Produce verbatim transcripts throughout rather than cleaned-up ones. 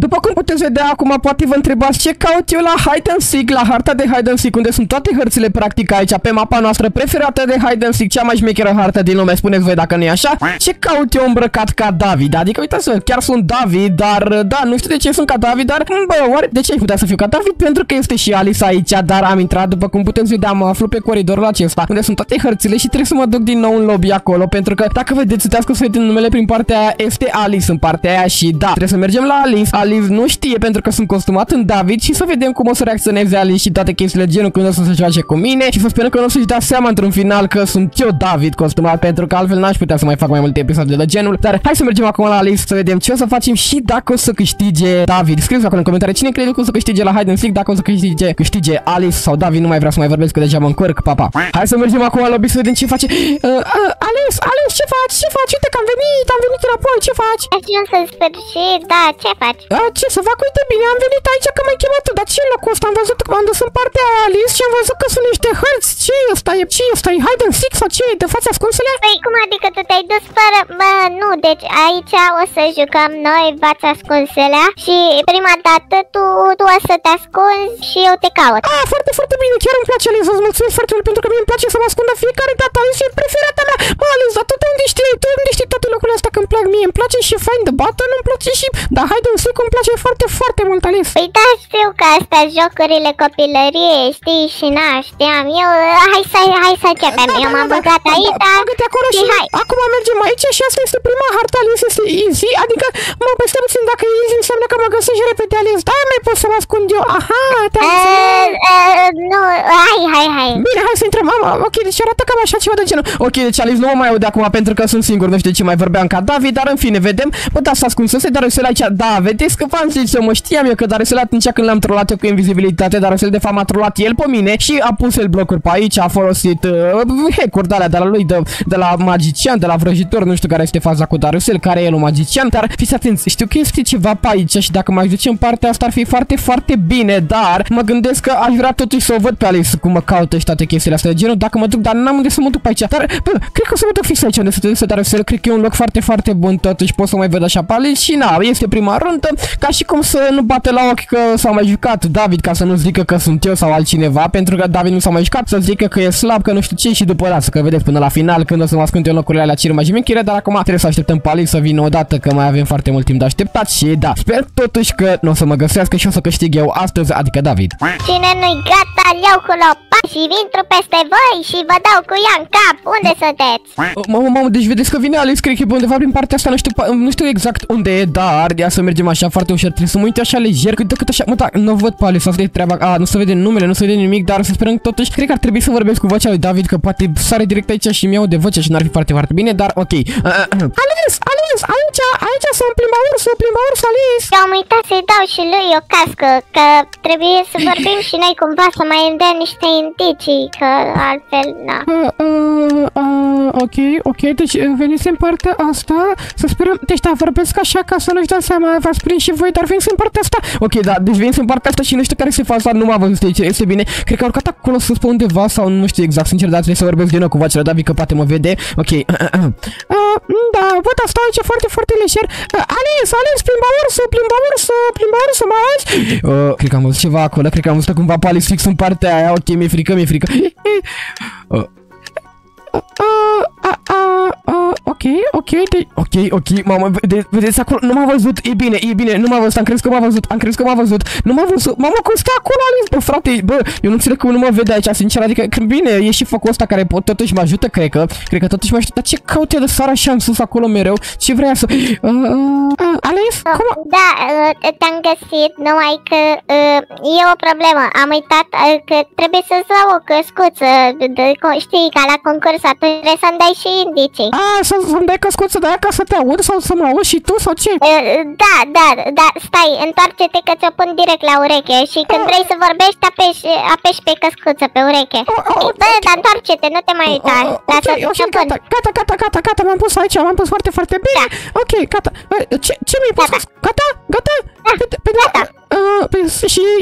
după cum puteți vedea acum, poate vă întrebați ce caut eu la Hide and Seek, la harta de Hide and Seek, unde sunt toate hărțile practic aici, pe mapa noastră preferată de Hide and Seek, cea mai șmecheră hartă din lume, spuneți voi dacă nu e așa. Ce caut eu îmbrăcat ca David? Adică uitați-vă, chiar sunt David, dar da, nu știu de ce sunt ca David, dar bă, oare de ce ai putea să fiu ca David? Pentru că este și Alice aici, dar am intrat, după cum puteți vedea, mă aflu pe coridorul acesta, unde sunt toate hărțile și trebuie să mă duc din nou în lobby acolo, pentru că dacă vedeți, uitați că se vede numele prin partea aia, este Alice în partea aia și da, trebuie să mergem la Alice. Alice nu știe pentru că sunt costumat în David și să vedem cum o să reacționeze Alice și toate chestiile genul când o să se joace cu mine și să sperăm că nu o să-și dea seama într-un final că sunt eu David costumat, pentru că altfel n-aș putea să mai fac mai multe episoade de genul. Dar hai să mergem acum la Alice să vedem ce o să facem și dacă o să câștige David. Scrieți acolo în comentarii cine crede că o să câștige la Hide and Seek, dacă o să câștige, câștige Alice sau David, nu mai vreau să mai vorbesc că deja mă încurc, papa. Hai să mergem acum la lobby să vedem ce face. Uh, uh, Alice, Alice, ce faci? Ce faci? Uite că am venit, am venit înapoi, ce faci? Ajuns în sfârșit, da, ce faci? A, ce să fac? Uite bine, am venit aici că m-ai chemat tu, dar ce e locul ăsta? Am văzut că m-am dus în partea aia Alice și am văzut că sunt niște hărți. Ce e ăsta? E ce e ăsta? E Hide and Seek sau ce e? De fața ascunsele? Păi cum adică tu te-ai dus fără... Bă, nu, deci aici o să jucăm noi fața ascunselea și prima dată tu, tu o să te ascunzi și eu te caut. Ah, foarte, foarte bine, chiar îmi place Alice, îți mulțumesc foarte mult pentru că mie îmi place să mă ascund de fiecare dată. Alice e preferata mea. Mă, Alice, dar tu de unde știi? Tu unde știi toate locurile astea că îmi plac mie? Îmi place și Find the Button, îmi place și... Dar Hide and Seek îmi place foarte, foarte mult, Alice. Păi da, știu că astea jocurile copilăriei, știi, și na, știam. Eu, hai să, hai să începem, da, eu da, m-am da, băgat da, aici, da, bagă-te acolo și hai. Acum mergem aici și asta este prima harta, Alice, este easy, adică, mă, peste puțin, dacă e easy înseamnă că mă găsești repede, Alice, da, mai pot să mă ascund eu, aha, te-am uh, uh, nu, hai, hai, hai. Bine, hai să intrăm, mama, ok, deci arată cam așa ceva de genul. Ok, deci Alice nu mă mai aude acum pentru că sunt singur, nu știu de ce mai vorbeam ca David, dar în fine, vedem, bă, da, s-a ascunsese, dar Darusel aici, da, vedeți că v-am zis eu, mă știam eu că Darusel atunci când l-am trollat eu cu invizibilitate, Darusel de fapt m-a trollat el pe mine și a pus el blocuri pe aici, a folosit uh, hack-uri de alea de la lui, de, de la magician, de la vrăjitor, nu știu care este faza cu Darusel, care e el un magician, dar fiți atenți, știu că este ceva pe aici și dacă m-aș duce în partea asta ar fi foarte, foarte bine, dar mă gândesc că aș vrea totuși să o văd pe Alice cum mă caută și toate chestiile astea de genul, dacă mă duc, dar n-am unde să mă duc pe aici, dar bă, cred că o să mă duc fix aici unde să te duc să Darusel, cred că e un loc foarte, foarte bun totuși, pot să mai văd așa pe Alice și na, este prima rundă, ca și cum să nu bate la ochi că s-a mai jucat David, ca să nu zică că sunt eu sau altcineva, pentru că David nu s-a mai jucat, să zică că e slab, că nu știu ce și după lasă, că vedeți până la final când o să mă ascund eu în locurile alea cele mai jmenchire, dar acum trebuie să așteptăm pe Alice să vină odată, că mai avem foarte mult timp de așteptat și da, sper totuși că nu o să mă găsească și o să câștig eu astăzi, adică David. Cine nu-i gata, iau cu lopa și intru peste voi și vă dau cu ea în cap, unde sunteți? Mamă, mamă, deci vedeți că vine Alice, cred că e undeva prin partea asta, nu știu, nu știu exact unde e, dar ia să mergem așa foarte ușor, trebuie să mă uit așa lejer, cât de cât așa, mă, da, nu văd pe Alice, asta e treaba, a, nu se vede numele, nu se vede nimic, dar să sperăm totuși, cred că ar trebui să vorbesc cu vocea lui David, că poate sare direct aici și mi-au de voce și n-ar fi foarte, foarte bine, dar ok. Alice, Alice, aici, aici sunt plimba ursul, plimba urs, Alice. Eu am uitat să-i dau și lui o cască, că trebuie să vorbim și noi cumva să mai îmi dea niște indicii, că altfel, na. Uh, uh, uh, ok, ok, deci veniți în partea asta, să sperăm, deci da, vorbesc așa ca să nu-și dau seama, v-ați prins și voi, dar veniți în partea asta. Ok, da, deci veniți în partea asta și nu știu care se faza, nu m-a văzut aici, este bine, cred că a urcat acolo sus pe undeva sau nu știu exact, sincer, dar trebuie să vorbesc din nou cu vocea David, că poate mă vede, ok. Uh, uh, uh. Uh, da, văd, stau aici foarte, foarte lejer. Uh, Alice, Alice, plimba ursul, plimba ursul, plimba ursul, mă auzi? Uh, cred că am văzut ceva acolo, cred că am văzut cumva pe Alice fix în partea aia, ok, mi-e frică, mi-e frică. Uh. Uh, uh, uh, uh, ok, ok, de, ok, ok, mamă, de, vedeți acolo, nu m-a văzut, e bine, e bine, nu m-a văzut, am crezut că m-a văzut, am crezut că m-a văzut, nu m-a văzut, mamă, cum stă acolo, Alice, bă, frate, bă, eu nu înțeleg cum nu mă vede aici, sincer, adică, bine, e și focul ăsta care totuși mă ajută, cred că, cred că totuși mă ajută, dar ce caut eu de sar așa în sus acolo mereu, ce vrea să, uh, uh, Alice, cum? Da, uh, te-am găsit, numai că uh, e o problemă, am uitat uh, că trebuie să-ți dau o căscuță, de, știi, ca la concurs, atunci trebuie să-mi dai și indicii. Ah, să-mi dai căscuță de aia ca să te aud sau să mă aud și tu sau ce? Uh, da, da, da, stai, întoarce-te că ți-o pun direct la ureche și când vrei să vorbești apeși, apeși pe căscuță pe ureche. Bă, dar întoarce-te, nu te mai uita. Ok, ok, gata, gata, gata, gata, gata, m-am pus aici, m-am pus foarte, foarte bine. Ok, gata, ce, ce mi-ai pus? Gata, gata? Gata. Și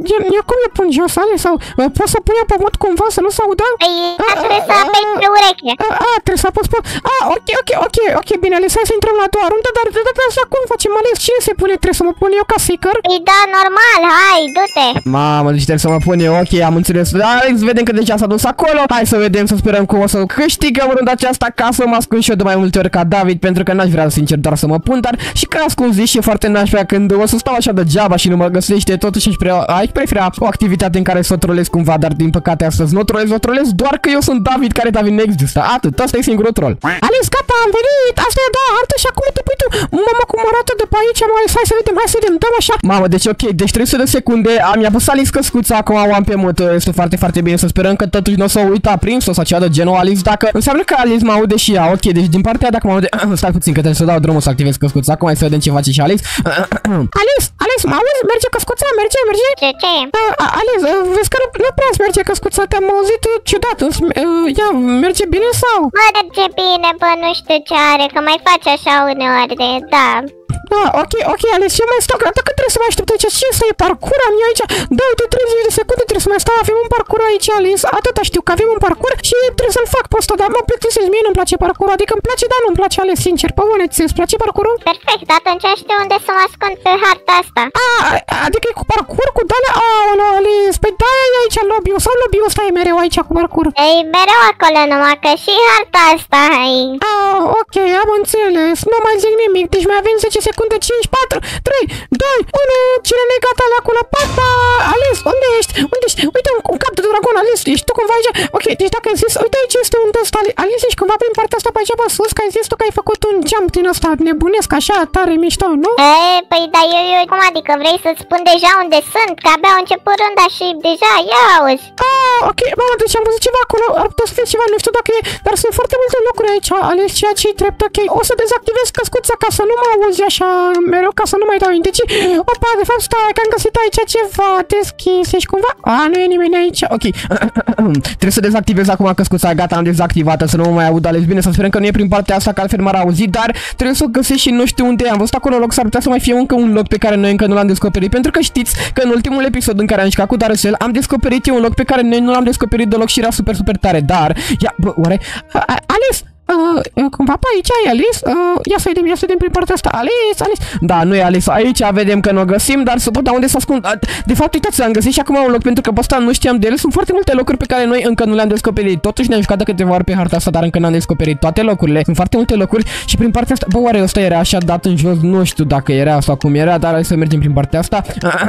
eu, eu cum eu pun jos, Alice? Sau uh, pot să pun eu pe mod cumva să nu se audă? Păi, da, trebuie să apeși pe ureche. A, a, trebuie să apăs pe... A, ok, ok, ok, ok, bine, Alice, hai să intrăm la a doua rundă, dar de data asta cum facem, Alice? Cine se pune? Trebuie să mă pun eu ca seeker? Păi da, normal, hai, du-te. Mamă, deci trebuie să mă pun eu, ok, am înțeles. Alex, vedem că deja s-a dus acolo. Hai să vedem, să sperăm cum o să câștigăm runda aceasta ca să mă ascund și eu de mai multe ori ca David, pentru că n-aș vrea, sincer, doar să mă pun, dar și că ascunzi și e foarte nașpa când o să stau așa degeaba și nu mă găsește, totuși aș pre aș prefera o activitate în care să o trolez cumva, dar din păcate astăzi nu o trolez, o trolez doar că eu sunt David, care David nu există. Atât, asta e singurul troll. Alex, gata, am venit, asta e a doua hartă și acum te pui tu. Mamă, cum arată de pe aici, mă, hai să vedem, hai să vedem, dăm așa. Mamă, deci ok, deci treizeci de secunde, am apăsat Alice căscuța, acum o am pe mut, este foarte, foarte bine, să sperăm că totuși nu o să o uita prins, o să ceadă genul Alice, dacă înseamnă că Alice mă aude și ea, ok, deci din partea dacă mă aude, stai puțin că trebuie să dau drumul să activez căscuța, acum hai să vedem ce face și Alice. Alice, Alice, mă auzi? Merge căscuța, merge, merge? Ce, ce? Uh, Alice, uh, vezi că nu, nu prea merge căscuța, te-am auzit uh, ciudat, uh, ea merge bine sau? Merge bine, bă, nu știu ce are, că mai face așa uneori de, da. Ah, ok, ok, Alice, ce mai stau? Dacă trebuie să mai aștept aici, ce să e parcur am eu aici? Da, uite, treizeci de secunde trebuie să mai stau, avem un parcur aici, Alice. Atâta știu că avem un parcur și trebuie să-l fac pe ăsta, dar mă plictisesc, mie nu-mi place parcurul, adică îmi place, dar nu-mi place, Alice, sincer, pe bune, ți-ți place parcurul? Perfect, atunci știu unde să mă ascund pe harta asta. Ah, adică e cu parcur, cu dalea? Aoleo, Alice, păi da, e aici lobby-ul, sau lobby-ul ăsta e mereu aici cu parcur? Ei, mereu acolo, numai că și harta asta ai. Ah, ok, am înțeles, nu mai zic nimic, deci mai avem zece secunde, cinci, patru, trei, doi, unu, cine nu-i gata la acolo, papa, Alice, unde ești? Unde ești? Uite, un, un cap de dragon, Alice, ești tu cumva aici? Ok, deci dacă ai zis, uite aici este un ăsta, Alice, ești cumva prin partea asta pe aici, pe sus, că ai zis tu că ai făcut un jump din ăsta nebunesc, așa, tare mișto, nu? E, păi, dar eu, eu, cum adică, vrei să-ți spun deja unde sunt? Că abia au început runda și deja, ia auzi. Ah, ok, mamă, deci am văzut ceva acolo, ar putea să fie ceva, nu știu dacă e, dar sunt foarte multe locuri aici, Alice, ceea ce-i drept, ok, o să dezactivez căscuța ca să nu mă auzi așa mereu, ca să nu mai dau indicii. Opa, de fapt, stai, că am găsit aici ceva deschis, ești cumva? A, nu e nimeni aici, ok. Trebuie să dezactivez acum căscuța, gata, am dezactivată, să nu mă mai aud, Alex, bine, să sperăm că nu e prin partea asta, că altfel m-ar auzi, dar trebuie să o găsesc și nu știu unde e. Am văzut acolo loc, s-ar putea să mai fie încă un loc pe care noi încă nu l-am descoperit, pentru că știți că în ultimul episod în care am jucat cu Darusel, am descoperit eu un loc pe care noi nu l-am descoperit deloc și era super, super tare, dar, ia, bă, oare, Alice? Uh, cumva pe aici e Alice? Uh, ia să vedem, ia să vedem prin partea asta. Alice, Alice. Da, nu e Alice. Aici vedem că nu o găsim, dar să pot da unde să ascund. De fapt, uitați, am găsit și acum un loc pentru că pe ăsta nu știam de el. Sunt foarte multe locuri pe care noi încă nu le-am descoperit. Totuși ne-am jucat de câteva ori pe harta asta, dar încă n-am descoperit toate locurile. Sunt foarte multe locuri și prin partea asta. Bă, oare ăsta era așa dat în jos? Nu știu dacă era sau cum era, dar hai să mergem prin partea asta.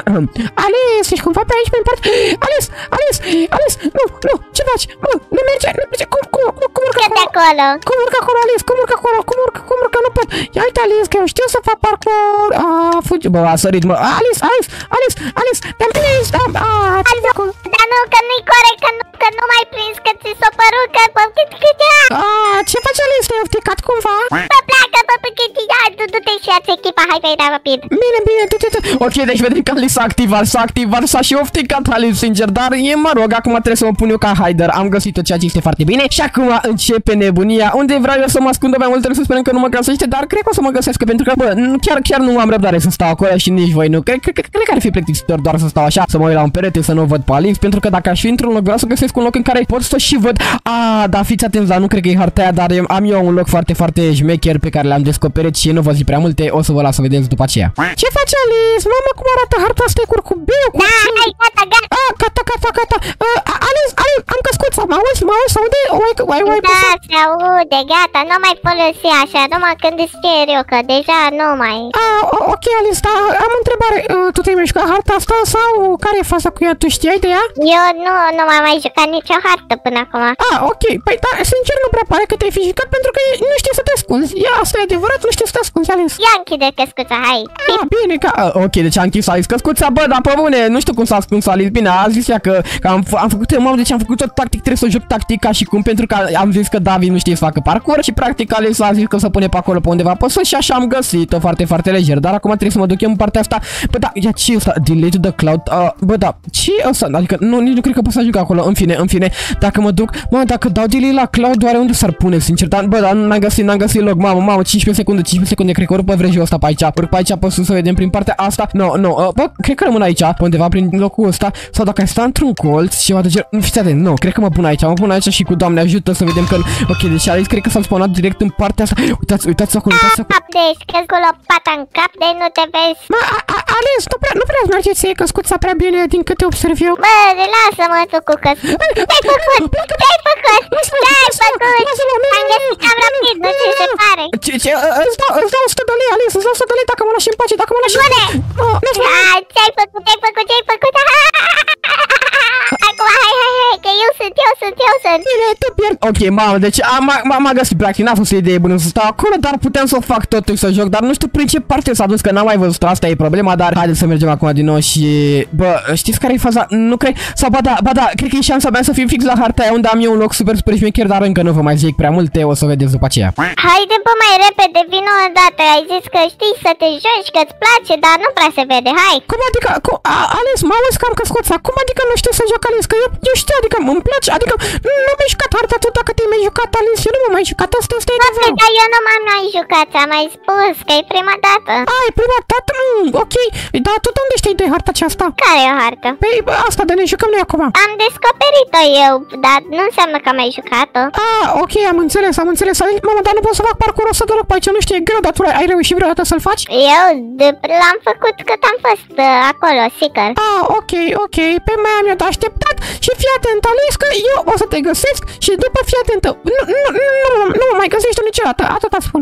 Alice, ești cumva pe aici prin partea. Alice, Alice, Alice, nu, nu, ce faci? Nu, nu merge, nu merge. Cum, cum, cum, cum urcă acolo? Cum urcă acolo, Alice? Cum urcă acolo? Cum urcă? Cum urcă? Nu pot. Ia uite, Alice, că eu știu să fac parcur. A, fugi. Bă, a sărit, mă. Alice, Alice, Alice, Alice, te-am prins. A, a, dar nu, că nu-i corect, că nu, că nu m-ai prins, că ți s-o părut, că... A, ce faci, Alice? Te-ai ofticat cumva? Bă, pleacă, bă, păchetii, ia, du-te și ia-ți echipa, hai pe aici, rapid. Bine, bine, du-te, du-te. Ok, deci vedem că Alice s-a activat, s-a activat, s-a și ofticat, Alice, sincer, dar e, mă rog, acum trebuie să mă pun eu ca Hyder. Am găsit tot ceea ce este foarte bine și acum începe nebunia. Unde vreau eu să mă ascund mai mult, trebuie să sperăm că nu mă găsește, dar cred că o să mă găsesc, pentru că, bă, chiar, chiar nu am răbdare să stau acolo și nici voi nu. Cred, cred, cred că ar fi plictisitor doar să stau așa, să mă uit la un perete, să nu văd pe Alice, pentru că dacă aș fi într-un loc, vreau să găsesc un loc în care pot să și văd. Ah, da, fiți atenți, dar nu cred că e harta aia, dar am eu un loc foarte, foarte șmecher pe care l-am descoperit și nu vă zic prea multe, o să vă las să vedeți după aceea. Ce face Alice? Mamă, cum arată harta asta? E curcubeu, cu da, hai, gata, gata. Ah, gata, gata, gata. Uh, Alice, Alice, am căscuța, mă auzi, mă auzi, aude? Oi, oi, oi, da, se aude, gata, nu mai folosi așa, numai când îți cer eu, că deja nu mai... Ah, ok, Alice, dar am o întrebare. Uh, tu te-ai mai jucat harta asta sau care e faza cu ea? Tu știai de ea? Eu nu, nu m-am mai jucat nicio hartă până acum. Ah, ok, păi da, sincer nu prea pare că te-ai fi jucat pentru că nu știi să te ascunzi. Ia, asta e adevărat, nu știi să te ascunzi, Alice. Ia închide căscuța, hai. Ah, bine, că... Uh, ok, deci a închis Alice căscuța, bă, dar pe bune, nu știu cum s-a ascuns Alice. Bine, a zis ea că, că am, am făcut, mamă, deci am făcut tot tactic, trebuie să joc tactic ca și cum, pentru că am zis că David nu știe să facă parcur și practic Alice a zis că să pune pe acolo pe undeva pe sus și așa am găsit-o foarte, foarte lejer. Dar acum trebuie să mă duc eu în partea asta. Bă, da, ia ce ăsta? asta, delete the cloud. Uh, bă, da, ce e ăsta? Adică nu, nici nu cred că pot să ajung acolo. În fine, în fine, dacă mă duc, mă, dacă dau delete la cloud, oare unde s-ar pune, sincer? Dar, bă, dar n-am găsit, n-am găsit loc, mamă, mamă, cincisprezece secunde, cincisprezece secunde, cred că urc pe vrejul ăsta pe aici. Urc pe aici, pe sus să vedem prin partea asta. Nu, nu, uh, bă, cred că rămân aici, undeva prin locul ăsta, sau dacă ai sta într-un colț, ceva de genul. Nu, fiți atent, nu, cred că mă pun aici, mă pun aici și cu Doamne ajută să vedem că, ok, deci Alice cred că s-a spawnat direct în partea asta. Uitați, uitați acolo, uitați acolo. Deci, că cu lopata în cap, de nu te vezi. Mă, Alice, nu prea, nu prea mergeți să iei căscuța prea bine din câte observ eu. Bă, lasă-mă tu cu căscuța. Ce-ai făcut? Ce-ai făcut? Ce-ai făcut? Am găsit cam rapid, nu ți se pare. Ce, ce, îți dau, îți dau o sută de lei, Alice, îți dau o sută de lei dacă mă lași în pace, dacă mă lași în pace. Ce-ai făcut? Ce-ai făcut? Ce-ai făcut? Acum, hai, hai, hai, că eu sunt, eu sunt, eu sunt. Bine, te pierd. Ok, mamă, deci m-a găsit practic, n-a fost o idee bună să stau acolo, dar puteam să o fac totuși să joc, dar nu știu prin ce parte s-a dus, că n-am mai văzut, asta e problema, dar haideți să mergem acum din nou și... Bă, știți care e faza? Nu cred, sau ba da, ba da, cred că e șansa mea să fiu fix la harta aia unde am eu un loc super super șmecher, dar încă nu vă mai zic prea multe, o să vedeți după aceea. Haide, bă, mai repede, vină o dată, ai zis că știi să te joci, că-ți place, dar nu prea se vede, hai. Cum adică, cu, a, Alice, mă auzi că am căscuța, cum adică nu știu să joc, Alice, că eu, eu știu, adică îmi place, adică nu mi-ai jucat harta tu dacă te-ai mai jucat, Alice, eu nu m-am mai jucat, asta este adevărul. Dar eu nu m-am mai jucat, ți-am mai spus că e prima dată. A, e prima dată? Mm, ok, dar tu de unde știi de harta aceasta? Care e o hartă? Păi asta de ne jucăm noi acum. Am descoperit-o eu, dar nu înseamnă că am mai jucat-o. Ah, ok, am înțeles, am înțeles. Mama, dar nu pot să fac parcurul ăsta deloc pe aici, nu știu, e greu, dar tu ai reușit vreodată să-l faci? Eu l-am făcut cât am fost uh, acolo, sigur. Ah, ok, ok, pe mai am eu de așteptat și fii atent, Alice, că eu o să te găsesc și după fii atentă. Nu, nu, nu, nu mă mai găsești tu niciodată, atâta spun.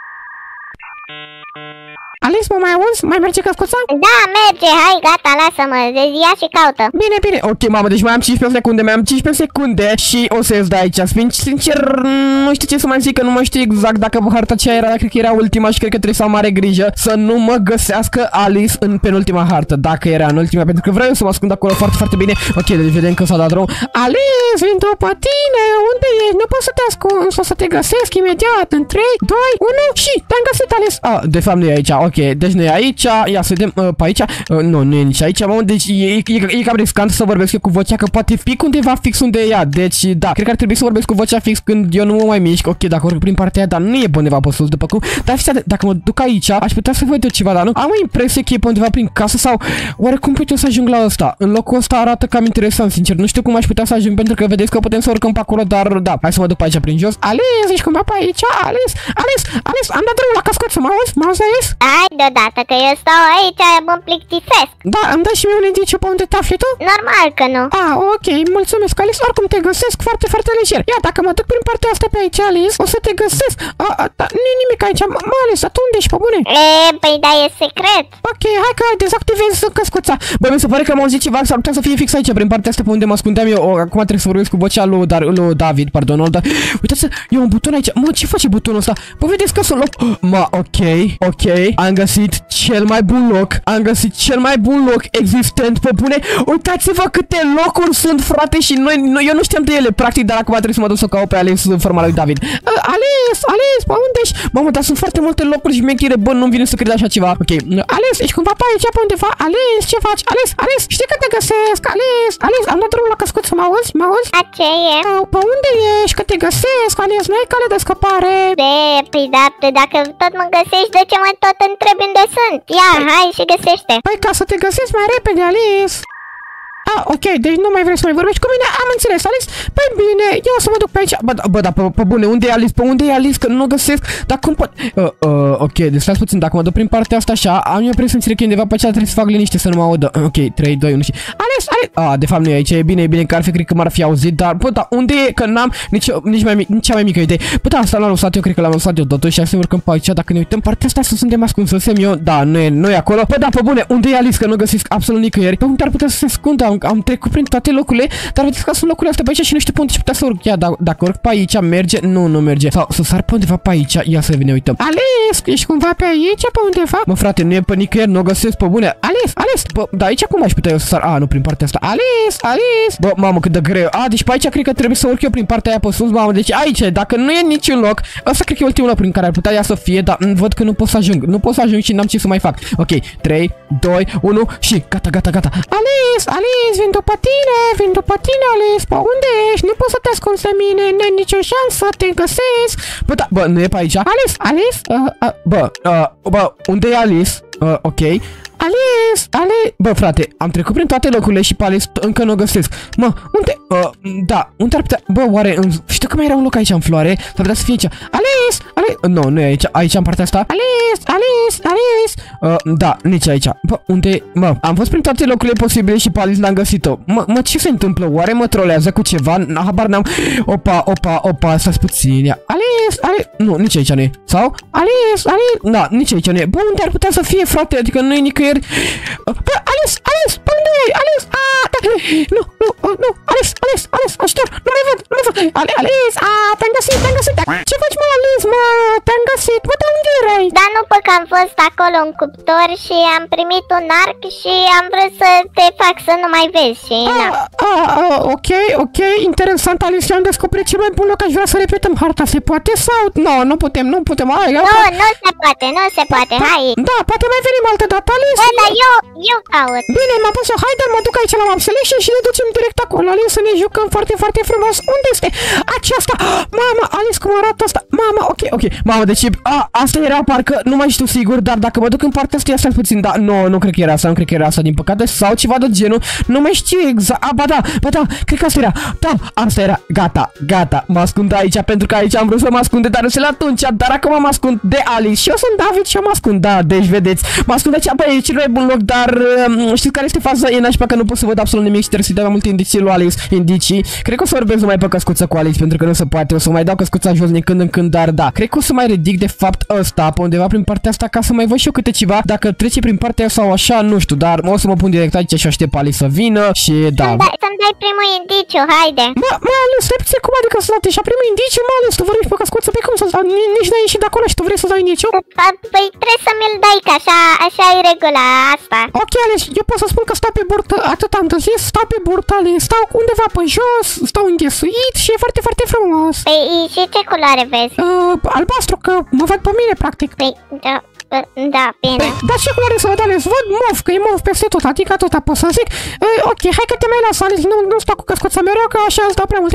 Alice, mă mai auzi? Mai merge căscuța? Da, merge, hai, gata, lasă-mă, ia și caută. Bine, bine, ok, mamă, deci mai am cincisprezece secunde, mai am cincisprezece secunde și o să ies de aici. Sincer, nu știu ce să mai zic, că nu mai știu exact dacă harta aceea era, cred că era ultima și cred că trebuie să am mare grijă să nu mă găsească Alice în penultima hartă, dacă era în ultima, pentru că vreau să mă ascund acolo foarte, foarte bine. Ok, deci vedem că s-a dat drum. Alice, vin după tine, unde ești? Nu poți să te ascunzi, o să te găsesc imediat, în trei, doi, unu și te-am găsit, Alice. Ah, de fapt nu e aici, ok, deci nu e aici, ia să vedem, uh, pe aici, uh, nu, nu e nici aici, mă, deci e, e, e, e cam riscant să vorbesc eu cu vocea, că poate fi undeva fix unde e ea, deci da, cred că ar trebui să vorbesc cu vocea fix când eu nu mă mai mișc, ok, dacă urc prin partea aia, dar nu e pe undeva pe sus, după cum, dar fiți atent, dacă mă duc aici, aș putea să văd eu ceva, dar nu, am o impresie că e pe undeva prin casă sau, oare cum pot eu să ajung la ăsta? În locul ăsta arată cam interesant, sincer, nu știu cum aș putea să ajung, pentru că vedeți că putem să urcăm pe acolo, dar da, hai să mă duc pe aici prin jos. Alice, ești cumva pe aici, Alice, Alice, Alice, am dat drumul la căscuță, mă auzi? Mă auzi, Alice? Hai deodată, că eu stau aici, mă plictisesc. Da, îmi dai și mie un indiciu pe unde te afli tu? Normal că nu. Ah, ok, mulțumesc, Alice, oricum te găsesc foarte, foarte lejer. Ia, dacă mă duc prin partea asta pe aici, Alice, o să te găsesc. A, a, da, nu e nimic aici, mă, Alice, tu unde ești, pe bune? E, păi da, e secret. Ok, hai că dezactivezi căscuța. Bă, mi se pare că am auzit ceva, s-ar putea să fie fix aici, prin partea asta pe unde mă ascundeam eu. O, acum trebuie să vorbesc cu vocea lui, dar, lui David, pardon, dar... Uitați, e un buton aici. Mă, ce face butonul ăsta? Bă, vedeți că sunt loc... Mă, ok, ok, am găsit cel mai bun loc. Am găsit cel mai bun loc existent, pe bune. Uitați-vă câte locuri sunt, frate, și noi, noi eu nu știam de ele, practic, dar acum trebuie să mă duc să caut pe Alice în forma lui David. Uh, Alice, Alice, pe unde ești? Mamă, dar sunt foarte multe locuri și mechire, bă, nu-mi vine să cred așa ceva. Ok. Alice, ești cumva pe aici, pe undeva? Alice, ce faci? Alice, Alice, știi că te găsesc? Alice, Alice, am dat drumul la căscuță, mă auzi? Mă auzi? A, ce e? Pe unde ești? Că te găsesc, Alice, nu ai cale de scăpare. De, păi da, dacă tot mă găsești, de ce mă tot întrebi unde sunt? Ia, hai și găsește. Păi ca să te găsesc mai repede, Alice. Ah, ok, deci nu mai vrei să mai vorbești cu mine? Am înțeles, Alice. Păi bine, eu o să mă duc pe aici. Bă, da, bă, da, pe, pe bune, unde e Alice? Pe unde e Alice? Că nu găsesc. Dar cum pot... Uh, uh, ok, deci stați puțin, dacă mă duc prin partea asta așa, am eu presimțire că undeva pe aceea trebuie să fac liniște să nu mă audă. Ok, trei, doi, unu și... Alice, Alice! Ah, de fapt nu e aici, e bine, e bine, că ar fi, cred că m-ar fi auzit, dar, bă, da, unde e? Că n-am nici, nici, mai mic, nici cea mai mică idee. Bă, da, asta l-am lăsat eu, cred că l-am lăsat eu totuși și hai să urcăm pe aici, dacă ne uităm partea asta să suntem ascunsăsem eu, da, nu e, nu e acolo. Bă, da, pe bune, unde e Alice? Că nu găsesc absolut nicăieri. Pe unde ar putea să se ascundă? Am, am trecut prin toate locurile, dar vedeți că sunt locurile astea pe aici și nu știu pe unde și putea să urc. Ia, da, dacă urc pe aici, merge? Nu, nu merge. Sau să sar pe undeva pe aici. Ia să ne uităm. Ales, ești cumva pe aici, pe undeva? Mă, frate, nu e pe nicăieri, nu o găsesc pe bune. Ales, Ales, bă, da, aici cum aș putea eu să sar? A, nu, prin partea asta. Ales, Ales. Bă, mamă, cât de greu. A, deci pe aici cred că trebuie să urc eu prin partea aia pe sus, mamă. Deci aici, dacă nu e niciun loc, ăsta cred că e ultimul loc prin care ar putea ea să fie, dar văd că nu pot să ajung. Nu pot să ajung și n-am ce să mai fac. Ok, trei, doi, unu și gata, gata, gata. Ales, Ales, vin după tine, vin după tine, Ales. Pe unde ești? Nu poți să te ascunzi de mine, n-ai nicio șansă, te găsesc. Bă, da, bă, nu e pe aici? Ales, Ales? Uh, uh, bă, uh, bă, unde e Alice? Uh, ok. Ales, Ales. Bă, frate, am trecut prin toate locurile și pe Alice încă nu o găsesc. Mă, unde? Uh, da, unde ar putea? Bă, oare, în... știu că mai era un loc aici în floare. S-ar putea să fie aici. Ales, Ales. Nu, no, nu e aici. Aici, în partea asta. Ales, Ales, Ales. Uh, da, nici aici. Bă, unde? Mă, am fost prin toate locurile posibile și pe Alice n-am găsit-o. Mă, mă, ce se întâmplă? Oare mă trolează cu ceva? Habar n-am. Opa, opa, opa, stați puțin. Ia. Ales, Ales. Nu, nici aici nu e. Sau? Ales, Ales. Da, nici aici nu e. Bă, unde ar putea să fie, frate? Adică nu e nicăieri. Bă, Ales, Ales, pe unde e? Ales, a, da, nu, nu, nu, Ales, Ales, Ales, ajutor, nu mai văd, nu mai văd. Ale, Ales, a, te-am găsit, te-am găsit. Ce faci, mă, Ales, mă, te-am găsit, bă, de unde erai? Da, nu, pe că am fost acolo în cuptor și am primit un arc și am vrut să te fac să nu mai vezi și na. A, a, ok, ok, interesant, Ales, eu am descoperit cel mai bun loc, aș vrea să repetăm harta, se poate sau? Nu, nu putem, nu putem, hai, Nu, nu se poate, nu se poate, hai. Da, poate mai venim altă dată, Ales. Bă, dar eu, eu caut. Bine, m-am pus eu, haide, mă duc aici la Map Selection și ne ducem direct acolo, Ales, să ne jucăm foarte, foarte frumos. Unde este aceasta? Mama, Ales, cum arată asta? Mama, ok, ok. Mamă, deci, a, asta era parcă, nu mai știu sigur, dar dacă mă duc în partea asta, stai puțin, da, nu, nu cred că era asta, nu cred că era asta, din păcate, sau ceva de genul, nu mai știu exact, a, ba da, ba da, cred că asta era, da, asta era, gata, gata, mă ascund aici, pentru că aici am vrut să mă ascund de Darusel atunci, dar acum mă ascund de Alice și eu sunt David și eu mă ascund, da, deci vedeți, mă ascund aici, băi, e cel mai bun loc, dar știți care este faza? E nașpa că nu pot să văd absolut nimic și trebuie să-i dau mai multe indicii lui Alice, indicii, cred că o să vorbesc numai pe căscuță cu Alice, pentru că nu se poate, o să mai dau căscuța jos din când în când, dar da, cred că o să mai ridic de fapt ăsta pe undeva prin partea asta ca să mai văd și eu câte ceva, dacă trece prin partea sau așa, nu știu, dar o să mă pun direct aici și aștept Alice să vină și da. Să-mi dai, să-mi dai primul indiciu, haide. Mă, mă, Alice, stai puțin, cum adică să dau deja primul indiciu, mă, Alice, tu vorbești pe căscuță, pe cum să dau, nici n-ai ieșit de acolo și tu vrei să dau indiciu? Păi trebuie să mi-l dai, că așa, așa e regula asta. Ok, Alice, eu pot să spun că stau pe burtă, atât am zis, stau pe burtă, Alice, stau undeva pe jos, stau înghesuit și e foarte, foarte frumos. Păi și ce culoare vezi? Uh, albastru, că mă văd pe mine, practic. Păi, da, da, bine. Păi, dar ce culoare să văd, Alice? Văd mov, că e mov peste tot, adică tot pot să zic. Uh, ok, hai că te mai las, Alice, nu, nu stau cu căscuța mereu, că așa îți dau prea mult.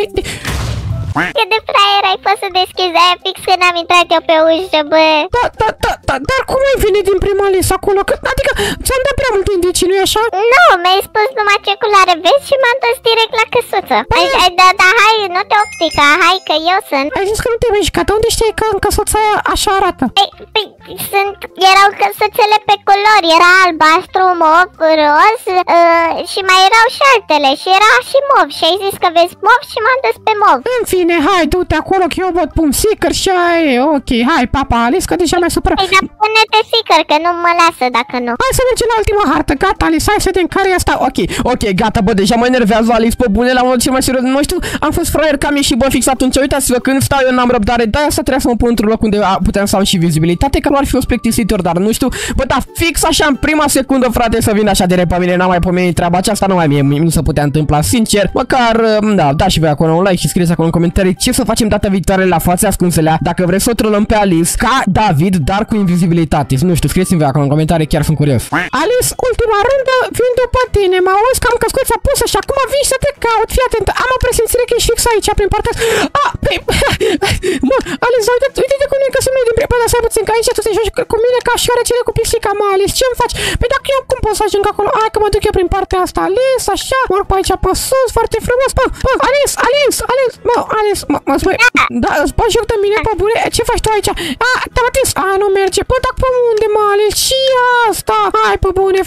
Cât de fraier ai fost să deschizi aia fix când am intrat eu pe ușă, bă. Da, da, da, da, dar cum ai venit din prima Alice acolo? Că, adică ți-am dat prea multe indicii, nu-i așa? Nu, mi-ai spus numai ce culoare vezi și m-am dus direct la căsuță. Păi, da, da, hai, nu te optica, hai că eu sunt. Ai zis că nu te vei juca, de unde știi că în căsuța aia așa arată? Păi, păi, sunt, erau căsuțele pe culori, era albastru, mov, roz uh, și mai erau și altele și era și mov și ai zis că vezi mov și m-am dus pe mov. În fine, hai, du-te acolo că eu văd pun seeker și ai, ok, hai, papa, Alice, că deja mai supărat. Păi, dar pune-te seeker, că nu mă lasă dacă nu. Hai să mergem la ultima hartă, gata, Alice, hai să vedem care e asta, ok, ok, gata, bă, deja mă enervează Alice, pe bune, la modul cel mai serios, nu știu, am fost fraier că am ieșit, bă, fix atunci, uitați-vă, când stau eu n-am răbdare, da, asta trebuia să mă pun într-un loc unde puteam să am și vizibilitate, că nu ar fi fost plictisitor, dar nu știu, bă, da, fix așa, în prima secundă, frate, să vină așa direct pe mine, n-am mai pomenit treaba aceasta, nu mai mie, nu se putea întâmpla, sincer, măcar, da, da și voi acolo un like și scrieți acolo în comentarii ce să facem data viitoare la fațe ascunselea, dacă vreți să o trolăm pe Alice ca David, dar cu invizibilitate. Nu știu, scrieți-mi voi acolo în comentarii, chiar sunt curios. Alice, ultima rândă, vin după tine, mă auzi că am căscuța pusă și acum vii să te caut, fii atent, am o presimțire că ești fix aici, prin partea asta. Ah, pe... mă, Alice, uite, uite cum e că sunt noi din prima, dar stai puțin, că aici tu te joci cu mine ca și oarecele cu pisica, mă, Alice, ce-mi faci? Păi dacă eu cum pot să ajung acolo? Hai că mă duc eu prin partea asta, Alice, așa, mă urc pe aici pe sus, foarte frumos, mă, mă, Alice, Alice, Alice, mă, Alice, mă, mă, spui, da, îți bagi joc de mine, pe bune, ce faci tu aici? A, te-am atins, a, nu merge, bă, dar pe unde, mă, Alice, și asta? Hai, pe bune, frate, nu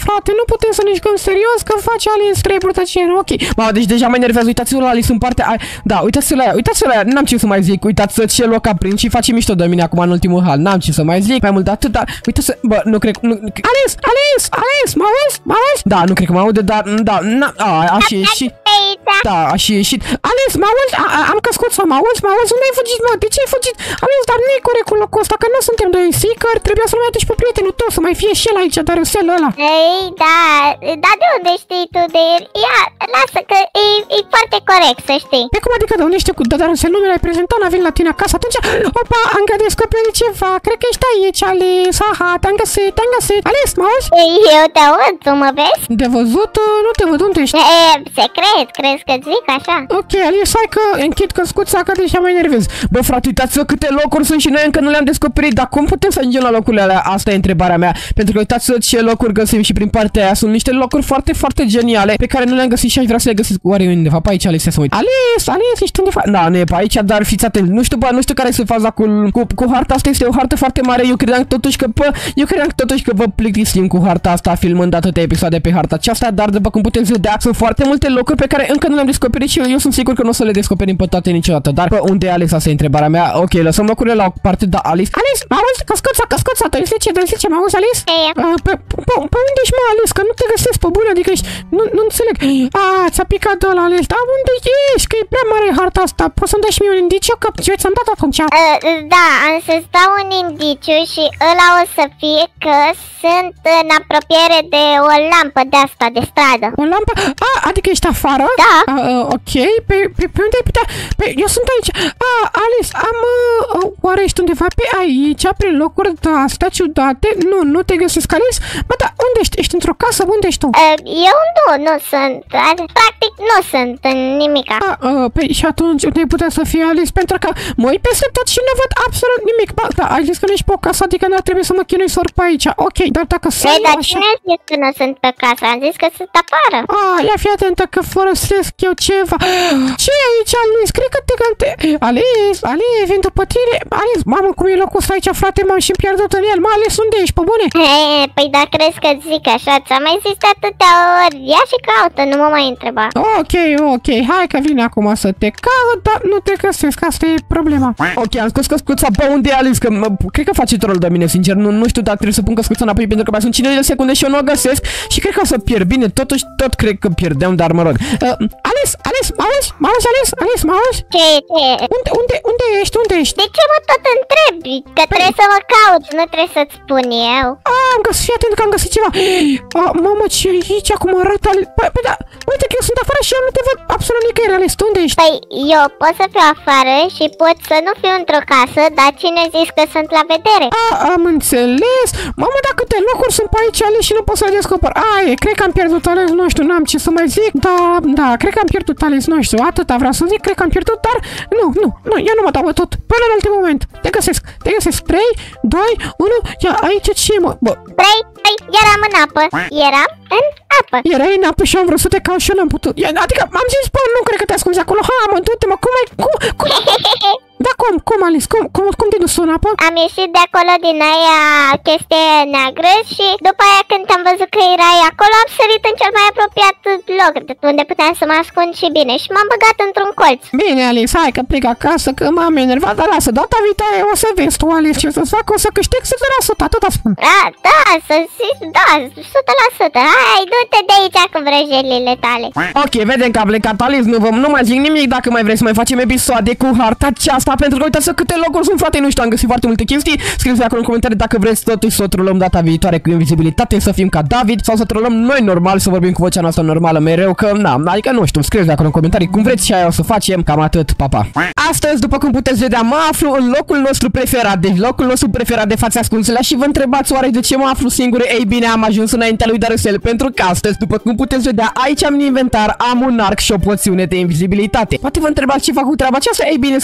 nu putem să ne jucăm serios, că face Alice trei purtăcieri, ok. Mamă, deci deja mă enervează, uitați-vă la Alice în partea aia. Da, uitați-vă la ea, uitați-vă la ea, n-am ce să mai zic, uitați-vă ce loc a prins și face mișto de mine acum în ultimul hal, n-am ce să mai zic, mai mult de atât, dar uitați-vă, bă, nu cred, nu... Alice, Alice, Alice, mă auzi, mă auzi? Da, nu cred că mă aude, dar, da, na, a, a și ieșit. Da, a și ieșit. Alice, mă auzi? A, a, am căscut sau mă auzi? Mă auzi? Unde ai fugit, mă? De ce ai fugit? Alice, dar nu e corect cu locul ăsta, că nu suntem doi în seeker, trebuia să-l mai aduci pe prietenul tău, să mai fie și el aici, dar Rusel ăla. Ei, da, dar de unde știi tu de el? Ia, lasă că e, e foarte corect, să știi. Pe cum adică de unde știi cu dar Rusel, nu mi l-ai prezentat, n-a venit la tine acasă, atunci, opa, am că descoperit ceva, cred că ești aici, Alice, aha, te-am găsit, te-am găsit. Alice, mă auzi? Eu te aud, tu mă vezi? De văzut, nu te văd, unde ești? E, secret, crezi că zic așa? Ok, Alice, hai că închid căscuța, că deja mă enervez. Bă, frate, uitați-vă câte locuri sunt și noi încă nu le-am descoperit, dar cum putem să ajungem la locurile alea? Asta e întrebarea mea, pentru că uitați-vă ce locuri găsim și prin partea aia sunt niște locuri foarte, foarte geniale pe care nu le-am găsit și aș vrea să le găsesc. Oare undeva pe aici, Alice, să mă uit. Alice, Alice, ești undeva? Da, nu e pe aici, dar fiți atenți. Nu știu, bă, nu știu care este faza cu, cu, cu harta asta, este o hartă foarte mare. Eu credeam totuși că, bă, eu credeam totuși că vă plictisim cu harta asta filmând atâtea episoade pe harta aceasta, dar după cum puteți vedea, sunt foarte multe locuri pe care încă nu le-am descoperit și eu, eu sunt sigur că nu o să le descoperim pe toate niciodată. Dar pe unde e Alice? Asta e întrebarea mea. Ok, lăsăm locurile la o parte, da, Alice. Alice, mă auzi? Căscuța, căscuța, dă-i ce, dă-i ce, mă auzi, Alice? E. Uh, pe, pe, pe unde ești, mă, Alice? Că nu te găsesc pe bune, adică ești... Nu, nu înțeleg. A, ți-a picat ăla, Alice. Dar unde ești? Că e prea mare harta asta. Poți să-mi dai și mie un indiciu? Că eu ți-am dat atunci. Uh, da, am să-ți dau un indiciu și ăla o să fie că sunt în apropiere de o lampă de asta, de stradă. O lampă? A, adică ești afară? Da. A, uh, ok, pe, pe, pe unde ai putea? Pe, eu sunt aici. A, Alice, am... Uh, oare ești undeva pe aici, prin locuri de astea ciudate? Nu, nu te găsesc, Alice. Bă, da, unde ești? Ești într-o casă? Unde ești tu? Uh, eu nu, nu sunt. Practic nu sunt în nimica. A, uh, pe, și atunci unde ai putea să fie, Alice? Pentru că mă uit peste tot și nu văd absolut nimic. Ba, da, ai zis că nu ești pe o casă, adică nu ar trebui să mă chinui să urc pe aici. Ok, dar dacă sunt Păi, dar așa... cine a zis că nu sunt pe casă? Am zis că sunt afară. Ah, ia fi atentă că folosesc eu ceva. Ce e aici, Alice? Cred că te cânte... Alice, Alice, vin după tine. Alice, mamă, cum e locul ăsta aici, frate, m-am și pierdut în el. Mă, Alice, unde ești, pe bune? He, păi da, crezi că zic așa? Ți-am mai zis de atâtea ori. Ia și caută, nu mă mai întreba. Ok, ok, hai că vine acum să te caut, dar nu te găsesc, asta e problema. Ok, am scos căscuța, bă, unde e Alice? Că mă, cred că face troll de mine, sincer, nu, nu știu dacă trebuie să pun căscuța înapoi pentru că mai sunt cincizeci de secunde și eu nu o găsesc și cred că o să pierd. Bine, totuși, tot cred că pierdem, dar mă rog. Uh, Alice, Alice, mă auzi? Mă auzi, Alice? Alice, mă auzi? Ce, ce? Unde, unde, unde ești? Unde ești? De ce mă tot întrebi? Că trebuie să mă cauți, nu trebuie să-ți spun eu. Ah, am găsit, fii atent că am găsit ceva. Ah, mamă, ce e aici? Cum arată? Păi, păi, da, uite că eu sunt afară și eu nu te văd absolut nicăieri, Alice. Tu unde ești? Păi, eu pot să fiu afară și pot să nu fiu într-o casă, dar cine zis că sunt la vedere? Ah, am înțeles. Mamă, dar câte locuri sunt pe aici, Alice, și nu pot să le descoper. Ai, cred că am pierdut, Alice, nu știu, n-am ce să mai zic. Da, da, cred că am pierdut, Alice, nu știu, atâta vreau să zic, cred că am pierdut, dar nu, nu, nu, eu nu mă dau tot. Până în ultimul moment. Te găsesc, te găsesc. trei, doi, unu, ia, aici ce e, mă? Bă. trei, trei, eram în apă. Eram în apă. Erai în apă și am vrut să te caut și eu n-am putut. Adică am zis, bă, nu cred că te ascunzi acolo. Ha, mă, du-te, mă, cum ai, cum, cum? Da, cum, cum, Alice, cum, cum, cum te duci în apă? Am ieșit de acolo din aia chestie neagră și după aia când am văzut că erai acolo am sărit în cel mai apropiat loc unde puteam să mă ascund și bine și m-am băgat într-un colț. Bine, Alice, hai că plec acasă, că m-am enervat, dar lasă, data viitoare o să vezi tu, Alice, ce să-ți fac, o să câștig o sută la sută, atâta spun. Da, da, să zici, da, o sută la sută, hai, du-te de aici cu vrăjelile tale. Ok, vedem că a plecat Alice, nu, vă, nu mai zic nimic dacă mai vreți să mai facem episoade cu harta aceasta, pentru că uitați câte locuri sunt, frate, nu știu, am găsit foarte multe chestii. Scrieți acolo în comentarii dacă vreți totuși să o trolăm data viitoare cu invizibilitate, să fim ca David, sau să trolăm noi normal, să vorbim cu vocea noastră normală mereu, că na, adică nu știu, scrieți acolo în comentarii cum vreți și aia o să facem, cam atât, papa. Astăzi, după cum puteți vedea, mă aflu în locul nostru preferat, deci locul nostru preferat de fațe ascunsele și vă întrebați oare de ce mă aflu singur? Ei bine, am ajuns înaintea lui Darusel, pentru că astăzi, după cum puteți vedea, aici am în inventar, am un arc și o poțiune de invizibilitate. Poate vă întrebați ce fac cu treaba aceasta? Ei bine, scrie și în titlu.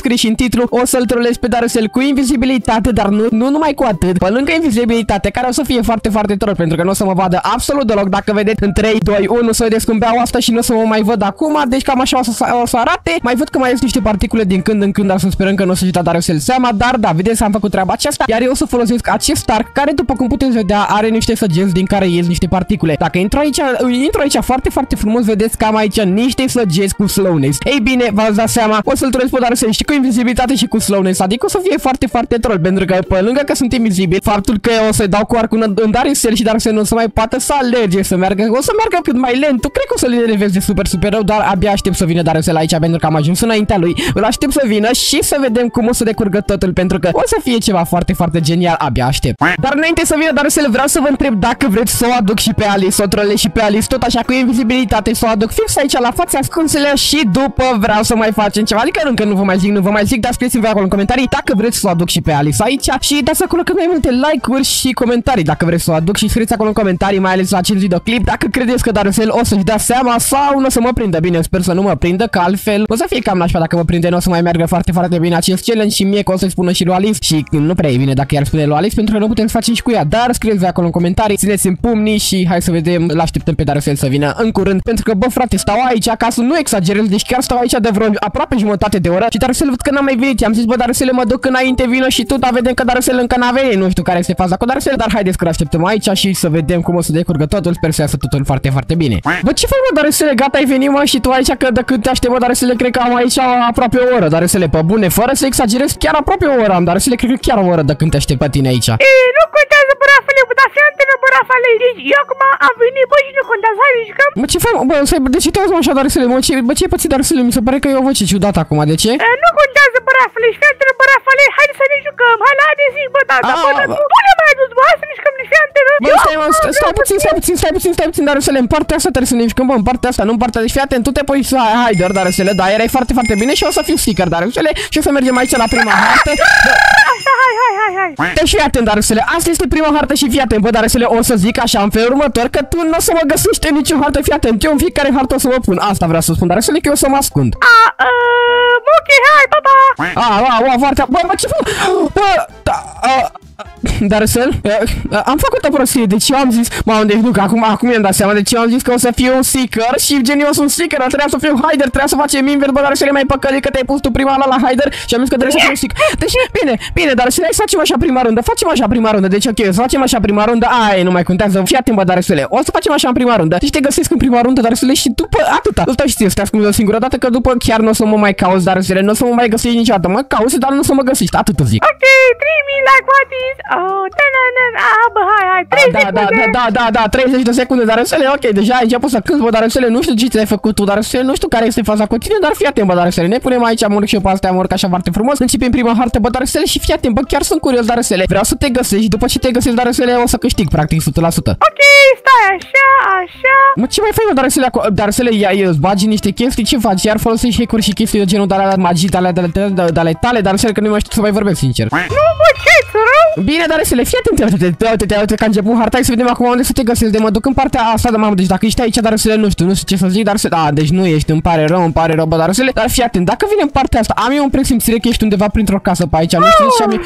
titlu, o să-l trolezi pe Darusel cu invizibilitate, dar nu, nu numai cu atât. Pe lângă invizibilitate, care o să fie foarte, foarte troll, pentru că nu o să mă vadă absolut deloc. Dacă vedeți în trei, doi, unu, să vedeți cum beau asta și nu o să mă mai văd acum, deci cam așa o să, o să arate. Mai văd că mai ies niște particule din când în când, dar să sperăm că nu o să-și da Darusel seama, dar da, vedeți, am făcut treaba aceasta, iar eu o să folosesc acest arc, care după cum puteți vedea are niște săgeți din care ies niște particule. Dacă intru aici, intru aici foarte, foarte frumos, vedeți că am aici niște săgeți cu slowness. Ei bine, v-ați dat seama, o să-l trolez pe Darusel și cu invizibilitate și cu slowness, adică o să fie foarte, foarte troll, pentru că pe lângă că sunt invizibil, faptul că o să-i dau cu arcul în Darusel și Darusel nu o să mai poată să alerge, să meargă, o să meargă cât mai lent. Tu cred că o să-l enerveze super, super rău, dar abia aștept să vină Darusel aici, pentru că am ajuns înaintea lui. Îl aștept să vină și să vedem cum o să decurgă totul, pentru că o să fie ceva foarte, foarte genial, abia aștept. Dar înainte să vină Darusel, vreau să vă întreb dacă vreți să o aduc și pe Alice, să o trolez și pe Alice, tot așa cu invizibilitate, să o aduc fix aici la fața ascunselea și după vreau să mai facem ceva. Adică încă nu vă mai zic, nu vă mai zic, dar scrieți-mi voi acolo în comentarii dacă vreți să o aduc și pe Alice aici și dați acolo cât mai multe like-uri și comentarii dacă vreți să o aduc și scrieți acolo în comentarii, mai ales la acest videoclip, dacă credeți că Darusel o să-și dea seama sau nu o să mă prindă. Bine, sper să nu mă prindă, că altfel o să fie cam nașpa dacă mă prinde, nu o să mai meargă foarte, foarte bine acest challenge și mie că o să-i spună și lui Alice și nu prea e bine dacă i-ar spune lui Alice, pentru că nu putem să facem și cu ea, dar scrieți acolo în comentarii, țineți în pumnii și hai să vedem, l-așteptăm pe Darusel să vină în curând, pentru că bă frate, stau aici acasă, nu exagerez, deci chiar stau aici de vreo aproape jumătate de oră și Darusel văd că n-a mai venit, i-am zis bă Darusel, mă duc înainte, vină și tu, dar vedem că Darusel încă n-a venit, nu știu care este faza cu Darusel, dar haideți că l-așteptăm aici și să vedem cum o să decurgă totul, sper să iasă totul foarte, foarte bine. Bă, ce faci mă Darusel, gata ai venit mă și tu aici, că de cât te aștept mă Darusel, cred că am aici aproape o oră, Darusel, pe bune, fără să exagerez, chiar aproape o oră am, Darusel, cred că chiar o oră de când te aștept pe tine aici. Ei, nu contează bărafele, bă, dar fii antenă bărafele, deci eu acum am venit, bă, și nu contează, hai, deci că... Mă, ce faci, bă, stai, de ce te auzi mă așa, Darusel, mă, ce, bă, ce ai pățit, Darusel, mi se pare că e o voce ciudată acum, de ce? E, nu contează bărafele, și fii antenă bărafele, haide să ne jucăm, hai la de zi, bă, da, dar până tu, nu ne mai adus, bă, hai să ne jucăm, nici fii antenă. Bă, stai, mă, stai, stai puțin, stai puțin, stai puțin, stai puțin, Darusel, în partea asta trebuie să ne mișcăm, bă, în partea asta, nu în partea, deci fii atent, tu te pui să hai, doar Darusel, da, erai foarte, foarte bine și o să fiu sticker, Darusel, și o să mergem aici la prima hartă. Așa, hai, hai, hai, hai. Deci fii atent, Darusel, asta este prima hartă și fii atent, bă, Darusel, o să zic așa în felul următor că tu nu o să mă găsești în nicio hartă, fii atent, eu în fiecare hartă o să mă pun, asta vreau să spun, Darusel, că eu o să mă ascund. A, uh, ok, hai, pa, pa. A, a, a, foarte, bă, bă, ce fac? Bă, da, a, Darusel, am făcut o prostie, deci eu am zis, mamă, deci nu, că acum, acum mi-am dat seama, deci eu am zis că o să fiu un seeker și gen eu sunt seeker, trebuia să fiu hider, trebuia să facem invers, bă, Darusel, mai păcălit că te-ai pus tu prima la la hider și am zis că trebuie să fiu seeker. Deci, bine, bine, Darusel, hai să facem așa prima rundă, facem așa prima rundă, deci ok, să facem așa prima rundă, ai, nu mai contează, fii atent, bă, Darusel, o să facem așa în prima rundă, deci te găsesc în prima rundă, Darusel, și după atâta, îl și ție, să te ascunzi o singură dată, că după chiar nu o să mă mai cauți, Darusel, nu o să mă mai găsești niciodată, mă cauți, dar nu o să mă găsești, atât zic. Ok, three me like what is, oh, ah, bă, hai, hai, treizeci da, da, da, da, da, da, treizeci de secunde, Darusel, ok, deja ai început să cânti, bă, Darusel, nu știu ce ți-ai făcut tu, Darusel, nu știu care este faza cu tine, dar fii atent, bă, Darusel, ne punem aici, am urc și eu pe astea, am urc așa foarte frumos, începem prima hartă, bă, Darusel, și fii atent, bă, chiar sunt curios, Darusel, vreau să te găsești, după ce te găsești, Darusel, o să câștig, practic, o sută la sută. Ok, stai așa, așa. Mă, ce mai faci, mă, Darusel, acolo, Darusel, ia, îți bagi niște chestii, ce faci, iar folosești hack-uri și chestii de genul de alea magii, de ale tale, Darusel, că nu mai știu să mai vorbesc, sincer. Nu, bă, ce-ți rău? Bine, Darusel, fii atent, uite, uite, uite, că a început harta, hai să vedem acum unde să te găsesc, de mă duc în partea asta, de mamă, deci dacă ești aici, Darusel, nu știu, nu știu ce să zic, Darusel, a, deci nu ești, îmi pare rău, îmi pare rău, bă, Darusel, dar fii atent, dacă vine în partea asta, am eu un presimțire că ești undeva printr-o casă pe aici, nu știu ce am eu,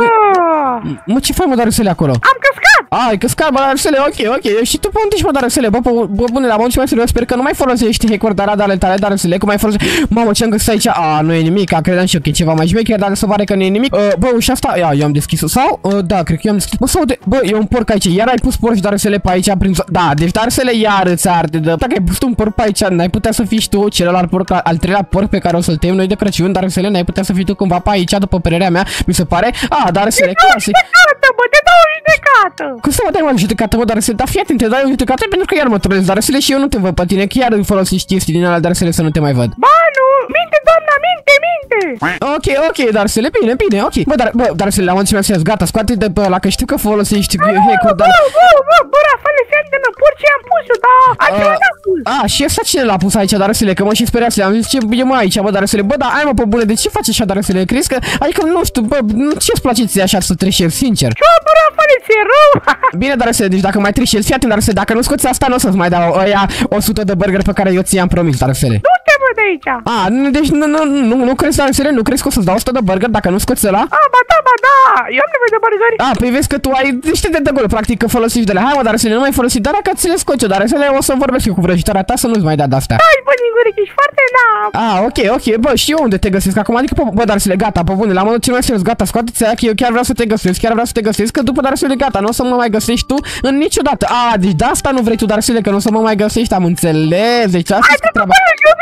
mă, ce faci, mă, Darusel, acolo? Am căscat! A, ai căscat, bă, Darusel, ok, ok, și tu pe unde ești, mă, Darusel, bă, bă, bune, la mulți mai serios, sper că nu mai folosești hack-uri de ale tale, Darusel, cum mai folosești, mamă, ce-am găsit aici, a, nu e nimic, credeam și eu că e ceva mai șmecher, dar se pare că nu e nimic, bă, ușa asta, ia, eu am deschis-o, sau, da, cred că eu am deschis, bă, sau de, bă, e un porc aici, iar ai pus porci, Darusel, pe aici, prin, da, deci Darusel, iar îți arde, de, dacă ai pus un porc pe aici, n-ai putea să fii tu celălalt porc, al treilea porc pe care o să-l tem noi de Crăciun, Darusel, n-ai putea să fii tu cumva pe aici, după părerea mea, mi se pare, a, Darusel, clasic. Bă, te dau o judecată! Cum să mă dai mă judecată, mă, Darusel? Dar fii atent, te dai o judecată pentru că iar mă trolezi, Darusel, și eu nu te văd pe tine, chiar folosești chestii din alea, Darusel, să nu te mai văd. Ba, nu! Minte, doamna, minte, minte! Ok, ok, Darusel, bine, bine, ok. Bă, dar, bă, Darusel, la mulțimea serios, gata, scoate de pe ăla, că știu că folosești hack-uri, dar... Bă, bă, bă, bă, Rafale, fii antenă, porci am pus eu, dar altceva n-am pus. A, și ăsta cine l-a pus aici, Darusel, că mă și speriase, am zis ce e mă aici, bă, Darusel, bă, dar ai mă pe bune, de ce faci așa, Darusel, crezi că, adică, nu știu, bă, ce-ți place ție așa să trișezi, sincer? Ce, bă, Rafale, ți-e rău? Bine, Darusel, deci dacă mai trișezi, fii atent, Darusel, dacă nu scoți asta, nu o să-ți mai dau ăia o sută de burger pe care eu ți-am promis, Darusel. Du-te, bă, de aici. A, deci nu, nu, nu, nu crezi, Darusele, nu crezi că o să-ți dau o sută de burger dacă nu scoți ăla? A, ba da, ba da, eu am nevoie de burgeri. A, păi vezi că tu ai niște de acolo, practic, că folosești de la. Hai mă, Darusele, nu mai folosi, dar dacă ți le scoți eu, Darusele, o să vorbesc eu cu vrăjitoarea ta să nu-ți mai dea de-astea. Hai, bă, Ninguric, ești foarte nab. A, ok, ok, bă, și eu unde te găsesc acum, adică, bă, Darusele, gata, pe bune, la modul cel mai serios, gata, scoate-ți aia că eu chiar vreau să te găsesc, chiar vreau să te găsesc, că după Darusele, gata, nu o să mă mai găsești tu în niciodată. A, deci de asta nu vrei tu, Darusele, că nu o să mă mai găsești, am înțeles, deci asta e treaba.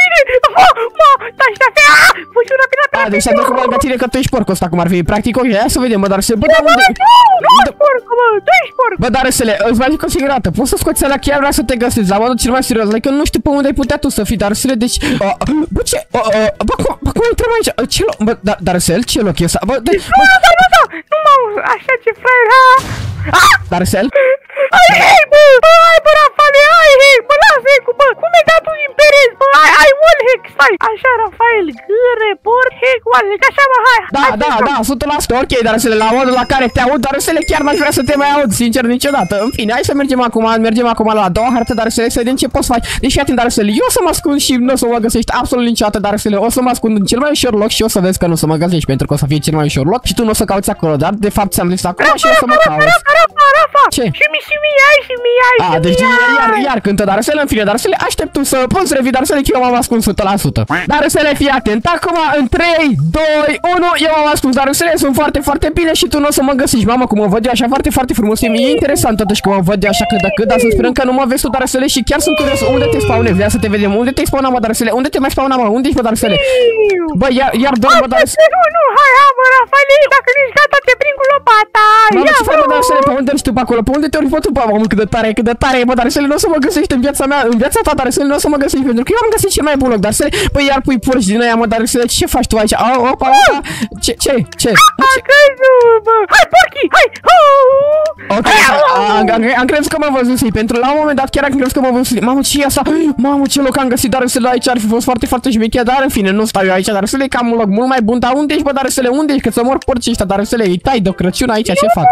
A, deci am trecut lângă tine că tu ești porcul ăsta, cum ar fi, practic, ok, hai să vedem, bă, Darusele, bă, dar unde... Nu, porc, bă, tu ești porc. Bă, Darusele, îți mai zic o singură dată, poți să scoți alea, chiar vreau să te găsesc, la modul cel mai serios, adică nu știu pe unde ai putea tu să fii, Darusele, deci... Uh, bă, ce? Uh, uh, bă, cum, bă, cum intrăm aici? Uh, ce loc? Bă, da, Darusele, ce loc e ăsta? Bă, de... Nu, nu, nu, nu, nu mă auzi, așa ce fraier, ha? Ah! Darusele? Ai, hei, bă, bă, hai, bă, Rafael, hai, hei, bă, lasă-i cu, bă, cum e dat tu din pereți, bă, hai, hai, wall hack, stai, așa, Rafael, gâre, port, hack, wall hack, așa, mă, hai, da, hai, da, da, o sută la sută, ok, Darusele, la modul la care te aud, Darusele, chiar n-aș vrea să te mai aud, sincer, niciodată, în fine, hai să mergem acum, mergem acum la a doua hartă, Darusele, să vedem ce poți face, deci, atent, Darusele, eu o să mă ascund și nu o să mă găsești absolut niciodată, Darusele, o să mă ascund în cel mai ușor loc și o să vezi că nu o să mă găsești, pentru că o să fie cel mai ușor loc și tu nu o să cauți acolo, dar, de fapt, ți-am zis acolo și o să mă cauți. Ce? Și mi și mi ai și mi ai. A, deci iar, iar cântă Darusele, în fine, Darusele, aștept tu să poți revii, Darusele, că eu m-am ascuns o sută la sută. Darusele, fii atent, acum în trei, doi, unu, eu m-am ascuns, Darusele, sunt foarte, foarte bine și tu nu o să mă găsești, mamă, cum mă văd eu așa foarte, foarte frumos, e interesant totuși că mă văd eu așa cât de cât, dar să sperăm că nu mă vezi tu, Darusele, și chiar sunt curios unde te spawnezi, vrea să te vedem, unde te-ai spawnat, mă, Darusele, unde te mai spawnat, mă, unde ești, mă, Darusele? Bă, iar, iar doar, mă, Darusele. Nu, nu, hai, hai, mă, Rafael, dacă nu ești gata, te prind cu lopata. Mamă, ce faci, mă, Darusele, pe unde ești tu pe acolo, pe unde te ori tu, bă, mamă, cât de tare, cât de tare, bă, Darusele, nu o să mă găsești în viața mea, în viața ta, Darusele, nu o să mă găsești, pentru că eu am găsit cel mai bun loc, Darusele, păi iar pui porci din aia, mă, Darusele, ce faci tu aici? Au, opa, opa, ce, ce, ce? Hai, porchi, hai! Ok, am crezut că mă văzusei, pentru la un moment dat chiar am crezut că mă văzusei. Mamă, ce e asta? Mamă, ce loc am găsit, Darusele, aici ar fi fost foarte, foarte șmecher, dar în fine, nu stau eu aici, Darusele, că am un loc mult mai bun, dar unde ești, bă, Darusele, unde ești? Că să mor porcii ăștia, Darusele, îi tai de Crăciun aici, ce fac?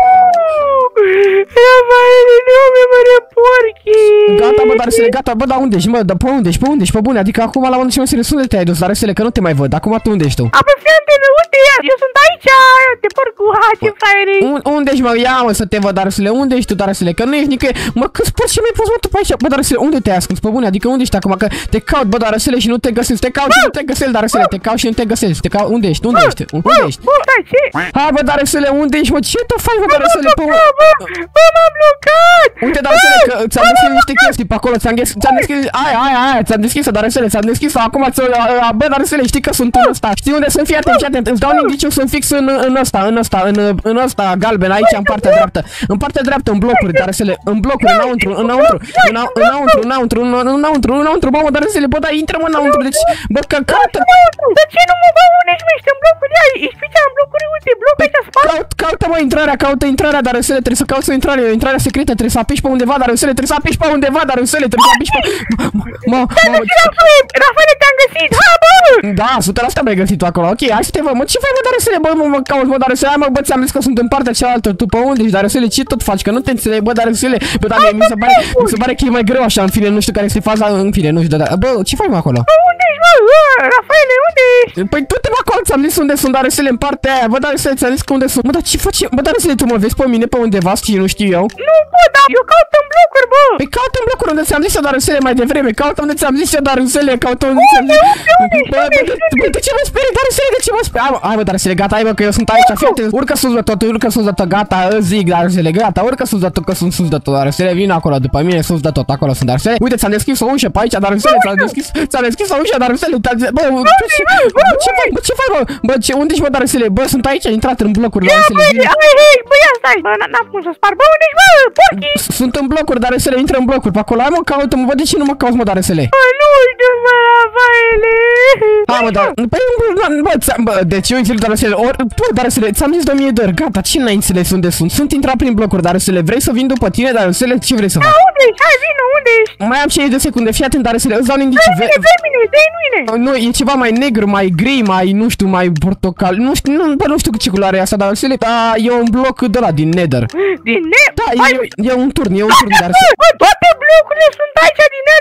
Rafael, nu mi mare porchi. Gata, bă, Darusele, gata, bă, dar unde ești, mă, dar pe unde ești, pe unde ești, pe bune, adică acum la unde și mă serios, unde te-ai dus, Darusele, că nu te mai văd, acum tu unde ești tu? Apă, fii antenă, uite, eu sunt aici, te porcu, ha, ce fraiere. Unde ești, mă, ia, mă, să te văd, Darusele, unde ești tu, Darusele, că nu ești nicăieri, mă, câți porci ce mi-ai pus, mă, tu pe aici, bă, Darusele, unde te-ai ascuns, pe bune, adică unde ești acum, că te caut, bă, Darusele, și nu te găsesc, te caut și nu te găsesc, Darusele, te caut și nu te găsesc, te caut, unde ești, unde ești, unde ești? Stai, ce? Hai, bă, Darusele, unde ești, mă, ce tu faci, bă, Darusele, pe Bă, bă, m-am blocat. uite, Darusele, că ți-am deschis niște chestii pe acolo, ți-am deschis, ți-am deschis, aia, aia, aia, ți-am deschis-o, Darusele, ți-am deschis-o, acum ți-o, bă, Darusele, știi că sunt în ăsta, știi unde sunt, fii atent, fii atent, îți dau un indiciu, sunt fix în, în ăsta, în ăsta, în, în ăsta, galben, aici, în partea dreaptă, în partea dreaptă, în blocuri, Darusele, în blocuri, înăuntru, înăuntru, înăuntru, înăuntru, înăuntru, înăuntru, bă, mă, Darusele, bă, dar intră, mă, înăuntru, deci, bă, că caută. De ce nu mă bă, unde ești, mă, ești în blocuri, ai, ești pe în blocuri, uite, blocul aici spate. Caut, caută, mă, intrarea, caută intrarea, Darusele, trebuie să cauți o intrare, o intrare secretă, trebuie să apeși pe undeva, Darusele, trebuie să apeși pe undeva, Darusele, trebuie să apeși pe... Mă, mă, Rafael, te-am găsit, ha, bă! da, o sută la sută mi-ai găsit tu acolo, ok, hai să te văd, mă, ce faci, mă, Darusele, bă, mă, mă cauți, mă, Darusele, hai, mă, bă, ți-am zis că sunt în partea cealaltă, tu pe unde ești, Darusele, ce tot faci, că nu te înțeleg, bă, Darusele, bă, dar mi se pare, mi se pare că e mai greu așa, în fine, nu știu care este faza, în fine, nu știu, dar, bă, ce faci, mă, acolo? Bă, unde ești, bă, Rafaele, unde ești? Păi tu te mă acolo, ți-am zis unde sunt, Darusele, în partea aia, bă, Darusele, ți-am zis că unde sunt, bă, dar ce faci, bă, Darusele, tu mă vezi pe mine pe undeva, și nu știu eu? Nu, bă, dar eu caut în blocuri, bă! Păi caută în blocuri unde ți-am zis eu, Darusele, mai devreme, caută unde ți-am zis eu, Darusele, caută unde ți-am zis. Bă, bă, de ce mă speri, Darusele, de ce mă speri? Hai, bă, Darusele, gata, hai, bă, că eu sunt aici, fii atent, urcă sus de tot, urcă sus de tot, gata, zic, Darusele, gata, urcă sus de tot, că sunt sus de tot, Darusele, vin acolo, după mine, sus de tot, acolo sunt, Darusele. Uite, ți-am deschis o ușă pe aici, Darusele, ți-am deschis, ți-am deschis o ușă, Darusele, bă, ce faci, bă, ce faci, bă, bă, ce, unde ești, bă, Darusele, bă, sunt aici, intrat în blocuri, Darusele, vin. Hai, hei, bă, ia stai, bă, n-am cum să spar, bă, unde ești, bă, porchi? Sunt în blocuri, Darusele, intră în blocuri, pe acolo, hai, mă, caută-mă, bă, de ce nu mă cauți, mă, Darusele? Bă, nu știu, bă, Rafaele. Hai, mă, dar, păi, bă, bă, deci eu înțeleg, Darusele, ori, bă, Darusele, ți-am zis de o mie de ori, gata, ce n-ai înțeles unde sunt? Sunt intrat prin blocuri, Darusele, vrei să vin după tine, Darusele, ce vrei să fac? Unde ești? Hai, vină, unde ești? Mai am cincizeci de secunde, fii atent, Darusele, îți dau un indiciu. Vei mine, vei mine. Nu, e ceva mai negru, mai gri, mai, nu știu, mai portocal, nu știu, nu, bă, nu știu ce culoare e asta, Darusele, dar e un bloc de la din Nether. Din Nether? Da, e, e un turn, e un turn, Darusele. Bă, toate blocurile sunt aici din Nether?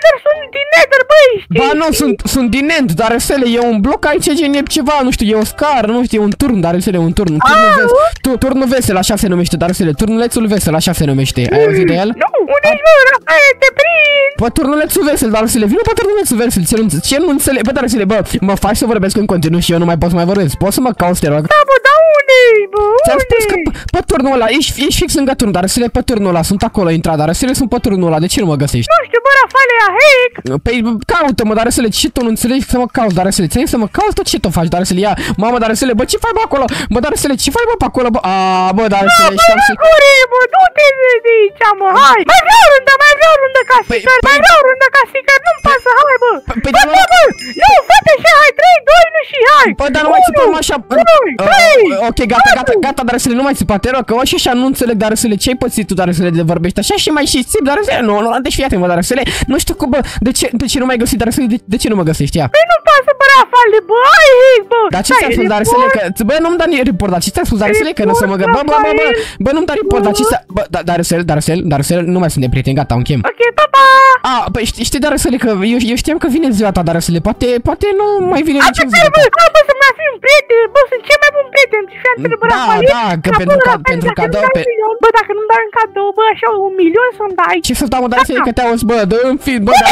Nether, sunt din Nether, băi, știi? Ba nu, sunt, sunt din End, dar Răsele, e un bloc aici gen e ceva, nu știu, e o scară, nu știu, e un turn, dar Răsele, un turn, turnul, ves, tu, turnul vesel, așa se numește, dar Răsele, turnulețul vesel, așa se numește, ai auzit de el? Nu, unde ești, bă, Rafael, te prind! Bă, turnulețul vesel, dar Răsele, vină pe turnulețul vesel, ce nu, ce nu înțeleg, bă, dar Răsele, bă, mă faci să vorbesc în continuu și eu nu mai pot să mai vorbesc, poți să mă cauți, te rog? Da, bă, da, unde-i, bă, Ți-am spus că unde-i? pe, pe turnul ăla, ești, ești fix lângă turn, dar Răsele, pe turnul ăla, sunt acolo intrat, dar Răsele, sunt pe turnul ăla, de ce nu mă găsești? Nu știu, bă, Rafael, ia hack! Păi caută-mă, dar Răsele, ce tu nu înțelegi să mă cauți, dar Răsele, ți-ai să mă cauți tot ce tu faci, dar Răsele, ia, mamă, dar Răsele, bă, ce faci bă acolo? Bă, dar Răsele, ce faci bă pe acolo, bă? A, bă, dar Răsele, ești cam și... Uri, bă, du-te de aici, mă, hai! Mai vreau rundă, mai vreau rundă ca Păi- sticker, mai păi- vreau rundă ca sticker, nu-mi pasă, hai, bă! Păi, Bă, dar- bă, bă, nu, fă-te și hai, trei, doi, unu și hai! Bă, dar nu mai țipăm așa... doi, trei! Uh, Ok, gata, gata, gata, dar Răsele, nu mai țipa, te rog, că și așa nu înțeleg, dar Răsele, ce-ai pățit tu, dar Răsele, de vorbești așa și mai și țip, dar Răsele, nu, nu, deci fii atent, bă, dar Răsele, nu știu cum, bă, de ce, de ce nu mai găsit, dar Răsele, de, de ce nu mă găsești, ia? Păi nu-mi pasă, bă, Rafael, bă, hai, hack, bă! Dar ce Hai, ți-a spus, dar Răsele, că, bă, nu-mi da report, dar ce ți-a spus, dar Răsele, că nu o să mă gă, bă, bă, bă, bă, bă, nu-mi da report, dar ce ți-a, bă, dar dar Răsele, dar Răsele, dar Răsele, nu mai suntem prieteni, gata, închem. Ok, pa, pa! A, păi știi, știi, dar Răsele, că eu, eu știam că vine ziua ta, dar Răsele, poate, poate nu mai vine nici în Asta ziua bă, ta. bă, bă, să mai fim prieteni, bă, sunt cel mai bun prieten și fianțele, bă, Da, Rafael. da, că Dar, pentru bă, ca- Rafael, pentru dacă cadou, nu-mi dai pe- un milion, bă, dacă nu-mi dai un cadou, bă, așa un milion să-mi dai. Ce să dau, mă, dar Răsele, că te auzi, bă, dă în fin, bă, dar...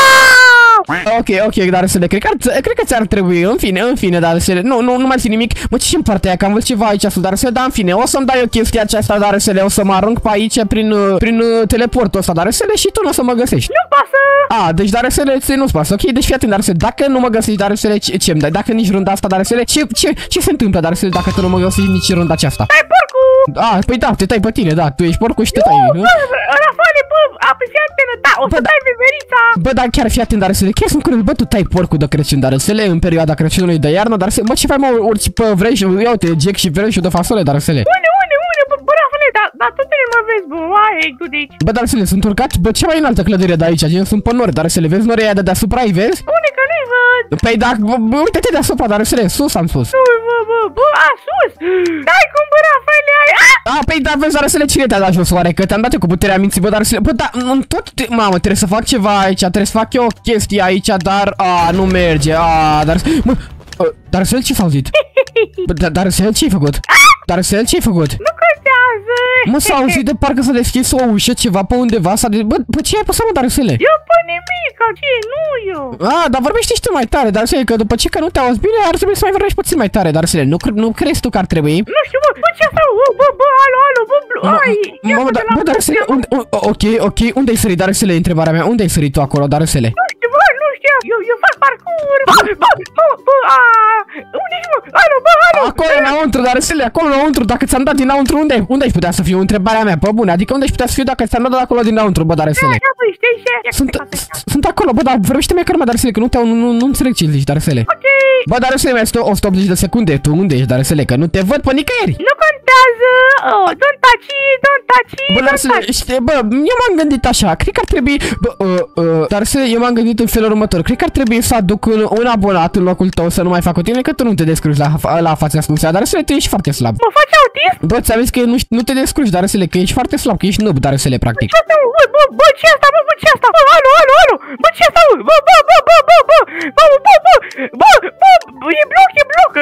Ok, ok, dar Răsele, cred că, ar, cred că ți-ar trebui, în fine, în fine, dar Răsele, nu, nu, nu mai țin nimic. Mă, ce și în partea aia, că am văzut ceva aici, dar Răsele, dar în fine, o să-mi dai o chestie aceasta, dar Răsele, o să mă arunc pe aici prin, uh, prin uh, teleportul ăsta, dar Răsele, și tu nu o să mă găsești. Nu pasă! A, deci dar Răsele, ți nu-ți pasă, ok, deci fii atent, dar Răsele, dacă nu mă găsești, dar Răsele, ce, ce-mi dai? Dacă nici runda asta, dar Răsele, ce, ce, ce se întâmplă, dar Răsele, dacă tu nu mă găsești nici runda aceasta? Ai porcu! A, păi da, te tai pe tine, da, tu ești porcul și te tai, nu? Bă, Rafael, bă, apă fii atentă, da, o să Bă, da. dai veverița! Bă, dar chiar fii atent, dar Răsele, chiar sunt curios, bă, tu tai porcul de Crăciun, dar Răsele, în perioada Crăciunului de iarnă, dar Răsele, bă, ce faci, mă, urci pe vrei și ia uite, Jack și vrei și de fasole, dar Răsele. Unde, unde, unde, bă, bă, Rafael, dar, dar tot nu mă vezi, bă, hai, hack, du de aici! Bă, dar Răsele, sunt urcat, bă, cea mai înaltă clădire de aici, gen sunt pe nori, dar Răsele, vezi norii aia de deasupra, îi vezi? Unde că nu-i văd? Păi da, bă, bă, uite-te deasupra, dar Răsele, sus am spus. Nu, bă, bă, bă, a, sus! Dai cum, bă, Rafael, ai, a! A, păi da, vezi, dar Răsele, cine te-a dat jos oare? Că te-am dat eu cu puterea minții, bă, dar Răsele, bă, da, în tot, te... mamă, trebuie să fac ceva aici, trebuie să fac eu o chestie aici, dar, a, nu merge, a, dar, mă, a, dar Răsele, ce s-a auzit? Bă, dar, dar Răsele, ce-ai făcut? Dar Răsele, ce-ai făcut? Nu contează! Mă, s-a auzit de parcă s-a deschis o ușă, ceva pe undeva, s-a de... Bă, bă, ce ai păsat, mă, dar Răsele? Eu pe nimic, ce, nu eu! A, dar vorbește și tu mai tare, dar Răsele, că după ce că nu te auzi bine, ar trebui să mai vorbești puțin mai tare, dar Răsele, nu, cre- nu crezi tu că ar trebui? Nu știu, bă, bă, ce asta, bă, bă, bă, alo, alo, bă, bă, ai, ia Mamă, de dar, la- bă, dar Răsele, unde, un, ok, ok, unde ai sărit, dar Răsele, întrebarea mea, unde ai sărit tu acolo, dar Răsele? Nu știu, bă, nu știu, eu, eu fac parcurs, bă, bă, bă, bă, a, unde ești, bă, alo, bă, alo! Acolo înăuntru, dar Răsele, acolo înăuntru, dacă ți-am dat dinăuntru, unde, unde ai putea să fiu, întrebarea mea, pe bune, adică unde ai putea să fiu dacă ți-am dat de acolo dinăuntru, bă, dar Răsele? Ia, bă, știi ce? Ia, Sunt, ia, ia. sunt acolo, bă, dar vorbește-mi acolo, mă, dar Răsele, că nu te nu, nu, nu înțeleg ce zici, dar Răsele. Ok, Bă, dar Răsele, mai este o sută optzeci de secunde, tu unde ești, dar Răsele, că nu te văd pe nicăieri. nu contează, oh, don't touch it, don't touch it, Bă, dar don't să, touch it. știi, bă, eu m-am gândit așa, cred că ar trebui, bă, uh, uh, dar să, eu m-am gândit în felul următor, cred că ar trebui să aduc un, un abonat în locul tău să nu mai fac cu tine, că tu nu te descurci la, la fața ascunsă, dar să tu ești foarte slab. Mă faci autist? Bă, ți-am zis că nu, nu te descurci, dar să că ești foarte slab, că ești noob, dar să practic. Ce asta, bă, bă, bă, ce asta, bă, bă, ce asta, bă, alo, alo, alo, bă, ce asta, bă, bă, bă, bă, bă, bă, bă, bă, bă, bă, bă, bă, bă, e bloc, e bloc,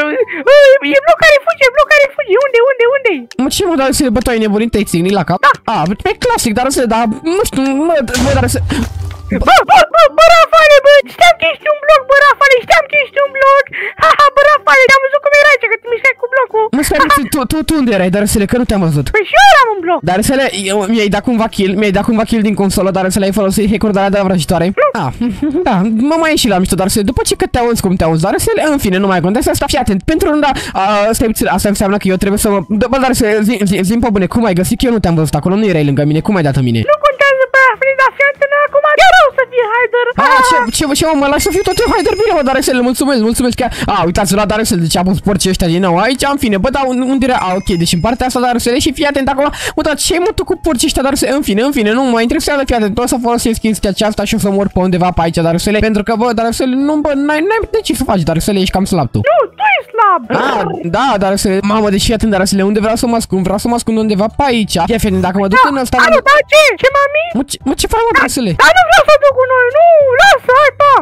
e bloc care fuge, e bloc care fuge, unde, unde, unde? Mă, ce mă, dar să bă, tu ai nebunit, te-ai țignit la cap? Da. A, pe clasic, dar să, dar, nu știu, mă, mă, dar să... Bă, bă, bă, bă, Rafale, bă, știam că ești un bloc, bă, Rafale, știam că ești un bloc. Haha, bă, Rafale, te-am văzut cum erai, că te mișcai cu blocul. Mă, stai puțin, tu, tu, tu unde erai, dar să că nu te-am văzut. Păi și eu eram un bloc. Dar să mi-ai dat cumva kill, mi-ai dat cumva kill din consolă, dar să le-ai folosit hack-uri de alea de la vrăjitoare. Ah, da, mă mai ieși la mișto, dar să după ce că te auzi cum te auzi, dar să în fine, nu mai contează asta. Fii atent, pentru runda, stai puțin, asta înseamnă că eu trebuie să mă... Bă, dar să zi-mi pe bune, cum ai găsit, că eu nu te-am văzut acolo, nu erai lângă mine, cum ai dat în mine? Nu contează, bă, Rafale, dar fii atent acum, chiar rău să fie Haider. Ah, ce, ce, ce, mă, mă lași să fiu tot eu, Haider, bine, mă, dar să le mulțumesc, mulțumesc chiar. Ah, uitați la Darusel, deci am pus porcii ăștia din nou aici, în fine, bă, dar unde era? Ah, ok, deci în partea asta Darusel și fii atent acolo. Bă, dar ce mă tu cu porcii ăștia Darusel? În fine, în fine, nu mă interesează, fii atent, o să folosesc chestia aceasta și o să mor pe undeva pe aici Darusel, pentru că, bă, Darusel, nu, bă, n-ai, n-ai de ce să faci, Darusel, ești cam slab tu. Nu, tu ești slab. Ah, da, Darusel, mamă, deci fii atent, Darusel, unde vreau să mă ascund? Vreau să mă ascund undeva pe aici. Ia fii atent, dacă mă duc în ăsta, Alo, da, ce? Ce, mami? mă, ce, mă, ce faci, mă, Darusel? Dar nu vreau să duc cu noi, nu,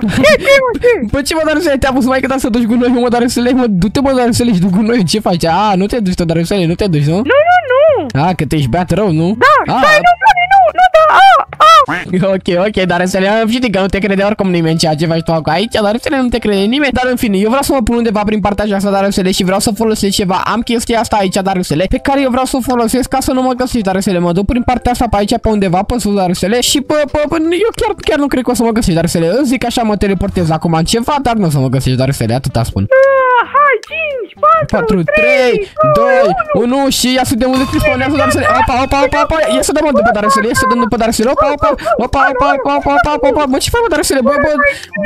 Ce, ce, mă, ce? Bă, ce mă, Darusele, te-a pus mai că să duci gunoiul, mă, Darusele, mă, du-te, mă, Darusele, și du gunoiul, ce faci? A, nu te duci tu, Darusele, nu te duci, nu? Nu, nu, nu. A, că te ești beat rău, nu? Da, A, stai, nu, nu, nu, nu, da, a, a. Ok, ok, Darusele, am știut că nu te crede oricum nimeni ceea ce faci tu acolo aici, Darusele, nu te crede nimeni, dar în fine, eu vreau să mă pun undeva prin partea asta, Darusele, și vreau să folosesc ceva, am chestia asta aici, Darusele, pe care eu vreau să o folosesc ca să nu mă găsești, Darusele, mă duc prin partea asta pe aici, pe undeva, pe sus, Darusele, și pe, pe, pe, eu chiar, chiar nu cred că o să mă găsești, Darusele, îți zic așa, mă teleportez acum în ceva, dar nu o să mă găsești, Darusele, atâta spun. Hai, cinci, patru, trei, doi, unu și ia să de unde te spawnează, Darusele. Opa, opa, opa, opa, ia să dăm după Darusele, ia să dăm după Darusele. Opa, opa, opa, opa, opa, opa, opa, opa, opa. Bă, ce faci, mă, Darusele? Bă, bă,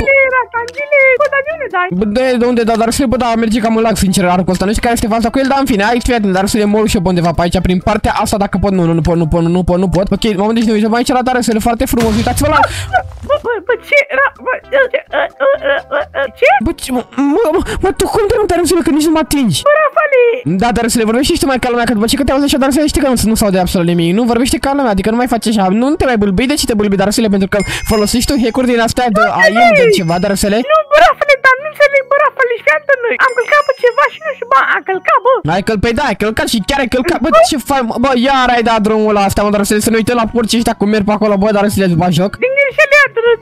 bă, de, de unde da, Darusele? Bă, da, merge cam în lag, sincer, arcul ăsta. Nu știu care este faza cu el, dar în fine, aici, fii atent, Darusele, mă și eu undeva pe aici, prin partea asta, dacă pot, nu, nu, nu pot, nu pot, nu pot, nu pot. Ok, mă deci ne uităm aici la Darusele, foarte frumos, uitați-vă la... Bă, bă, ce era, bă, ce? Bă, ce, mă, mă, mă, tu cum te-ai Darusele, că nici nu mă atingi? Bă, Rafale! Da, Darusele, vorbește și tu mai ca lumea, că după ce că te auzi așa, Darusele, știi că nu, nu s-aude absolut nimic, nu? Vorbește ca lumea, adică nu mai faci așa, nu te mai bâlbâi, de ce te bâlbâi, Darusele, pentru că folosești tu hack-uri din astea de A I M de ceva, Darusele? Nu, bă, Rafale, dar nu înțeleg, bă, Rafale, și fiată noi. Am călcat pe ceva și nu știu, bă, a călcat, bă. Ai călcat, păi da, ai călcat și chiar ai călcat, bă, ce faci, bă, iar ai dat drumul la astea, mă, Darusele, să ne uităm la porci ăștia cum merg pe acolo, bă, Darusele, după joc. Din greșeală,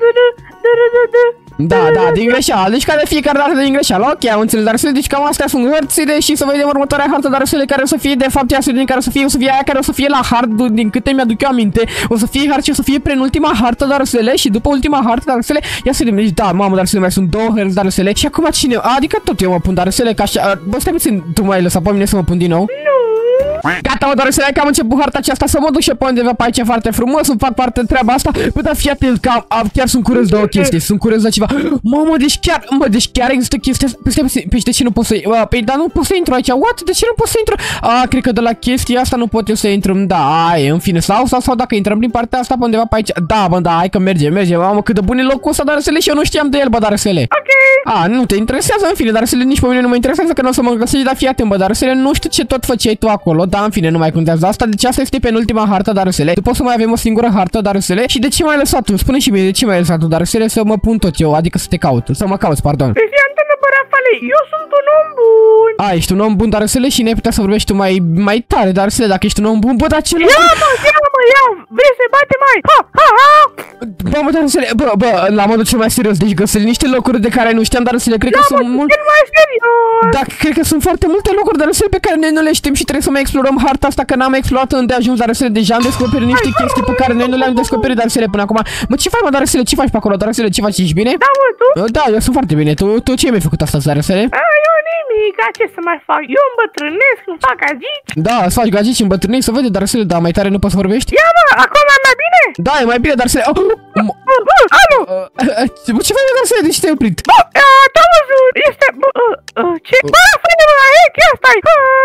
Da, da, din greșeală, deci ca de fiecare dată din greșeală, ok, am înțeles, Darusele, deci cam astea sunt hărțile și să vedem următoarea hartă, Darusele, care o să fie, de fapt, ea din care o să fie, o să fie aia care o să fie la hard, din câte mi-aduc eu aminte, o să fie hard și o să fie penultima hartă, Darusele, și după ultima hartă, Darusele, ia să vedem, deci da, mamă, Darusele, mai sunt două hărți, Darusele, și acum cine, adică tot eu mă pun, Darusele, ca așa, bă, stai puțin, tu mai lăsa pe mine să mă pun din nou? Gata, mă, Darusele, că am început harta aceasta, să mă duc și pe undeva pe aici foarte frumos, să fac parte de treaba asta. Bă, dar fii atent, că chiar sunt curios de o chestie, sunt curios de ceva. Mamă, deci chiar, mă, deci chiar există chestia asta. Păi de ce nu pot să, păi da, nu pot să intru aici. What? De ce nu pot să intru? A, cred că de la chestia asta nu pot eu să intru. Da, e, în fine, sau, sau, sau dacă intrăm prin partea asta pe undeva pe aici. Da, bă, da, hai că merge, merge. Mamă, cât de bun e locul ăsta, Darusele, și eu nu știam de el, bă, Darusele. Ok. A, nu te interesează, în fine, Darusele, nici pe mine nu mă interesează că nu o să mă găsești, dar fii atent, bă, Darusele, nu știu ce tot făceai tu acolo, dar în fine, nu mai contează asta, deci asta este penultima hartă, Darusele. După o să mai avem o singură hartă, Darusele. Și de ce m-ai lăsat tu? Spune și mie, de ce m-ai lăsat tu, Darusele, să mă pun tot eu, adică să te caut, să mă cauți, pardon. Păi fii antenă, bă, Rafale, eu sunt un om bun. A, ești un om bun, Darusele, și ne-ai putea să vorbești tu mai, mai tare, Darusele, dacă ești un om bun, bă, dar ce... Ia, mă, ia, mă, ia, vrei să-i bate mai? Ha, ha, ha! Bă, mă, Darusele, bă, bă, la modul cel mai serios, deci găseli niște locuri de care nu știam, Darusele, cred că sunt mult... mai serios. Da, cred că sunt foarte multe locuri, Darusele, pe care noi nu le știm și trebuie să mai explorăm harta asta, că n-am explorat îndeajuns, Darusele, deja am descoperit niște chestii pe care noi nu le-am descoperit, Darusele, până acum. Mă, ce faci, mă, Darusele, ce faci pe acolo, Darusele, ce faci, ești bine? Da, mă, tu? Da, eu sunt foarte bine, tu, tu ce mi-ai făcut astăzi, Darusele? A, eu nimic, ce să mai fac? Eu îmbătrânesc, îmi fac agici. Da, să faci gagici, îmbătrânești, să vede, Darusele, da, mai tare nu poți să vorbești? Ia, mă, acum e mai bine? Da, e mai bine, Darusele. Oh, Bă, bă, alo! bă, ce faci, Darusele, de ce te-ai oprit? Bă, te-am văzut, este, bă, ce? Bă, frate, bă, e, chiar stai!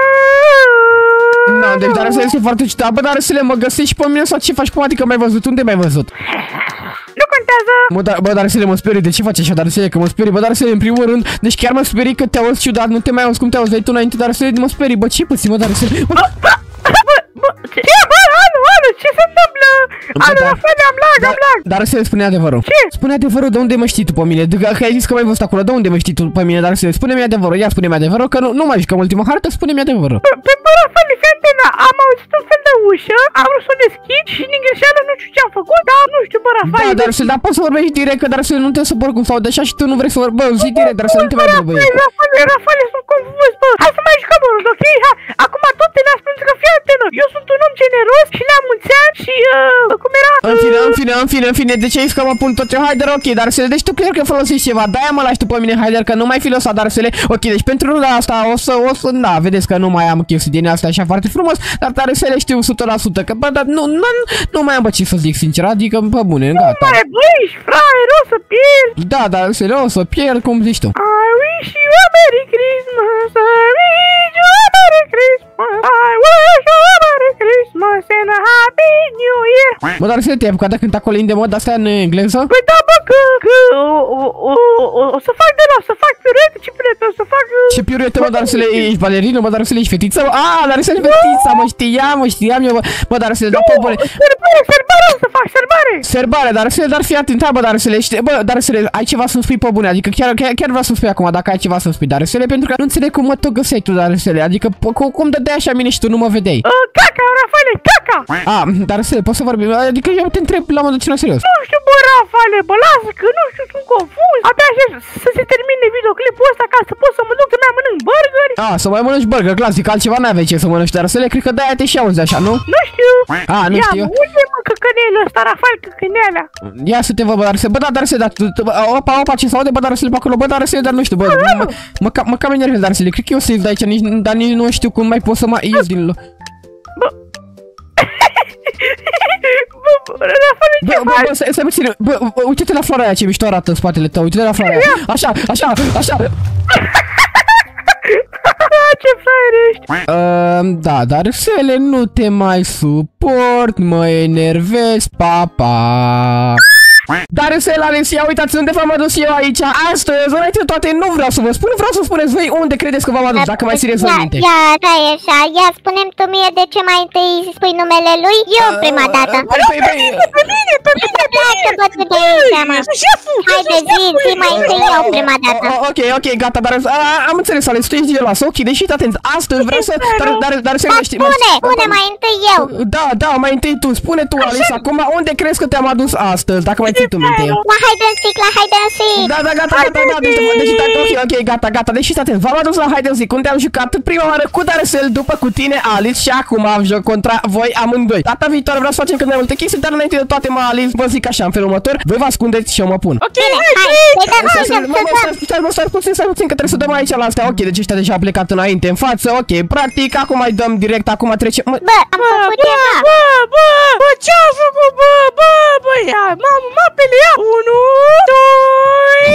Da, deci Darusele este foarte ciudat. Bă, Darusele, mă găsești și pe mine sau ce faci? Cum adică m-ai văzut? Unde m-ai văzut? Nu contează! Bă, dar, bă, Darusele, mă sperii, de ce faci așa, Darusele, că mă sperii? Bă, Darusele, în primul rând, deci chiar mă sperii că te auzi ciudat, nu te mai auzi cum te auzi tu înainte, Darusele, mă sperii, bă, ce puțin, mă, Darusele? Bă, Bă, bă, bă, ce? Bă, alo, alo, ce se întâmplă? Alo, la fel, am lag, am lag! Darusele, spune adevărul. Ce? Spune adevărul, de unde mă știi tu pe mine? De, că ai zis că m-ai văzut acolo, de unde mă știi tu pe mine, Darusele? Spune-mi adevărul, ia spune-mi adevărul, că nu, nu mai jucăm ultima hartă, spune-mi adevărul. Pe bă, Rafale, fii antena, am auzit un fel de ușă, am vrut să o deschid și din greșeală nu știu ce am făcut, dar nu știu, bă, Rafale. Da, Darusele, dar poți să vorbești direct, că Darusele nu te supăr cum s-aude așa și tu nu vrei să vorbești. Bă, zi direct, Darusele, nu te mai băbăie. Rafale, Rafale, sunt confuz, bă. Hai să mai jucăm, bă, ok? Ha, acum tot te las pentru că fii antenă. Eu sunt un om generos și la mulți ani și, uh, cum era? În fine, în fine, în fine, în fine, de ce ai zis că mă pun tot eu? Haider, ok, Darusele, deci tu cred că folosești ceva, de-aia mă lași tu pe mine, Haider, că nu mai fi lăsat, Darusele. Ok, deci pentru runda asta o să, o să, da, vedeți că nu mai am chestii din astea așa foarte frumos, dar Darusele știu o sută la sută, că, bă, dar nu, nu, nu mai am bă ce să zic, sincer, adică, bă, bune, gata. Mai băi, fraier, o să pierd. Da, Darusele, o să pierd, cum zici tu. I wish you a Merry Christmas, I wish you a Merry Christmas, I wish you a Merry Merry Christmas and a Happy New Year. Bă, dar să te apucat de cânta colinde de mod astea în engleză? Păi da, bă, că, că o, o, o, o, o să fac de la, o să fac piruete, ce piruete, o să fac... Ce piruete, mă, dar să le ești balerină, mă, dar să le ești fetiță? Ah, dar să le fetița, mă, știam, mă, știam eu, bă, dar să le dau pe bune. Sărbare, sărbare, o să fac sărbare. Serbare, dar să le dar fii atent, bă, dar să le știi, bă, dar să le ai ceva să-mi spui pe bune, adică chiar, chiar, chiar vreau să-mi spui acum dacă ai ceva să-mi spui, dar să le pentru că nu înțeleg cum mă tot găseai tu, dar să le, adică cum, cum dădeai așa mine și tu nu mă vedeai. Uh, caca, Rafaele, caca. Ah, dar să le poți să vorbim, adică eu te întreb la modul cel serios. Nu știu, bă, Rafaele, bă, lasă că nu știu, sunt confuz. Abia așa să se termine videoclipul ăsta ca să pot să mă duc să mai mănânc burgeri. Ah, să mai mănânci burger, clasic, altceva n-aveai ce să mănânci, dar să le cred că de-aia te și auzi așa, nu? Nu știu. Ah, nu Ia, știu. unde mă căcănelul ăsta, Rafael, căcănelea? Ia să te văd, bă, dar să, bă, da, dar să, da, opa, opa, ce se aude, bă, dar să le pe acolo, bă, dar să le, dar nu știu, bă, mă, mă, cam, mă cam enervez, dar să le, cred că eu să-i de aici, nici, dar nici nu știu cum mai pot să mai ies din... Bă, bă, Rafael, ce Bă, bă, faci? bă, stai, stai puțin, bă, uite-te la floarea aia, ce mișto arată în spatele tău, uite-te la floarea aia, așa, așa, așa. Ce fraier ești? Uh, da, dar Sele, nu te mai suport, mă enervez, pa, pa. Dar Sele, Alex, ia uitați unde v-am adus eu aici astăzi, înainte de toate nu vreau să vă spun, vreau să spuneți voi unde credeți că v-am adus, dacă mai țineți Ia, minte. ia, da, e așa, ia spune-mi tu mie de ce mai întâi spui numele lui eu prima dată. Păi, păi, păi, Pe mine, pe mine, pe Pleacă, bă, tu de aici, mă. șeful! Haide, zi, zi mai întâi eu prima dată. O- Ok, ok, gata, dar a, am înțeles, Alex, tu ești geloasă, ok, deși atent, astăzi vreau să, dar, dar, dar să Dar știi, spune, spune mai întâi eu. Da, da, mai întâi tu, spune tu, Alex, acum unde crezi că te-am adus astăzi, dacă mai ții tu minte. La hide and seek, la hide and seek. Da, da, gata, gata, da, deci, deci, deci, ok, ok, gata, gata, deci fiți atent, v-am adus la Hide and Seek, unde am jucat prima oară cu Darcel, după cu tine, Alice, și acum am joc contra voi amândoi. Data viitoare vreau să facem cât mai multe chestii, dar înainte de toate, mă, Alice, vă zic așa, în felul următor, voi vă ascundeți și eu mă pun. Ok, Bine, hai, hai, hai, să dăm, Stai, să stai, dăm, mă, să mă, dăm. stai, stai, mă, stai puțin, stai puțin, că trebuie să dăm aici la astea. Ok, deci ăștia deja au plecat înainte în față, ok, practic, acum mai dăm direct, acum trecem. Mă, Bă, am făcut bă, ceva. bă, bă, bă, ce-a făcut, bă, bă, bă, ia, mamă, mapele, ia, unu, doi,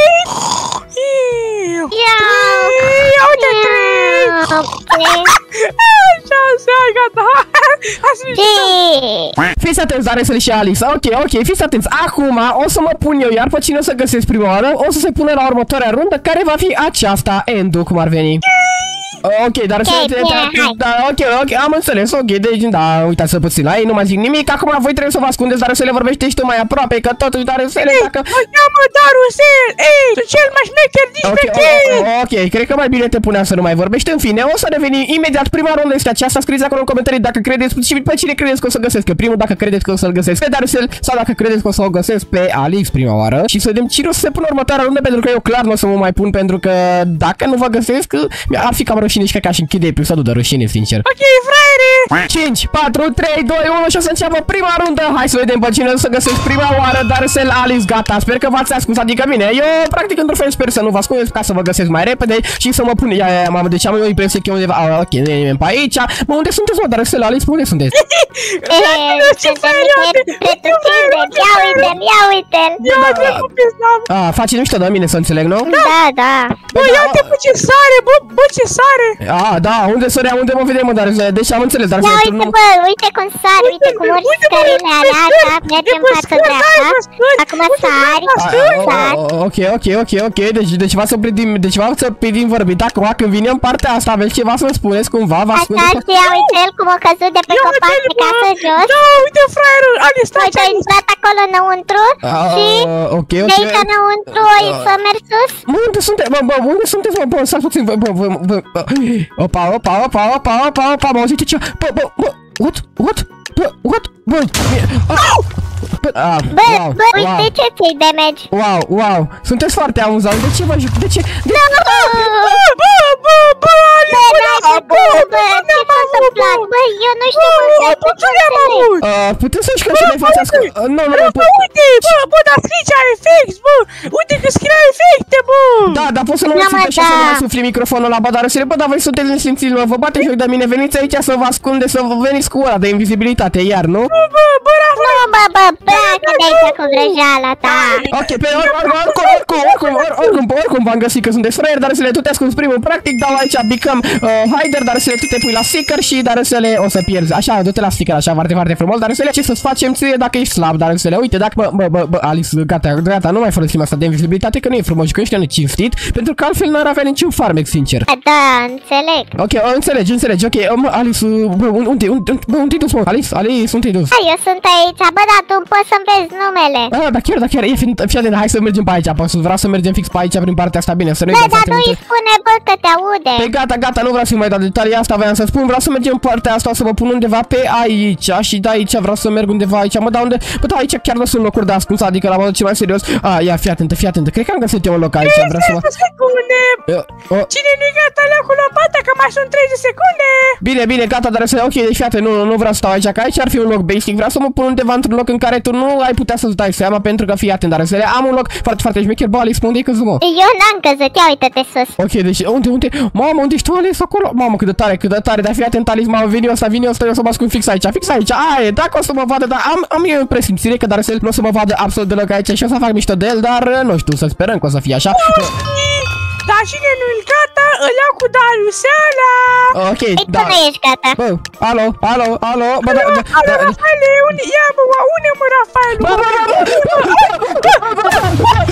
Ia, ia, uite, trei, ok. așa, așa, gata, hai să Zi. fiți atenți, Darcel și Alice, ok, ok, fiți atenți, acum o să mă pun eu, iar pe cine o să găsesc prima oară, o să se pune la următoarea rundă, care va fi aceasta, end-ul, cum ar veni. Ok, dar să... bine, hai. Da, ok, ok, am înțeles, ok, deci, da, uitați să puțin la ei, nu mai zic nimic, acum voi trebuie să vă ascundeți, dar să le vorbești și tu mai aproape, că totuși, dar să le, dacă... mă cheamă Darusel, ei, tu cel mai șmecher din Ok, șmecher. o- ok, cred că mai bine te puneam să nu mai vorbești. În fine, o să revenim imediat. Prima rundă este aceasta. Scrieți acolo în comentarii dacă credeți și pe cine credeți că o să găsesc. Că primul dacă credeți că o să-l găsesc pe Darcel sau dacă credeți că o să o găsesc pe Alex prima oară. Și să vedem cine o să se pună următoarea rundă, pentru că eu clar nu o să mă mai pun, pentru că dacă nu vă găsesc, ar fi cam rușine și cred că aș închide episodul de rușine, sincer. Ok, fraiere. cinci, patru, trei, doi, unu și o să înceapă prima rundă. Hai să vedem pe cine o să găsesc prima oară. Darcel, Alice, gata. Sper că v-ați ascuns, adică bine. Eu practic într-un fel sper să nu vă ascundeți ca să vă găsesc mai repede și să mă pun. Ia, ia, mamă, deci am eu impresie că e undeva. Ah, ok, nu e nimeni pe aici. Mă, unde sunteți, mă, Darcel, Alice, unde sunteți? Suntem nicăieri pretutindeni. Ia uite-l, ia uite-l. Ia, dracu, pe snap. Ah, faceți mișto de mine, să înțeleg, nu? Da, da. Bă, ia uite, bă, ce sare, bă, bă, ce sare. Ah, da, unde sărea, unde mă vedem, mă, Darcel? Deci am înțeles, Darcel, Ia tu uite, nu... bă, uite cum sari, uite cum urci scările alea, așa, mergem față dreapta. Acum sari, Ah, sari. oh, oh, ok, ok, ok, ok, deci, deci v-ați oprit din, deci v-ați oprit din vorbit. Acum, când vine în partea asta, aveți ceva să-mi spuneți, cumva, vă Așa, ascundeți... și ia uite-l cum a căzut de pe Ia copac uite-l, de bă. casă jos. Da, uite, fraierul, Ali, stai, Uite, a stai. intrat acolo înăuntru și Ah, ok, de ok. aici înăuntru ai să mergi sus. Mă, unde sunteți? Bă, bă, unde sunteți, bă, bă, stați puțin, bă, bă, bă, bă, bă, opa, opa, opa, opa, opa, opa, mă auziți ce? Bă, bă, bă, what, what, bă, what, bă, ah, bă, ah, Bă, wow, bă, wow, uite ce ți-ai damage. wow, wow, sunteți foarte amuzant, de ce vă juc, de ce, de Da, bă, Bă, bă, bă, Ali, bă, bă, n-ai ce bă, bă, bă, ce s-a întâmplat? Bă, eu nu știu cum să bă, ce le-am avut? Uh, puteți să-și că și mai faceți că... Uh, nu, nu, Bă, nu, bă, uite, bă, bă, dar scrie are efect, bă. Uite că scrie efecte, bă. da, dar poți să nu Da, mai mă, sunteți și să nu da. mai sufli microfonul la badare, să bă, dar voi sunteți nesimțiți, mă, vă bate joc de mine, veniți aici să vă ascunde, să vă veniți cu ăla de invizibilitate, iar, nu? Bă, bă, bă, Rafa. Nu, bă, bă, pleacă de aici cu vrăjeala ta. Ok, pe oricum, oricum, oricum, oricum, oricum, oricum, v-am găsit că sunteți fraieri, dar să le tu te asculti primul practic, dau aici Become uh, Hider, dar să le tu te pui la sticker și dar să le o să pierzi. Așa, du-te la sticker, așa, foarte, foarte frumos, dar să le ce să-ți facem ție dacă ești slab, dar să le uite, dacă, bă, bă, bă, bă, Alice, gata, gata, nu mai folosim asta de invizibilitate, că nu e frumos și că ești necinstit, pentru că altfel n-ar avea niciun farmec, sincer. Da, înțeleg. Ok, o, înțelegi, înțelegi, ok, mă, Alice, bă, unde, unde, bă, unde-i dus, mă, Alice, Alice, unde-i dus? Eu sunt aici, bă, dar tu poți să-mi vezi numele. Ah, da, chiar, da, chiar, e, fii atent, hai să mergem pe aici, poți, vreau să mergem fix pe aici, prin partea asta, bine, să nu-i Bă, dăm dar foarte nu-i multe. spune, bă, că te aude. Păi gata, gata, nu vreau să mai dau detalii, asta voiam să spun, vreau să mergem în partea asta, o să mă pun undeva pe aici și da, aici vreau să merg undeva aici, mă, da, unde, bă, da, aici chiar nu sunt locuri de ascuns, adică la modul cel mai serios. Ah, ia, fii atentă, fii atentă, cred că am găsit eu un loc aici, vreau să mă... secunde. Oh. Cine nu-i gata la cu lopata, că mai sunt treizeci secunde. Bine, bine, gata, dar să... Ok, deci fii atent, nu, nu, nu vreau să stau aici, că aici ar fi un loc basic, vreau să mă pun undeva într-un loc în care tu nu ai putea să-ți dai seama, pentru că fii atent, dar să am un loc foarte, foarte șmecher, bă, Alice, unde e căzut, mă? Eu n-am căzut, ia uite-te sus. Ok, deci unde, unde? Mamă, unde ești tu, Alice, acolo? Mamă, cât de tare, cât de tare, dar fii atent, Alice, mamă, vin eu ăsta, vin eu ăsta, eu să mă ascund fix aici, fix aici, aia, dacă o să mă vadă, dar am, am eu presimțire că dar să nu o să mă vadă absolut deloc aici și o să fac mișto de el, dar nu știu, să sperăm că o să fie așa. Dar cine nu-i gata, îl iau cu Dariusela. Ok, Ei, da. tu nu ești gata. Bă, alo, alo, alo, bă, da, da, Alo, da, Rafaele, unde, ia, bă, une, mă, Rafael. bă, bă, bă, bă,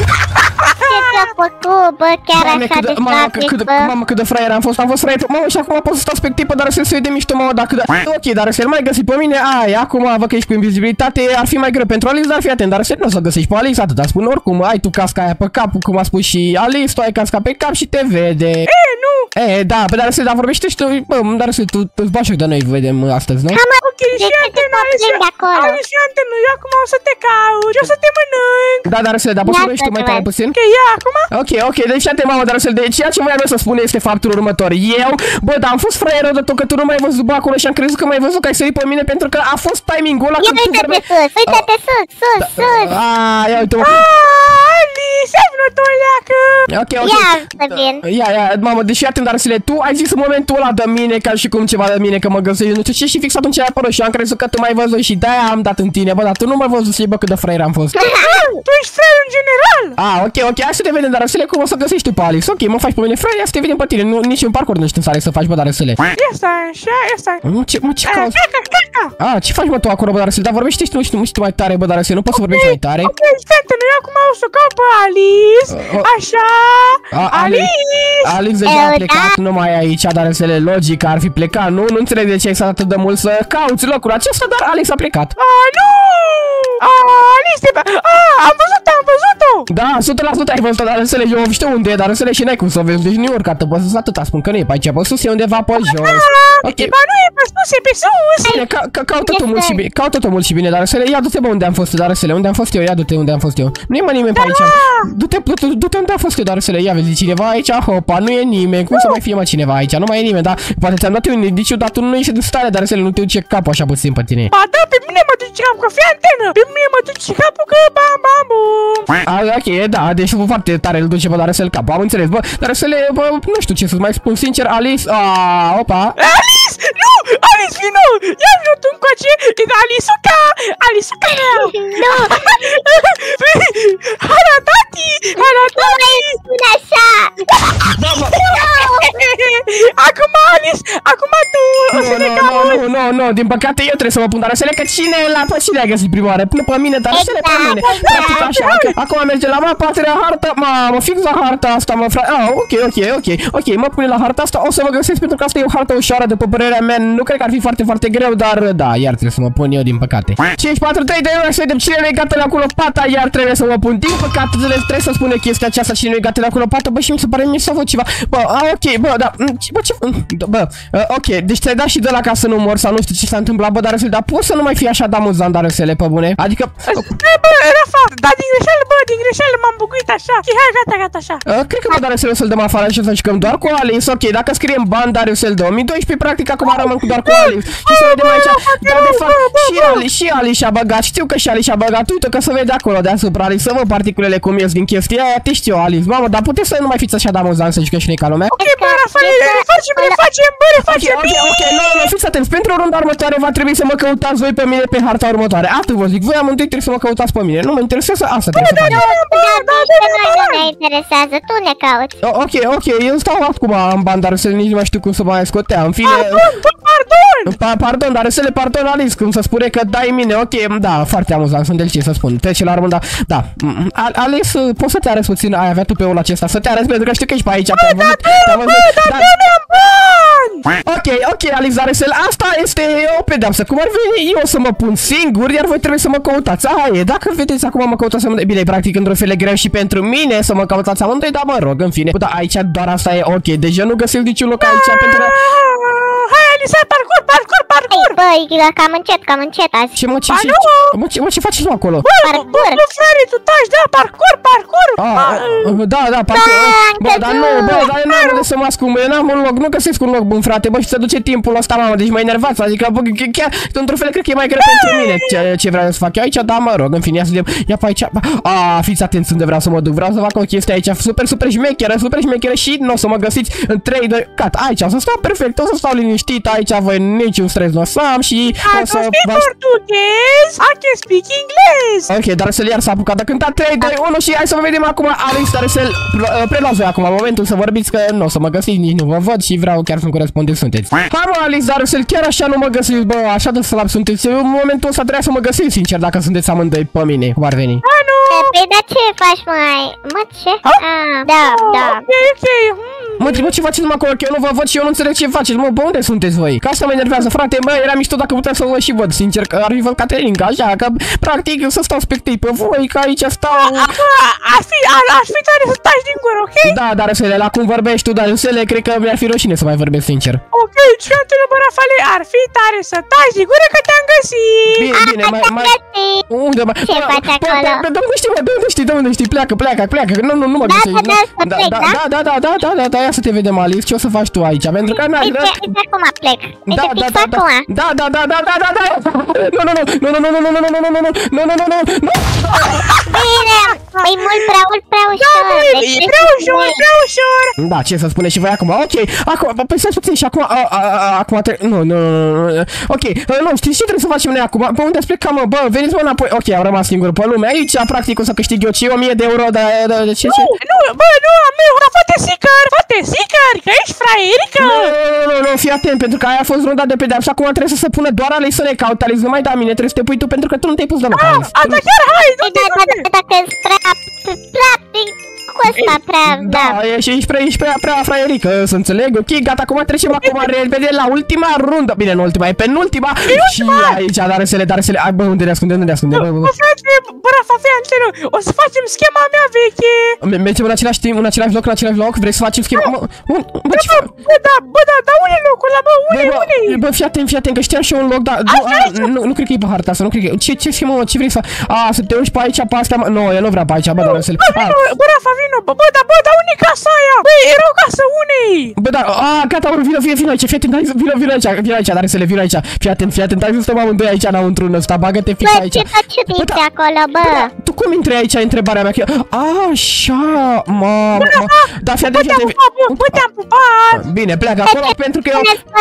Ce ți-a făcut, bă, chiar Doamne, așa cât de de, mamă, cât, trafic, cât de, bă? mamă, cât de fraier am fost, am fost fraier, mamă, și acum pot să stau spectipă, dar să se uite mișto, mamă, dacă da. Ok, dar să mai găsi pe mine, ai, acum văd că ești cu invizibilitate, ar fi mai greu pentru Alice, dar fii atent, dar să nu o să găsești pe Alice, atâta spun, oricum, ai tu casca aia pe cap, cum a spus și Alice, tu ai casca pe cap și te vede. E, nu. E, da, pe dar să da vorbește și tu, bă, dar să tu îți bași de noi vedem astăzi, nu? Ok, și antena, ai și antena, eu acum o să te caut, eu o să te mănânc. Da, dar să da, poți să vorbești tu mai tare puțin? Ok, ia, acum? Ok, ok, deci fii atent, mamă, dar să deci ceea ce voiam eu să spun este faptul următor. Eu, bă, dar am fost fraierul de tot că tu nu m-ai văzut, bă, acolo și am crezut că m-ai văzut că ai sărit pe mine pentru că a fost timingul ăla Ia când tu uite-te vorbeai. sus, uite-te sus, sus, sus. Ah, ia uite-mă. Alice, ai vrut o leacă. Ok, ok. Ia să vin. Ia, ia, mamă, deci fii atent, dar să le tu ai zis în momentul ăla de mine ca și cum ceva de mine că mă găsești, nu știu ce, și fix atunci ai apărut și am crezut că tu m-ai văzut și de-aia am dat în tine, bă, dar tu nu m-ai văzut și bă cât de fraier am fost. Tu ești fraier în general. Ah, ok, ok, hai să te vedem, dar să le cum o să găsești tu pe Alice. Ok, mă faci pe mine fraier, ia să te vedem pe tine, nu, nici un parcurs nu știu să să faci, bă, dar să le. Ia stai așa, ia stai. Mă, ce, mă, ce cauți? Caca, caca. Ah, ce faci, mă, tu acolo, bă, dar să dar vorbești tu, nu știu, nu știu mai tare, bă, dar să nu poți să vorbești mai tare. Ok, stai, eu acum o să caut pe Alice. Uh, uh. Așa. A, Alice. Alice deja a plecat, nu mai e aici, dar să le logic ar fi plecat, nu? Nu înțeleg de ce ai stat atât de mult să cauți locul acesta, dar Alice a plecat. Ah, nu. Ah, Alice, ah, am văzut-o, am văzut-o. Da, o sută la sută ai văzut-o, dar să le eu știu unde e, dar să le și n-ai cum să o vezi, deci nu e urcată pe sus, atâta spun că nu e pe aici, pe sus, e undeva pe jos. Ok. Ba nu e pe sus, e pe sus. Bine, ca, ca, caută tu mult și bine, caută tu mult și bine, dar să le ia du-te bă unde am fost eu, dar să le unde am fost eu, ia du-te unde am fost eu. Nu e mă nimeni pe aici. Du-te, du-te, du-te unde am fost eu, dar să le ia, vezi cineva aici, hopa, nu e nimeni, cum să mai fie mă cineva aici, nu mai e nimeni, da? Poate ți-am dat eu un indiciu, dar tu nu ești în stare, dar să le nu te duce capul așa puțin pe tine. Ba da, pe mine mă duce capul, că fii antenă. Pe mine mă duce capul, că bam, bam, bum. A, ok, da, deci foarte tare îl duce, bă, dar să le cap, am înțeles, bă, dar să le, bă, nu știu ce să mai spun sincer, Alice, a, opa. Alice, nu, Alice, vino, ia vino tu încoace, e de Alice-uca, Alice-uca mea. Nu. Hala, tati, hala, tati. Spune așa. Acum, Alice, acum tu o să ne Nu, cauți. nu, nu, nu, din păcate eu trebuie să mă pun dar să le că cine la pe cine a găsit prima oară? Până pe mine, dar să le pe mine. Practic așa, că acum merge la mapa, la harta, mamă, fix la harta asta, mă, frate. Ah, ok, ok, ok, ok, mă pune la harta asta, o să mă găsesc pentru că asta e o hartă ușoară, după părerea mea, nu cred că ar fi foarte, foarte greu, dar da, iar trebuie să mă pun eu, din păcate. cinci patru trei de euro, să vedem cine nu e gata la culo pata, iar trebuie să mă pun. Din păcate, trebuie să spune chestia aceasta, cine nu e gata la culo pata, bă, și mi se pare mie să văd ceva. Bă, a, ok, bă, da, bă, ce, bă, ok, deci ți-ai dat și de la ca să nu mor sau nu știu ce s-a întâmplat, bă, dar să dar poți să nu mai fii așa de amuzant, dar să le pe bune, adică... Bă, Rafa, dar din greșeală, bă, din greșeală m-am bucuit așa. Ok, hai, gata, gata, așa. Uh, cred că mă dar să să-l dăm afară și să jucăm doar cu Alice, ok, dacă scriem bani Dariusel două mii doisprezece, practic acum rămân cu doar cu Alice. Și să vedem aici, dar de fapt și Alice, și Alice a băgat, știu că și Alice a băgat, uite că se vede acolo deasupra Alice, să văd particulele cum ies din chestia aia, te știu Alice, mamă, dar puteți să nu mai fiți așa de amuzant să jucăm și noi ca lumea? Ok, bă, Rafa, refacem, refacem, bă, refacem, ok, ok, ok, nu, nu, fiți atenți, pentru Pentru runda următoare va trebui să mă căutați voi pe mine pe harta următoare. Atât vă zic, voi amândoi trebuie să mă căutați pe mine. Nu mă interesează, asta trebuie să faceți. Nu ne interesează, tu ne cauți. Ok, ok, eu stau acum în bani, dar să nici nu mai știu cum să mai scotea. În fine... Pa, pardon, dar să le pardon, Alice, cum să spune că dai mine, ok, da, foarte amuzant, sunt delicii să spun. Trece la urmă, da, da. Alice, poți să te arăți puțin, ai avea tu pe ul acesta, să te arăți, pentru că știu că ești pe aici, pe văzut, te-am văzut, da. Ok, ok, Alice, dar asta este o pedeapsă, cum ar veni eu să mă pun singur, iar voi trebuie să mă căutați, aia e, dacă vedeți acum mă căutați amândoi, bine, practic într-un fel e greu și pentru mine să mă căutați amândoi, dar mă rog, în fine, da, aici doar asta e ok, deja nu găsim niciun loc aici, pentru că... Hai, Alisa, parcur, parcur, parcur! Băi, cam încet, cam încet azi. Ce mă, ce, ce, mă, ce, mă, ce faci tu acolo? Parcur! Bă, frate, tu taci, da, parcur, parcur! Da, da, parcur! Bă, dar nu, bă, dar n-am unde să mă ascund, bă, n-am un loc, nu găsesc un loc bun, frate, bă, și să duce timpul ăsta, mamă, deci mă enervați, adică, bă, chiar, într-un fel, cred că e mai greu pentru mine ce, ce vreau să fac eu aici, da, mă rog, în fine, ia să vedem, ia pe aici, a, fiți atenți unde vreau să mă duc, vreau să fac o chestie aici, super, super șmecheră, super șmecheră și nu o să mă găsiți în trei, doi, gata, aici, o să stau perfect, o să stau liniștit aici, voi niciun stres nu o să am și o să... I don't speak portughez, I can speak englez. Ok, dar să-l iar s-a apucat de cântat trei, doi, unu și hai să vă vedem acum, Alice, dar să-l preluați voi acum, momentul să vorbiți că nu o să mă găsiți, nici nu vă văd și vreau chiar să-mi corespondeți sunteți. Hai mă, Alice, dar să-l chiar așa nu mă găsiți, bă, așa de slab sunteți, în momentul ăsta trebuia să mă găsiți, sincer, dacă sunteți amândoi pe mine, cum ar veni. Ah, nu! Păi, dar ce faci, mai? Mă, ce? Ah, da, da. Ok, ok. Mă întreb, ce faceți mă acolo, că eu nu vă văd și eu nu înțeleg ce faceți, mă, bă, unde sunteți voi? Ca asta mă enervează, frate, bă, era mișto dacă puteam să vă și văd, sincer, că ar fi văd Caterinca, așa, că, practic, să stau spectei pe voi, că aici stau... Ar fi, ar fi tare să stai din gură, ok? Da, dar Răsele, la cum vorbești tu, dar Răsele, cred că mi-ar fi rușine să mai vorbesc sincer. Ok, ciuntele, bă, Rafale, ar fi tare să stai din gură că te-am găsit! Bine, bine, mai, mai... Unde, mai... Ce faci acolo? De unde știi, mă, de unde știi, de unde știi, pleacă, pleacă, pleacă, nu, nu, nu mă găsești. Da, da, da, da, da, da, da, da, da, ia să te vedem, Alice, ce o să faci tu aici, pentru că n-ai... Uite, uite acum plec, uite fix acum. Da, da, da, da, da, da, da, nu, nu, nu, nu, nu, nu, nu, nu, nu, nu, nu, nu, nu, nu, nu, nu. Bine, e mult prea, mult prea ușor. E prea ușor, e prea ușor. Da, ce să spuneți și voi acum, ok, acum, păi să puțin și acum, acum, nu, nu, nu, ok, nu, știți ce trebuie să facem noi acum, pe unde ați plecat, mă, bă, veniți mă înapoi, ok, am rămas singur pe lume, aici, practic, o să câștig eu și o mie de euro, dar, de ce, ce? Nu, nu, bă, nu, am eu, dar fă-te sicăr, fă-te sicăr, că ești fraierică. Nu, nu, nu, fii atent, pentru că aia a fost runda de pedeapsă, acum trebuie să se pună doar Alice să ne caute, Alice, nu mai da mine, trebuie să te pui tu, pentru că tu nu te-ai pus deloc, Alice. Ah, dar chiar, hai, du-te, du-te. Dacă ești prea, prea, cu ăsta prea, da. Da, ești, ești prea, ești prea, prea fraierică, să înțeleg, ok, gata, acum trecem acum repede la ultima rundă, bine, nu ultima, e penultima, și aici, dar să le, dar să le, bă, unde le ascunde, unde le ascunde, bă, bă, bă. Frate, bă, Rafa, fii antenă, o să facem schema mea veche. Mergem în același timp, în același loc, în același loc, vrei să facem schema, mă, bă, ce fac? Bă, da, bă, da, da, unde e locul ăla, bă, unde, unde? Bă, fii atent, fii atent, că știam și eu un loc, dar, nu, nu cred că e pe harta asta, nu cred că, ce, ce schemă, ce vrei să faci? A, să te uiți pe aici, pe astea, nu, eu nu vreau pe aici, bă, dar să le, bă, Rafa, vino, bă, bă, da, bă, da, unde e casa aia? Bă, era o casă unei. Bă, da, a, gata, bă, vino, vino, vino aici, fii atent, vino, vino aici, vino aici, dar să le vino aici, fii atent, fii atent, hai să stăm amândoi aici înăuntru ăsta, bagă-te fix aici. Bă, ce faci ciudiți acolo, bă? Tu cum intri aici, întrebarea mea, așa, mamă, da, fii atent, fii atent. Bă, te-am pupat. Bine, pleacă acolo, pentru că eu,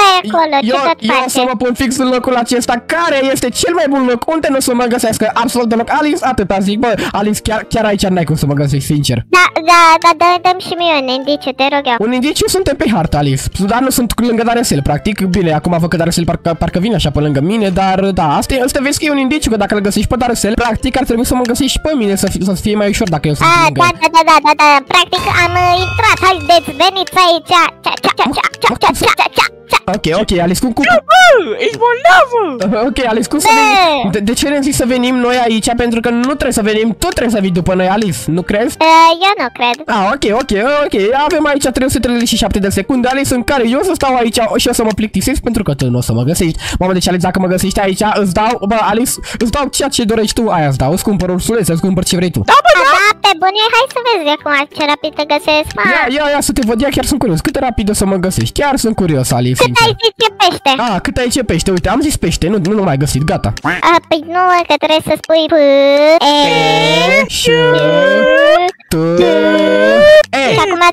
eu o să mă pun fix în locul acesta, care este cel mai bun loc, unde nu o să mă găsească absolut deloc, Alice, atâta zic, bă, Alice, chiar, chiar aici n-ai cum să mă găsești, sincer. Da, da, da, da, dăm și mie un indiciu, te rog eu. Un indiciu, suntem pe hartă, Alice, dar nu sunt lângă Darăsel, practic, bine, acum văd că Darăsel parcă, parcă vine așa pe lângă mine, dar da, asta, asta vezi că e un indiciu, că dacă îl găsești pe Darăsel, practic ar trebui să mă găsești și pe mine, să, fi, să fie mai ușor dacă eu sunt A, lângă. da, da, da, da, da, da, practic am uh, intrat, haideți, veniți aici, cia, cia, cia, cia, cia, cia, cia, cia, cia. Ok, ok, Alice, cum, cum... Ești bolnavă! Ok, Alice, cum să venim? De, de ce ne-am zis să venim noi aici? Pentru că nu trebuie să venim, tu trebuie să vii după noi, Alice, nu crezi? Uh, eu nu cred. Ah, ok, ok, ok, avem aici trei sute treizeci și șapte de secunde, Alice, în care eu să stau aici și o să mă plictisesc pentru că tu nu o să mă găsești. Mamă, deci Alice, dacă mă găsești aici, îți dau, bă, Alice, îți dau ceea ce dorești tu, aia îți dau, îți cumpăr ursulețe, îți cumpăr ce vrei tu. Da, bă, da, da, pe bune, hai să vezi acum ce rapid te găsesc, mă. Ia, ia, ia să te văd, ia, chiar sunt curios, cât de rapid o să mă găsești, chiar sunt curios, Alice, Cât ai zis ce pește? Ah, cât ai ce pește, uite, am zis pește, nu, nu, nu mai găsit, gata. A, păi nu, că trebuie să spui P, E, Și... T, E. și acum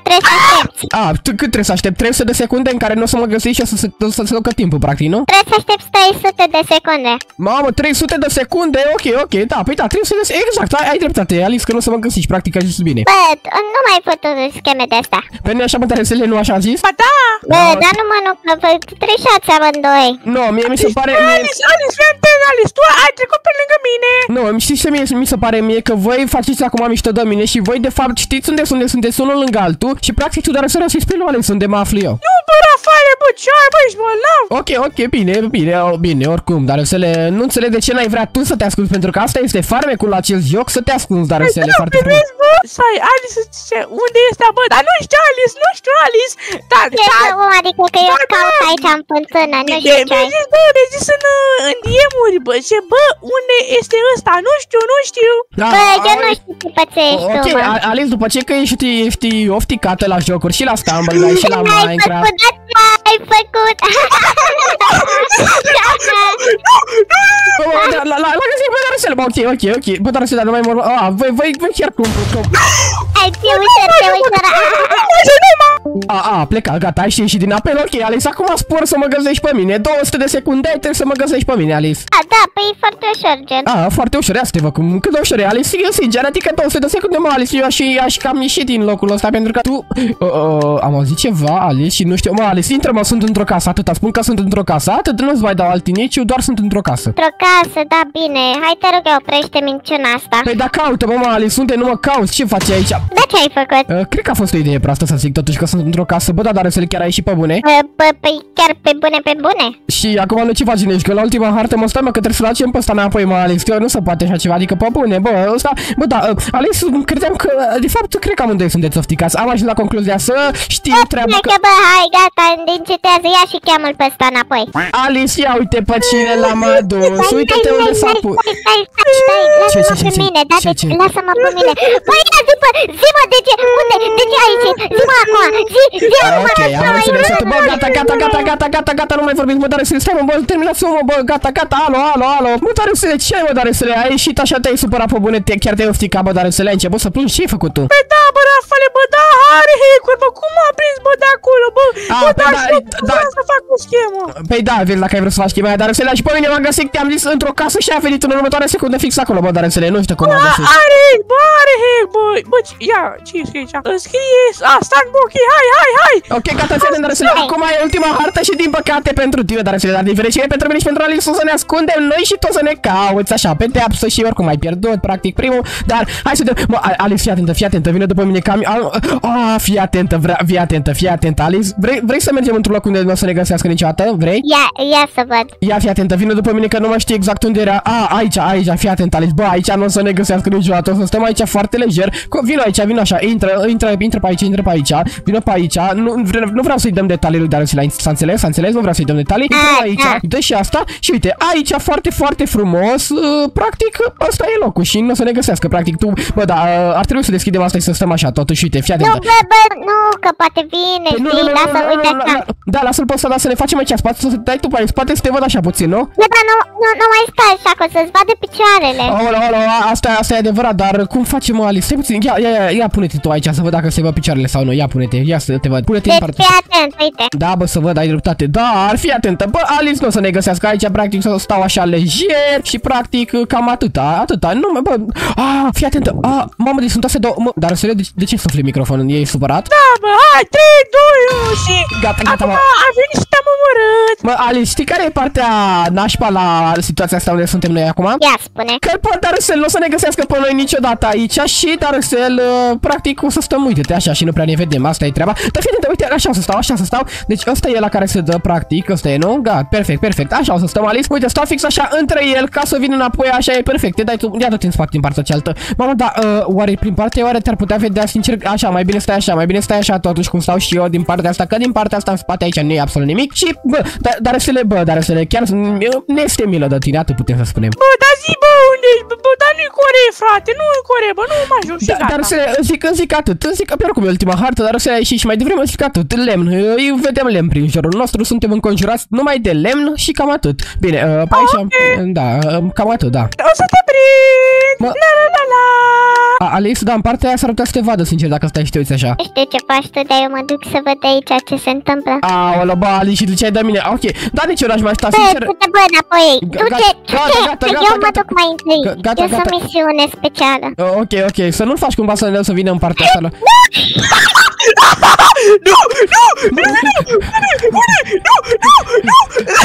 trebuie să aștepți. A, tu cât trebuie să aștept? trei sute de secunde în care nu o să mă găsești și o să se, o să se ducă timpul, practic, nu? Trebuie să aștepți trei sute de secunde. Mamă, trei sute de secunde? Ok, ok, da, păi da, trei sute de secunde, exact, ai, ai dreptate, Alice, că nu o să mă găsești, practic, ai zis bine. Bă, nu mai pot scheme de astea. Pe noi așa, mă, rețele, nu așa zis? Ba da! Bă, dar nu mă, nu, că trișați amândoi. Nu, mie mi se pare... Alice, Alice, fii atent, Alice, tu ai trecut pe lângă mine. Nu, știi ce mie, mi se pare mie? Că voi faceți acum mișto de mine și voi, de fapt, știți unde sunteți, sunteți unul lângă altul și, practic, tu doar să răsiți pe lui Alice, unde mă aflu eu. Nu, bă, Rafale, bă, ce ai, bă, ești bolnav. Ok, ok, bine, bine, bine, oricum, dar Răsele, nu înțeleg de ce n-ai vrea tu să te ascunzi, pentru că asta este farmecul la acest joc, să te ascunzi, dar Răsele, foarte frumos. Vezi, bă? Stai, Alice, zice, unde este, bă? Dar nu știu, Alice, nu știu, Alice. Dar, Ce cum adică că eu caut aici în fântână, nu știu ce ai. zis, bă, mi-ai zis în, în D M-uri, bă, ce, bă, unde este ăsta? Nu știu, nu știu. Da, Bă, eu ai- nu știu ce pățești tu, Ok, mă. A- Alice, după ce că ești, ești ofticată la jocuri și la Stumble Guys și la Ce ai Minecraft. făcut, da, ce ai făcut? Bă, bă, da, La, la, la găsit, bă, dar Răsele, bă, ok, ok, ok, bă, dar Răsele, dar nu mai mor, a, voi, voi, voi chiar cum, cum, Ai ți ușor, ce ușor. a, a, pleca, gata, ai și ieșit din apel, ok, Alice, acum spor să mă găsești pe mine, două sute de secunde, trebuie să mă găsești pe mine, Alice. Da, da, păi e foarte ușor, gen. A, foarte ușor, ia să te văd cum, cât de ușor e, Alice, sincer, adică două sute de secunde, mă, Alice, eu aș, aș cam ieșit din locul ăsta, pentru că tu, uh, uh, am auzit ceva, Alice, și nu știu, mă, Alice, intră, mă, sunt într-o casă, atâta, spun că sunt într-o casă, atât, nu-ți mai dau alt indiciu, doar sunt într-o casă. Într-o casă, da, bine. Hai, te rog, eu, oprește minciuna asta. Păi da, caută, mă, mă, Alice, unde nu mă cauți, ce faci aici? De ce ai făcut? Uh, cred că a fost o idee proastă să zic totuși că sunt într-o casă, bă, da, dar să le chiar ai și pe bune. Bă, bă, păi chiar pe bune, pe bune. Și acum nu ce faci, Nești, că la ultima hartă mă stai, mă, că trebuie să facem pe ăsta înapoi, mă, Alex, că nu se poate așa ceva, adică pe bune, bă, ăsta, bă, da, uh, Alex, credeam că, de fapt, cred că amândoi sunteți ofticați, am ajuns la concluzia să știu treaba Bine că... că, bă, hai, gata, încetează, ia și cheamă-l pe ăsta înapoi. Alice, ia uite pe cine l-am adus, uite-te unde s-a pus. Stai, stai, stai, stai, Ce, lasă-mă ce, pe ce, mine, da, ce, ce? lasă-mă pe mine. Băi, ia zi-mă, zi-mă, de ce, unde, de ce ai ieșit? Zi-mă acum, zi, zi acum, Ok, am înțeles totul, bă, gata, gata, gata, gata, gata, gata, nu mai vorbim, mă, Daresele, stai, mă, bă, terminați-mă, mă, bă, gata, gata, alo, alo, alo, mă, Daresele, ce ai, mă, Daresele, ai ieșit așa, te-ai supărat pe bune, te, chiar te-ai ofticat, bă, Daresele, ai început să plângi, ce-ai făcut tu? Păi da, bă, Rafale, bă, da, are hack-uri, bă, cum m-a prins, bă, de acolo, bă? A, Bă, păi dar da, și eu da. vreau să fac o schemă. Păi da, vezi, dacă ai vrut să faci chimia, Daresele, și pe mine m-am găsit, te-am zis, într-o casă și a venit în următoarea secundă fix acolo, bă, Daresele, nu știu cum am A, găsit. are hack, bă, are hack, bă, bă, ce- ia, ce scrie aici? Îmi scrie, a, stand, bă, ok, hai, hai, hai. Ok, gata, fii atent, Daresele, acum e ultima hartă și din păcate pentru tine, Daresele, dar din fericire pentru mine și pentru Alice o să ne ascundem noi și tu o să ne cauți, așa, pe teapsă și oricum ai pierdut, practic, primul, dar hai să te... Mă, Alice, fii atentă, fii atentă, vine după mine cam... Ah, fii atentă, vrea, fii atentă, fii atentă, Alice, vrei, vrei să mergem într-un loc unde nu o să ne găsească niciodată, vrei? Ia, ia să văd. Ia, fii atentă, vine după mine că nu mai știu exact unde era. A, aici, aici, fii atent, Alice. Bă, aici nu o să ne găsească niciodată. O să stăm aici foarte lejer. Vino aici, vino așa, intră, intră, intră pe aici, intră pe aici. Vino pe aici. Nu, vre, nu vreau să-i dăm detalii lui Daresele. S-a înțeles? S-a înțeles? Nu vreau să-i dăm detalii. Intră Ah, aici, ah. dă și asta. Și uite, aici foarte, foarte frumos. Uh, practic, ăsta e locul și nu o să ne găsească. Practic, tu, bă, da, uh, ar trebui să deschidem asta și să stăm așa. Totuși, uite, fii Nu, atentă. bă, bă, nu, că poate vine, Păi nu, nu, știi, nu, nu, lasă, nu, uite nu, așa. nu, Da, lasă-l pe ăsta, dar să ne facem aici spate, să te dai tu pe aici, spate să te văd așa puțin, nu? Nu, dar nu, nu, nu mai stai așa, că o să-ți vadă picioarele. Aoleu, aoleu, asta, asta e adevărat, dar cum facem, Alice? Stai puțin, ia, ia, ia, ia pune-te tu aici să văd dacă se văd picioarele sau nu, ia pune-te, ia să te văd, pune-te în Deci partea. fii atent, uite. Da, bă, să văd, ai dreptate, dar fii atentă, bă, Alice nu o să ne găsească aici, practic să stau așa lejer și practic cam atâta, atâta, nu, mă, bă, a, fii atentă, a, mamă, deci sunt astea două, mă, dar să de, de ce sufli microfonul, e supărat? Da, bă, hai, trei, doi, unu și... Gata, gata, Acum mă. a venit și te-am omorât. Mă, Alice, știi care e partea nașpa la situația asta unde suntem noi acum? Ia spune. Că pe Darusel nu o să ne găsească pe noi niciodată aici și Darusel, uh, practic, o să stăm, uite-te așa și nu prea ne vedem, asta e treaba. Dar fii atent, uite, așa o să stau, așa o să stau. Deci ăsta e la care se dă, practic, ăsta e, nu? Gata, perfect, perfect, așa o să stăm, Alice. Uite, stau fix așa între el ca să vin înapoi, așa e perfect. Te dai tu, ia du-te în spate din partea cealaltă. Mamă, da, uh, oare prin partea, oare te-ar putea vedea, sincer, așa, mai bine stai așa, mai bine stai așa totuși cum stau și eu din partea asta, că din partea asta în spate aici nu e absolut nimic. Și, bă, Darusele, bă, Darusele, chiar ne este milă de tine, atât putem să spunem. Bă, dar zi, bă, unde ești, bă, dar nu-i Coree, frate, nu-i Coree, bă, nu mă ajung și Da, gata. dar să zic, zic atât, zic că oricum e ultima hartă, dar să ai ieșit și mai devreme zic atât, lemn, îi vedem lemn prin jurul nostru, suntem înconjurați numai de lemn și cam atât. Bine, uh, pe aici, Okay. da, uh, cam atât, da. O să te prind, Mă- la la la la. A, Alice, da, în partea aia s-ar putea să te vadă, sincer, dacă stai și te uiți așa. Știu ce faci tu, dar eu mă duc să văd aici ce se întâmplă. Aolă, bă, Alice, și ziceai de mine, ok, dar nici eu n-aș mai sta, Bă, sincer. du-te bă înapoi, Ga- du-te, gata, du-te, gata, că gata, eu mă gata. duc mai întâi. Ga- gata, Eu sunt gata. misiune specială. Uh, ok, ok, să nu-l faci cumva să, să vină în partea asta. La... Nu, nu, nu, nu, nu, nu,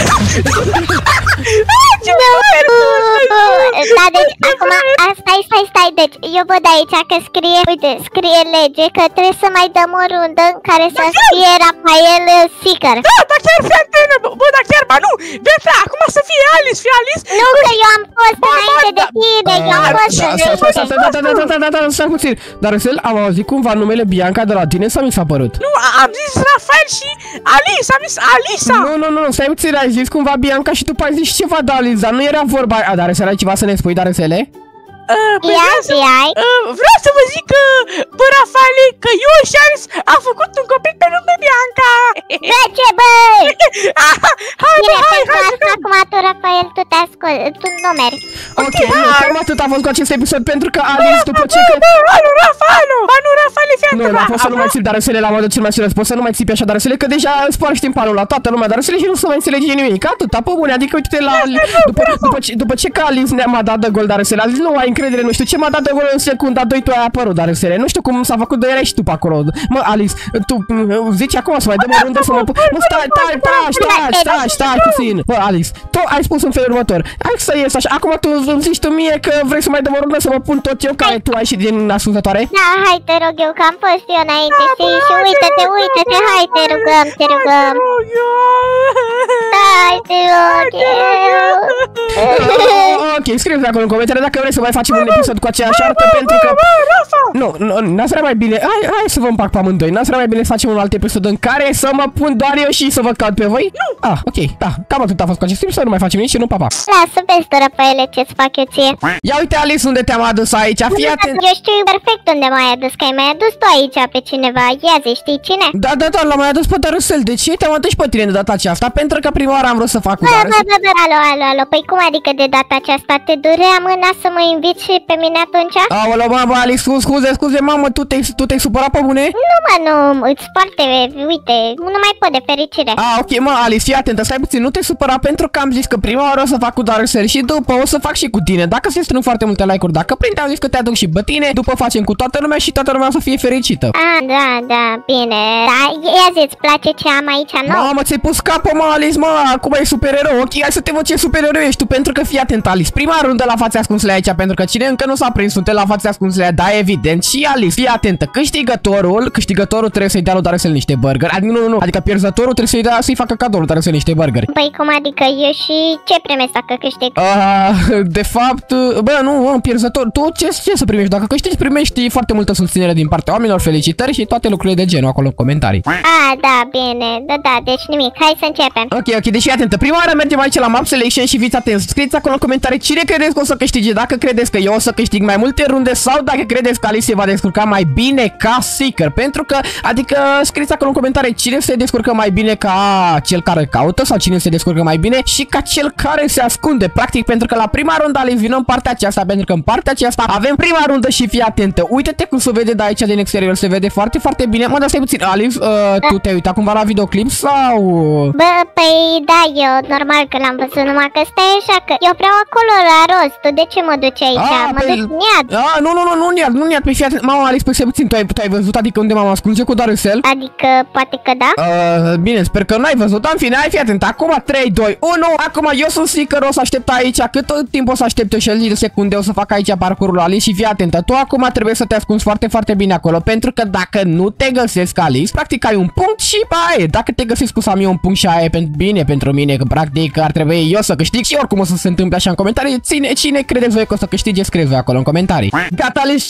ce Nu, faci? da, deci acum, a, stai, stai, stai, deci eu văd aici că scrie, uite, scrie lege că trebuie să mai dăm o rundă în care să fie Rafael Seeker. Da, dar chiar fi antenă, bă, bă, dar chiar, ba nu, Beata, acum să fie Alice, fie Alice. Nu, că eu am fost înainte de tine, eu am fost Da, stai, stai, stai, stai, da, da, da, da, da, da, da, stai puțin. Dar Răsel, am auzit cumva numele Bianca de la tine sau mi s-a părut? Nu, a- am zis Rafael și Alice, am zis Alisa. Nu, nu, nu, stai puțin, ai zis cumva Bianca și tu ai zis ceva de Alice, dar nu era vorba. A, dar Răsel, ai ceva să ne spui, dar Răsele? Uh, păi Ia, vreau, să, ia. uh, vreau să vă zic că, bă, Rafaele, că eu și Alice am făcut un copil pe nume Bianca. Bă, ce bă? Ah, hai, Bine, bă, hai, pentru hai, asta acum tu, Rafael, tu te ascult, tu nu mergi. Ok, nu, cam atât a fost cu acest episod, pentru că Alice, după ce că... bă, alu, Rafael, ba nu, Rafaele, fii Nu, atent, dar a- poți să nu a- mai țipi, dar Răsele, la modul cel mai serios, poți să nu mai țipi așa, dar Răsele, că deja îți pare știm panul la toată lumea, dar Răsele și nu se mai înțelege nimic, atât, pe bune, adică uite-te la... După, după, ce, după ce că Alice ne-a dat de gol, dar Răsele, a zis, nu ai încredere, nu știu ce, m-a dat de gol în secunda doi, tu ai apărut, dar Răsele, nu știu cum s-a făcut, de erai și tu pe acolo. Mă, Alice, tu m, zici acum să mai dăm o rundă să mă... Nu, stai, stai, stai, stai, stai, stai puțin. Bă, Alice, tu ai spus în felul următor, hai să ies așa, acum tu îmi zici tu mie că vrei să mai dăm o rundă să mă pun tot eu, care tu ai și din ascultătoare? Da, hai, te rog eu, că am fost eu înainte, știi? Și uite-te, uite-te, hai, te rugăm, te rugăm. Hai, te rog eu. Ok, scrieți acolo în comentarii dacă vrei să mai facem un episod cu aceeași artă, pentru că... Nu, nu, n-ați vrea mai bine, hai, hai să vă împac pe amândoi, n-ați vrea mai bine să facem un alt episod în care să mă pun doar eu și să vă caut pe voi? Nu! Ah, ok, da, cam atât a fost cu acest episod, nu mai facem nici și nu, papa. Lasă, vezi tu, Rafaele, ce-ți fac eu ție. Ia uite, Alice, unde te-am adus aici, fii atent. Eu știu perfect unde m-ai adus, că ai mai adus tu aici pe cineva. Ia zi, știi cine? Da, da, da, l-am mai adus pe Darusel, de ce te-am adus pe tine de data aceasta? Pentru că prima oară am vrut să fac cu Bă, bă, Darusel. bă, bă, alo, alo, alo, păi cum adică de data aceasta? Te durea mâna să mă inviți și pe mine atunci? Aolă, mă, bă, Alice, scuze, scuze, scuze, mamă, tu te-ai tu te supărat pe bune? Nu, mă, nu, îți foarte, uite, nu mai pot de fericire. Ah, ok, mă, Alice, fii atentă, stai puțin, nu te supăra pentru că am zis că prima oară o să fac cu Darusel și după o să fac și cu tine. Dacă se strâng foarte multe like-uri, dacă prinde, am zis că te aduc și pe tine, după facem cu toată lumea și toată lumea o să fie fericită. Ah, da, da, bine. Da, ia zi, îți place ce am aici, nu? Mamă, ți-ai pus capul, mă, Alice, mă, acum e supererou. Ok, hai să te văd ce supererou ești tu, pentru că fii atent, Alice. Prima rundă la fața ascunsele aici, pentru că cine încă nu s-a prins, suntem la fața ascunsele, da, evident. Și Alice, fii atentă, câștigătorul, câștigătorul trebuie să-i dea lui Darusel niște burger. Adică nu, nu, nu, adică pierzătorul trebuie să-i dea, să-i facă cadou lui Darusel niște burgeri. Păi cum adică eu și ce primesc dacă câștig? Uh, de fapt, bă, nu, mă, pierzător, tu ce, ce să primești? Dacă câștigi, primești foarte multă susținere din partea oamenilor, felicitări și toate lucrurile de genul acolo în comentarii. Ah, da, bine, da, da, deci nimic, hai să începem. Ok, ok, deci fii atentă, prima oară mergem aici la Map Selection și fiți atenți, scrieți acolo în comentarii cine credeți că o să câștige, dacă credeți că eu o să câștig mai multe runde sau dacă credeți că Alice se va descurca mai bine ca Seeker, pentru că, adică, scrieți acolo în comentarii cine se descurcă mai bine ca cel care caută sau cine se descurcă mai bine și ca cel care se ascunde, practic, pentru că la prima rundă Alice vină în partea aceasta, pentru că în partea aceasta avem prima rundă și fii atentă, uite-te cum se vede de aici din exterior, se vede foarte, foarte bine, mă, dar stai puțin, Alice, uh, tu te-ai uitat cumva la videoclip sau... Bă, păi da, eu normal că l-am văzut, numai că stai așa, că eu vreau acolo la rost, tu de ce mă duci aici? Ah, mă pe- duci în iad. Ah, nu, nu, nu, nu, nu iad, nu iad, pe fii atent, mama, Alice, pe stai puțin, tu ai, tu ai văzut, adică unde m-am ascuns eu cu Darusel? Adică, poate că da? Uh, bine, sper că n-ai văzut, dar în fine, hai fi atent, acum trei, doi, unu, acum eu sunt Seeker, o să aștept aici, cât tot timp o să aștept eu și de secunde, o să fac aici parcurul Alice și fii atentă, tu acum trebuie să te ascunzi foarte, foarte bine acolo, pentru că dacă nu te găsesc, Alice, practic ai un punct și aia e, dacă te găsesc cu Sam, e un punct și aia e pen- bine pentru mine, că practic ar trebui eu să câștig și oricum o să se întâmple așa în comentarii, ține, cine credeți voi că o să câștige, scrieți voi acolo în comentarii. Gata, Alice, cinci, patru,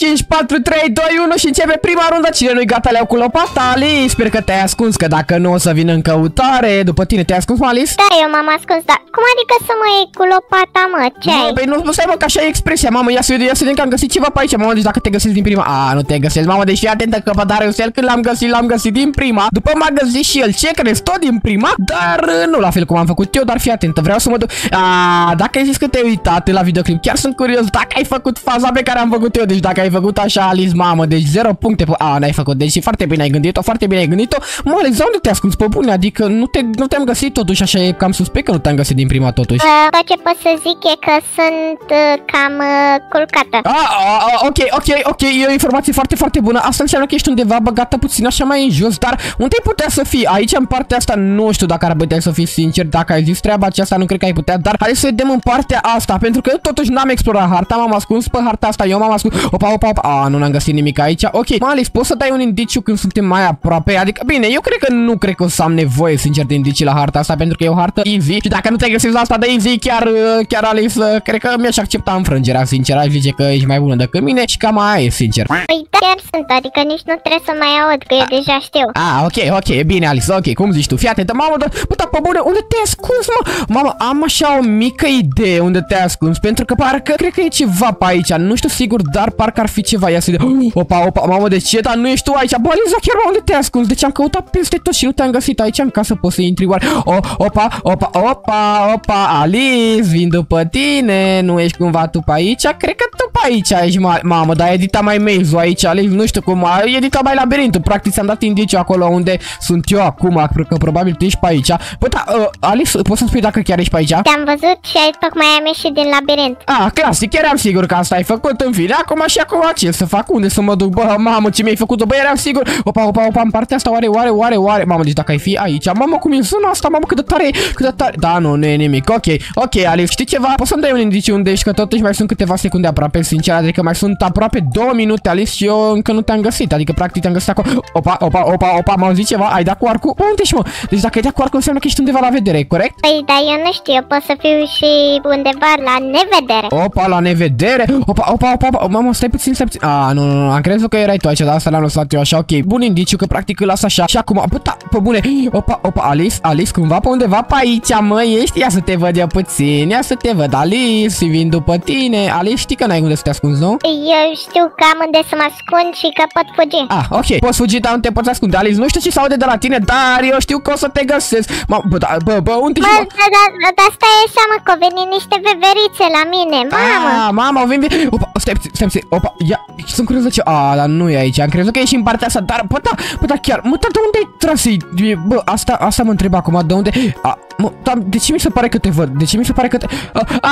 patru, trei, doi, unu și începe prima rundă. Cine nu-i gata le-au cu lopata, Alice. Sper că te-ai ascuns, că dacă nu o să vină în căutare. După tine te-ai ascuns, mă, Alice? Da, eu m-am ascuns, dar cum adică să mă iei cu lopata, mă? Ce ai? Păi nu, nu stai, mă, că așa e expresia. Mamă, ia să vedem, ia să vedem că am găsit ceva pe aici. Mamă, deci dacă te găsesc din prima. A, nu te găsesc, mamă, deci fii atentă că pe Dariusel când l-am găsit, l-am găsit din prima. După m-a găsit și el, ce crezi, tot din prima. Dar nu la fel cum am făcut eu, dar fii atentă, vreau să mă duc. A, dacă ai zis că te-ai uitat la videoclip, chiar sunt curios dacă ai făcut faza pe care am făcut eu. Deci dacă ai făcut așa, Alice, mamă, deci zero puncte. A, n-ai făcut, deci foarte bine ai gândit-o, foarte bine ai gândit-o. Mă, Alex, unde te ascunzi pe bune? Adică nu te nu te-am găsit totuși, așa e cam suspect că nu te-am găsit din prima totuși. Uh, tot ce pot să zic e că sunt uh, cam uh, culcată. Ah, ah, ok, ok, ok, e o informație foarte, foarte bună. Asta înseamnă că ești undeva băgată puțin așa mai în jos, dar unde ai putea să fii? Aici în partea asta nu știu dacă ar putea să fii sincer, dacă ai zis treaba aceasta nu cred că ai putea, dar hai să vedem în partea asta, pentru că eu totuși n-am explorat harta, m-am ascuns pe harta asta, eu m-am ascuns. Opa, opa, opa, a, nu n-am găsit nimic aici. Ok, Alice, poți să dai un indiciu când suntem mai aproape? Adică, bine, eu cred că nu cred că o să am nevoie, sincer, de indicii la harta asta, pentru că e o hartă easy și dacă nu te găsești la asta de easy, chiar, chiar Alice, cred că mi-aș accepta înfrângerea, sincer, aș zice că ești mai bună decât mine și cam aia e, sincer. Păi da, chiar sunt, adică nici nu trebuie să mai aud, că eu deja știu. Ah, ok, ok, bine, Alice, ok, cum zici tu? Fii atentă, mamă, dar, bă, dar, pe bune, unde te-ai ascuns, mă? Mamă, am așa o mică idee unde te-ai ascuns, pentru că parcă, cred că e ceva pe aici, nu știu sigur, dar parcă ar fi ceva, ia să vedem. Opa, opa, mamă, de ce, dar nu ești tu aici? Bă, Alice, chiar, mă, unde te-ai ascuns? Deci am căutat peste tot și nu te-am găsit aici în casă, poți să intri oare? O, opa, opa, opa, opa, Alice, vin după tine, nu ești cumva tu pe aici? Cred că tu pe aici ești, mamă, dar edita mai maze-ul aici, Alice, nu știu cum, edita mai labirintul, practic ți-am dat indiciu acolo unde sunt eu acum, cred că probabil tu ești pe aici. Bă, da, uh, Alice, poți să-mi spui dacă chiar ești pe aici? Te-am văzut și ai tocmai am ieșit din labirint. Ah, clasic, eram sigur că asta ai făcut, în fine, acum și acum ce să fac, unde să mă duc, bă, mamă, ce mi-ai făcut, bă, eram sigur. Opa, opa, opa, în partea asta, oare, oare, oare, oare, mamă, deci dacă ai fi aici, mamă, cum e sună asta, mamă, cât de tare, cât de tare, da, nu, nu e nimic, ok, ok, Alice, știi ceva, poți să-mi dai un indiciu unde ești, că totuși mai sunt câteva secunde aproape, sincer, adică mai sunt aproape două minute, Alice, și eu încă nu te-am găsit, adică practic te-am găsit acolo, opa, opa, opa, opa, m-au zis ceva, ai dat cu arcul, unde ești, mă, deci dacă ai dat cu arcul înseamnă că ești undeva la vedere, corect? Păi, dar eu nu știu, eu pot să fiu și undeva la nevedere. Opa, la nevedere, opa, opa, opa, opa, mamă, stai puțin, stai puțin, a, nu, nu, nu, am crezut că erai tu aici, dar asta l-am lăsat eu așa, ok, bun indiciu că practic îl las așa, și acum, bă, da, pe bune, opa, opa, Alice, Alice, cumva pe undeva pe aici, mă, ești, ia să te văd eu puțin, ia să te văd, Alice, vin după tine, Alice, știi că n-ai unde să te ascunzi, nu? Eu știu că am unde să mă ascund și că pot fugi. Ah, ok, poți fugi, dar nu te poți ascunde, Alice, nu știu ce se aude de la tine, dar eu știu că o să te găsesc, mă, bă, da, bă, bă, unde ești, Bă, mă? da, da, da, stai așa, mă, că au venit niște veverițe la mine, mamă. Ah, mama, vin, vin, opa, stai puțin, stai puțin, opa, ia, sunt curios de ce, a, dar nu e aici, am crezut că ești în partea asta, dar, bă, da, bă, da, chiar, mă, dar de unde ai tras? Bă, asta, asta mă întreb acum, de unde, a, mă, dar de ce mi se pare că te văd, de ce mi se pare că te, a, a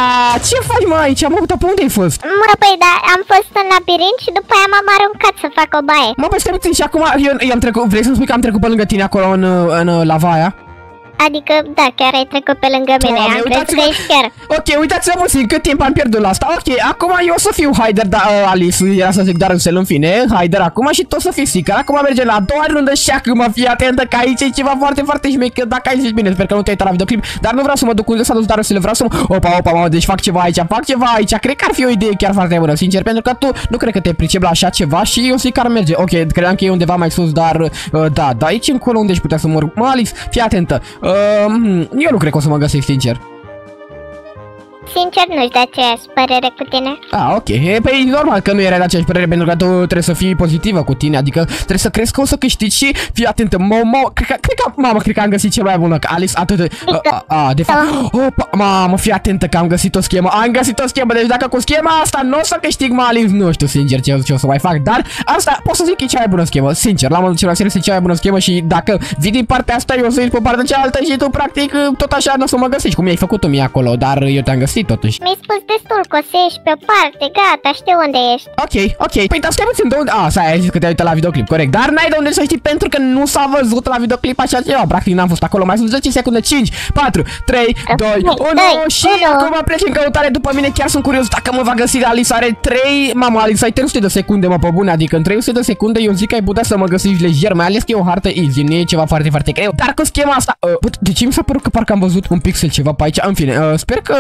ce faci, mă, aici, mă, dar pe unde ai fost? Mă, păi, da, am fost în labirint și după aia m-am aruncat să fac o baie. Mă, bă, stai puțin și acum, eu, eu am trecut, vrei să-mi spui că am trecut pe lângă tine acolo în, în, în lava aia? Adică, da, chiar ai trecut pe lângă mine, Doamne, am crezut că ești chiar. Ok, uitați-vă puțin cât timp am pierdut la asta. Ok, acum eu o să fiu Haider, da, uh, Alice, era să zic Dariusel, în fine, Haider acum și tot să fii Seeker. Acum mergem la a doua rundă și acum fii atentă că aici e ceva foarte, foarte șmecher. Dacă ai zis bine, sper că nu te-ai uitat la videoclip, dar nu vreau să mă duc unde s-a dus Dariusel, vreau să mă... Opa, opa, mamă, deci fac ceva aici, fac ceva aici. Cred că ar fi o idee chiar foarte bună, sincer, pentru că tu nu cred că te pricep la așa ceva și eu zic că ar merge. Ok, credeam că e undeva mai sus, dar uh, da, da, aici încolo unde aș putea să mă... Mă, Alice, fii atentă. Uh, Eu nu cred că o să mă găsesc, sincer. Sincer, nu știu de aceeași părere cu tine. Ah, ok. E, păi normal că nu erai de aceeași părere, pentru că tu trebuie să fii pozitivă cu tine, adică trebuie să crezi că o să câștigi și fii atentă. Mamă, cred că, cred că, mamă, cred că am găsit cel mai bună, că Alice atât de... A, a, a, de fapt, opa, mamă, fii atentă că am găsit o schemă, am găsit o schemă, deci dacă cu schema asta nu o să câștig, mă, Alice, nu știu, sincer, ce, ce o să mai fac, dar asta pot să zic că e cea mai bună schemă, sincer, la modul cel mai serios e cea mai bună schemă și dacă vii din partea asta, eu o să ies pe partea cealaltă și tu, practic, tot așa nu o să mă găsești, cum mi-ai făcut tu mie acolo, dar eu te-am găsit totuși. Mi-ai spus destul că o să ieși pe o parte, gata, știu unde ești. Ok, ok. Păi, dar stai puțin de unde... Ah, stai, ai zis că te-ai uitat la videoclip, corect. Dar n-ai de unde să știi pentru că nu s-a văzut la videoclip așa ceva. Practic n-am fost acolo. Mai sunt zece secunde, cinci, patru, trei, doi, unu și acum pleci în căutare după mine. Chiar sunt curios dacă mă va găsi. Alice are trei... Mama, Alice, ai trei sute de secunde, mă, pe bune. Adică în trei sute de secunde eu zic că ai putea să mă găsești lejer. Mai ales că e o hartă easy, nu e ceva foarte, foarte greu. Dar cu schema asta... Uh, de ce mi s-a părut că parcă am văzut un pixel ceva pe aici? În fine, uh, sper că mi, m-am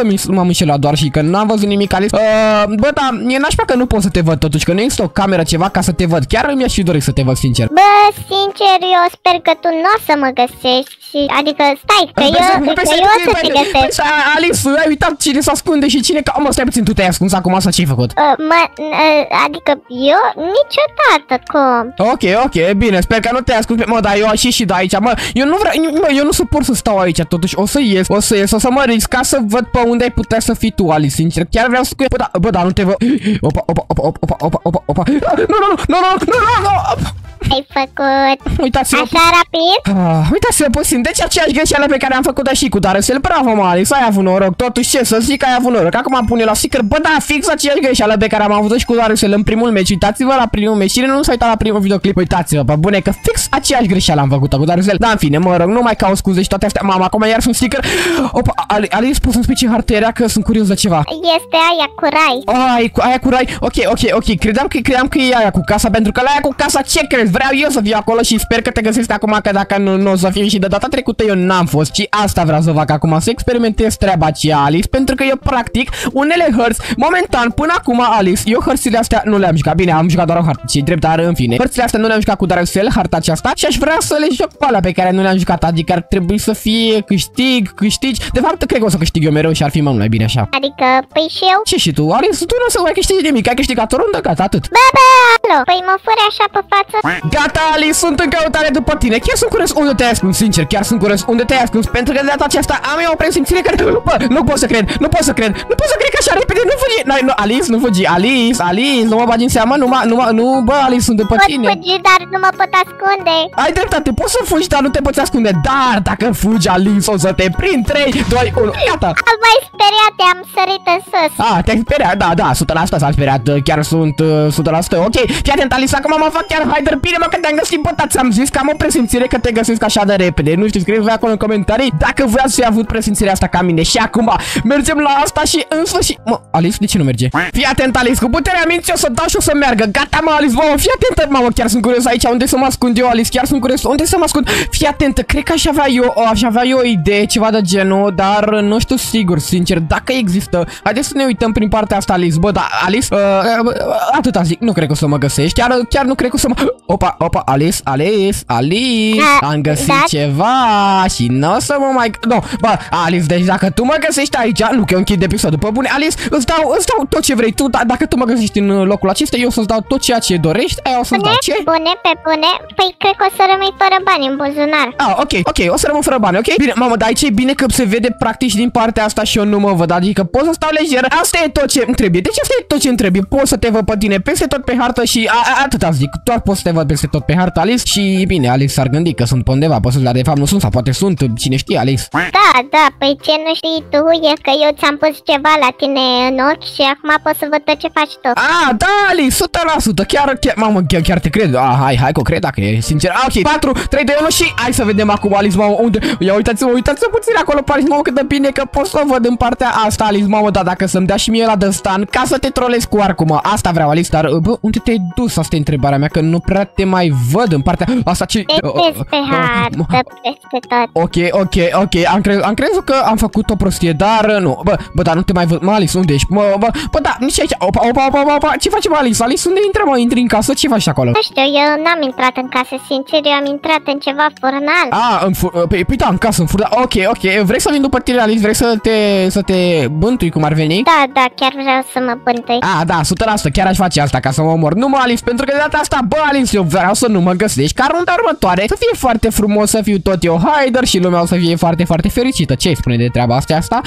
înșelat doar și că n-am văzut nimic, Alice. Uh, bă, da, e nașpa că nu pot să te văd totuși, că nu există o cameră ceva ca să te văd. Chiar mi-aș fi dorit să te văd, sincer. Bă, sincer, eu sper că tu nu o să mă găsești. Adică, stai, că eu, că eu o să te găsesc. Alice, ai uitat cine se ascunde și cine... Mă, stai puțin, tu te-ai ascuns acum sau ce-ai făcut? Uh, mă, uh, adică eu niciodată, cum? Ok, ok, bine, sper că nu te-ai ascuns. Mă, dar eu aș ieși de aici, mă, eu nu vreau, mă, eu nu suport să stau aici, totuși, o să ies, o să ies, o să mă risc ca să văd pe unde ai putea să fii tu, Alice, sincer, chiar vreau să... Bă, da, bă, da, nu te văd... Opa, opa, opa, opa, opa, opa, opa, nu, nu, nu, nu, nu, nu, nu, Ai făcut uitați-vă. Așa rapid? Ah, uitați-vă puțin, deci aceeași greșeală pe care am făcut-o și cu Darusel. Bravo, mă, Alice, ai avut noroc. Totuși, ce să zic că ai avut noroc. Acum am pune la sticker, bă, da, fix aceeași greșeală pe care am avut-o și cu Darusel în primul meci. Uitați-vă la primul meci. Cine nu s-a uitat la primul videoclip, uitați-vă, bă, bune, că fix aceeași greșeală am făcut-o cu Darusel. Da, în fine, mă rog, nu mai caut scuze și toate astea. Mama, acum iar sunt sticker. Opa, Alice, poți să-mi spui ce hartă era, că sunt curios de ceva. Este aia cu rai. Ai, cu aia cu rai. Ok, ok, ok. Credeam că credeam că e aia cu casa, pentru că la aia cu casa ce crezi? Vreau eu să fiu acolo și sper că te găsești acum, că dacă nu, nu o să fiu și de data trecută eu n-am fost. Și asta vreau să fac acum, să experimentez treaba aceea, Alice, pentru că eu practic unele hărți, momentan, până acum, Alice, eu hărțile astea nu le-am jucat. Bine, am jucat doar o hartă, și drept, dar în fine. Hărțile astea nu le-am jucat cu Darusel, harta aceasta, și aș vrea să le joc pe alea pe care nu le-am jucat, adică ar trebui să fie câștig, câștigi. De fapt, cred că o să câștig eu mereu și ar fi mult mai bine așa. Adică, păi și eu? Ce și tu, Alice? Tu nu o să mai câștigi nimic, ai câștigat o rundă, gata, atât. Bă, bă, alo, păi mă furi așa pe față? Gata, Alice, sunt în căutare după tine. Chiar sunt curios unde te-ai ascuns, sincer, chiar sunt curios unde te-ai ascuns, pentru că de data aceasta am eu o presimțire că... Bă, nu pot să cred, nu pot să cred, nu pot să cred că așa repede, nu fugi. Nu, nu, Alice, nu fugi, Alice, Alice, nu mă bagi în seamă, nu mă, nu mă, nu, bă, Alice, sunt după Pot tine. Pot fugi, dar nu mă pot ascunde. Ai dreptate, poți să fugi, dar nu te poți ascunde. Dar dacă fugi, Alice, o să te prind. Trei, doi, unu, gata. Am mai speriat, te-am sărit în sus. Ah, te-ai speriat, da, da, o sută la sută s-a speriat, chiar sunt uh, o sută la sută. Ok, fii atent, Alice, acum mă fac chiar Hyder, bine mă că te-am găsit, bă, ți-am zis că am o presimțire că te găsesc așa de repede. Nu știu, scrieți voi acolo în comentarii dacă vreați să avut presimțirea asta ca mine. Și acum mergem la asta și în sfârșit. Mă, Alice, de ce nu merge? Fii atent, Alice, cu puterea minții o să dau și o să meargă. Gata, mă, Alice, mamă, fii atentă, mamă, chiar sunt curios aici unde să mă ascund eu, Alice, chiar sunt curios unde să mă ascund. Fii atentă, cred că aș avea eu, aș avea eu o idee, ceva de genul, dar nu știu sigur, sincer, dacă există. Haideți să ne uităm prin partea asta, Alice. Bă, da, Alice, uh, uh, atâta zic, nu cred că o să mă găsești. Chiar, chiar nu cred că o să mă... Opa, opa, Alice, Alice, Alice, da, am găsit da. ceva și nu o să mă mai... Nu, bă, Alice, deci dacă tu mă găsești aici, nu că eu închid episodul, pe bune, Alice, îți dau, îți dau tot ce vrei tu, da, dacă tu mă găsești în locul acesta, eu să-ți dau tot ceea ce dorești, aia o să-ți dau, ce? Bune, pe bune, păi cred că o să rămâi fără bani în buzunar. Ah, ok, ok, o să rămân fără bani, ok? Bine, mamă, dar aici e bine că se vede practic și din partea asta și eu nu mă văd, adică pot să stau lejer, asta e tot ce îmi trebuie, deci asta e tot ce îmi trebuie, pot să te văd pe tine peste tot pe hartă și a, a, atâta zic, doar pot să te văd peste tot pe hartă, Alice, și bine, Alice s-ar gândi că sunt pe undeva, pot să dar de fapt nu sunt, sau poate sunt, cine știe, Alice. Da, da, păi ce nu știi tu e că eu ți-am pus ceva la tine în ochi și acum pot să văd tot ce faci tu. Ah, da, Alice, o sută la sută, chiar, chiar, mamă, chiar, chiar te cred, ah, hai, hai că o cred, dacă e sincer, ah, ok, patru, trei, doi, unu și hai să vedem acum, Alice, mamă, unde, ia uitați-vă, uitați-vă puțin acolo, Alice, mamă, cât de bine că pot să văd în partea asta, Alice, mamă, da, dacă să-mi dea și mie la dăstan, ca să te trolezi cu arcul, mă, asta vreau, Alice, dar, bă, unde te-ai dus, asta e întrebarea mea, că nu prea te mai văd în partea asta, ce... Te peste hartă, peste tot. Ok, ok, ok, am, cre am crezut că am făcut o prostie, dar nu, bă, bă, dar nu te mai văd, mă, Alice, unde ești, mă, bă, bă, da, nici aici, opa, opa, opa, opa, opa, ce facem, Alice, Alice, unde intră, mă, intri în casă, ce faci acolo? Nu știu, eu n-am intrat în casă, sincer, eu am intrat în ceva furnal. Ah, în fur... Păi, păi da, în casă, în furda, ok, ok, vrei să vin după tine, Alice, vrei să te, să te bântui cum ar veni? Da, da, chiar vreau să mă bântui. Ah, da, o sută la sută, chiar aș face asta ca să mă omor, nu mă, Alice, pentru că de data asta, bă, Alice, eu vreau să nu mă găsești, ca runda următoare, să fie foarte frumos, să fiu tot eu Hyder și lumea o să fie foarte, foarte fericită. Ce spune de treaba asta asta?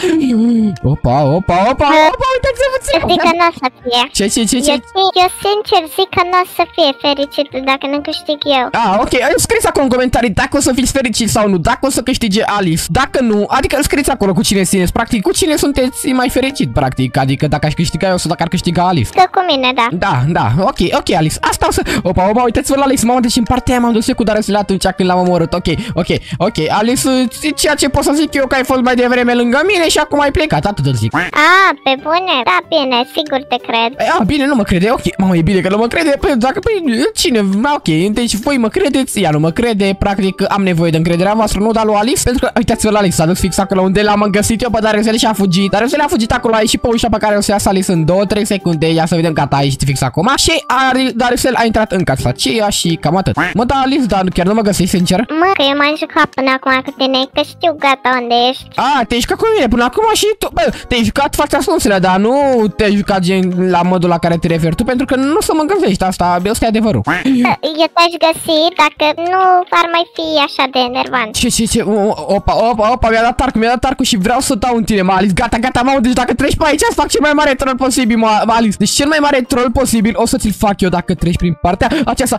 Opa, opa, opa, opa, uitați-vă puțin. Zic că nu o să fie. Ce, ce, ce, ce? Eu, eu sincer zic că nu o să fie fericit dacă nu câștig eu. Ah, ok, scrieți acolo în comentarii dacă o să fiți fericit sau nu, dacă o să câștige Alice, dacă nu, adică scrieți acolo cu cine țineți, practic, cu cine sunteți mai fericit, practic, adică dacă aș câștiga eu sau dacă ar câștiga Alice. Că cu mine, da. Da, da, ok, ok, Alice, asta o să... Opa, opa, uitați-vă uitați-vă la Alice, mamă, deci în partea aia m-am dus eu cu Darusele atunci când l-am omorât. Ok, ok, ok, Alice, ceea ce pot să zic eu că ai fost mai devreme lângă mine și acum ai plecat, atât îți zic. Ah, pe bune? Da, bine, sigur te cred. Ah, bine, nu mă crede, ok, mamă, e bine că nu mă crede, păi, dacă, păi, cine, ok, deci voi mă credeți, ea nu mă crede, practic am nevoie de încrederea voastră, nu, dar lui Alice, pentru că, uitați-vă la Alice, s-a dus fix acolo unde l-am găsit eu pe Darusele și a fugit, Darusele a fugit acolo, a ieșit pe ușa pe care o să iasă Alice în două trei secunde, ia să vedem, gata, a ieșit fix acum și Darusele a intrat în casa aceea și cam atât. Mă, da, Alice, dar chiar nu mă găsești, sincer? Mă, că eu m-am jucat până acum cu tine, că știu gata unde ești. A, te-ai jucat cu mine până acum și tu, bă, te-ai jucat fața ascunsele, dar nu te-ai jucat gen la modul la care te referi tu, pentru că nu o să mă găsești, asta, ăsta e adevărul. Eu te-aș găsi dacă nu ar mai fi așa de enervant. Ce, ce, ce, opa, opa, opa, mi-a dat tarcu, mi-a dat tarcu și vreau să dau în tine, mă, Alice, gata, gata, mamă, deci dacă treci pe aici, fac cel mai mare troll posibil, mă, Alice, deci cel mai mare troll posibil o să ți-l fac eu dacă treci prin partea aceasta.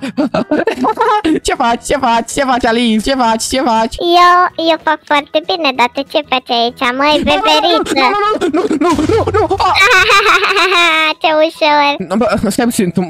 Ce faci, ce faci, ce faci, Alice, ce faci, ce faci? Eu, eu fac foarte bine, dar tu ce faci aici, măi, beberiță? Nu, nu, nu, nu, nu, nu, nu, ce ușor. bă, stai puțin, tu,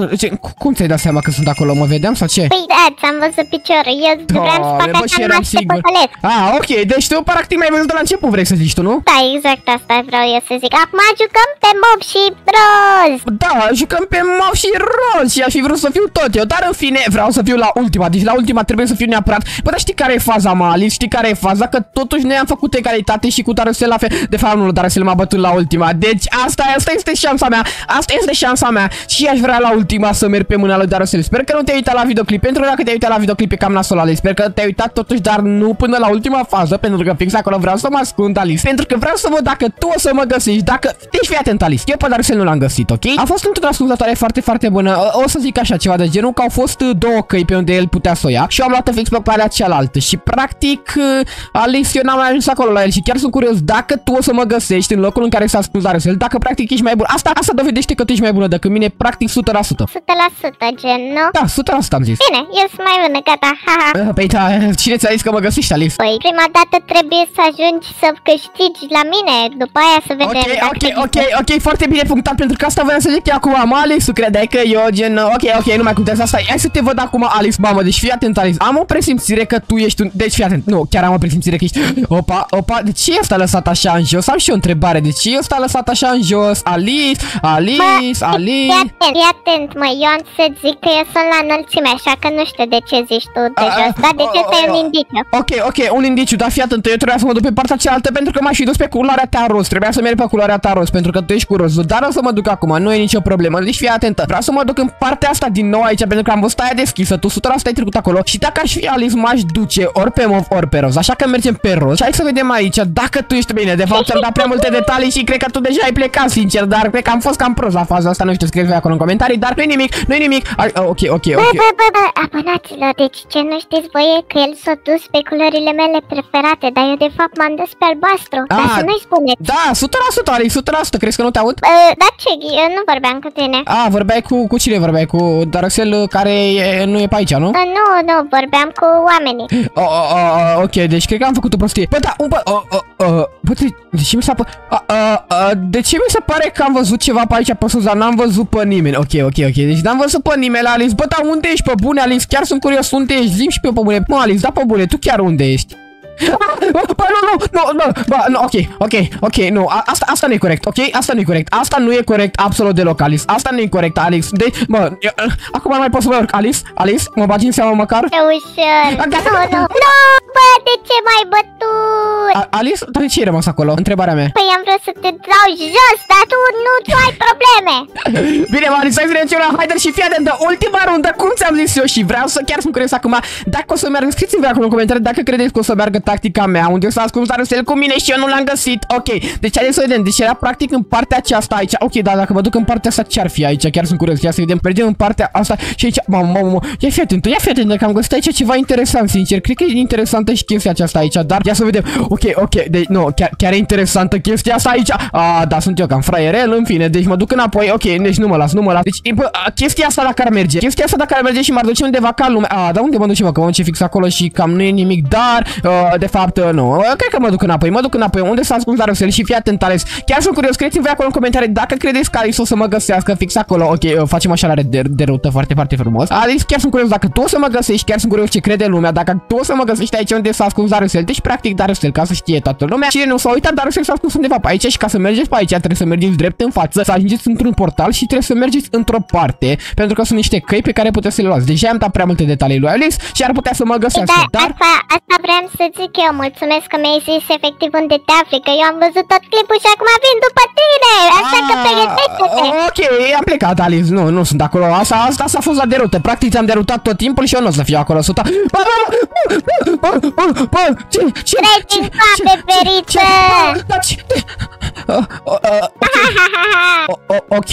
cum ți-ai dat seama că sunt acolo, mă vedeam sau ce? Păi da, ți-am văzut piciorul, eu vreau să fac așa numai să te păcălesc. Ah, ok, deci tu practic m-ai văzut de la început, vrei să zici tu, nu? Da, exact asta vreau eu să zic. Acum jucăm pe mob și roz. Da, jucăm pe mob și roz și aș fi vrut să fiu tot eu, dar în fine vreau să fiu la ultima, deci la ultima trebuie să fiu neapărat. Bă, dar știi care e faza, mă, Alice? Știi care e faza? Că totuși noi am făcut egalitate și cu Darusele la fel. De fapt, nu, Darusele m-a bătut la ultima. Deci asta, asta este șansa mea. Asta este șansa mea. Și aș vrea la ultima să merg pe mâna lui Darusele. Sper că nu te-ai uitat la videoclip, pentru că dacă te-ai uitat la videoclip e cam nasol, Alice. Sper că te-ai uitat totuși, dar nu până la ultima fază, pentru că fix acolo vreau să mă ascund, Alice. Pentru că vreau să văd dacă tu o să mă găsești, dacă... Deci fii atent, Alice. Eu pe Darusele nu l-am găsit, ok? A fost într-o ascultătoare foarte, foarte bună. O, o să zic așa ceva de genul că au fost două căi pe unde el putea să o ia și eu am luat fix pe partea cealaltă și practic Alice, eu n-am mai ajuns acolo la el și chiar sunt curios dacă tu o să mă găsești în locul în care s-a ascuns Darusele, dacă practic ești mai bun. Asta, asta dovedește că tu ești mai bună decât mine, practic o sută la sută. o sută la sută, gen, nu? Da, o sută la sută am zis. Bine, eu sunt mai bună, gata, haha. Păi da, cine ți-a zis că mă găsești, Alice? Păi, prima dată trebuie să ajungi să câștigi la mine, după aia să vedem. Ok, ok, ok, ok, foarte bine punctat, pentru că asta voiam să zic eu acum, mă, Alice, tu credeai că eu gen, ok, ok, nu mai contează asta. Hai să te văd acum, Alice, mamă, deci fii atent, Alice. Am o presimțire că tu ești un... Deci fii atent, nu, chiar am o presimțire că ești... Opa, opa, de ce ăsta lăsat așa în jos? Am și o întrebare, de ce ăsta lăsat așa în jos? Alice, Alice, Bă, Alice... Fii atent, fii atent, mă, eu am să zic că eu sunt la înălțime, așa că nu știu de ce zici tu de jos, dar de ce ăsta e un indiciu. Ok, ok, un indiciu, dar fii atent, eu trebuia să mă duc pe partea cealaltă pentru că m-aș fi dus pe culoarea ta roz, trebuia să merg pe culoarea ta roz pentru că tu ești cu rozul, dar o să mă duc acum, nu e nicio problemă, deci fii atentă. Vreau să mă duc în partea asta din nou aici pentru că am văzut aia deschisă, tu o sută la sută ai trecut acolo și dacă aș fi Alice m-aș duce ori pe mov, ori pe roz, așa că mergem pe roz și hai să vedem aici dacă tu ești bine. De fapt ți-am dat prea multe detalii și cred că tu deja ai plecat, sincer, dar cred că am fost cam prost la faza asta, nu știu, scrieți voi acolo în comentarii, dar nu-i nimic, nu-i nimic. Ai, ok, ok, Bă, ok. bă, bă, bă, abonaților, deci ce nu știți voi e că el s-a dus pe culorile mele preferate, dar eu de fapt m-am dus pe albastru, dar Ah, să nu-i spuneți. Da, o sută la sută, Alice, o sută la sută, crezi că nu te aud? Uh, dar ce, eu nu vorbeam cu tine. Ah, vorbeai cu, cu cine vorbeai? Cu Darusele care e, nu e pe aici, nu? Uh, nu, nu, vorbeam cu oamenii. Oh, oh, oh, ok, deci cred că am făcut o prostie. Bă, da, bă, oh, oh, oh, bă, de, de ce mi s-a pă... Uh, uh, uh, de ce mi se pare că am văzut ceva pe aici pe sus, dar n-am văzut pe nimeni? Ok, ok, ok, deci n-am văzut pe nimeni, Alice. Bă, dar unde ești, pe bune, Alice? Chiar sunt curios, unde ești? Zi-mi și pe bune. Mă, Alice, da, pe bune, tu chiar unde ești? Bă, nu, nu, nu, nu, bă, nu, ok, ok, ok, nu, a, asta, asta nu e corect, ok? Asta nu e corect, asta nu e corect absolut deloc, Alice, asta nu e corect, Alice, deci, bă, eu, acum nu mai pot să mă urc, Alice, Alice, mă bagi în seama măcar? Ce ușor. A, gata. Nu, nu, nu, bă, de ce m-ai bătut? A, Alice, dar de ce ai rămas acolo? Întrebarea mea. Păi am vrut să te dau jos, dar tu nu tu ai probleme. Bine, mă, Alice, hai să ne ducem la Haider și fii atentă, ultima rundă, cum ți-am zis eu și vreau să chiar sunt curios acum, dacă o să meargă, scrieți-mi voi acolo în comentarii dacă credeți că o să meargă tactica mea, unde s-a ascuns Darusele cu mine și eu nu l-am găsit. Ok, deci haideți să vedem, deci era practic în partea aceasta aici. Ok, da, dacă mă duc în partea asta, ce-ar fi aici? Chiar sunt curios, ia să vedem, mergem în partea asta și aici, mamă, mamă, mamă, ia fi atentă, ia fi atentă, că am găsit aici ceva interesant, sincer, cred că e interesantă și chestia aceasta aici, dar ia să vedem, ok, ok, deci, nu, chiar, chiar e interesantă chestia asta aici. Ah, da, sunt eu cam fraierel, în fine, deci mă duc înapoi, ok, deci nu mă las, nu mă las. Deci, bă, chestia asta dacă ar merge, chestia asta dacă ar merge și m-ar duce undeva ca lumea. Ah, da, unde mă duce, mă, că mă duce fix acolo și cam nu e nimic, dar, uh, de fapt, uh, nu. Uh, cred că mă duc înapoi, mă duc înapoi. Unde s-a ascuns Darusel? Și fii atent, Alex. Chiar sunt curios, scrieți-mi voi acolo în comentarii dacă credeți că Alice o să mă găsească fix acolo. Ok, uh, facem așa la de, de rută foarte, foarte frumos. Alice, chiar sunt curios dacă tu o să mă găsești, chiar sunt curios ce crede lumea, dacă tu o să mă găsești aici unde s-a ascuns Darusel. Deci, practic, Darusel, ca să știe toată lumea. Cine nu s-a uitat, Darusel s-a ascuns undeva pe aici și ca să mergeți pe aici trebuie să mergeți drept în față, să ajungeți într-un portal și trebuie să mergeți într-o parte, pentru că sunt niște căi pe care puteți să le luați. Deja am dat prea multe detalii lui Alice și ar putea să mă găsească, da, dar... Asta, asta vreau să zic eu, mulțumesc că mi-ai zis efectiv unde te afli, că eu am văzut tot clipul și acum vin după tine, așa că pregătește-te. Ok, am plecat, Alice, nu, nu sunt acolo, asta, asta s-a fost la derută, practic ți-am derutat tot timpul și eu nu o să fiu acolo, suta... Bă, bă, bă, bă, ce, ce, Treci în fape, feriță! Ok,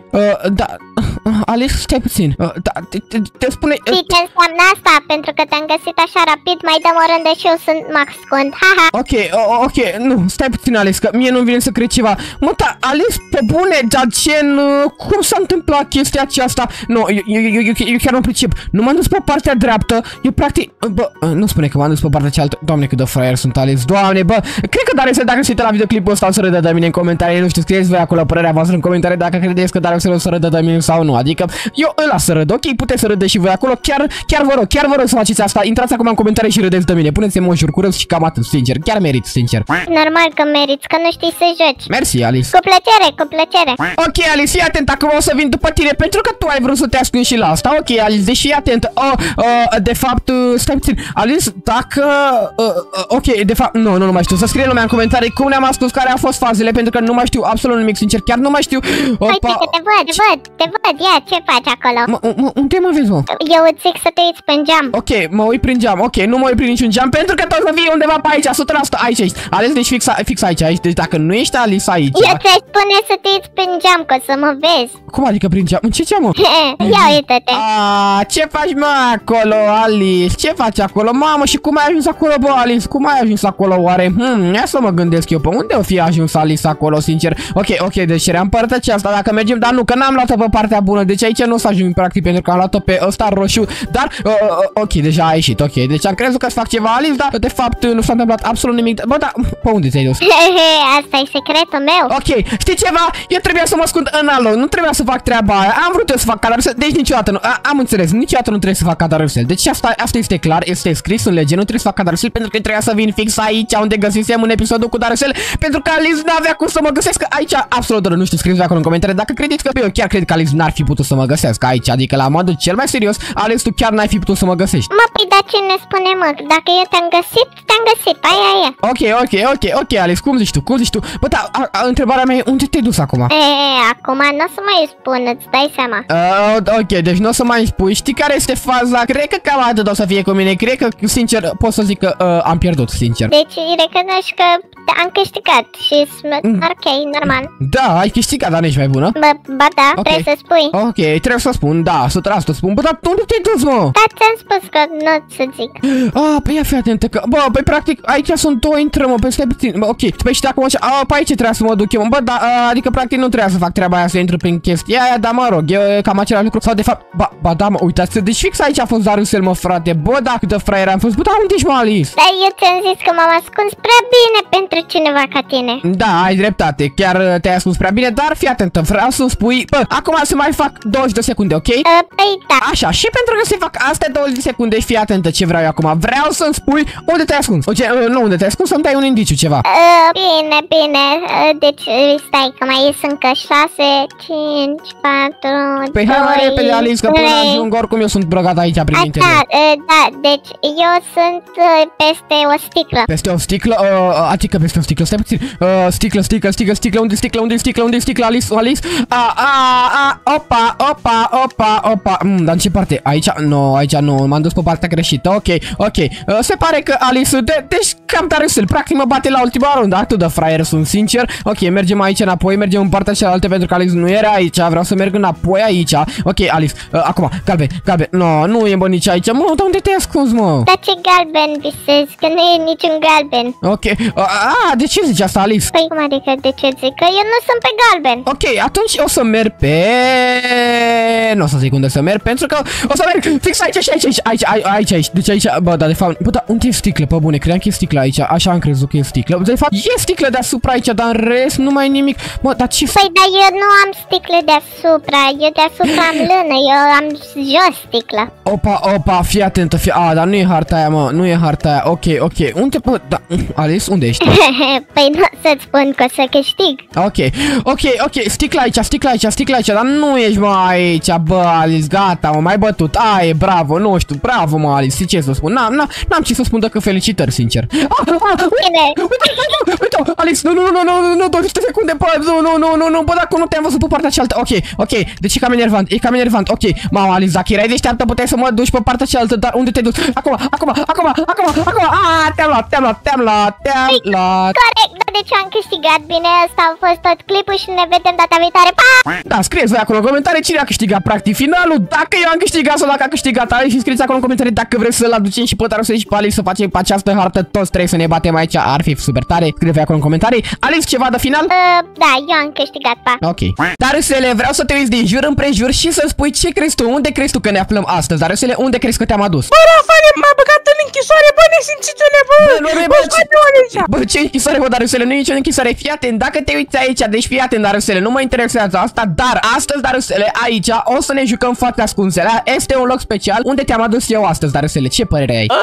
da, Alice, stai puțin, da, te spune... Știi ce înseamnă asta? Pentru că te-am găsit așa rapid, mai dăm o rândă și eu sunt mă ascund, haha. Ok, ok, nu, stai puțin, Alice, că mie nu-mi vine să cred ceva. Mă, da, Alice, pe bune, dar ce, cum s-a întâmplat chestia aceasta? Nu, eu, eu, eu, eu chiar nu pricep, nu m-am dus pe partea dreaptă, eu practic, bă, nu spune că m-am dus pe partea cealaltă, doamne cât de fraier sunt, Alice, doamne, bă, cred că Darusel, dacă se uită la videoclipul ăsta o să râdă de mine în comentarii, nu știu, scrieți voi acolo părerea voastră în comentarii dacă credeți că Darusel o să râdă de mine sau nu, adică eu îl las să râd, ok, puteți să râdeți și voi acolo, chiar, chiar vă rog, chiar vă rog să faceți asta, intrați acum în comentarii și râdeți de mine, puneți emoji-uri curăț și cam atât, sincer, chiar merit, sincer. Normal că meriți, că nu știi să joci. Mersi, Alice. Cu plăcere, cu plăcere. Ok, Alice, fii atent, acum o să vin după tine, pentru că tu ai vrut să te ascunzi și la asta, ok, Alice, deci fii atent, oh, uh, de fapt, uh, stai puțin, Alice, dacă, uh, uh, ok, de fapt, nu, nu, nu mai știu, să scrie lumea în comentarii cum ne-am ascuns, care au fost fazele, pentru că nu mai știu absolut nimic, sincer, chiar nu mai știu. Uite că te văd, te văd, te văd, ia, ce faci acolo? Unde mă vezi, mă? Eu îți zic să te uiți pe geam. Ok, mă uit prin geam, ok, nu mă uit prin niciun geam, pentru că tu o să fii undeva pe aici, o sută la sută, aici ești. Ales, deci fix, fix aici, aici, deci dacă nu ești Alice aici... Eu ți-aș spune să te uiți prin geam, că să mă vezi. Cum adică prin geam? În ce geam, mă? Ia uite-te. Aaaa, ce faci, mă, acolo, Alice? Ce faci acolo? Mamă, și cum ai ajuns acolo, bă, Alice? Cum ai ajuns acolo, oare? Hmm, ia să mă gândesc eu, pe unde o fi ajuns Alice acolo, sincer? Ok, ok, deci ceream partea aceasta, dacă mergem, dar nu, că n-am luat-o pe partea bună, deci aici nu o să ajung, practic, pentru că am luat-o pe ăsta roșu, dar, uh, uh, ok, deja a ieșit, ok, deci am crezut că să fac ceva, Alice, dar, de fapt, nu s-a întâmplat absolut nimic, bă, dar, pe unde ți-ai dus? Asta e secretul meu. Ok, știi ceva? Eu trebuia să mă ascund în alo, nu trebuia să fac treaba aia, am vrut eu să fac ca Darusel, deci niciodată nu, a, am înțeles, niciodată nu trebuie să fac ca Darusel, deci asta, asta este clar, este scris în lege, nu trebuie să fac ca Darusel, pentru că trebuia să vin fix aici unde găsisem un episodul cu Darusel, pentru că Alice n-avea cum să mă găsească aici, absolut, nu știu, scrieți acolo în comentarii dacă credeți că eu chiar cred că Alice n-ar fi putut să mă găsească aici, adică la modul cel mai serios, Alex, tu chiar n-ai fi putut să mă găsești. Mă, păi da, ce ne spune, mă? Dacă eu te-am găsit, te-am găsit, aia, aia. Ok, ok, ok, ok, Alex, cum zici tu, cum zici tu? Bă, da, a, a, întrebarea mea e, unde te-ai dus acum? E, acum nu o să mai spun, îți dai seama. Uh, ok, deci nu o să mai spui, știi care este faza? Cred că cam atât o să fie cu mine, cred că, sincer, pot să zic că uh, am pierdut, sincer. Deci, recunoști că am câștigat și ok, normal. Da, ai câștigat, dar nu ești mai bună. Bă, ba da, okay. Trebuie să spui. Ok, trebuie să spun, da, o sută la sută spun, bă, dar unde te-ai dus, mă? Da, ți-am spus că nu să zic. Ah, păi ia fi atentă că, bă, păi practic, aici sunt două intrări, mă, păi stai puțin, bă, ok, păi și acum așa, a, pe aici trebuia să mă duc eu, bă, da, a, adică practic nu trebuia să fac treaba aia să intru prin chestia aia, dar mă rog, e cam același lucru, sau de fapt, ba, ba da, mă, uitați, deci fix aici a fost Darusel, mă, frate, bă, da, câtă fraier am fost, bă, da, unde ești, mă, Alice? Da, eu ți-am zis că m-am ascuns prea bine pentru cineva ca tine. Da, ai dreptate, chiar te-ai ascuns prea bine, dar fii atentă, vreau să-mi spui, bă, acum să mai fac douăzeci de secunde, ok? Uh, păi da. Așa, și pentru că se fac astea douăzeci de secunde, fii atentă ce vreau eu acum, vreau să-mi spui unde te-ai ascuns, ok, uh, nu unde te-ai ascuns, să-mi dai un indiciu, ceva. Uh, bine, bine, uh, deci stai, că mai ies încă șase, cinci, patru, Păi hai mai repede, Alice, că până ajung, oricum eu sunt brăgat aici prin interior. Da, uh, da, deci eu sunt uh, peste o sticlă. Peste o sticlă, uh, adică peste o sticlă, stai puțin, uh, sticlă, sticlă, sticlă, sticlă, unde sticlă, unde sticlă, unde sticlă, Alice, Alice, a, a, a, opa, opa, opa, opa, mm, dar în ce parte? Aici? Nu, aici nu, m-am dus pe partea greșită, ok, ok, uh, se pare că Alice, de, deci cap, Darusel, practic mă bate la ultima rundă, atât de fraier sunt, sincer. Ok, mergem aici înapoi, mergem în partea cealaltă pentru că Alex nu era aici, vreau să merg înapoi aici. Ok, Alex, uh, acum, galben, galben, no, nu e bă nici aici, mă, dar unde te-ai ascuns, mă? Dar ce galben visezi, că nu e niciun galben. Ok, uh, a, de ce zici asta, Alice? Păi cum adică de ce zic? Că eu nu sunt pe galben. Ok, atunci o să merg pe... Nu o să zic unde să merg, pentru că o să merg fix aici și aici, aici, aici, aici, aici, aici. Deci aici, bă, da, de fapt, bă, da, unde e sticlă, pe bune, credeam că e sticlă aici, așa am crezut că e sticlă. De fapt, e sticlă deasupra aici, dar în rest nu mai e nimic. Mă, dar ce... Păi, dar eu nu am sticle deasupra, eu deasupra am lână, eu am jos sticlă. Opa, opa, fii atentă, fii... A, dar nu e harta aia, mă, nu e harta aia, ok, ok. Unde, bă, da, Alice, unde ești? Păi nu să-ți spun că o să câștig. Ok, ok, ok, sticla aici, sticla aici, sticla aici, dar nu ești, mă, aici, bă, Alice, gata, mă, mai bătut, ai, bravo, nu știu, bravo, mă, Alice, ce să spun, n-am, n-am ce să spun decât felicitări, sincer. Ah, ah, Bine. uite, uite, uite, Alice, nu, nu, nu, nu, nu, nu, douăzeci de secunde, bă, nu, nu, nu, nu, nu, bă, dacă nu te-am văzut pe partea cealaltă, ok, ok, deci e cam enervant, e cam enervant, ok, mama, Alice, dacă erai deșteaptă, puteai să mă duci pe partea cealaltă, dar unde te-ai dus? Acum, acum, acum, acum, acum, ah, te-am luat, te-am luat, te-am luat, te-am luat. Corect, dar deci am câștigat, bine, asta a fost tot clipul și ne vedem data viitoare, pa! Da, scrieți voi acolo în comentarii cine a câștigat practic finalul, dacă eu am câștigat sau dacă a câștigat Alice, și scrieți acolo în comentarii dacă vreți să-l aducem și pe Darusel și pe Alice să facem pe această hartă, toți trei să ne batem aici, ar fi super tare, scrieți voi acolo în comentarii. Alice, ceva de final? Uh, da, eu am câștigat, pa! Ok. Darusele, vreau să te uiți din jur împrejur și să spui ce crezi tu, unde crezi tu că ne aflăm astăzi, Darusele, unde crezi că te-am adus? Bă, Rafale, m-a băgat în închisoare, bă, nesimțitule, bă! Bă, nu, bă, bă, ce- ce... Bă, ce închisoare, bă, Darusele, nu e nicio închisoare, fii atent, dacă te uiți aici, deci fii atent, Darusele, nu mă interesează asta, dar astăzi, Darusele, aici o să ne jucăm fața ascunselea, este un loc special unde te-am adus eu astăzi, Darusele, ce părere ai?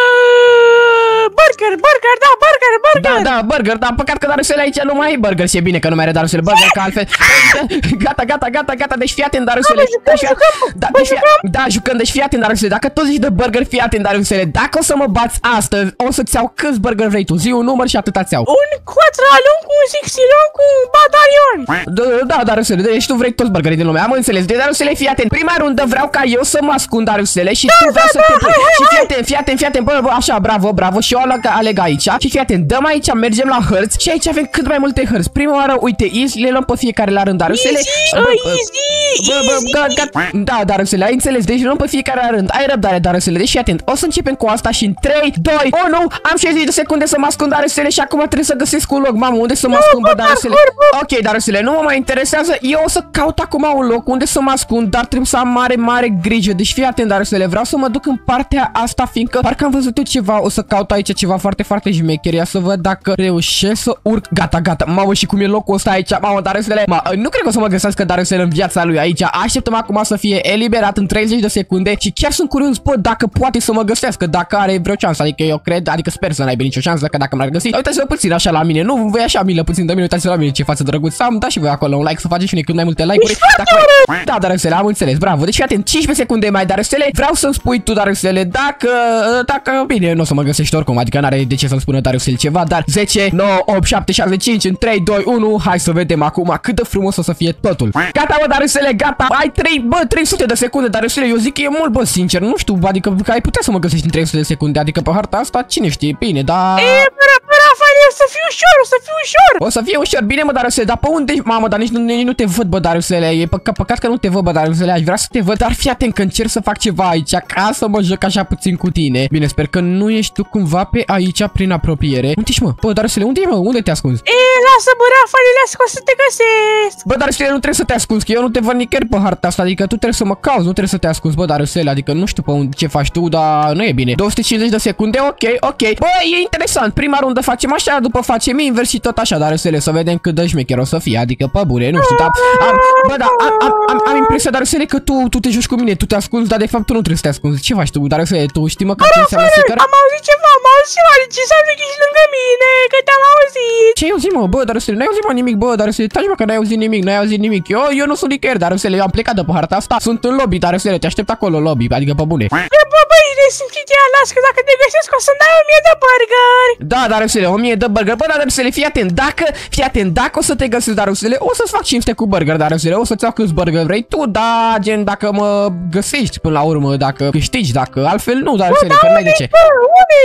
Burger, burger, da, burger, burger! Da, da, burger, da, păcat că Darusele aici nu mai e burger, și e bine că nu mai are Darusele burger, că altfel... Gata, gata, gata, gata, deci fii atent, Darusele, deci fii atent, da, deci fii, da, jucăm, deci fii atent, Darusele, dacă tu zici de burger, fii atent, Darusele, dacă o să mă bați astăzi, o să-ți iau câți burger vrei tu, zi un număr și atâta-ți iau. Un quatralon cu un sixilon cu un batalion! Da, da, Darusele, deci tu vrei toți burgerii din lume, am înțeles, de Darusele, fii atent, prima rundă vreau ca eu să mă ascund, Darusele, și tu vreau să te pui, și fii atent, fii atent, fii atent, bă, bă, așa, bravo, bravo, și eu aleg, aleg aici, și fii atent, dăm aici, mergem la hărți, și aici avem cât mai multe hărți, prima oară, uite, easy, le luăm pe fiecare la rând, Darusele, Easy, uh, easy, bă, bă, easy. gata, gata, da, Darusele, ai înțeles, deci luăm pe fiecare la rând, ai răbdare, Darusele, deci fii atent, o să începem cu asta și în trei, doi, unu, am șaizeci de secunde să mă ascund, Darusele, și acum trebuie să găsesc un loc, mamă, unde să mă ascund, bă, Darusele. Ok, Darusele, nu mă mai interesează, eu o să caut acum un loc unde să mă ascund, dar trebuie să am mare, mare grijă, deci fii atent, Darusele, vreau să mă duc în partea asta, fiindcă parcă am văzut eu ceva, o să caut aici ceva foarte, foarte șmecheria, să văd dacă reușesc să urc. Gata, gata, mamă, și cum e locul ăsta aici, mamă, Darusele, ma, nu cred că o să mă găsească Darusele în viața lui aici, așteptăm acum să fie eliberat în treizeci de secunde și chiar sunt curios, bă, dacă poate să mă găsească, dacă are vreo șansă, adică eu cred, adică sper să n-aibă nicio șansă, că dacă m-ar găsi, uitați-vă puțin așa la mine, nu voi așa milă puțin de mine, uitați-vă la mine ce față drăguț am, da și voi acolo un like, să faceți și cât mai multe like-uri. Dacă... Da, Darusele, am înțeles, bravo, deci fii atent, cincisprezece secunde mai, Darusele, vreau să-mi spui tu, Darusele, dacă, dacă, bine, nu o să mă găsești oricum, adică n-are de ce să-mi spună Darusele ceva, dar zece, nouă, opt, șapte, șase, cinci, în trei, doi, unu, hai să vedem acum cât de frumos o să fie totul. Gata, bă, Darusele, gata, ai trei, bă, trei sute de secunde, Darusele, eu zic că e mult, bă, sincer, nu știu, adică că ai putea să mă găsești în trei sute de secunde, adică pe harta asta, cine știe, bine, dar... E, bă, bă, Rafale, o să fie ușor, o să fie ușor! O să fie ușor, bine, mă, Darusele, dar pe unde, mamă, dar nici nu, nici nu te văd, bă, Darusele, e păcat, păcat că nu te văd, bă, Darusele, aș vrea să te văd, dar fii atent că încerc să fac ceva aici, ca să mă joc așa puțin cu tine. Bine, sper că nu ești tu cumva pe aici prin apropiere. Unde ești, mă? Bă, Darusele, unde e, mă? Unde te ascunzi? E, lasă, bă, Rafale, lasă că o să te găsesc! Bă, Darusele, nu trebuie să te ascunzi, că eu nu te văd nicăieri pe harta asta, adică tu trebuie să mă cauți, nu trebuie să te ascunzi, bă, Darusele, adică nu știu pe unde, ce faci tu, dar nu e bine. două sute cincizeci de secunde, ok, ok. Bă, e interesant, prima rundă facem așa, după facem invers și tot așa, Darusele, să vedem cât de șmecher o să fie, adică pe bune, nu știu, dar am, bă, da, am, am, am, am impresia, Darusele, că tu, tu te joci cu mine, tu te ascunzi, dar de fapt tu nu trebuie să te ascunzi. Ce faci tu, Darusele, tu știi mă că ce înseamnă sticker? Am auzit ceva, am auzit ceva, ce înseamnă că ești lângă mine, că te-am auzit! Ce ai auzit, mă, bă, Darusele, n-ai auzit, mă, nimic, bă, Darusele, taci, mă, că n-ai auzit nimic, n-ai auzit nimic. Eu, eu nu sunt nicăieri, Darusele, eu am plecat de pe harta asta, sunt în lobby, Darusele, te aștept acolo, lobby, adică pe bune. Bă, bă, băi, nesimțit ea, las că dacă te găsesc o să-mi dai o mie de burgeri! Da, Darusele, o mie de burger, bă, da, Darusele, fii atent, dacă, fii atent, dacă o să te găsesc, Darusele, o să-ți fac cinci sute cu burger, Darusele, o să-ți iau câți burger vrei tu, da, gen, dacă mă găsești până la urmă, dacă câștigi, dacă altfel nu, Darusele, că n-ai de ce. Bă, unde ești? Hai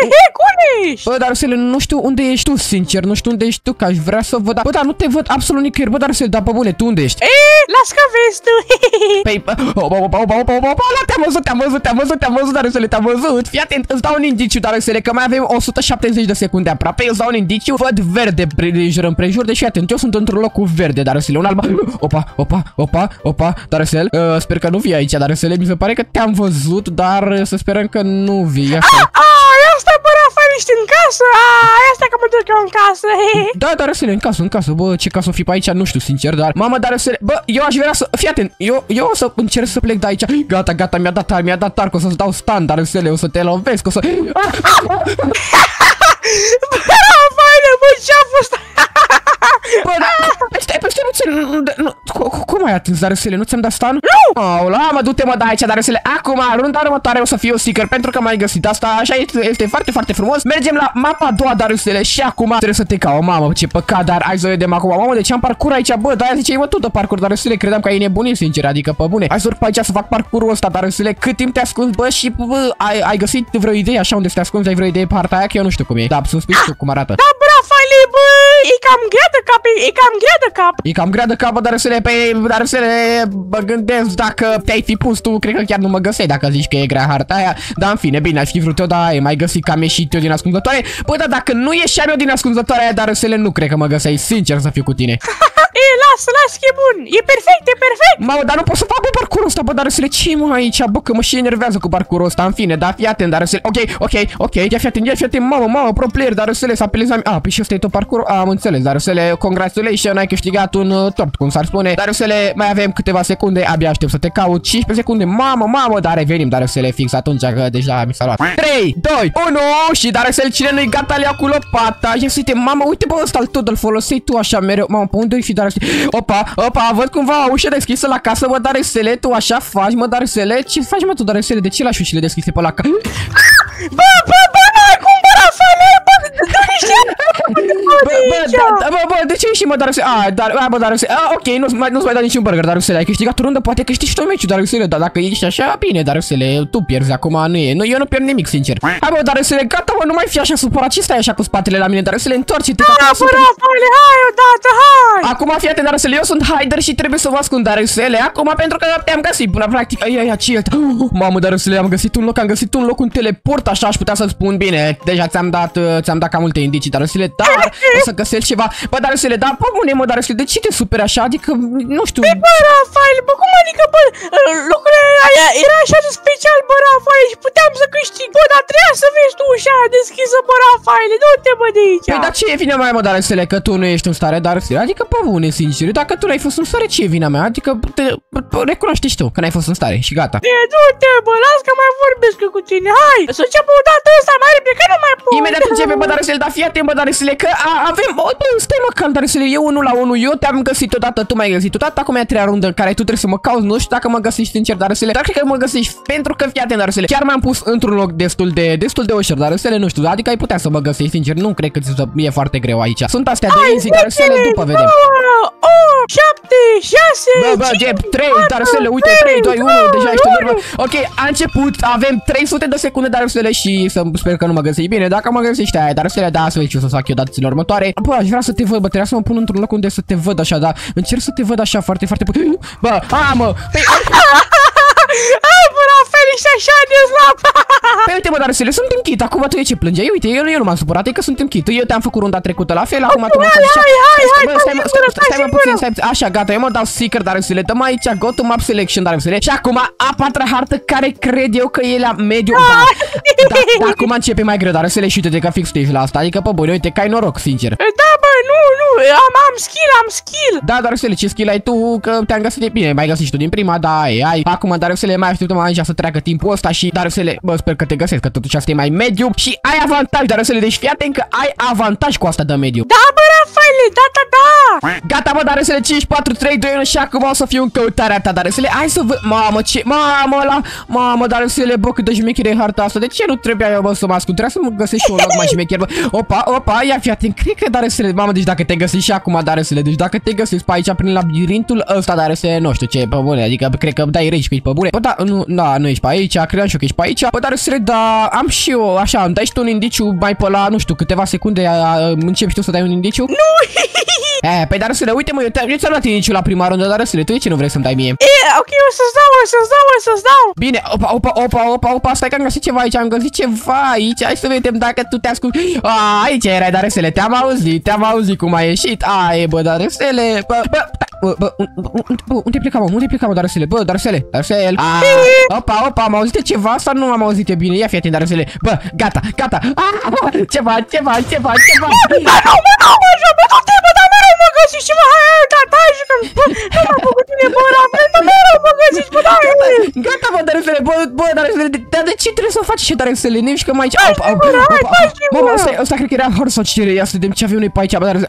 Cunești! Bă, dar Răsele, nu știu unde ești tu, sincer, nu știu unde ești tu, că aș vrea să văd. Bă, dar nu te văd absolut nicăieri, bă, dar Răsele, dar pe bune, tu unde ești? E, las că vezi tu. Păi, opa, opa, opa, opa, opa, opa, te-am văzut, te-am văzut, te-am văzut, te-am văzut, dar Răsele, te-am văzut. Fii atent, îți dau un indiciu, dar Răsele, că mai avem o sută șaptezeci de secunde aproape, îți dau un indiciu, văd verde de jur împrejur, deci fii atent, eu sunt într-un loc cu verde, dar Răsele, un alba. Opa, opa, opa, opa, dar Răsele, uh, sper că nu vii aici, dar Răsele, mi se pare că te-am văzut, dar să sperăm că nu vii, așa. Asta bă, Rafael, ești în casă? Aaa, asta că mă duc eu în casă. Da, dar Răsele, în casă, în casă, bă, ce casă o fi pe aici, nu știu, sincer, dar mamă, dar Răsele, bă, eu aș vrea să, fii atent, eu, eu o să încerc să plec de aici. Gata, gata, mi-a dat tar, mi-a dat tar, că o să-ți dau stand, dar Răsele, o să te lovesc, o să... Rafael, bă, ce-a fost? Bă, stai, păi stai, nu, cum ai atins, dar Răsele, nu ți-am dat stand? Nu! Aula, mă, du-te, mă, da aici, dar Răsele, acum, runda următoare o să fie o sticker, pentru că m-ai găsit asta, așa este, este foarte, foarte frumos. Mergem la mapa a doua, dar Răsele, și acum trebuie să te caut, mamă, ce păcat, dar hai să vedem acum, mamă, de ce am parcurs aici, bă, de-aia ziceai, mă, tu de parcurs, dar Răsele, credeam că ai nebunit, sincer, adică, pe bune. Hai să urc pe aici să fac parcursul ăsta, dar Răsele, cât timp te ascunzi, bă, și, bă, ai, ai găsit vreo idee așa unde să te ascunzi, ai vreo idee pe harta aia, că eu nu știu cum e, da, să-mi spui tu cum arată. Da, bă, Rafael, bă, e cam grea de cap, e cam grea de cap. E cam grea de cap, bă, dar Răsele, pe, dar Răsele, mă gândesc dacă te-ai fi pus tu, cred că chiar nu mă găseai dacă zici că e grea harta aia. Dar în fine, bine, aș fi vrut eu, dar ai mai găsit că am ieșit eu din ascunzătoare. Bă, dar dacă nu ieșeam eu din ascunzătoarea aia, dar Răsele, nu cred că mă găseai, sincer să fiu cu tine. E, lasă, lasă, e bun, e perfect, e perfect. Mamă, dar nu pot să fac pe parcursul ăsta, bă, dar Răsele, ce mă aici, bă, că mă și enervează cu parcursul ăsta, în fine, dar fii atent, dar Răsele, ok, ok, ok, ia fii atent, ia fii atent, mamă, mamă, pro player, dar Răsele, să apelezi la mine, a, păi și ăsta e tot parcursul, am înțeles, dar Răsele, congratulations, ai câștigat un uh, tort, cum s-ar spune, dar Răsele, mai avem câteva secunde, abia aștept să te caut, cincisprezece secunde, mamă, mamă, dar revenim, dar Răsele, fix atunci, că deja mi s-a luat. trei, doi, unu, și dar Răsele, cine nu-i gata, le-a cu lopata, ia să uite, mamă, uite, bă, ăsta-l tot, îl foloseai tu așa mereu, mamă, pe unde-i fi, dar Răsele, opa, opa, văd cumva ușa deschisă la casă, mă, dar Răsele, tu așa faci, mă, dar Răsele, ce faci, mă, tu, dar Răsele, de ce lași ușile deschise pe la casă? Bă, bă, bă, n-ai cum, bă, Rafael, bă, bă, bă, bă, de ce ieși, mă, dar Răsele, a, dar, a, bă, dar Răsele, a, ok, nu-ți mai, nu-ți mai da niciun burger, dar Răsele, ai câștigat o rundă, poate câștigi și tu meciul, dar Răsele, dar dacă ești așa, bine, dar Răsele, tu pierzi, acum nu e, nu, eu nu pierd nimic, sincer. Hai, bă, dar Răsele, gata, mă, nu mai fi așa supărat, ce stai așa cu spatele la mine, dar Răsele, întoarce-te, bă, Rafael, hai odată, hai. Acum, fii atent, dar Răsele, eu sunt Haider și trebuie să vă ascund, dar Răsele, acum, pentru că te-am găsit, până practic, ai, ai, ce mamă, dar Răsele, am găsit un loc, am găsit un loc, un teleport, așa aș putea să spun, bine, deja ți-am dat, ți-am dat cam multe indicii, dar Răsele, dar o să găsești ceva, bă, dar Răsele, da, pe bune, mă, dar Răsele, de ce te superi așa, adică, nu știu. Bă, Rafael, bă, cum adică, bă, lucrurile aia era așa de special, bă, Rafael, și puteam să câștig, bă, dar trebuia să vezi tu ușa aia deschisă, bă, Rafael, du-te, bă, de aici. Păi, dar ce e vina mea, mă, dar Răsele, că tu nu ești în stare, dar Răsele, adică, pe bune, sincer, dacă tu n-ai fost în stare, ce e vina mea, adică, te, recunoaște și tu că n-ai fost în stare și gata. E, du-te, bă, las că mai vorbesc cu tine, hai, să înceapă o dată ăsta, mai repede, că nu mai pot. Imediat începe, bă, dar Răsele, dar fii atent, bă, dar Răsele, că a, avem, bă, stai, mă, calm, dar Răsele, eu unul la unul, eu te-am găsit odată, tu m-ai găsit odată, acum e a treia rundă în care tu trebuie să mă cauți, nu știu dacă mă găsești sincer, dar Răsele, dar cred că mă găsești pentru că fii atent, dar Răsele, chiar m-am pus într-un loc destul de, destul de ușor, dar Răsele, nu știu, adică ai putea să mă găsești, sincer, nu cred că ți e foarte greu aici. Sunt astea de easy, dar Răsele, după vedem. opt, șapte, șase, bă, bă, Gep, trei, dar Răsele, uite, trei, doi, unu, deja ești în urmă. Ok, a început, avem trei sute de secunde, dar Răsele, și să sper că nu mă găsești bine, dacă mă găsești aia, dar Răsele, da, să vezi ce o să fac eu datele următoare. Bă, aș vrea să te văd, bă, trebuia să mă pun într-un loc unde să te văd așa, da, încerc să te văd așa foarte, foarte puțin. Bă, a, mă, păi... Ai, bă, Rafael, ești așa de slab. Păi uite, mă, dar Răsele, suntem chit, acum tu e ce plângeai, uite, eu, eu nu m-am supărat, e că suntem chit, eu te-am făcut runda trecută la fel, acum tu mă faci așa. Stai mă puțin, stai, așa, gata, eu mă dau seeker, dar Răsele, dăm aici, go to map selection, dar Răsele, și acum a patra hartă care cred eu că e la mediu, da, da, acum începe mai greu, dar Răsele, și uite-te că fix tu ești la asta, adică, pe bune, uite, că ai noroc, sincer. Da, bă, nu, nu, am, am skill, am skill. Da, dar Răsele, ce skill ai tu, că te-am găsit bine, mai găsit și tu din prima, da, ai, ai, acum, dar Răsele, mai așteptăm aici să treacă timpul ăsta și, dar Răsele, bă, sper că te găsesc, că totuși asta e mai mediu și ai avantaj, dar Răsele, deci fii atent că ai avantaj cu asta de mediu. Da, bă, Rafaele, da, da, da. Gata, bă, dar Răsele, cinci, patru, trei, doi, unu și acum o să fiu în căutarea ta, dar Răsele, hai să văd, mamă, ce, mamă, la, mamă, dar Răsele, bă, cât de șmecheră e harta asta, de ce nu trebuia trebuia eu, bă, să mă ascult. Trebuia să mă găsesc și un loc mai șmecher, bă. Opa, opa, ia fi atent. Cred că Darusele, mamă, deci dacă te găsești și acum, Darusele, deci dacă te găsești pe aici prin labirintul ăsta, Darusele, nu știu ce, pe bune, adică cred că dai rage că ești pe bune. Bă, da, nu, da, nu ești pe aici, credeam și eu că ești pe aici. Bă, Darusele, da, am și eu, așa, îmi dai și tu un indiciu mai pe la, nu știu, câteva secunde, începi și tu să dai un indiciu? Nu! Eh, păi Darusele, uite mă, eu ți-am dat indiciu la prima rundă, Darusele, tu de ce nu vrei să-mi dai mie? E, ok, o să-ți dau, o să-ți dau, o să-ți dau. Bine, opa, opa, opa, opa, opa, stai că am găsit ceva aici, am găsit ceva aici, hai să vedem dacă tu te asculti. A, aici erai, Darusele, te-am auzit, te-am auzit cum ai ieșit. Ai, bă, Darusele, bă, bă, bă, bă, bă, unde pleca, mă, unde pleca, mă, Darusele, bă, Darusele, Darusele. Opa, opa, am auzit ceva sau nu am auzit bine? Ia fi atent, Darusele, bă, gata, gata. Ceva, ceva, ceva, ceva. Da, nu, mă, nu, mă, așa, bă, tot timpul, dar mereu mă găsiți ceva, hai, hai, gata, hai, jucăm, bă, nu m-am făcut tine, bă, Rafael, dar mereu mă găsiți, bă, da, gata, bă, Darusele, bă, bă, Darusele, dar de ce trebuie să faci și Darusele? Ne mișcăm aici. Hai, singură, hai, hai, singură. Mă, ăsta, ăsta cred că era hor sau ce, ia să vedem ce avem noi pe aici, bă, Darusele,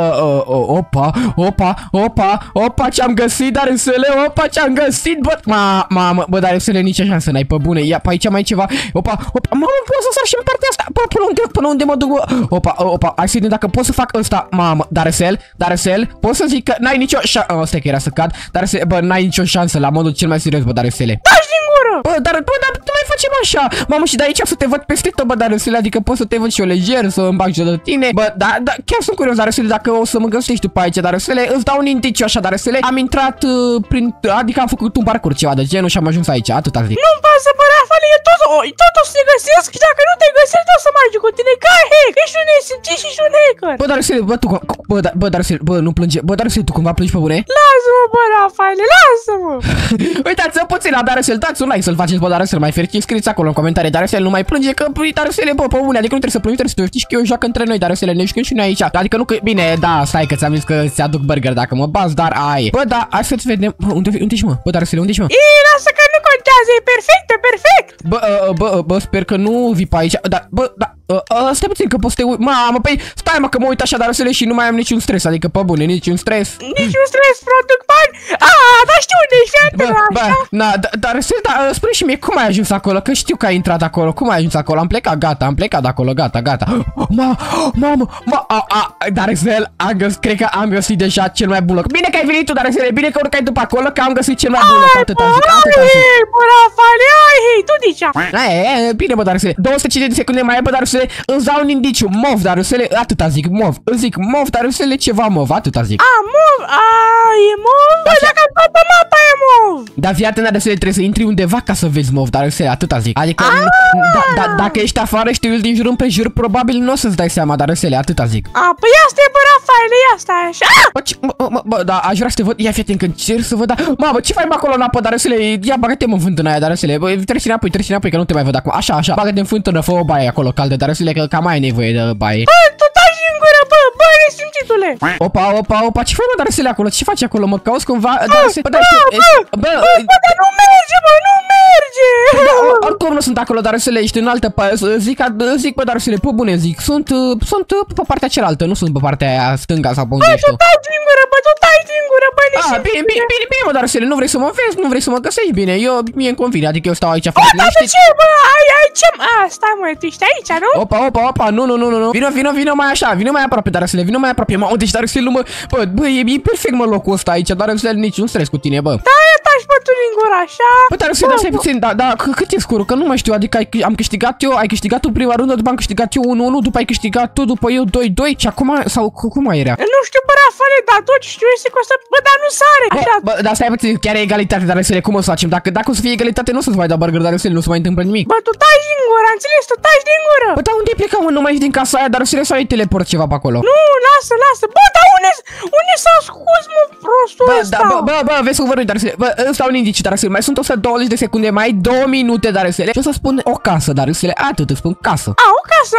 opa, opa, opa, opa, ce-am găsit, Darusele, opa, ce-am găsit, bă, ma, mamă, bă, Darusele, nici șansă n-ai pe bune, ia, pe aici mai ceva, opa, opa, mamă, pot să sar și în partea asta, bă, până unde, până unde mă duc, bă, opa, opa, hai să vedem dacă pot să fac ăsta, mamă, Darusel, Darusel, pot să zic că n-ai nicio șansă, ăsta că era să cad, Darusele, bă, n-ai nicio șansă, la modul cel mai serios, bă, Darusele. Taci din gură! Bă, dar, bă, dar nu mai facem așa, mamă, și de aici să te văd peste tot, bă, Darusele, adică pot să te văd și eu lejer, să îmi bag jos de tine, bă, da, da, chiar sunt curios, Darusele, dacă o să mă găsești tu pe aici, Darusele, îți dau un indiciu așa, Darusele, am intrat uh, prin, adică am făcut un parcurs ceva de genul și am ajuns aici, atâta zic. Nu-mi pasă, bă, Rafael, e tot, o, tot o să te găsesc și dacă nu te găsesc, o să mai joc cu tine, ca hack, ești un S C și un hacker. Bă, Darusele, bă, tu, bă, da, bă, Darusele, bă, nu plânge, bă, Darusele, tu cumva plângi pe bune? Lasă-mă, bă, Rafael, lasă-mă. Uitați-vă puțin la Darusele, dați un like să-l faceți, bă, Darusele, mai fericit, scrieți acolo în comentarii, Darusele nu mai plânge, că Darusele, bă, pe bune, adică nu trebuie să plângi, trebuie să te știi că eu joc între noi, Darusele, ne jucăm și noi aici, adică nu că, bine, da, stai că ți-am zis că ți aduc burger dacă mă bați, dar ai. Bă, da, hai să-ți vedem, bă, unde, unde ești, mă, bă, Darusele, unde ești, mă? E, lasă că nu contează, e perfect, e perfect. Bă, uh, bă, bă, sper că nu vii pe aici, dar, bă, da, uh, uh, stai puțin că poți să te uit, mamă, păi, stai mă că mă uit așa, Darusele, și nu mai am niciun stres, adică, pe bune, niciun stres. Niciun stres, produc bani, a, dar știu unde ești, bă, bă, așa. na, Darusele, da, uh, spune și mie, cum ai ajuns acolo, că știu că ai intrat acolo, cum ai ajuns acolo, am plecat, gata, am plecat de acolo, gata, gata. Ma, mamă, ma, a, a, Darusele, am găsit, cred că am găsit deja cel mai bun loc. Bine că ai venit tu, Darusele, bine că urcai după acolo, că am găsit cel mai bun loc, atâta zic, atâta zic. Ai, bă, Rafael, ai, hei, tu dici. E, bine, bă, Darusele, două sute cincizeci de secunde mai e, bă, Darusele, îți dau un indiciu, mov, Darusele, atâta zic, mov, îți zic, mov, Darusele, ceva mov, atâta zic. A, mov, a, e mov, bă, dacă am dat pe mapa e mov. Dar fii atent, Darusele, trebuie să intri undeva ca să vezi mov, Darusele, atâta zic. Adică, da, da, dacă ești afară, știi din jur împrejur, probabil nu o să-ți dai seama, Darusele, atâta zic. A, păi asta e, bă, Rafael, asta e așa. Bă, ce, bă, bă, bă, da, aș vrea să te văd, ia fii atent, că încerc să văd, da, mamă, ce faci, bă, acolo în apă, Darusele, ia, bagă-te, mă, în fântână aia, Darusele, bă, treci înapoi, treci înapoi, că nu te mai văd acum, așa, așa, bagă-te în fântână, fă o baie acolo, caldă, Darusele, că cam ai nevoie de baie. Bă, tu taci din gură, bă, bă, nesimțitule. Opa, opa, opa, ce faci, mă, Darusele, acolo, ce faci acolo, mă cauți cumva, Darusele, bă, bă, bă, bă, bă, dar nu merge, bă, nu merge. Oricum nu sunt acolo, Darusele, ești în altă parte, zic, zic, bă, Darusele, pe bune, zic, sunt, sunt pe partea cealaltă, nu sunt pe partea aia stânga sau pe unde ești tu. Bă, tu taci din gură, bă, tu taci din gură, bă, Ah, bine, bine, bine, bine, mă, Darusele, nu vrei să mă vezi, nu vrei să mă găsești, bine, eu, mie îmi convine, adică eu stau aici foarte liniștit. Bă, dar de ce, bă, ai, ai, ce, a, stai, mă, tu ești aici, nu? Opa, opa, opa, nu, nu, nu, nu, vino, vino, vino mai așa, vino mai aproape, Darusele, vino mai aproape, mă, deci Darusele, mă, bă, bă, e, e perfect, mă, locul ăsta aici, Darusele, niciun stres cu tine, bă. Da, e taci, bă, tu din gură, așa. Bă, Darusele, dar stai puțin, da, da, cât e scorul, că nu mai știu, adică ai, am câștigat eu, ai câștigat tu prima rundă, după am câștigat eu unu unu, după ai câștigat tu, după eu doi doi și acum, sau cum mai era? Nu știu, bă, Rafael, dar tot știu este că o să, bă, dar nu sare, așa. Bă, dar stai puțin, chiar e egalitate, Darusele, cum o să facem? Dacă, dacă o să fie egalitate, nu o să-ți mai dau burger, Darusele, nu se mai întâmplă nimic. Bă, tu taci din gură, înțeles, tu taci din gură. Bă, dar unde e plecat, mă, nu mai ești din casa aia, Darusele, sau ai teleport ceva pe acolo? Nu, lasă, lasă, bă, dar unde, unde s-a ascuns, mă, prostul Bă, ăsta? da, bă, bă, bă, vezi cum vorbim, Darusele, bă, îți dau un indiciu, Darusele, mai sunt o sută douăzeci de secunde, mai două minute, Darusele, și o să spun o casă, Darusele, atât, îți spun casă. A, o casă,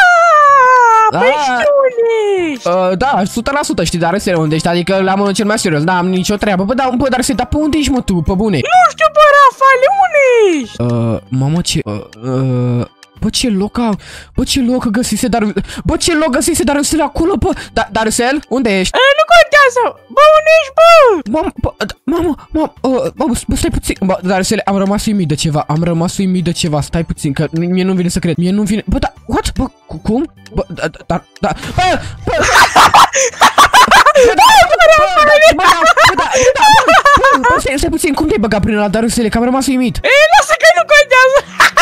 aaa, păi A, știu unde ești. Uh, da, o sută la sută știi, Darusele, unde ești, adică la modul cel mai serios, n-am nicio treabă, bă, da, bă, Darusele, dar pe unde ești, mă, tu, pe bune? Nu știu, bă, Rafael, unde ești? Uh, mamă, ce, uh, uh... Bă, ce loc au, bă, ce loc găsise, dar, bă, ce loc găsise, Darusele, acolo, bă, da, Darusele, unde ești? E, nu contează, contează? Bă, unde ești, bă? Mamă, bă, mamă, mamă, mamă, bă, stai puțin. Bă, dar să le am rămas uimit de ceva. Am rămas uimit de ceva. Stai puțin, că mie nu vine să cred. Mie nu vine. Bă, da, what? Bă, cum? Bă, da, da, da. Bă, bă. Bă, da, bă, da, bă, da, bă, da, bă, stai, stai puțin, cum te-ai băgat prin ăla, Darusele, că am rămas uimit. Ei, lasă că nu contează.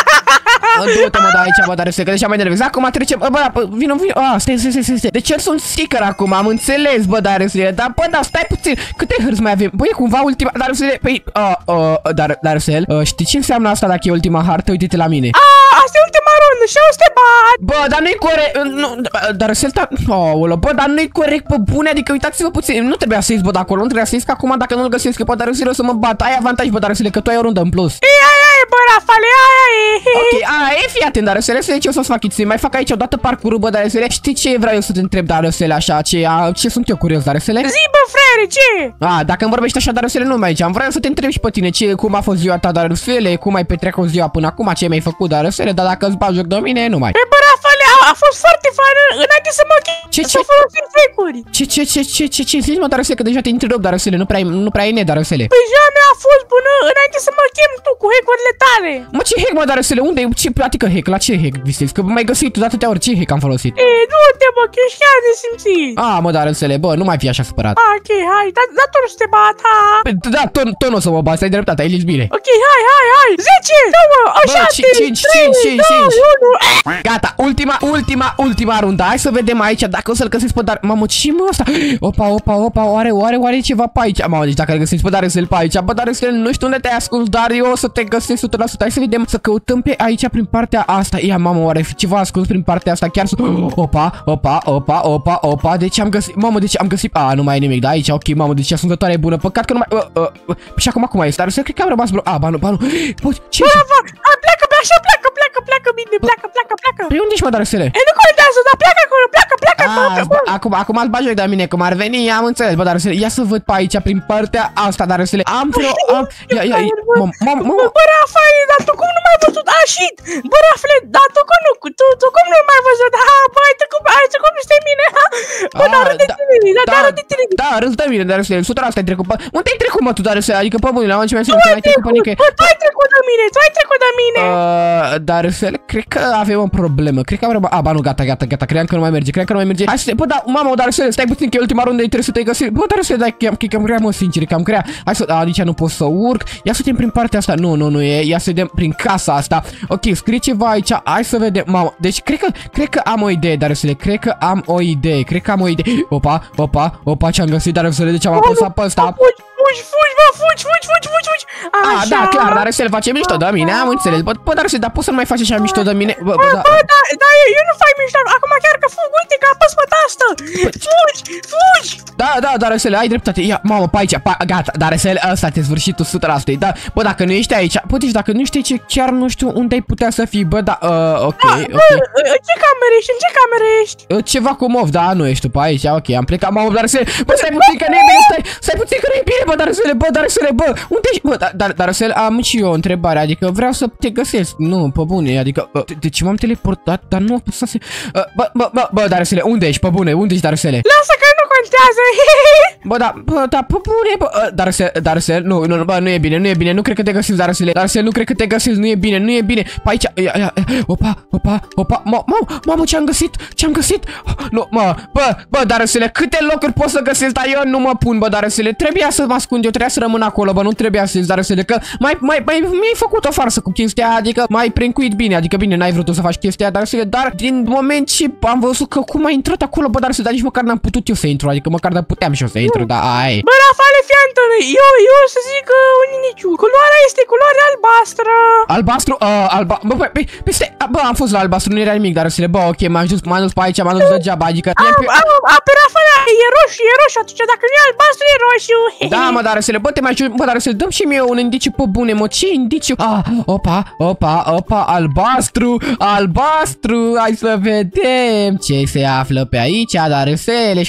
Du-te, mă, da, aici, bă, Darusele, că deja mai nervez. Acum trecem, bă, da, vino, vino, a, stai, stai, stai, stai. Deci el sunt sticker acum, am înțeles, bă, Darusele, dar, bă, da, stai puțin, câte hărți mai avem? Bă, e cumva ultima, Darusele, păi, uh, uh, Dar, Darusel, uh, știi ce înseamnă asta dacă e ultima hartă? Uite-te la mine. Ah, asta e ultima rundă și o să te bat. Bă, dar nu-i corect, nu, Darusel, ta, oh, bă, dar nu-i corect, pe bune, adică uitați-vă puțin, nu trebuia să ies, bă, de acolo, nu trebuia să ies, că acum dacă nu-l găsesc, bă, Darusel, o să mă bat, ai avantaj, bă, Darusel, că tu ai o rundă în plus. Ei, ai, ai, bă, Rafale, ai, ai, ok, ai, fii atent, Darusel, să ce o să-ți fac, să mai fac aici odată parcurul, bă, Darusel, știi ce vreau eu să te întreb, Darusel, așa, ce, a, ce sunt eu curios, Darusel? Zi, bă, frere, ce? A, dacă îmi vorbești așa, Darusel, nu mai aici, am vreau să te întreb și pe tine, ce, cum a fost ziua ta, Darusel, cum ai petrecut ziua până acum, ce mi-ai făcut, Darusel, dar dacă îți bagi joc de mine, nu mai. Bă, Rafale, a, a fost foarte faină înainte să mă chem, Ce, să ce? folosim fake-uri. Ce, ce, ce, ce, ce, ce, zici, mă, Darusel, că deja te întrerup, Darusel, nu prea, nu prea ai ne, Darusel. Păi ziua mea a fost bună înainte să mă chem tu cu hack-urile tale. Mă, ce hack, mă, Darusel, unde, ce, adică hack, la ce hack visezi, că m-ai găsit tu de atâtea ori, ce hack am folosit? Ei, nu te bă, că ești chiar de simțit. A, mă, Darusel, bă, nu mai fi așa supărat. Ah, ok, hai, da, da, tu nu să te bat, ha. Da, tot, tot nu o să mă bați, ai dreptate, ai bine. Ok, hai, hai, hai, zece, nouă, așa, cinci, cinci, cinci, cinci. Gata, ultima, ultima, ultima rundă. Hai să vedem aici dacă o să-l găsesc pe Dar... Mamă, ce mă asta? Opa, opa, opa, oare, oare, oare ceva pe aici? Mamă, deci dacă îl găsesc pe Darusel pe aici, bă, Darusel, nu știu unde te-ai ascuns, dar eu o să te găsesc o sută la sută. Hai să vedem, să căutăm pe aici prin partea asta. Ia, mamă, oare fi ceva ascuns prin partea asta? Chiar să... Opa, opa, opa, opa, opa, deci am găsit... Mamă, deci am găsit... A, nu mai e nimic, da, aici, ok, mamă, deci ascuntătoare e bună. Păcat că nu mai... Uh, uh, și acum acum este, Darusel, cred că am rămas blo... A, ba nu, ba nu. Bă, ce? Pleacă, așa, pleacă, pleacă, pleacă, bine, pleacă, pleacă, pleacă. Pe unde ești, mă, Darusel? E, nu contează, dar pleacă acolo, pleacă, pleacă, pleacă. Acum, acum îți bagi de mine, cum ar veni, am înțeles, bă, Darusel, ia să văd pe aici, prin partea asta, Darusel, am vreo, am, ia, ia, mamă, mamă, mamă. Bă, Rafale, dar tu cum nu m-ai văzut? A, shit, bă, Rafale, dar tu cum nu, tu, tu cum nu m-ai văzut? Ha, bă, ai trecut, ai trecut peste mine, ha? Bă, dar râd de tine, dar râd de tine. Da, râd de mine, Darusel, o sută la sută ai trecut, bă, unde ai trecut, mă, tu, Darusel, adică, pe bune, la un început, că ai trecut pe nicăieri. Bă, tu ai trecut de mine, tu ai trecut de mine. Darusel, cred că avem o problemă, cred că am rămas, a, ba nu, gata, gata, gata, credeam că nu mai merge, credeam că nu mai merge. Hai să, bă, da, mamă, Darusel, stai puțin, că e ultima rundă, trebuie să te găsești. Bă, Darusel, dai, că am grea, mă, sincer, că am grea. Hai să, a, nici nu pot să urc. Ia să vedem prin partea asta. Nu, nu, nu e. Ia să vedem prin casa asta. Ok, scrie ceva aici. Hai să vedem. Mamă, deci cred că, cred că am o idee, Darusel. Cred că am o idee. Cred că am o idee. Opa, opa, opa, ce-am găsit, Darusel, deci am apăsat pe ăsta. Fugi, fugi, fugi, bă, fugi, fugi, fugi, fugi, fugi. A, da, clar, Darusel face mișto de mine, am înțeles. Bă, bă, Darusel, dar poți să nu mai faci așa mișto de mine? Bă, bă, da, da, eu nu fac mișto. Acum chiar că fug, uite că apăs pe tastă. Fugi, fugi. Da, da, Darusel, ai dreptate. Ia, mamă, pe aici, pa, gata, Darusel, ăsta te sfârșitul o sută la sută. Da, bă, dacă nu ești aici, bă, deci dacă nu știi ce, chiar nu știu unde ai putea să fii, bă, da, uh, ok, da, ok. Bă, în ce cameră ești, în ce cameră ești? Ceva cu mov, da, nu ești tu pe aici, ok, am plecat, mamă, Darusel, bă, stai puțin că nu e bine, stai, stai puțin că nu e bine, bă, Darusel, bă, Darusel, bă, unde ești, bă, dar, Darusel, am și eu o întrebare, adică vreau să te găsesc, nu, pe bune, adică, uh, de ce m-am teleportat, dar nu să se, uh, bă, bă, bă, bă, Darusel, unde ești, pe bune, unde ești, Darusel? Lasă că nu contează, bă, da, bă, da, pe bune, bă, uh, Darusel, Darusel, nu, nu, bă, nu e bine, nu e bine, nu cred că te găsesc, Darusel, Darusel, nu cred că te găsesc, nu e bine, nu e bine, pe aici, ia, ia, opa, opa, opa, mamă, mamă, ce-am găsit, ce-am găsit, nu, mă, bă, bă, Darusel, câte locuri pot să găsesc, dar eu nu mă pun, bă, Darusel, trebuia să mă ascund, eu trebuia să rămân acolo, bă, nu trebuia să-ți, Darusel, că mai, mai, mai, mi-ai făcut o farsă cu chestia, adică m-ai princuit bine, adică bine, n-ai vrut să faci chestia, Darusel, dar din moment ce am văzut că cum ai intrat acolo, bă, Darusel, dar nici măcar n-am putut eu să intru, adică măcar dar puteam și eu să intru, dar ai. Bă, Rafale, fii Antone, eu, eu o să zic uh, un iniciu, culoarea este culoarea albastră. Albastru, uh, alba, bă, bă, bă, peste, bă, am fost la albastru, nu era nimic, Darusel, bă, ok, m-am dus, m-am dus pe aici, m-am dus degeaba, adică... A, a, a, pe Rafale, e roșu, e roșu, atunci dacă nu e albastru, e roșu. Da, mă, Darusel, bă, te mai ajut, bă, Darusel, dăm și mie un indiciu pe bune, mă, ce indiciu? Ah, opa, opa, opa, albastru, albastru, hai să vedem ce se află pe aici, Darusel, ești cumva aici?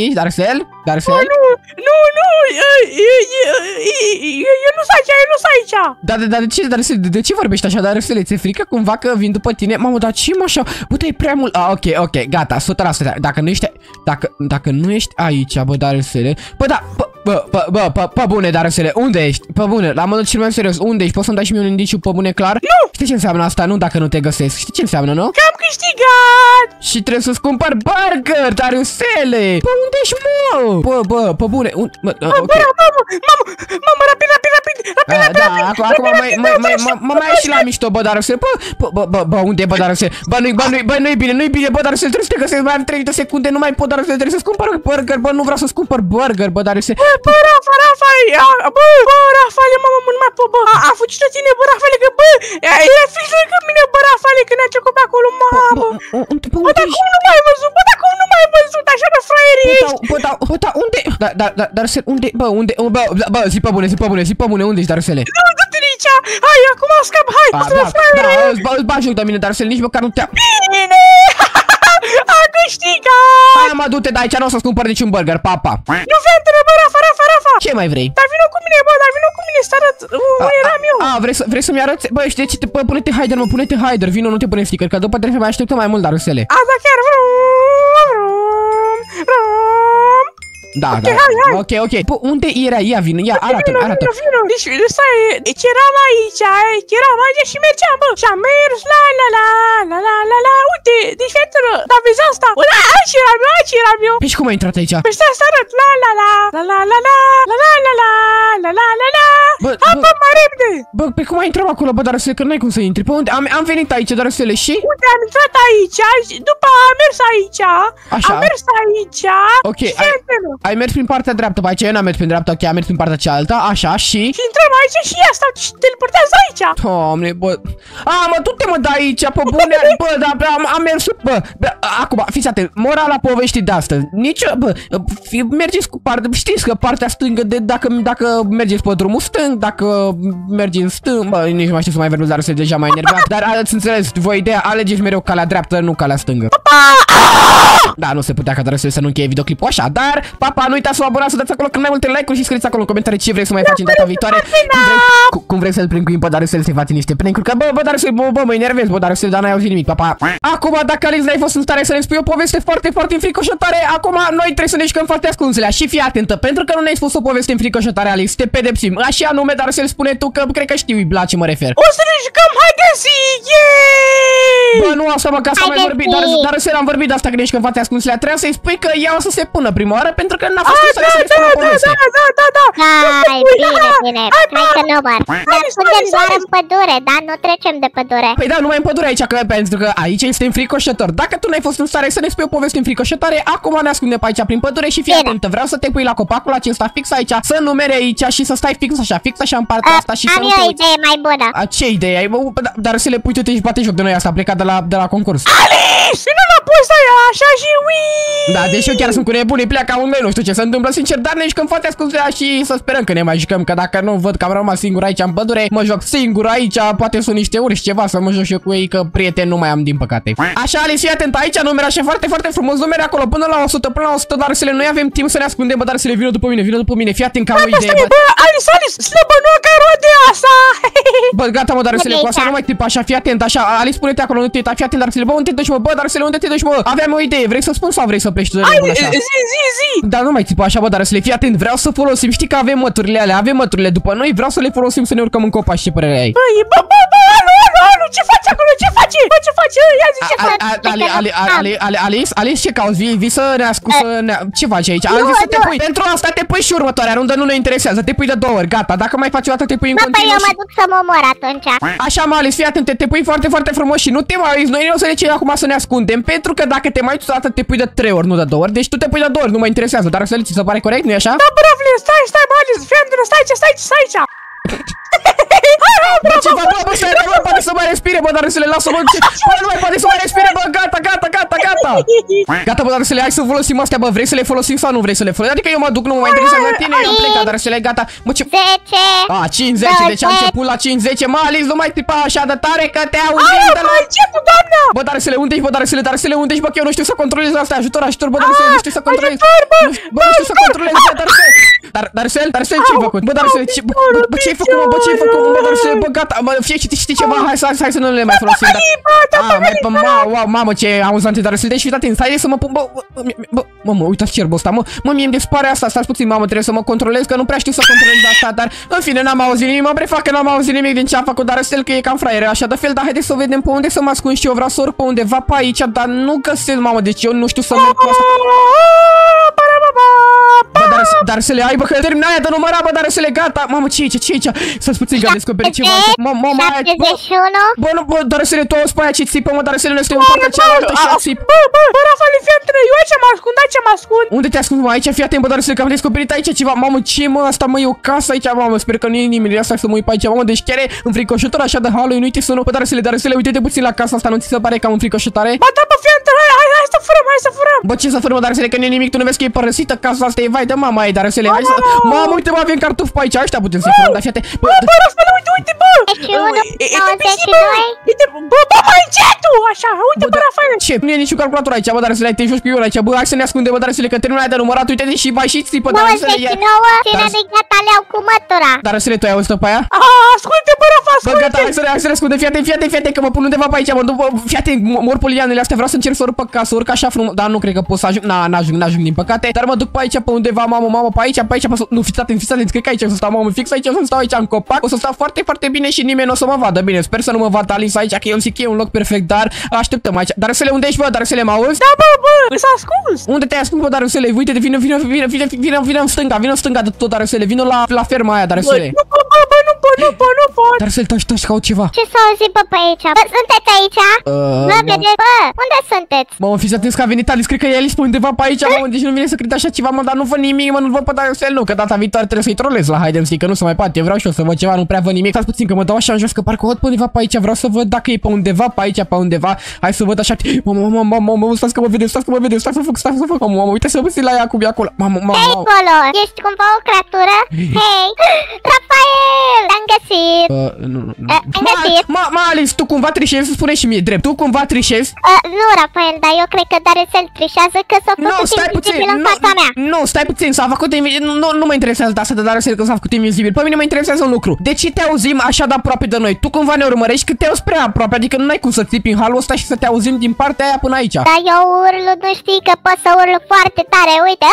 aici, Darcel? Darcel? Nu, nu, nu, eu nu sunt aici, eu nu sunt aici. Da, da, de ce, Darcel, de, de ce vorbești așa, Darcel? Ți-e frică cumva că vin după tine? Mamă, dar ce mă așa? Bă, e prea mult. Ah, ok, ok, gata, o sută la sută. Dacă nu ești, dacă, dacă nu ești aici, bă, Darcel, bă, da, bă, bă, bă, bă, bă, bă, bune, Darcel, unde ești? Pe bune, la modul cel mai serios, unde ești? Poți să-mi dai și mie un indiciu pe bune clar? Nu! Știi ce înseamnă asta, nu dacă nu te găsesc? Știi ce înseamnă, nu? Că am câștigat! Și trebuie să-ți cumpăr burger, Darusele! Bă, unde ești, mă? Bă, bă, pe bune, un, bă, Mamă, ok. mamă, mamă, mamă, rapid, rapid, rapid, rapid, Ah, rapid, da, rapid, acum, rapid, acum mai, rapid, mai, mai, rapid, mă mai ai și la mișto, bă, Darusele. Bă, bă, bă, bă, bă, unde e, bă, Darusele? Bă, nu-i, bă, nu-i, bă, nu-i bine, nu-i bine, bă, Darusele, trebuie să te găsesc, mai am treizeci de secunde, nu mai pot, Darusele, trebuie să-ți cumpăr burger, bă, nu vreau să-ți cumpăr burger, bă, Darusele. Bă, bă, Rafa, Rafa, ia, bă, bă, Rafale, mamă, nu mai pot, bă, a, a fugit de tine, bă, Rafale, că, bă, era fix lângă mine, bă, Rafale, când a trecut pe acolo, mamă. Bă, dar cum nu m-ai văzut, bă, dar cum nu m-ai văzut, așa de fraier ești? Bă, da, bă, da, unde? Da, da, da, Darusele, unde, bă, unde, bă, bă, zi pe bune, zi pe bune, zi pe bune, unde ești, Darusele? Nu, du-te de aici, hai, acum scap, hai, A, asta da, de fraier. da, îți bă, îți bagi joc de mine, Darusele, nici măcar nu te-am... Bine, a câștigat. Hai, mă, du-te de aici, nu o să-ți cumpăr niciun burger, papa. Nu vrei întâlnă, bă, Rafa, Rafa, Rafa. Ce mai vrei? Dar vină cu mine, bă, dar vină cu mine să arăt unde eram eu. A, vrei, să, vrei să-mi arăți? Bă, știi ce? Bă, pune-te Haider, mă, pune-te Haider, vino, nu te pune sticker, că după trebuie să mai așteptăm mai mult, Darusele. A, da, chiar, vrum, vrum, vrum. Da, Ok, da. hai, hai. Ok, ok. Bă, unde era? Ia, vino, ia, arată-mi, Vino, arată. vino, vino. Deci, stai, deci eram aici, deci eram aici și mergeam, bă. Și am mers, la, la, la, la, la, la, la. Uite, deci, fetele, dar vezi asta? Bă, da, aici eram eu, aici eram eu. Păi și cum ai intrat aici? Păi stai să arăt, la, la, la, la, la, la, la, la, la, la, la, la, la, la, la. Bă, Hai, bă. bă, mai repede. Bă, pe cum ai intrat acolo, bă, Darusele, că n-ai cum să intri. Pe unde? Am, am venit aici, Darusele, și? Uite, am intrat aici, și după am mers aici, Așa. am mers aici, Ok, și ai- fetele. Ai mers prin partea dreaptă, pe aici eu n-am mers prin dreapta, ok, am mers prin partea cealaltă, așa, și... Și intrăm aici și ea stau și teleportează aici. Doamne, bă... A, mă, du-te, mă, de aici, pe bune, bă, dar bă, am, am mers, bă, bă, acum, fiți atent, morala poveștii de astăzi, nici, bă, fi, mergeți cu partea, știți că partea stângă, de, dacă, dacă mergeți pe drumul stâng, dacă mergi în stâng, bă, nici nu mai știu să mai vorbesc, dar sunt deja mai enervat, dar ați înțeles, voi ideea, alegeți mereu calea dreaptă, nu calea stângă. Da, nu se putea ca Darusele să nu încheie videoclipul așa, dar, papa, nu uitați să vă abonați, să dați acolo cât mai multe like-uri și scrieți acolo în comentarii ce vreți să mai facem data viitoare. Cum vrei, cu, cum vrei să-l princuim pe Darusele să-i faci niște prank-uri, că bă, bă, Darusele, bă, bă, mă enervez, bă, Darusele, dar n-ai auzit nimic, papa. Acum, dacă Alex n-ai fost în stare să ne spui o poveste foarte, foarte înfricoșătoare, acum noi trebuie să ne jucăm foarte ascunselea și fii atentă, pentru că nu ne-ai spus o poveste înfricoșătoare, Alex, te pedepsim. Așa anume, Darusele, spune tu, că cred că știi la ce mă refer. O să ne jucăm hide and seek, yay! Bă, nu asta, mă, că asta am mai Haideți! vorbit, dar, dar să am vorbit de asta că ne jucăm foarte ascunselea. Trebuia să-i spui că ea o să se pună prima oară pentru că n-a fost Ah, în stare da, să ne da, spună o da, poveste. da, da, da, da. Hai, bine, bine, hai că nu mor. Dar Alex, suntem Alex, doar Alex. în pădure, da? Nu trecem de pădure. Păi da, numai în pădure aici, că, pentru că aici este înfricoșător. Dacă tu n-ai fost în stare să ne spui o poveste înfricoșătoare, acum ne ascundem pe aici prin pădure și fii Bine. atentă. Vreau să te pui la copacul acesta fix aici, să numere aici și să stai fix așa, fix așa în partea A, asta și să am nu eu te o uiți. idee mai bună. A, ce idee ai? Bă, da, dar să le pui tu și bate joc de noi, asta a plecat de la, de la concurs. Alice, vină la poza aia, așa și ui. Da, deci eu chiar sunt cu nebunii, pleacă un noi, nu știu ce se întâmplă, sincer, dar ne jucăm foarte ascunselea și să sperăm că ne mai jucăm, că dacă nu văd că am rămas singur aici în pădure, mă joc singur aici, poate sunt niște urși ceva să mă joc și eu cu ei, că prieteni nu mai am din păcate. Așa, Alice, fii atent, aici numere așa foarte, foarte frumos, numere acolo până la o sută, până la o sută, dar să le noi avem timp să ne ascundem, bă, dar să le vină după mine, vină după mine, fii atent că am o idee, bă. Bă, Alice, Alice, slăbănoaca roade asta. Bă, gata, mă, dar să le Bine, cu asta aici. nu mai clipa așa, fii atent, așa, Alice, pune-te acolo, nu te uita, fii atent, dar să le, bă, unde te duci, mă, bă, dar să le, unde te duci, mă, aveam o idee, vrei să spun sau vrei să pleci tu de nebun așa? Zi, zi, zi. Dar nu mai țipa așa, bă, dar să le fii atent, vreau să folosim, știi că avem măturile alea, avem măturile după noi, vreau să le folosim să ne urcăm în copaci, ce părere ai? Băi, bă, bă, bă, alu, alu, alu, ce faci acolo, ce faci? Bă, ce faci? Ia zi, ce faci? A- Ali, Ali, Ali, Ali, Alice, Alice, ce cauți? Vii, vii să ne ascult, să ne... Ce faci aici? Am Nu, zis să te nu. pui. Pentru asta te pui și următoarea rundă, nu ne interesează. Te pui de două ori, gata. Dacă mai faci o dată, te pui în Bă, păi continuu eu mă și... duc să mă omor atunci. Așa, mă, Alice, fii atent, te, te pui foarte, foarte frumos și nu te mai uiți. Noi nu o să ne ceri acum să ne ascundem, pentru că dacă te mai uiți o dată, te pui de trei ori, nu de două ori. Deci tu te pui de două ori, nu mă interesează. Dar să ți se pare corect, nu-i așa? Da, bravo, stai, stai, bă, Alice, fii atent, stai aici, stai aici, stai aici. Bă, ceva, bă, bă, stai, nu mai poate să mai respire, bă, dar să le lasă, bă, ce... Bă, nu mai poate să mai respire, bă, gata, gata, gata, gata. gata. Gata, bă, Darusele, hai să folosim astea, bă, vrei să le folosim sau nu vrei să le folosim? Adică eu mă duc, nu mă mai interesează la tine, eu plec, Darusele, gata. Mă, ce... zece. A, cinci zece, deci am început la cinci zece, mă, Alice, nu mai tipa așa de tare că te auzim de la... încetul, doamna! Bă, Darusele, unde ești, bă, Darusele, Darusele, unde ești, bă, că eu nu știu să controlez asta, ajutor, ajutor, bă, Darusele, nu știu să controlez. Bă, nu știu să controlez, bă, Darusele. Dar, Darusele, Darusele, ce-ai făcut? Bă, Darusele, ce... Bă, ce-ai făcut, mă, bă, ce-ai făcut, bă, Darusele, bă, gata, bă, fie, știi, știi ceva, hai să, hai să nu le mai folosim, dar... Ah, mai, bă, wow, mamă, ce amuzante, Darusele, deci uitați, stai să mă pun, bă, bă, bă, mă, uitați cerbul ăsta, mă, mă, mie îmi dispare asta, stați puțin, mamă, trebuie să mă controlez, că nu prea știu să controlez asta, dar, în fine, n-am auzit nimic, mă prefac că n-am auzit nimic din ce a făcut Darusele, că e cam fraiere, așa de fel, dar haideți să vedem pe unde să mă ascund și eu vreau să urc pe undeva pe aici, dar nu găsesc, mamă, deci eu nu știu să merg cu asta. Bă, Darusele, ai, bă, că termina aia de numărat, bă, Darusele, gata, mamă, ce aici, ce aici, să-ți puțin că am descoperit ceva, mă, mă, mă, șaptezeci și unu. bă, nu, bă, Darusele, tu auzi pe aia ce țipă, mă, Darusele, noi suntem în partea cealaltă și țip. Bă, bă, bă, Rafale, fii atent, eu aici mă ascund, aici mă ascund. Unde te ascunzi, mă, aici, fii atent, bă, Darusele, că am descoperit aici ceva, mamă, ce, mă, asta, mă, e o casă aici, mamă, sper că nu e nimeni, asta să mă uit pe aici, mamă, deci chiar e înfricoșător așa de Halloween, uite să nu, bă, Darusele, Darusele, uite-te puțin la casa asta, nu ți se pare că am înfricoșătare? Ba da, bă, fii atent, hai, hai, hai să furăm, hai să furăm. Bă, ce să furăm, Darusele, că nu e nimic, tu nu vezi că e părăsită casa asta, e vai de mama, ai, Darusele, hai să... Mamă, uite, mă, avem cartofi pe aici, ăștia putem să furăm, dar fii atent. Bă, bă, Rafale, uite, uite, bă. nouăzeci și unu, nouăzeci și doi. Uite, bă, bă, mai încetul, așa, uite, bă, Rafale. Ce? Nu e niciun calculator aici, bă, Darusele, ai te joci cu eu aici, bă, hai să ne ascundem, bă, Darusele, că terminai de numărat, uite-te și mai și țipă, Darusele, nouăzeci și nouă. Cine de gata le-au cu mătura. Darusele, tu ai auzit-o pe aia? Ah, asculte, bă, Rafale, Bă, asculte. gata, hai să ne, hai să ne ascundem, fii atent, fii atent, fii atent, că mă pun undeva pe aici, mă duc, fii atent, mor pe lianele astea, vreau să încerc să urc pe casă, urc așa frumos, dar nu cred că pot să ajung, na, n-ajung, n-ajung din păcate, dar mă duc pe aici, pe undeva, mamă, mamă, pe aici, pe aici, pe nu, fiți atent, fiți atent, cred că aici o să stau, mamă, fix aici o să stau aici în copac, o să stau foarte, foarte bine și nimeni nu o să mă vadă, bine, sper să nu mă vadă Alice aici, că eu zic că e un loc perfect, dar așteptăm aici. Darusele, unde ești, bă, Darusele, mă auzi? Da, bă, bă, s-a ascuns. Unde te-ai ascuns, bă, Darusele? Uite-te, vine, vine, vine, vine, vine, vine în stânga, vine în stânga de tot, Darusele, vine la, la ferma aia, Darusele. Nu pot, bă, bă, nu pot, nu pot, nu pot. Darusele, taci, taci, caut ceva. Ce s-a auzit, bă, pe aici? Bă, sunteți aici? Bă, vede, bă, unde sunteți? Mă, fiți atenți că a venit Alice, cred că e Alice pe undeva pe aici, mă, deci nu vine să cred așa ceva, mă, dar nu văd nimic, mă, nu văd pe Darusele, nu, că data viitoare trebuie să-i trolez la Hide and Seek, că nu se mai poate, eu vreau și eu să văd ceva, nu prea văd nimic. Stați puțin că mă dau așa în jos, că parcă văd pe undeva pe aici, vreau să văd dacă e pe undeva pe aici, pe undeva. Hai să văd așa. Mamă, mamă, mamă, mamă, stați că mă vedeți, stați că mă vedeți, stați să fac, stați să fac, mamă, mamă, uite să vă la ea cum e acolo. Mamă, mamă. Hei, Polo, ești cumva o creatură? Hei, Rafael, te-am găsit. Uh, nu, nu. Uh, am găsit. Ma, ma, Alice, tu cumva trișezi, spune și mie drept. Tu cumva trișezi? Uh, nu, Rafael, dar eu cred că Darusel trișează că s-a Nu, făcut stai puțin. invizibil în Nu, fața mea. nu, stai puțin, s-a făcut invizibil. Nu, nu mă interesează de asta de Darusel că s-a făcut invizibil. Pe mine mă interesează un lucru. De ce te auzim așa de aproape de noi? Tu cumva ne urmărești, că te auzi prea aproape, adică nu ai cum să țipi în halul ăsta și să te auzim din partea aia până aici. Dar eu urlu, nu știi că pot să urlu foarte tare, uite.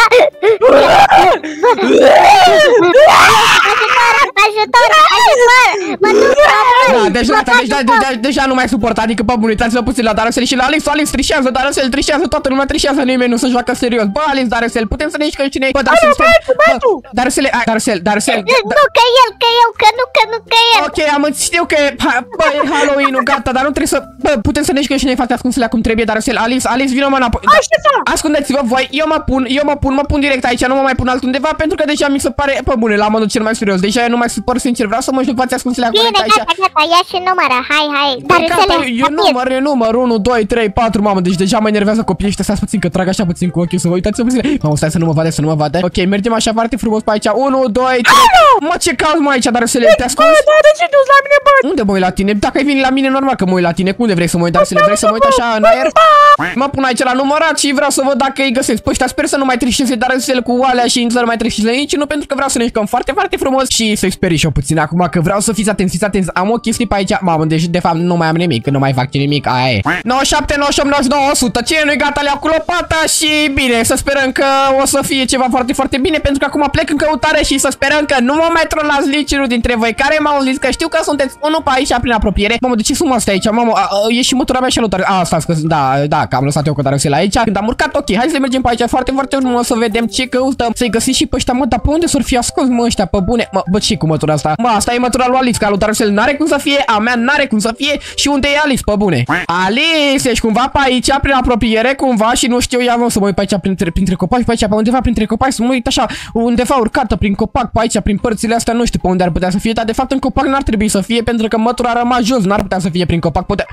Ajutor, ajutor, ajutor. Mă duc, Da, deci gata, deci, deci, deci, deja nu mai suport, adică pe bune, uitați-vă puțin la Darusel și la Alex, Alex trișează, Darusel trișează, toată lumea trișează, nimeni nu se joacă serios. Bă, Alex, Darusel, putem să ne ieși că cine e? Bă, Darusel, stai, bă, Darusel, Darusel, Darusel. Nu, că el, că eu, că nu, că nu, că el. Ok, am știu că, bă, e Halloween-ul, gata, dar nu trebuie să, bă, putem să ne ieși că cine e fața ascunselea cum trebuie, Darusel, Alex, Alex, vină mă înapoi. Ascundeți-vă voi, eu mă pun, eu mă pun, mă pun direct aici, nu mă mai pun altundeva, pentru că deja mi se pare, pe bune, la modul cel mai serios, deja eu nu mai supăr sincer, vreau să mă joc fața ascunselea corect aici. Bine, gata, gata, ia și numără, hai, hai. Darusele, eu număr, eu număr, unu, doi, trei, patru, mamă, deci deja mă enervează copiii ăștia, stați puțin că trag așa puțin cu ochii să vă uitați puțin. Mamă, stai să nu mă vadă, să nu mă vadă. Ok, mergem așa foarte frumos pe aici. unu, doi, trei. Mă, ce cauți mă aici, Darusele? Te ascunzi? Bă, de ce duci la mine, bă? Unde mă uit la tine? Dacă ai venit la mine, normal că mă uit la tine. Unde vrei să mă uit, Darusele? Vrei să mă uit așa în aer? Mă pun aici la numărat și vreau să văd dacă îi găsesc. Păi ăștia sper să nu mai trișeze Darusele cu oalea și să nu mai trișeze nici nu, pentru că vreau să ne jucăm foarte, foarte frumos și să-i sperii și eu puțin acum, că vreau să fiți atenți, fiți atenți. Am o chestie pe aici. Mamă, deci de fapt nu mai am nimic, nu mai fac nimic. Aia e. nouăzeci și șapte, nouăzeci și opt, nouăzeci și nouă, o sută. Cine nu-i gata, le-au cu lopata și bine, să sperăm că o să fie ceva foarte, foarte bine, pentru că acum plec în căutare și să sperăm că nu mă mai trolați niciunul dintre voi care m-au zis, că știu că sunteți unul pe aici prin apropiere. Mamă, de ce sunt astea aici? Mamă, a, a, e și mătura mea și alătare. A, stați că da, da, că am lăsat eu cu Darusele aici. Când am urcat, ok, hai să mergem pe aici foarte, foarte frumos să vedem ce căutăm. Să-i găsim și pe ăștia, mă, dar pe unde s-or fi ascuns, mă, ăștia, pe bune? Mă, bă, ce cu mătura asta? Mă, asta e mătura lui Alice, că lui Darusele n-are cum să fie, a mea n-are cum să fie și unde e Alice, pe bune? Alice, ești cumva pe aici prin apropiere cumva și nu știu, ia mă să mă uit pe aici printre, printre copaci, pe aici, pe undeva printre copaci, să mă uit așa, undeva urcată prin copac, pe aici, prin părțile astea, nu știu pe unde ar putea să fie, dar de fapt în copac n-ar trebui să fie, pentru că mătura a rămas jos, n-ar putea să fie prin copac, putea...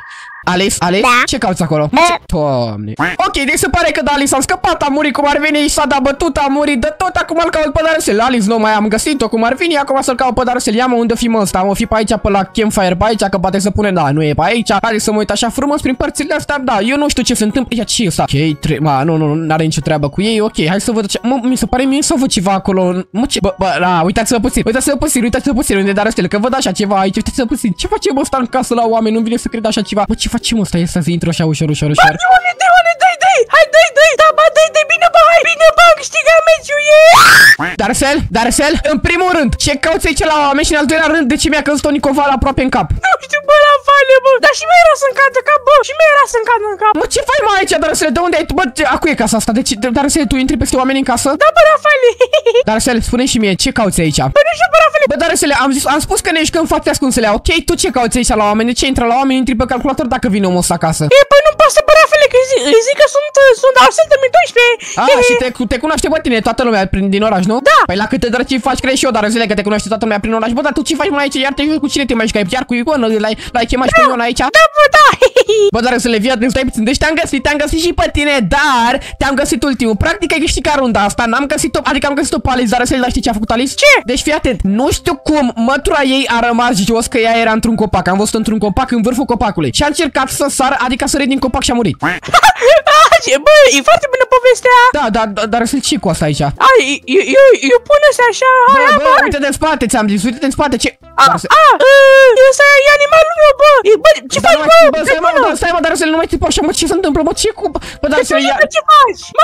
Alice, Alice, Da. ce cauți acolo? Uh. Ce? Doamne. Ok, deci se pare că da, Alice a scăpat, a murit cum ar veni, s-a dat bătut, a murit de tot, acum îl caut pe Darcel. Alice, nu mai am găsit-o cum ar veni, acum să-l caut pe Darcel. Ia mă, unde fi mă ăsta? Mă fi pe aici, pe la campfire, pe aici, că poate să pune, da, nu e pe aici. Hai să mă uit așa frumos prin părțile astea, da, eu nu știu ce se întâmplă. Ia, ce e ăsta? Ok, tre ma, nu, nu, nu are nicio treabă cu ei, ok, hai să văd ce... Mă, mi se pare mie să văd ceva acolo. Mă, ce... Bă, bă, da, uitați-vă puțin, uitați-vă puțin, uitați-vă puțin, unde e Darcel, că văd așa ceva aici, uitați-vă puțin. Ce face mă ăsta în casă la oameni? Nu vine să cred așa ceva. Bă, ce facem ăsta? E să intră așa ușor, ușor, ușor. Ioane, Ioane, dai, dai, hai, dai, dai, da, ba, dai, dai, bine, bă, hai, bine, bă, câștigăm meciul, yeah! Darcel, Darcel, în primul rând, ce cauți aici la oameni și în al doilea rând, de ce mi-a căzut o nicovală aproape în cap? Nu știu, bă, la vale, bă, dar și mie era să-mi cadă cap, bă, și mie era să-mi cadă în cap. Mă, ce faci mai aici, Darcel? De unde ai tu? Bă, ce- acu e casa asta? De ce, Darcel, tu intri peste oameni în casă? Da, bă, Rafale. Darcel, spune și mie, ce cauți aici? Bă, nu știu, bă, Rafale. Bă, Darcel, am zis, am spus că ne jucăm fațe ascunsele, ok? Tu ce cauți aici la oameni? De ce intră la oameni? Intri pe calculator dacă vine omul ăsta acasă. E, bă, nu-mi pasă, bă, Rafale, că îi zic, îi zic că sunt, sunt Arsel de două mii doisprezece. Ah, și te, te cunoaște, bă, tine, toată lumea prin, din oraș, nu? Da. Păi la câte drăci faci, crezi și eu, Darcel, că te cunoaște toată lumea prin oraș. Bă, dar tu ce faci mai aici? Iar te joci cu cine te mai jucai? Iar cu Ion, l-ai l-ai chemat și pe Ion aici? Da, bă, da. Bă, Darcel, vii atent, stai puțin. Deci te-am găsit, te-am găsit și pe tine, dar te-am găsit ultimul. Practic ai câștigat runda asta. N-am găsit-o, adică am găsit-o pe Alice, Darcel, dar știi ce a făcut Alice? Ce? Deci fii atent, nu știu cum mătura ei a rămas jos, că ea era într-un copac. Am văzut într-un copac în vârful copacului. Și a încercat să sară, adică să sări din copac și a murit. Ah, ce, bă, e foarte bună povestea. Da, da, da, Darcel, ce cu asta aici? Ai, eu, eu, eu pun ăsta așa, hai, Bă, hai, bă, bă. uite-te în spate, ți-am zis, uite-te în spate, ce... A, Darcel- a, uh, ăsta e animalul meu, bă. E, bă, ce Dar faci, nu mai- bă? bă, stai, mă, bă, stai, mă, Darcel, nu mai țipa așa, mă, ce se întâmplă, mă, ce cu... Bă, Darcel, ia... Ce faci? Mă,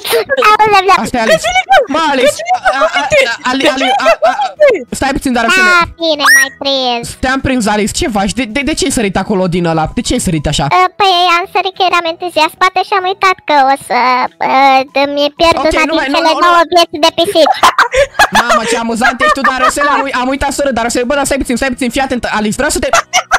Asta e Alice. Mă, Alice, a- a- a- Ali, Ali, a- a- a- stai puțin, Darcel. Ah, bine, mai prins. Te-am prins, Alice, ce faci? De, de, de ce ai sărit acolo din ăla? De ce ai sărit așa? Uh, Păi am sărit că eram entuziasmată și am uitat că o să uh, mi pierd Ok, una nu mai- din nu, cele nu, nouă vieți de pisici. Mamă, ce amuzant ești tu, Darcel, am, uit- am uitat să râd, Darcel, bă, dar stai puțin, stai puțin, fii atent, Alice, vreau să te...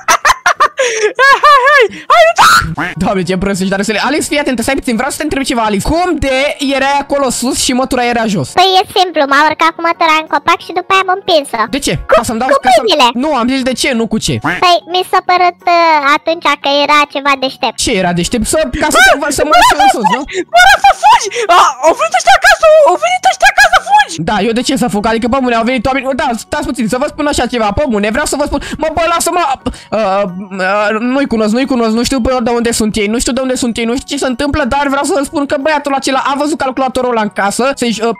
Hai, hai, hai, hai, Doamne, ce prost ești, Darcel. Alice, fii atent, stai puțin, vreau să te întreb ceva, Alice. Cum de erai acolo sus și mătura era jos? Păi e simplu, m-a urcat cu mătura în copac și după aia am împins-o. De ce? Cu, Ca să-mi dau... cu ca să-mi- mâinile. Nu, am zis de ce, nu cu ce. Păi mi s-a părut uh, atunci că era ceva deștept. Ce era deștept? Să, ca să te învăț să mă în sus, nu? bă, Rafa, fugi! A, au venit ăștia acasă, au venit ăștia acasă, fugi! Da, eu de ce să fug? Adică, pe bune, au venit oameni... Da, stați puțin, să vă spun așa ceva, pe bune, vreau să vă spun... Mă, bă, lasă-mă... Uh, uh, nu-i cunosc, nu-i cunosc, nu știu pe de unde sunt ei, nu știu de unde sunt ei, nu știu ce se întâmplă, dar vreau să vă spun că băiatul acela a văzut calculatorul ăla în casă, să-i... Uh,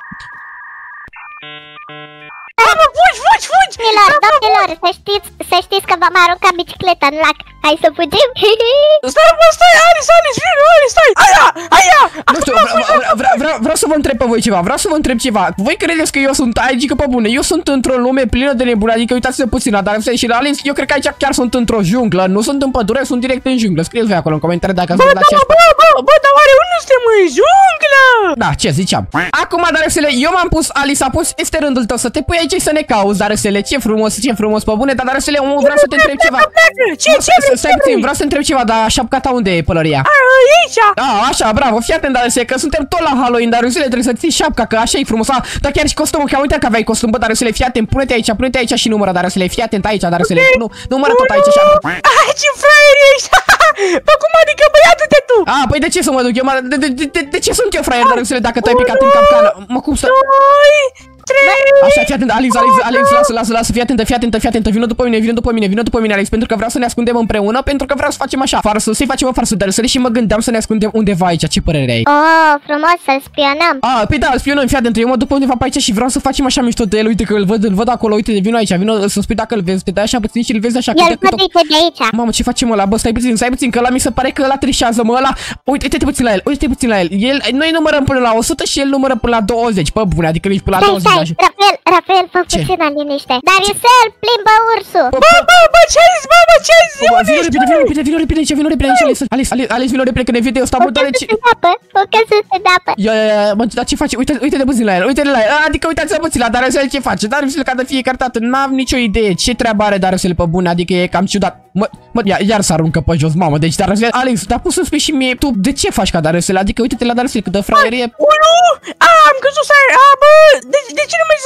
Hai, mă, fugi, fugi, fugi! Domnilor, domnilor, să știți, să știți că v-am aruncat bicicleta în lac. Hai să fugim? Stai, bă, stai, Alice, Alice, vino, Alice, stai! Aia, aia! Nu știu, vreau, vreau, vreau, vreau să vă întreb pe voi ceva, vreau să vă întreb ceva. Voi credeți că eu sunt aici, că pe bune, eu sunt într-o lume plină de nebuni, adică uitați-vă puțin la Darcel și la Alice, eu cred că aici chiar sunt într-o junglă, nu sunt în pădure, sunt direct în junglă. Scrieți voi acolo în comentarii dacă Bă, sunt da, la aceeași bă, bă, bă, dar oare unde suntem în junglă? Da, ce ziceam. Acum, Darcel, eu m-am pus, Alice a pus, este rândul tău să te pui aici și să ne cauți, Darcel, ce frumos, ce frumos, pe bune, dar Darcel, vreau să te întreb ceva. Ce, Nu, ce, stai- ce, Stai puțin, vreau să te întreb ceva, dar șapca ta unde e, pălăria? A, e aici! Da, așa, bravo, fii atent, Darcel, că suntem tot la Halloween, dar Darcel, trebuie să ții șapca, că așa e frumos. A, dar chiar și costumul, că uite că aveai costum, bă, Darcel, fii atent, pune-te aici, pune-te aici și numără, Darcel, fii atent aici, Darcel, nu, numără tot aici, așa. Ai, ce fraier ești! Bă, cum adică, bă, ia du-te tu! A, păi de ce să mă duc eu, mă, de, de, de, de, de ce sunt eu fraier, Darcel, dacă tu ai picat în capcană? Mă, cum să... Doi, trei... Așa, fii atent, Alice, Alice, Alice, lasă, lasă, lasă, fii atentă, fii atentă, fii atentă, vină după mine, vină după mine, vină după mine, Alice, pentru că vreau să ne ascundem împreună, pentru că vreau să facem așa, farsă, să-i facem o farsă, Darcel, și mă gândeam să ne ascundem undeva aici, ce părere ai? Oh, frumos, să-l spionăm. A, păi da, spionăm, fii atent, eu mă duc pe undeva pe aici și vreau să facem așa mișto de el, uite că îl văd, îl văd acolo, uite, vino aici, vino să-mi spui dacă îl vezi, te dai așa puțin și îl vezi așa, El câte- câte- văd de aici. Mamă, ce facem ăla? Bă, stai puțin, stai puțin, că ăla mi se pare că ăla trișează, mă, ăla... Uite, uite-te puțin la el, uite-te puțin la el. El, noi numărăm până la o sută și el numără până la douăzeci. Bă, bune, adică nici până la Stai, douăzeci. stai, așa. Rafael, Rafael, fă Ce? puțină liniște. Darcel, plimbă ursul. Bă, Bă, bă, bă, ce ai zis, bă, bă, ce ai zis? bă, Unde vino ești? repede, vino repede, vino repede, ce vino repede, aici, Alice, Alice, Alice, Alice, vino repede, că ne vede ăsta, O bă, doare, căsut ce... în apă, o căsut în apă. Ia, ia, ia, mă, dar ce face? Uite, uite-te puțin la el, uite-te la el. Adică uitați-vă puțin la Darcel ce face. Darcel ca de fiecare dată, n-am nicio idee ce treabă are Darcel pe bune, adică e cam ciudat. Mă, mă, ia, iar s aruncă pe jos, mamă. Deci Darcel, Alice, dar poți să spui și mie, tu de ce faci ca Darcel? Adică uite-te la Darcel cât de fraier e. Unu! A, am căzut să... A, bă, de, de ce nu mergi să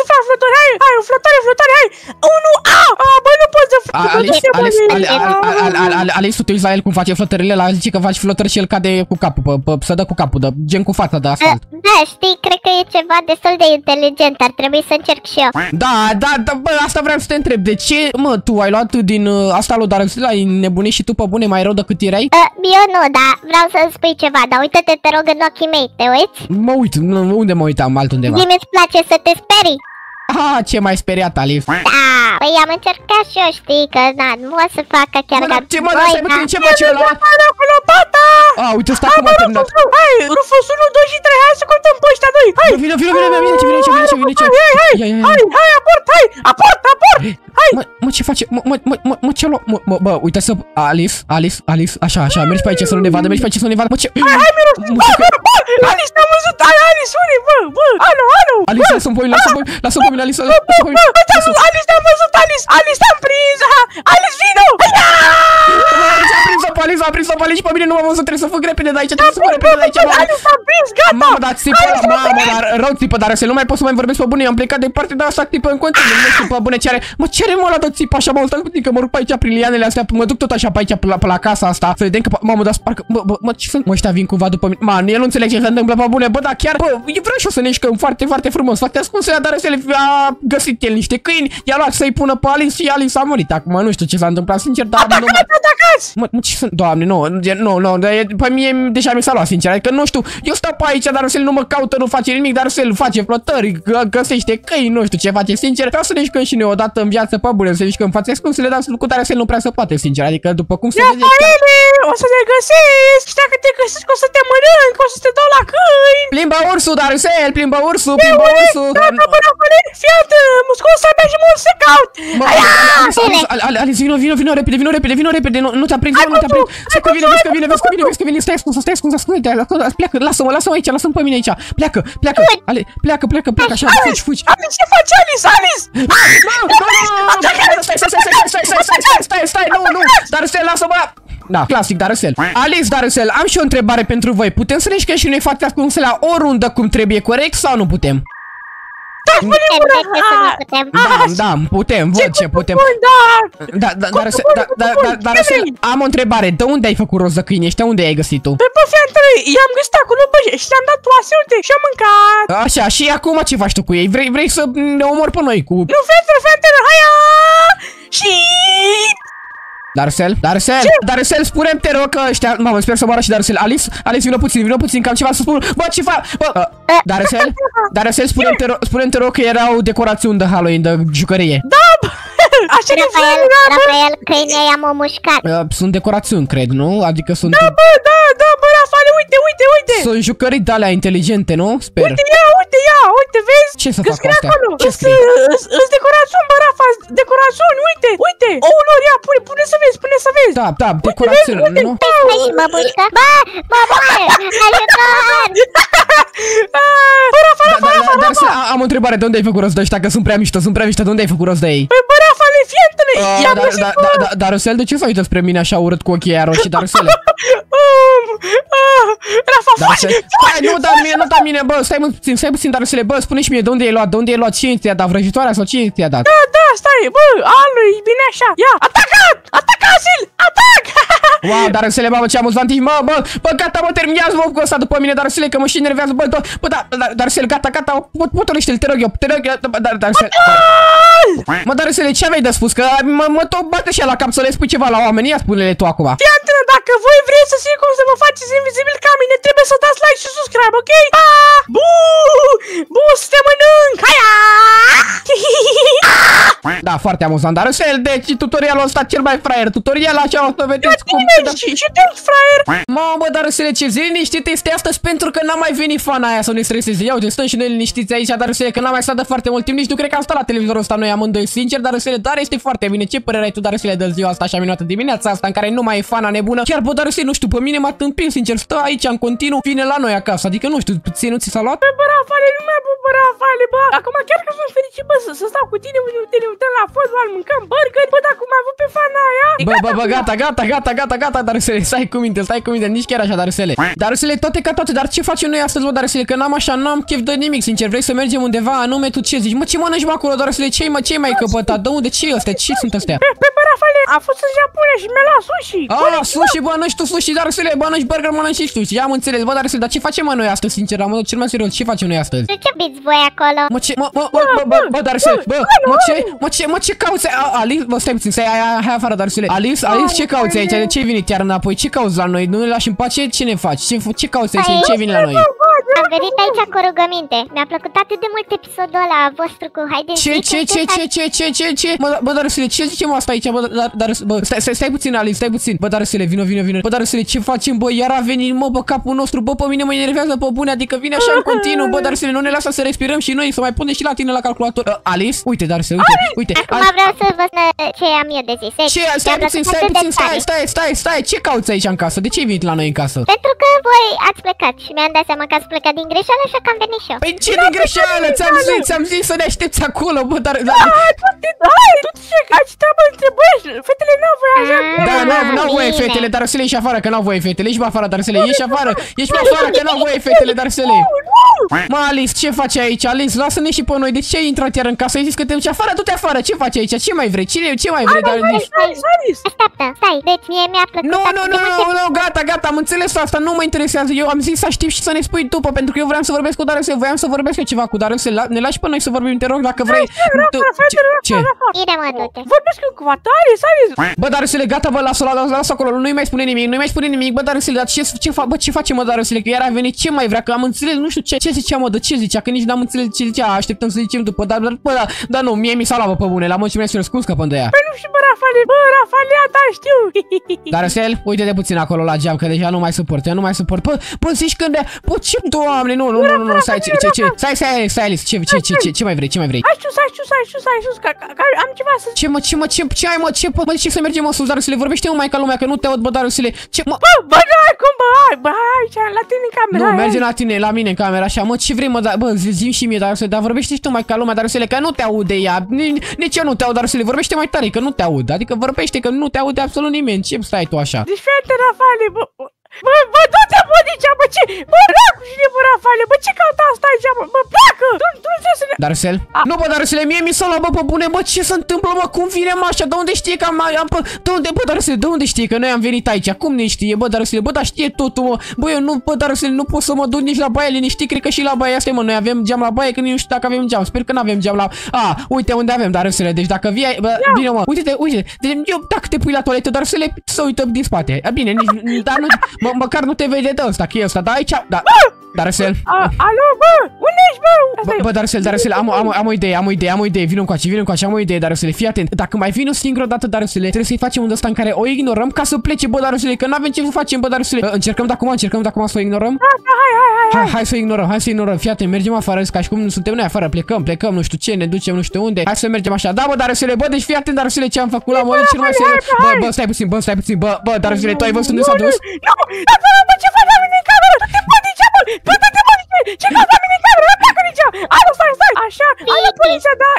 frate, flotări, hai, hai, flotare, flotare, hai! Unu, a! A, bă, nu pot să... Alice, tu la el cum face flotările, la zice că faci flotări și el cade cu capul, să dă cu capul, gen cu fața de asfalt. Da, știi, cred că e ceva destul de inteligent, ar trebui să încerc și eu. Da, da, da, bă, asta vreau să te întreb, de ce, mă, tu ai luat din asta lui Darusel, ai nebunit și tu pe bune mai rău decât erai? Eu nu, dar vreau să-mi spui ceva, dar uite-te, te rog, în ochii mei, te uiți? Mă uit, unde mă uitam, altundeva? Mie îți place să te sperii? Ah, ce mai speriat, Alice. Da, păi am încercat și eu, știi, că na, nu o să facă chiar ca... Ce mă, stai puțin, ce face ăla? Cu lopata! Ah, uite, stai cum a terminat. Hai, Rufus, unu, doi și trei, hai să contăm pe ăștia doi, hai! Vino, vino, vino, vino, ce vine, ce vine, ce vine, ce vine, hai, hai, hai, hai, aport, hai, aport, aport, hai! Mă, mă, ce face? Mă, mă, mă, mă, mă, ce luă? Mă, mă, bă, uite să... Alice, Alice, Alice, așa, așa, mergi pe aici să nu ne vadă, mergi pe aici să nu ne vadă, mă, ce... Hai, hai, Miros, bă, bă, bă, Alice, te-am văzut, hai, Alice, unii, bă, bă, alo, alo! Alice, lasă-mi pe mine, lasă-mi pe mine, lasă-mi pe mine, Alice, lasă-mi pe mine. Alice, te-am văzut, Alice! Alice, te-am prins! Alice, vino! Alice, a prins-o pe Alice, a prins-o pe Alice și pe mine nu m-am văzut, trebuie să fug repede de aici, trebuie să fug repede de aici, mamă! Alice, s-a prins, gata! Mamă, dar țipă ăla, mamă, dar rău țipă, dar să nu mai pot să mai vorbesc pe bune, am plecat de partea de asta, țipă în continuu, nu știu pe bune ce are. Mă, ce are mă ăla de țipă așa, mă, stai puțin că mă rup pe aici prin lianele astea, mă duc tot așa pe aici, pe la, pe la casa asta, să vedem că, mamă, dar parcă, bă, bă, mă, ce sunt? Mă, ăștia vin cumva după mine, man, el nu înțeleg ce se întâmplă pe bune, bă, dar chiar, bă, eu vreau și eu să ne jucăm foarte, foarte frumos, foarte ascunsele, dar să le a găsit el niște câini, i-a luat să-i pună pe Alice și Alice a murit. Acum nu știu ce s-a întâmplat, sincer, dar atacați, nu mă... atacați! Mă, mă, ce sunt? Doamne, nu, nu, nu, pe mie deja mi s-a luat, sincer, adică nu știu, eu stau pe aici, dar el nu mă caută, nu face nimic, dar el face flotări, găsește căi, nu știu ce face, sincer, vreau să ne jucăm și noi odată în viață pe bune, să ne jucăm față ascunsele, dar cu tare el nu prea se poate, sincer, adică după cum se vede... O să te găsesc, și dacă te găsesc o să te mănânc, o să te dau la câini! Plimbă ursul, Darusel, plimbă ursul, plimbă ursul! Da, da, bă, bă, fii atent, musculosa mea și mă urc să caut! Alice, vino, vino, vino repede, vino repede, vino repede, nu te-a prins, nu te-a prins, să că vine, vezi că vine, vezi că vine, vezi că vine, stai ascuns, stai ascuns, ascunde-te, pleacă, lasă-mă, lasă-mă aici, lasă-mă pe mine aici, pleacă, pleacă, Ale, pleacă, pleacă, pleacă, așa, fugi, fugi. Alice, ce faci, Alice, Alice? Stai, stai, stai, stai, stai, stai, stai, stai, nu, nu, Darusel, lasă-mă. Da, clasic, Darusel. Alice, Darusel, am și o întrebare pentru voi. Putem să ne jucăm și noi foarte ascunsele la o rundă cum trebuie, corect sau nu putem? Da, da, da, putem, văd ce putem. Da, da, dar Darusel, am o întrebare. De unde ai făcut rost de câini ăștia? Unde ai găsit tu? Păi, bă, fiantele, i-am găsit acolo, bă, și le-am dat oase, uite, și am mâncat. Așa, și acum ce faci tu cu ei? Vrei, vrei să ne omori pe noi cu... Nu, fiantele, fiantele, haia! Și... Darusel, Darusel, Darusel, spune-mi, te rog, că ăștia... Mamă, sper să moară și Darusel. Alice, Alice, vină puțin, vină puțin, că am ceva să spun. Bă, ce fac? Bă, uh, Darusel, Darusel, spune-mi, te rog, spune-mi, te rog, că erau decorațiuni de Halloween, de jucărie. Da, bă! Așa de Rafael, Rafael, câinii i-am omușcat. Uh, sunt decorațiuni, cred, nu? Adică sunt... Da, bă, da, da, bă, Rafael, uite, uite, uite! Sunt jucării de alea inteligente, nu? Sper. Uite, ia, uite, ia, uite, vezi? Ce să fac cu astea? Ce scrie? Îți decorațiuni, bă, Rafa, decorațiuni, uite, uite! Oul lor, ia, pune, pune să vezi, pune să vezi! Da, da, decorațiuni, nu? Stai și mă bușcă. Bă, bă, bă, ajutor! Bă, Rafa, Rafa, Rafa, Rafa! Am o întrebare, de unde ai făcut rost de ăștia? Că sunt prea mișto, sunt prea mișto, de unde ai făcut rost de ei? Păi, bă, Rafa, le fientele! Darusel, de ce s-a uitat spre mine așa urât cu ochii aia roșii, Darusele? Rafa, faci! Stai, nu da mine, nu da mine, bă, stai puțin, stai puțin, Darusele, bă, spune-și mie de unde ai luat, de unde ai luat, cine ți-a dat, vrăjitoarea sau cine ți-a dat? Da, da, stai, bă, alui, bine așa, ia, atacat! Atacați-l! Atac! Wow, Darusele, mamă, ce amuzant ești, mă, bă, bă, gata, mă, terminează, mă, cu ăsta după mine, Darusele, că mă și enervează, bă, bă, da, Darusele, gata, gata, potolește-l, te rog eu, te rog eu, Darusele. Mă, Darusele, ce aveai de spus? Că mă tot bate și la cap să le spui ceva la oameni, ia spune-le tu acum. Fii atent, dacă voi vreți să știți cum să vă faceți invizibil ca mine, trebuie să dați like și subscribe, ok? Pa! Bu! Bu, să te mănânc! Haia! Da, foarte amuzant, Darusel, deci tutorialul ăsta cel mai fraier, tutorial așa o să vedeți cum... Și te fraier! Mamă, bă, Darusele, ce zi liniștit este astăzi pentru că n-a mai venit fana aia să ne streseze. Ia uite, stăm și noi liniștiți aici, Darusele, că n-am mai stat de foarte mult timp, nici nu cred că am stat la televizorul ăsta noi amândoi, sincer, Darusele, dar este foarte bine. Ce părere ai tu, Darusele, de ziua asta așa minunată, dimineața asta în care nu mai e fana nebună? Chiar, bă, Darusele, nu știu, pe mine m-a tâmpit, sincer, stă aici în continuu, vine la noi acasă, adică nu știu, ție nu ți s-a luat? Bă, bă, Rafale, nu mai bă, bă, Rafale, bă, acum chiar că sunt fericit, bă, să, să stau cu tine, uite, ne uităm la fotbal, mâncăm burger, bă, dacă m-ai avut pe fana aia... Bă, bă, bă, gata, gata, gata, gata, gata, Darusele, stai cu minte, stai cu minte, Darusele, nici chiar așa, Darusele. Darusele, toate ca toate, dar ce facem noi astăzi, bă, Darusele? Că n-am așa, n-am chef de nimic, sincer. Vrei să mergem undeva anume, tu ce zici? Mă, ce mănânci, mă, acolo, Darusele? Ce-i, mă, ce-i mai căpătat? De unde? Ce-i ăstea? Ce sunt astea? Pe, pe Rafale, a fost în Japonia și mi-a luat sushi. Ah, sushi, bănânci tu sushi, Darusele, bănânci burger, mănânci și tu. I-am înțeles, bă, Darusele, dar ce facem mă noi astăzi, sincer? Am cel mai serios, ce facem noi astăzi? Ce biți voi acolo? Mă, ce, mă, mă, mă, bă, bă, bă, Darusele, bă, mă, ce, mă, ce, mă, ce cauți? Alice, bă, stai puțin, stai, hai, hai afară, Darusele. Alice, Alice, ce cauți aici? De ce vii chiar înapoi? Ce cauți la noi? Nu ne lași în pace? Ce ne faci? Ce, ce cauți aici? Ce vine la noi? Am venit aici cu o rugăminte. Mi-a plăcut atât de mult episodul ăla vostru cu Hide and Ce, Seek. ce, ce, ce, ce, ce, ce, ce? Bă, bă, Darusele, ce zicem asta aici? Bă, dar, dar, bă, stai, stai, stai puțin, Alice, stai puțin. Bă, Darusele, vino, vino, vino. Bă, Darusele, ce facem, bă? Iar a venit, mă, bă, capul nostru. Bă, pe mine mă enervează pe bune, adică vine așa în continuu. Bă, Darusele, nu ne lasă să respirăm și noi, să mai punem și la tine la calculator. Uh, Alice, uite, Darusele, uite, uite. Acum vreau să vă spun ce am eu de zis. Ce? Stai puțin, stai puțin, stai, stai, stai, stai. Ce cauți aici în casă? De ce ai venit la noi în casă? Pentru că voi ați plecat și mi-am dat seama că ați plecat din greșeală, așa că am venit și eu. Păi ce din greșeală? Ți-am zis, ți-am zis să ne aștepți acolo, bă, dar... Hai, tu ce, aici treabă între băieți, fetele n-au voie așa. Da, n-au, n-au voie fetele, dar să le ieși afară, că n-au voie fetele, ieși pe afară, dar să le ieși afară, ieși pe afară, că n-au voie fetele, dar să le... Mă, Alice, ce faci aici, Alice? Lasă-ne și pe noi, de ce ai intrat iar în casă? Ai zis că te duci afară, du-te afară, ce faci aici? Ce mai vrei? Cine, ce mai vrei? Dar nici... Așteaptă, stai, deci mie mi-a plăcut Nu, nu, atât nu, de nu, mult. nu, gata, gata, am înțeles asta, nu mă interesează. Eu am zis să aștept și să ne spui după, pentru că eu vreau să vorbesc cu Darusel, voiam să vorbesc eu ceva cu Darusel. Ne lași pe noi să vorbim, te rog, dacă vrei. Ce? Bine, mă, du-te. Vorbesc cu Vatare, Saris. Bă, Darusele, gata, bă, lasă-o, lasă acolo, nu-i mai spune nimic, nu-i mai spune nimic, bă, Darusele, dar ce, ce, fa, bă, ce face, mă, Darusele, că iar a venit, ce mai vrea, că am înțeles, nu știu ce, ce zicea, mă, de ce zicea, că nici n-am înțeles ce zicea, așteptăm să zicem după, dar, bă, da, da, nu, mie mi s-a luat, bă, pe bune, la mă, ce mi-a spus, cum scăpăm de ea. Păi nu știu, bă, Rafale, bă, Rafale, da, știu. Darusel, uite-te puțin acolo la geam, că deja nu mai suport, eu nu mai suport, bă, bă, zici când de, bă, ce, doamne, nu, nu, nu, nu, stai, ce, ce, ce, stai, stai, stai, Alice, ce, ce, ce, ce, ce mai vrei, ce mai vrei? Hai sus, hai sus, hai sus, hai sus, că am ceva să... Ce, mă, ce, mă, ce, ce ai, mă, ce, mă, ce să mergem, mă, sus, Darusele, vorbește-mă mai ca lumea, că nu te aud, bă, Darusele, ce, mă... Bă, bă, hai, cum, bă, hai, bă, hai aici, la tine în cameră. Nu, merge la tine, la mine în camera, așa, mă, ce vrei, mă, da, bă, zi-mi și mie, Darusele, dar vorbește și tu mai ca lumea, Darusele, că nu te aude ea, nici eu nu te aud, Darusele, vorbește mai tare, că nu te aud, adică vorbește, că nu te aude absolut nimeni, ce stai tu așa? Deci, frate, Rafale, bă, bă, bă, du-te, bă, de ce, bă, ce, bă, racu și de, bă, Rafale, bă, ce caută asta aici, bă, bă, pleacă, nu, nu trebuie să ne... Darusel? Nu, bă, Darusele, mie mi s-a luat, bă, pe bune, bă, ce se întâmplă, mă, cum vine, mă, așa, de unde știe că am, am de unde, bă, Darusele, de unde știe că noi am venit aici, cum ne știe, bă, Darusele, bă, dar știe totul, mă, bă, eu nu, bă, Darusele, nu pot să mă duc nici la baie liniștit, cred că și la baie asta, mă, noi avem geam la baie, că nu știu dacă avem geam, sper că nu avem geam la, a, uite unde avem, Darusele, deci dacă vii, bă, bine, mă, uite-te, uite, deci eu, dacă te pui la toaletă, Darusele, să uită din spate, a, bine, nici, dar nu, mă, măcar nu te vede de ăsta, că e ăsta, da, aici, da, Darusel. Alo, bă, unde ești, bă? Bă, Darusel, Darusel, am, am, am o idee, am o idee, am o idee, vino încoace, vino încoace, am o idee, Darusele, fii atent. Dacă mai vin o singură dată, Darusele, trebuie să-i facem un ăsta în care o ignorăm ca să plece, bă, Darusele, că n-avem ce să facem, bă, Darusele. Încercăm de acum, încercăm de acum să o ignorăm? Da, da, hai, hai, hai. Hai, hai să ignorăm, hai să ignorăm, fii atent, mergem afară, ca și cum nu suntem noi afară, plecăm, plecăm, nu știu ce, ne ducem, nu știu unde. Hai să mergem așa. Da, bă, Darusele, bă, deci fii atent, Darusele, ce am făcut la modul cel mai serios. Bă, bă, stai puțin, bă, stai puțin, bă, bă, Darusele, tu ai văzut unde s-a dus? Nu, bă, ce faci la mine în cameră? Te pot de ce, bă? Bă, te pot de ce? Ce faci la mine în cameră? Pleacă de ce? Alo, stai, stai. Așa, alo, poliția, da.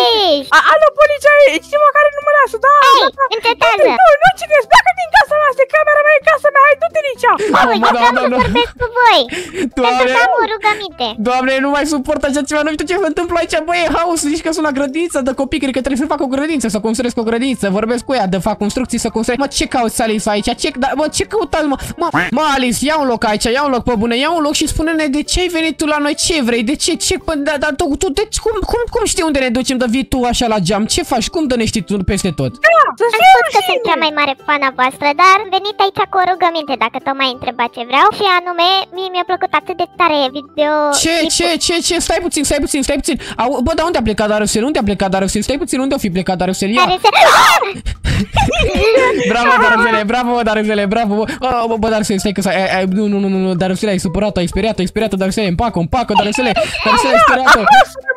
Alo, poliția, e cineva care nu mă lasă, da. Ei, încetează. Nu, nu cine, pleacă din casa mea, asta e camera mea, e casa mea, hai, du-te de ce? Mamă, eu vreau să vorbesc cu voi. Pentru că am o rugăminte. Doamne, nu mai suport așa ceva, nu știu ce se întâmplă aici, băi, e haos, zici că sunt la grădință de copii, cred că trebuie să fac o grădință, să construiesc o grădință, vorbesc cu ea, de fac construcții, să construiesc. Mă, ce cauți, Alice, aici? Ce, da, mă, ce căutați, mă? Mă, mă, Alice, ia un loc aici, ia un loc pe bune, ia un loc și spune-ne de ce ai venit tu la noi, ce vrei, de ce, ce, dar da, tu, tu, deci, cum, cum, cum știi unde ne ducem, de vii tu așa la geam, ce faci, cum dă ne știi tu peste tot? Am spus că sunt cea mai mare fana voastră, dar venit aici cu o rugăminte, dacă tot mai întrebat ce vreau, și anume, mie mi-a plăcut atât de tare video... Ce, ce, ce, ce, stai puțin, stai puțin, stai puțin, Au, bă, dar unde a plecat Darusel, unde a plecat Darusel, stai puțin, unde a fi plecat Darusel, ia! Bravo, Darusele, bravo, Darusele, bravo, oh, bă, bă, Darusele, stai că s-a, nu, nu, nu, nu, Darusele, ai supărat, ai speriat, ai speriat, Darusele, împacă, împacă, Darusele, Darusele, ai speriat-o.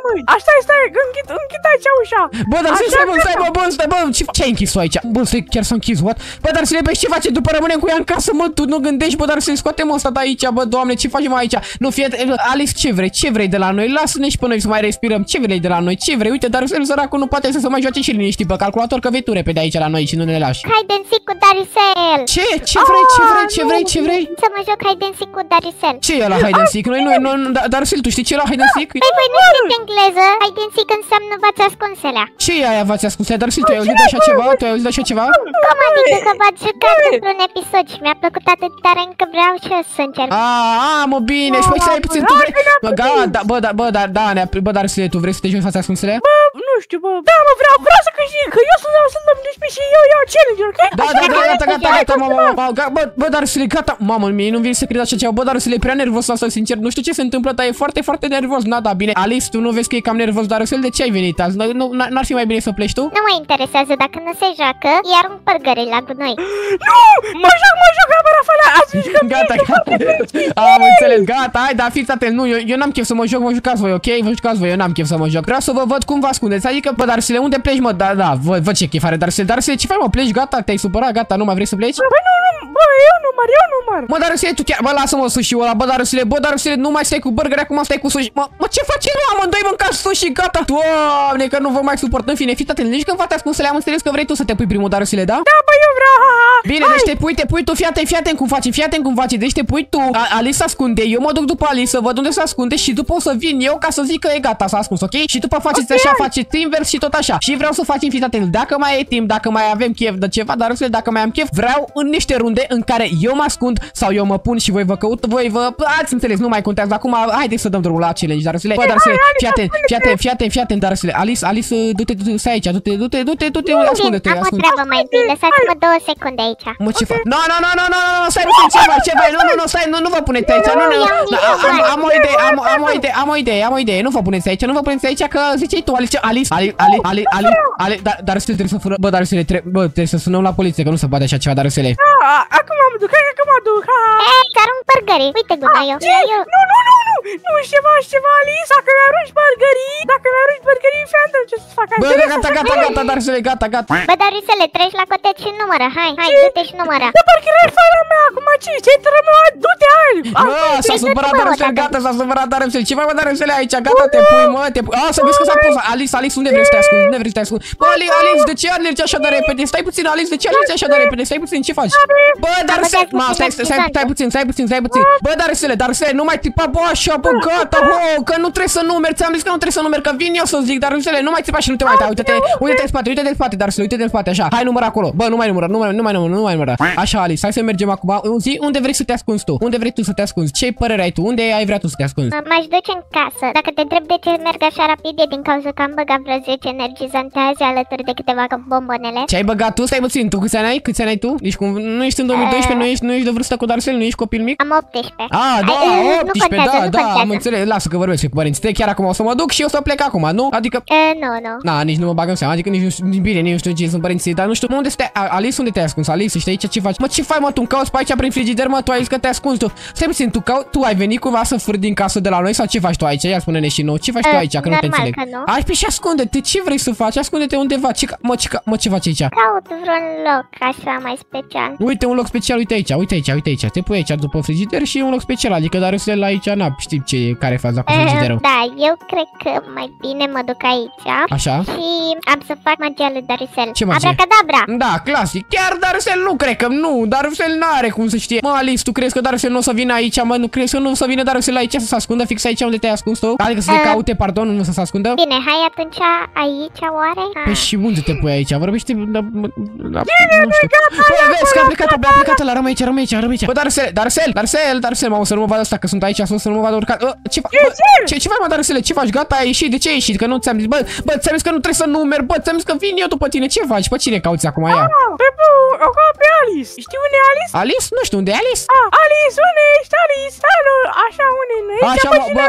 măi. Așa, stai, stai, închid, închid aici ușa. Bă, dar Așa, stai, bă, stai, gata. bă, bă, stai, bă, ce, ce ai închis aici? Bă, stai, chiar s-a închis, what? Bă, dar să le ce face după rămânem cu ea în casă, mă, tu nu gândești, bă, dar să scoatem ăsta de aici, bă, doamne, ce facem aici? Nu, fie, Alice, ce vrei, ce vrei de la noi? Lasă-ne și pe noi să mai respirăm, ce vrei de la noi, ce vrei? Uite, dar săracul nu poate să se mai joace și liniștit pe calculator, că vei tu repede aici la noi și nu ne lași. Hide and seek cu Daricel. Ce? Ce vrei, ce vrei, ce vrei, ce vrei? Să mă joc hide and seek cu Daricel. Ce e la hide and seek? Noi, noi, noi, dar Sil, tu știi ce e la hide and seek? Păi voi nu știți engleză? Hide and seek înseamnă v-ați ascunselea. Ce e aia v-ați ascuns? Dar Sil, tu ai auzit de așa ceva? Tu ai auzit de așa ceva? Cum adică că v-ați jucat într-un episod și mi-a plăcut atât de tare încât vreau și eu să încerc. A, a, mă, bine, și păi stai puțin, tu vrei... Bă, da, bă, da, bă, da, da, bă, dar Sil, tu vrei să te joci fața ascunsele? Bă, nu știu, bă. Da, mă, vreau, vreau să câștig, că eu sunt sunt doisprezece și eu iau challenge, ok? Da, da, da, gata, gata, gata, mă, mă, mă, bă, bă, dar Sil, gata. Mamă, mie nu vine să cred așa ceva. Bă, dar Sil, e prea nervos asta, sincer. Nu știu ce se întâmplă, dar e foarte, foarte nervos. Na, da, bine. Alice, tu nu vezi că e cam nervos, dar Sil, de ce ai venit azi? Nu, n-ar fi mai bine să pleci tu? Nu mă interesează dacă nu se joacă, iar un părgărei la gunoi. Nu! Mă joc, mă joc, am rafala, ați zis că... Gata, gata. Am înțeles, gata, hai, dar fiți atent. Nu, eu, eu n-am chef să mă joc, vă jucați voi, ok? Vă jucați voi, eu n-am chef să mă joc. Vreau să vă văd cum vă ascundeți. Adică, bă, dar Sil, unde pleci, mă? Da, da, văd, văd ce chef are, dar Sil, dar Sil, ce faci, mă? Pleci, gata, te-ai supărat, gata, nu mai vrei să pleci? Bă, nu, nu, bă, eu nu măr, eu nu măr. Mă, dar Sil, tu chiar, bă, lasă-mă sushi-ul ăla, bă, dar Sil, bă, dar Sil, nu mai stai cu burgeri, acum stai cu sushi. Mă, mă, ce faci, mă? Amândoi mâncați sushi, gata. Doamne, că nu vă mai suport. În fine, fiți atent, nici când v-ați ascuns să le-am înțeles că vrei tu să te pui primul, dar Sil, da? Da, bă, eu vreau, ha, ha. Bine, deci te pui, te pui tu, fii atent, fii atent cum faci, fii atent cum faci. Deci te pui tu, A Alice se ascunde, eu mă duc după Alice să văd unde se ascunde și după o să vin eu ca să zic că e gata, s-a ascuns, ok? Și după faceți așa, faceți invers și tot așa. Și vreau să facem, fiți atent, dacă mai e timp, dacă mai avem chef de ceva, dar Sil, dacă mai am chef, vreau în niște runde în care eu mă ascund sau eu mă pun și voi vă căut, voi vă, ați înțeles, nu mai contează. Acum, haideți să dăm drumul la challenge, dar Sil, bă, dar Sil, fii atent, fii atent, fii atent, fii atent, dar Sil, Alice, Alice, du-te, du-te, stai aici, du-te, du-te, du-te, du-te, ascunde-te, Am o ascunde. treabă mai bine, lăsați-mă două secunde aici. Mă, ce fac? Nu, nu, nu, nu, nu, nu, stai, ce faci, ce faci? Nu, nu, nu, stai, nu, nu vă puneți aici, nu, nu, nu, am, am o idee, am, am o idee, am o idee, am o idee, nu vă puneți aici, nu vă puneți aici, că ziceai tu, Alice, Alice, Alice, Alice, Alice, Alice, Alice, dar, dar Sil, trebuie să sunăm, bă, dar Sil, trebuie, bă, trebuie să sunăm la poliție, că nu se poate așa ceva, dar Sil. Da, acum mă duc, hai că mă duc, ha. Ei, dar un părgării, uite gunoiul. Eu... Nu, nu, nu, nu, nu, știu ceva, știu ceva, Alice, dacă mi-arunci burgerii, dacă mi-arunci burgerii, fandom, ce să fac? Bă, gata, gata, gata, dar Sil, gata, gata. Bă, Daricele, treci la cotet și numără, hai, hai, du-te și numără. Da, parcă era fara mea, acum ce, ce-i meu, du-te, hai. Bă, s-a supărat dar Sil, gata, s-a supărat dar Sil, ce mai mă dar Sil aici, gata, te pui, mă, te pui. A, să vezi că s-a pus, Alice, Alice, unde vrei să te ascunzi, unde vrei să te ascunzi? Bă, Alice, de ce alergi așa de repede? Stai puțin, Alice, de ce alergi așa de repede? Stai puțin, ce faci? Bă, dar Sil, ma, stai, stai, stai puțin, stai puțin, stai puțin. Bă, dar Sil, dar Sil, nu mai tipa, bă, așa, bă, gata, bă, că nu trebuie să numeri, ți-am zis că nu trebuie să numeri, că vin eu să zic, dar Sil, nu mai tipa și nu te mai uita, uite-te, uite-te în spate, uite-te în spate, dar Sil, uite-te în spate, așa. Hai, număr acolo. Bă, nu mai numără, nu mai, nu mai numără, nu mai numără. Așa, Alice, hai să mergem acum. Zi, unde vrei să te ascunzi tu? Unde vrei tu să te ascunzi? Ce părere ai tu? Unde ai vrea tu să te ascunzi? M-aș duce în casă. Dacă te întreb de ce merg așa rapid, e din cauza că am băgat vreo zece energizante azi alături de câteva bombonele. Ce ai băgat tu? Stai puțin, tu câți ani ai? Câți ani ai tu? Ești cum... Nu ești în două mii doisprezece, nu ești, nu ești de vârstă cu Darcel, nu ești copil mic? Am optsprezece. Ah, da, Ai, nu optsprezece, contează, da, nu da, contează. am înțeles, lasă că vorbesc cu părinții tăi, chiar acum o să mă duc și eu să plec acum, nu? Adică... Uh, nu, nu. Na, nici nu mă bag în seama, adică nici nu știu, bine, nici nu știu ce sunt părinții, dar nu știu, unde stai, Alice, unde te-ai ascuns? Alice, ești aici, ce faci? Mă, ce faci, mă, tu cauți pe aici prin frigider, mă, tu ai zis că te-ai ascuns tu. Stai puțin, tu cau, tu ai venit cumva să furi din casă de la noi sau ce faci tu aici? Ia spune-ne și nou, ce faci tu aici, că nu te înțeleg. Ai, pe și ascunde-te, ce vrei să faci? Ascunde-te undeva, ce, mă, ce, mă, ce faci aici? Caut vreun loc așa mai special. Uite, un loc special, uite aici, uite aici, uite aici, te pui aici după frigider și e un loc special, adică dar să la aici, na, știi ce e, care e faza cu frigiderul. Uh, da, eu cred că mai bine mă duc aici. Așa? Și am să fac magia lui Daricel. Ce magie? Abracadabra! Da, clasic. Chiar Darcel nu cred că nu. Darcel n-are cum să știe. Mă, Alice, tu crezi că Darcel nu o să vină aici, mă? Nu crezi că nu o să vină Darcel aici să se ascundă fix aici unde te-ai ascuns tu? Adică să te Uh. caute, pardon, nu să se ascundă? Bine, hai atunci aici, oare? Păi și unde te pui aici? Vorbește... Da, da, nu știu. Bă, vezi că a plecat, a plecat ăla, rămâi aici, rămâi aici, rămâi aici. Bă, Darcel, Darcel, Darcel, Darcel, mamă, să nu mă vadă ăsta, că sunt aici sus, să nu mă vadă urcat. Bă, ce faci? Ce, ce faci, mă, Darcel? Ce faci? Gata, ai ieșit, de ce ai ieșit? Că nu ți-am zis, bă, bă, ți-am zis că nu trebuie să numeri, bă, ți-am zis că vin eu după tine. Ce faci? Pe cine cauți acum aia? Pe bu, o caut pe Alice. Știi unde e Alice? Alice? Nu știu, unde e Alice? Ah, Alice, unde ești, Alice? Alo, așa, unde nu ești? Așa, mă, bă,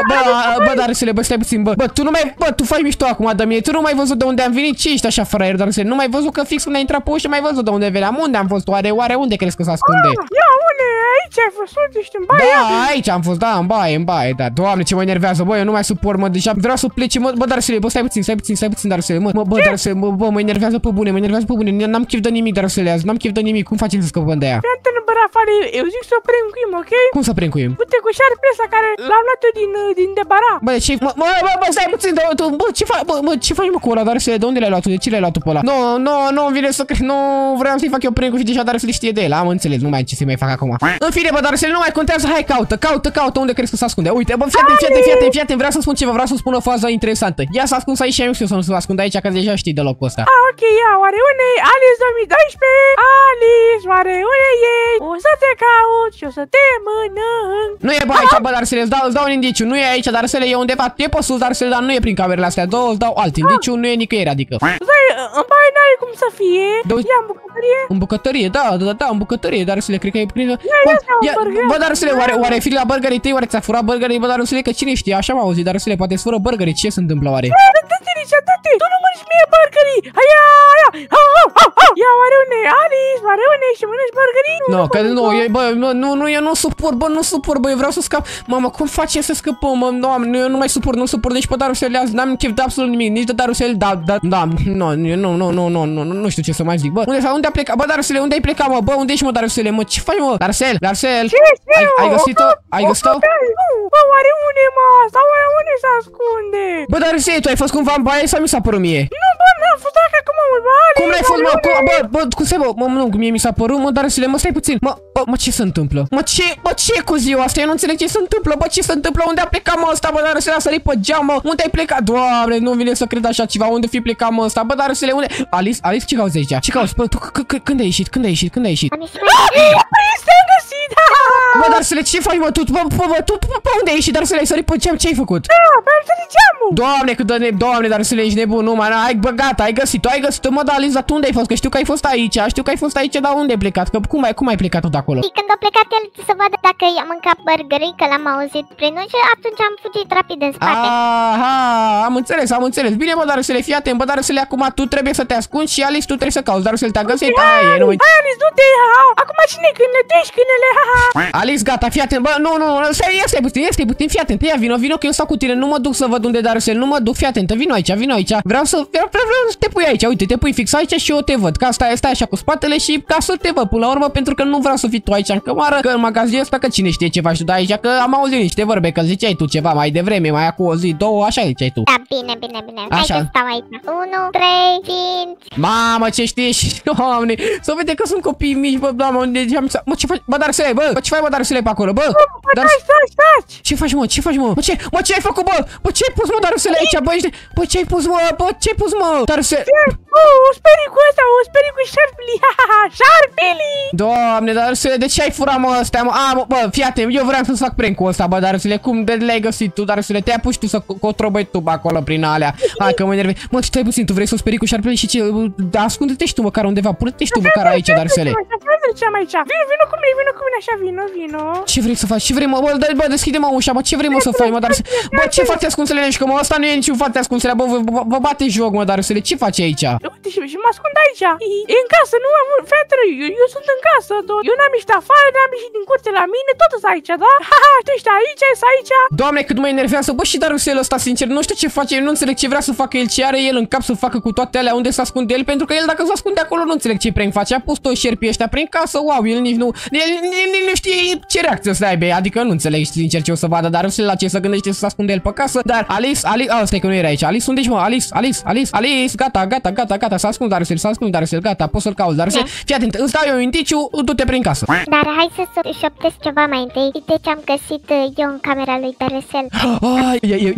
bă, bă, Darusele, bă, stai puțin, bă. Bă, tu nu mai, bă, tu faci mișto acum de mine. Tu nu mai văzut de unde am venit? Ce ești așa fraier, Darusele? Nu mai văzut că fix când ai intrat pe ușă, mai văzut de unde veneam? Unde am fost? Oare, oare unde crezi că se ascunde? Ia, unde? Aici ai fost, unde ești în baie? Da, aici am fost, da, în baie, în baie, da. Doamne, ce mă enervează, bă, eu nu mai suport, mă, deja vreau să plece, mă, bă, Darusele, bă, stai puțin, stai puțin, stai puțin, Darusele, mă, mă, bă, Darusele, bă, bă, mă enervează pe bune, mă enervează pe bune. N-am chef de nimic, Darusele, azi, n-am chef de nimic. Cum facem să scăpăm de ea? Fii în bărafare, eu zic să o princuim, ok? Cum să princuim? Uite cu șarpe ăsta care l-am luat eu din, din debara. Bă, ce, mă, mă, bă, bă, stai puțin, bă, tu, bă, ce faci, bă, bă, ce faci, mă, cu ăla, Darusele, de unde l-ai luat tu, de ce l-ai luat tu pe ăla? Nu, nu, nu, îmi vine să cred, nu vreau să-i fac eu princu și deja Darusele știe de el, am înțeles, nu mai am ce să mai fac acum. În fine, bă, Darusele, nu mai contează, hai, caută, caută, caută, unde crezi că se ascunde? Uite, bă, fii atent, fii atent, fii atent, fii atent, vreau să spun ceva, vreau să spun o fază interesantă. Ia s-a ascuns aici și eu să nu se ascundă aici, că deja știi de locul ăsta. Ah, ok, ia, oare unde e Alice două mii doisprezece? Alice, oare unde e? O să te caut și o să te mănânc. Nu e, bă, aici, bă, Darusele, îți dau, îți dau un indiciu, nu e aici, Darusele, e undeva, e pe sus, Darusele, dar nu e prin camerele astea, două, îți dau alt indiciu, nu e nicăieri, adică. Stai, în baie n-are cum să fie. Ia, în bucătărie. În bucătărie, da, da, da, în bucătărie, Darusele, cred că e prin... Ia, bă, Darusele, oare, oare fi la burgerii tăi, oare ți-a furat burgerii, bă, Darusele, că cine știe, așa m-am auzit, Darusele, poate îți fură burgerii, ce se întâmplă, oare? Dă-te, Licia, dă-te, tu nu mănânci mie burgerii. Aia, aia, ia, oare unde e Alice, oare unde e și mănânci burgerii? Nu, că nu, eu, bă, nu, nu, eu nu suport, bă, nu suport, bă, eu vreau să scap. Mamă, cum facem să scăpăm, mă, doamne, eu nu mai suport, nu suport, deci pe Darusele azi n-am chef de absolut nimic, nici de Darusele, da, da, da, nu, nu, nu, nu, nu, nu, nu știu ce să mai zic, bă, unde, unde a plecat, bă, Darusele, unde ai plecat, mă, bă, unde ești, mă, Darusele, mă, ce faci, mă, Darusele, Darusele, ai, ai găsit-o, ai găsit-o? Nu, bă, oare unde, mă, sau oare unde se ascunde? Bă, Darusele, tu ai fost cumva în baie sau mi s-a părut mie? Nu, bă, n-am fost dacă acum, mă, bă, cum n-ai fost, mă, bă, bă, cum se, bă, mă, nu, mie mi s-a părut, mă, Darusele, mă, stai puțin, mă, bă, mă, ce se întâmplă? Mă, ce, bă, ce e cu ziua asta? Eu nu înțeleg ce se întâmplă, bă, ce se întâmplă? Unde a plecat, mă, ăsta, bă, Darusele, a sărit pe geam, mă, unde ai plecat? Doamne, nu vine să cred așa ceva, unde fi plecat, mă, ăsta, bă, Darusele, unde? Alice, Alice, ce cauți aici? Ce cauți? Bă, tu, când ai ieșit? Când ai ieșit? Când ai ieșit? Am ieșit mai... Te-am găsit! Bă, Darusele, ce faci, mă, tu, bă, bă, tu, pe unde ai ieșit, Darusele, ai sărit pe geam, ce ai făcut? Da, mi-am sărit geamul! Doamne, cât de ne... Doamne, Darusele, ești nebun, nu, mă, hai, bă, gata, ai găsit-o, ai găsit-o, mă, dar Alice, dar tu unde ai fost? Că știu că ai fost aici, știu că ai fost aici, dar unde ai plecat? Că cum ai, cum ai plecat tot acolo? Și când a plecat el să vadă dacă i-a mâncat burgerii, că l-am auzit prin ușă, atunci am fugit rapid în spate. Aha, am înțeles, am înțeles. Bine, mă, Darusele, fii atent, bă, Darusele, acum tu trebuie să te ascunzi și Alice, tu trebuie să cauți. Darusele, te-a găsit? Hai, nu mai... Hai, Alice, du-te, acum cine câine? Tu ești câinele, ha-ha! Alice, gata, fii atent, bă, nu, nu, stai, ia stai puțin, ia stai puțin, fii atent, ia vino, vino că eu stau cu tine, nu mă duc să văd unde e Darusele, nu mă duc, fii atent, vino aici, vino aici. Vreau să, vreau, vreau, vreau să te pui aici, uite, te pui fix aici și eu te văd, ca stai, stai așa cu spatele și ca să te văd până la urmă, pentru că nu vreau să fii tu aici în cămară, că în magazin ăsta, că cine știe ce faci tu de aici, că am auzit niște vorbe, că ziceai tu ceva mai devreme, mai acum o zi, două, așa ziceai tu. Da, bine, bine, bine. Hai Așa. că stau aici. unu, trei, cinci. Mamă, ce știi și, doamne, să vede că sunt copii mici, bă, doamne, unde am să... Mă, ce faci, bă, Darusele, bă, bă, ce faci, bă, Darusele, pe acolo, bă? Dar... Stai, stai, stai! Ce faci, mă, ce faci, mă? Mă, ce, mă, ce ai făcut, bă? Bă, ce ai pus, mă, Darusele, aici, bă, ești... Bă, ce ai pus, mă, bă, ce ai pus, mă? Darusele... Oh, o sperii cu ăsta, o sperii cu șarpili, ha-ha, șarpili! Doamne, Darusele, de ce ai furat, mă, ăstea, mă? A, mă, bă, fii atent, eu vreau să-ți fac prank cu ăsta, bă, Darusele, cum de le-ai găsit tu, Darusele? Te-ai pus tu să cotrobăi tu, bă, acolo, prin alea. Hai, că mă enervezi. Mă, stai puțin, tu vrei să o sperii cu șarpele și ce? Ascunde-te și tu măcar undeva, pune-te și tu măcar aici, Darusele. Vino, vino cu mine, vino cu mine, așa, vino, vino. Ce vrei să faci? Ce vrei, mă? Bă, bă, deschide-mă ușa, bă, ce vrei, mă, să faci, mă, Darusele? Bă, ce faci ascunsele aici, că mă, ăsta nu e niciun fate ascunsele, bă, vă, vă bate joc, mă, Darusele, ce faci aici? Uite, și, și mă ascund aici. E în casă, nu am, fetele, eu, eu sunt în casă, do- eu n-am ieșit afară, n-am ieșit din curte la mine, tot sunt aici, da? Haha, tu ești aici, ești aici. Doamne, cât mă enervează, bă, și Darusele ăsta, sincer, nu știu ce face, eu nu înțeleg ce vrea să facă el, ce are el în cap să facă cu toate alea, unde se ascunde el, pentru că el dacă se ascunde acolo, nu înțeleg ce prank face, a pus toți șerpii ăștia prin casă, wow, el nici nu, el, el, el nu știe ce reacție să aibă, adică nu înțeleg, sincer, ce o să vadă Darusele, la ce să gândește să se ascunde el pe casă, dar Alice, Alice, a, stai că nu era aici, Alice, unde ești, mă, Alice, Alice, Alice, Alice, gata, gata, gata, gata, s-a ascuns Darusele, s-a ascuns Darusele, gata, poți să-l cauți, Darusele, fii atent, îți dau eu un indiciu, du-te prin casă. Dar hai să șoptesc ceva mai întâi. Uite ce am găsit eu în camera lui Darusel. Ah,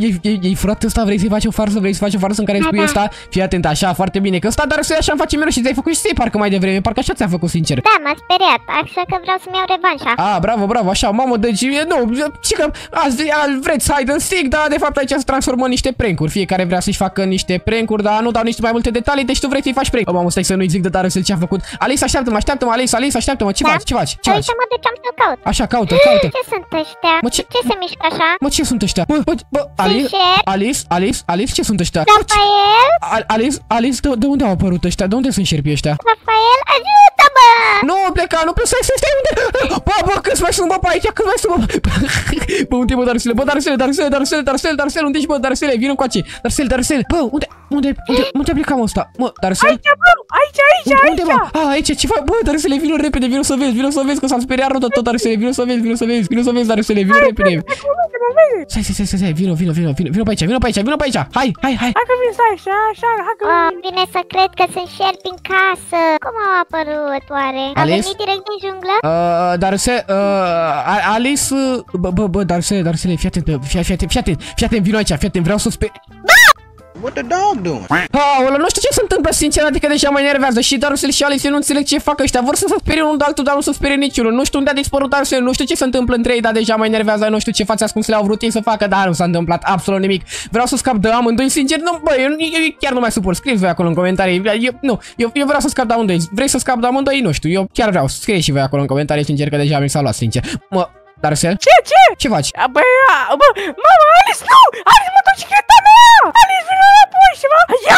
e furat ăsta, vrei să-i faci o farsă, vrei să faci o farsă în care îi spui ăsta? Fii atent, așa, foarte bine, că ăsta Darusele așa-mi face mereu și ți-ai făcut și ți-ai parcă mai devreme, parcă așa ți-a făcut, sincer. Da, mă, m-a speriat, așa că vreau să-mi iau revanșa. Ah, bravo, bravo, așa, mamă, deci, nu, ce că azi vreți hide and seek, dar de fapt aici se transformă în niște prank-uri. Fiecare vrea să-și facă niște prank-uri, dar nu dau niște mai multe detalii, deci tu vrei să-i faci prank. Oh, mamă, stai să nu-i zic de Darusel ce a făcut. Alice, așteaptă-mă, așteaptă-mă, Alice, Alice, așteaptă-mă, ce Da? faci, ce faci, ce faci? Uite-mă de ce-am să-l caut. Așa, caută, caută. Ce sunt ăștia? Mă, ce... Ce se mișcă așa? Mă, ce sunt ăștia? Bă, bă, bă, Alice, Sincer? Alice, Alice, Alice, ce sunt ăștia? Rafael? Al- Alice, Alice, de, de unde au apărut ăștia? De unde sunt șerpii ăștia? Rafael, ajută-mă! Nu, pleca, nu pleca, stai, stai, stai, unde? Bă, bă, câți mai sunt, bă, pe aici, câți mai sunt, bă? Bă, unde e, bă, Darusele, bă, Darusele, Darusele, Darusele, Darusele, Darusele, unde ești, bă, Darusele, vină încoace, Darusele, Darusele, bă, unde, unde, unde, unde a plecat, mă, ăsta? Mă, Darusele? Aici, bă, aici, aici, Unde, unde, aici. mă? A, aici, ce faci? Bă, Darusele, vină repede, vină să vezi, vină să vezi, că s-am speriat rău de tot, Darusele, vină să vezi, vină să vezi, vină să vezi, Darusele, vină repede. Stai, stai, stai, stai, stai, vină, vină, vină, vină, vină pe aici, vină pe aici, vină pe aici, hai, hai, hai. Hai că vin, stai, așa, așa, hai că Oh, vin. vine să cred că sunt șerpi în casă. Cum au apărut, oare? A Alice? venit direct din junglă? Uh, Darusele, uh, Alice, uh, bă, bă, bă, Darusele, Darusele, fii atent, fii, fii atent, fii atent, fii atent, vino aici, fii atent, vreau să sper... What the dog doing? Aoleu, nu știu ce se întâmplă, sincer, adică deja mă enervează și Darusel și Alice, eu nu înțeleg ce fac ăștia, vor să se sperie unul de altul, dar nu se sperie niciunul, nu știu unde a dispărut Darusel, nu știu ce se întâmplă între ei, dar deja mă enervează, nu știu ce fațe ascunsele au vrut ei să facă, dar nu s-a întâmplat absolut nimic, vreau să scap de amândoi, sincer, nu, bă, eu, eu chiar nu mai suport, scrieți voi acolo în comentarii, eu, nu, eu, eu vreau să scap de amândoi, vrei să scap de amândoi, nu știu, eu chiar vreau, scrieți și voi acolo în comentarii, sincer, că deja mi s-a luat, sincer, mă, Darusel, Ce, ce? ce faci? A, Bă, a, bă, mama, Alice, nu! Alice, motocicleta mea! Alice, vine înapoi și mă... Ia!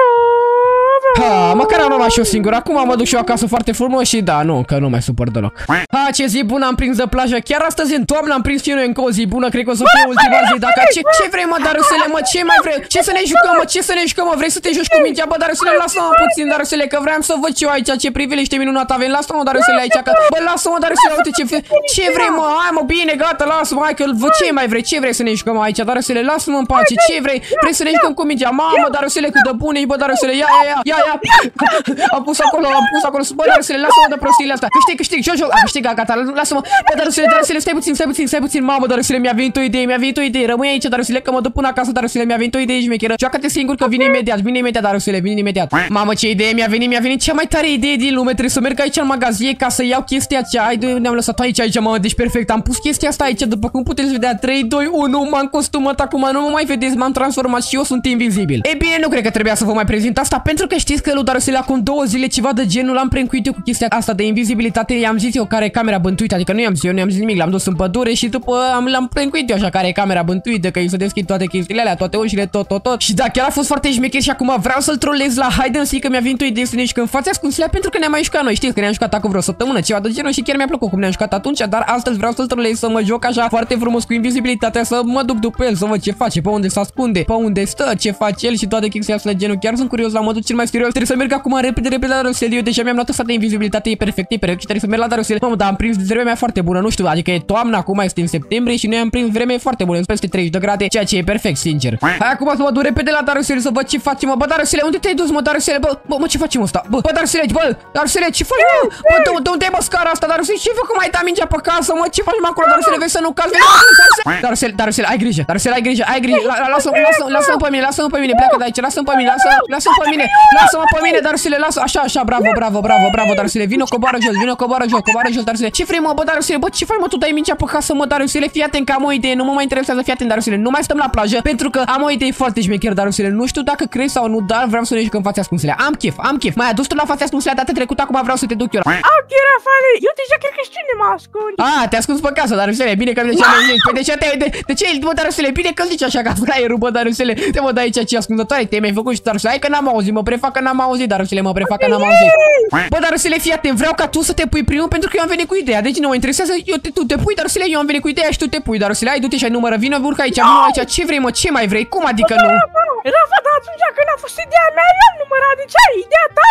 Ha, măcar am luat și eu singur. Acum mă duc și eu acasă foarte frumos și da, nu, că nu mai supăr deloc. Ha, ce zi bună am prins de plajă. Chiar astăzi în toamnă am prins și noi încă o zi bună. Cred că o să fie ultima zi. Dacă ce, ce vrei, mă, Darusele, mă, ce mai vrei? Ce să ne jucăm, mă, ce să ne jucăm, mă? Vrei să te joci cu mingea, bă, Darusele, lasă-mă puțin, Darusele, că vreau să văd ce eu aici, ce priveliște minunat avem. Lasă-mă, Darusele, aici, că, bă, lasă-mă, Darusele, uite ce ce vrei, mă? Hai, mă, bine, gata, lasă-mă, hai, că vă ce mai vrei? Ce vrei să ne jucăm aici, Darusele? Lasă-mă în pace. Ce vrei? Vrei să ne jucăm cu mingea? Mamă, Darusele, cât de bune e, bă, Darusele. Ia, ia, ia, ia, ia. Am pus acolo, am pus acolo. Bă, Darusele, lasă-mă de prostiile astea. Câștig, câștig, joc, joc. Am câștigat, gata. Lasă-mă. Bă, Darusele, Darusele, stai puțin, stai puțin, stai puțin. Mamă, Darusele, mi-a venit o idee, mi-a venit o idee. Rămâi aici, Darusele, că mă duc până acasă, Darusele, mi-a venit o idee șmecheră. Joacă-te singur că vine imediat, vine imediat, Darusele, vine imediat. Mamă, ce idee mi-a venit, mi-a venit cea mai tare idee din lume. Trebuie să merg aici în magazie ca să iau chestia aceea. Hai, ne-am lăsat aici, aici, mamă, deci perfect. Am pus chestia asta aici, după cum puteți vedea. trei, doi, unu, m-am costumat acum, nu mă mai vedeți, m-am transformat și eu sunt invizibil. E bine, nu cred că trebuia să vă mai prezint asta, pentru că știți că lui Darusele acum două zile ceva de genul l-am prankuit eu cu chestia asta de invizibilitate. I-am zis eu care e camera bântuită, adică nu i-am zis eu, nu i-am zis nimic, l-am dus în pădure și după am l-am prankuit eu așa care e camera bântuită, că îi să deschid toate chestiile alea, toate ușile, tot, tot, tot. Și da, chiar a fost foarte șmecher și acum vreau să-l trolez la hide and seek, că mi-a venit o idee să ne jucăm fața ascunselea pentru că ne-am mai jucat noi. Știți că ne-am jucat acum vreo săptămână, ceva de genul și chiar mi-a plăcut cum ne-am jucat atunci, dar astăzi vreau să-l trolez să mă joc așa foarte frumos cu invizibilitatea, să mă duc după el, să văd ce face, pe unde se ascunde, pe unde stă, ce face el și toate chestiile astea de genul. Chiar sunt curios la modul cel mai serios. Trebuie să merg acum repede, repede la Darusel. Eu deja mi-am luat asta de invizibilitate, e perfect, e perfect și trebuie să merg la Darusel. Mamă, dar am prins vremea mea foarte bună, nu știu, adică e toamnă, acum este în septembrie și noi am prins vreme foarte bună, peste treizeci de grade, ceea ce e perfect, sincer. Hai acum să mă duc repede la Darusel să văd ce facem, mă. Bă, Darusele, unde te-ai dus, mă, Darusele? Bă, bă, mă, ce facem ăsta? Bă, bă, Darusele, bă, Darusele, ce faci, mă? Bă, de unde e mă scara asta, Darusele? Ce fac cum ai dat mingea pe casă, mă? Ce faci, mă, acolo, Darusele? Vezi să nu cazi? Darusele, Darusele, ai grijă, Darusele, ai grijă, ai grijă. Lasă-mă, lasă-mă, lasă-mă pe mine, lasă-mă pe mine, pleacă de aici, lasă-mă pe mine, lasă-mă, lasă-mă pe mine, lasă-mă pe mine, Darusele, lasă, așa, așa, bravo, bravo, bravo, bravo, Darusele, vino, coboară jos, vino, coboară jos, coboară jos, Darusele. Ce vrei, mă, bă, Darusele, bă, ce faci, mă, tu dai mingea pe casă, mă, Darusele? Fii atent că am o idee, nu mă mai interesează, fii atent, Darusele, nu mai stăm la plajă, pentru că am o idee foarte șmecher, Darusele, nu știu dacă crezi sau nu, dar vreau să ne jucăm fața ascunsele. Am chef, am chef. Mai adus tu la fața ascunsele data trecută, acum vreau să te duc eu. Ok, Rafael, eu deja cred că știu unde mă ascund. Ah, te-ai ascuns pe casă, Darusele, bine că de ce ai zis? Păi de ce te de, de ce, bă, Darusele, bine că zici așa ca fraierul, bă, Darusele. Te mă dai aici ce ascunzătoare, te mai făcut și Darusele. Hai că n-am auzit, mă prefac că n-am auzit, Darusele, mă prefac că n-am auzit. Bă, Darusele, fii atent, vreau ca tu să te pui primul pentru că eu am venit cu ideea. Deci nu mă interesează, eu te, tu te pui, Darusele, eu am venit cu ideea și tu te pui, Darusele. Hai, du-te și ai numără, vină, urcă aici, vină aici. Ce vrei, mă? Ce mai vrei? Cum adică nu? Rafa, dar atunci când a fost ideea mea, eu am numărat, deci ai ideea ta.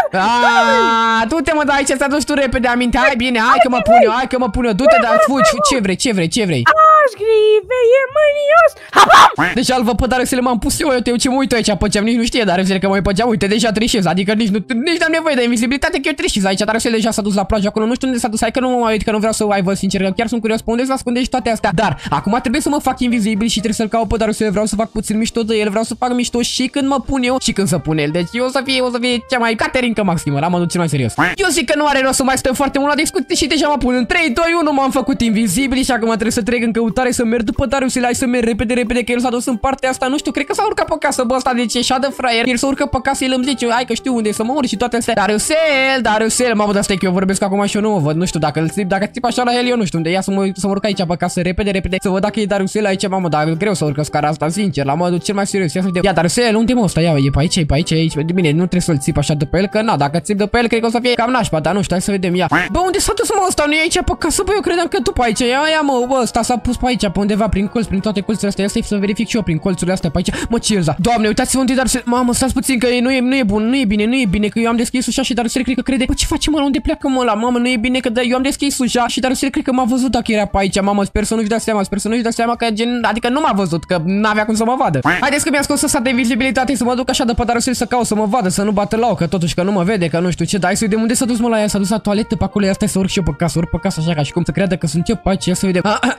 Ah, du-te, mă, da, aici ți-a dus tu repede aminte. Hai, bine, hai că mă pun eu, hai că mă pun eu. Du-te, dar fugi, ce vrei, ce vrei, ce vrei? Aș grive, e mâini, eu Deci alvă pe Darusele m-am pus eu, eu te ce mă uit aici pe geam, nici nu știe Darusele că mă uit pe geam, uite, deja trișez, adică nici nu nici n-am nevoie de invizibilitate, că eu trișez aici, Darusele deja s-a dus la plajă acolo, nu știu unde s-a dus, hai că nu mă mai uit, că nu vreau să o ai, vă sincer, că chiar sunt curios pe unde să ascundești toate astea. Dar acum trebuie să mă fac invizibil și trebuie să-l caut pe Darusele, vreau să fac puțin mișto de el, vreau să fac mișto și când mă pun eu și când să pun el. Deci eu o să fie, o să fie cea mai Caterinca maximă, la modul cel mai serios. Eu zic că nu are rost să mai stăm foarte mult la discuții și deja mă pun în trei, doi, unu, m-am făcut invizibil și acum trebuie să trec în căutare, să merg după Darusele, hai să merg repede, repede, că el s-a dus în partea asta, nu știu, cred că s-a urcat pe casă, bă, ăsta, deci e așa de fraier. El s-a urcat pe casă, el îmi zice, hai că știu unde e să mă urc și toate astea. Darusel, Darusel, mamă, dar stai că eu vorbesc acum și eu nu mă văd, nu știu, dacă îl țip, dacă țip așa la el, eu nu știu unde, ia să mă, să mă urc aici pe casă, repede, repede, să văd dacă e Darusel aici, mamă, dar e greu să urcă scara asta, sincer, la modul cel mai serios. Ia să vedem. Ia, Darusel, unde mă ăsta? Ia, e pe aici, e pe aici, e aici. Bine, nu trebuie să-l țip așa de pe el, că na, dacă țip de pe el, cred că o să fie cam nașpa, dar nu știu, hai să vedem. Ia. Bă, unde s-a dus mă ăsta? Nu e aici pe casă, bă, eu credeam că tu pe aici. Ia, ia, mă, bă, ăsta s-a pus pe aici, pe undeva prin colț, prin toate colțurile astea. Ia să verific și eu prin colțurile astea pe aici. Mă, ce Elza? Doamne, uitați-vă unde e Darusel. Mamă, stați puțin că nu e, nu e bun, nu e bine, nu e bine că eu am deschis ușa și Darusel cred că crede. Bă, ce face mă, unde pleacă mă la? Mamă, nu e bine că eu am deschis ușa și Darusel cred că m-a văzut dacă era pe aici. Mamă, sper să nu-și dea seama, sper să nu-și dea seama că gen, adică nu m-a văzut, că n-avea cum să mă vadă. Haideți că mi-a scos ăsta de vizibilitate să mă duc așa de pe Darusel să caut să mă vadă, să nu bată la că totuși că nu mă vede, că nu știu ce, dai să vedem unde s-a dus mă la ea, s-a dus la toaletă pe acolo, asta să urc și eu pe casă, urc pe casă așa ca și cum să creadă că sunt eu pe aici, ia să vedem.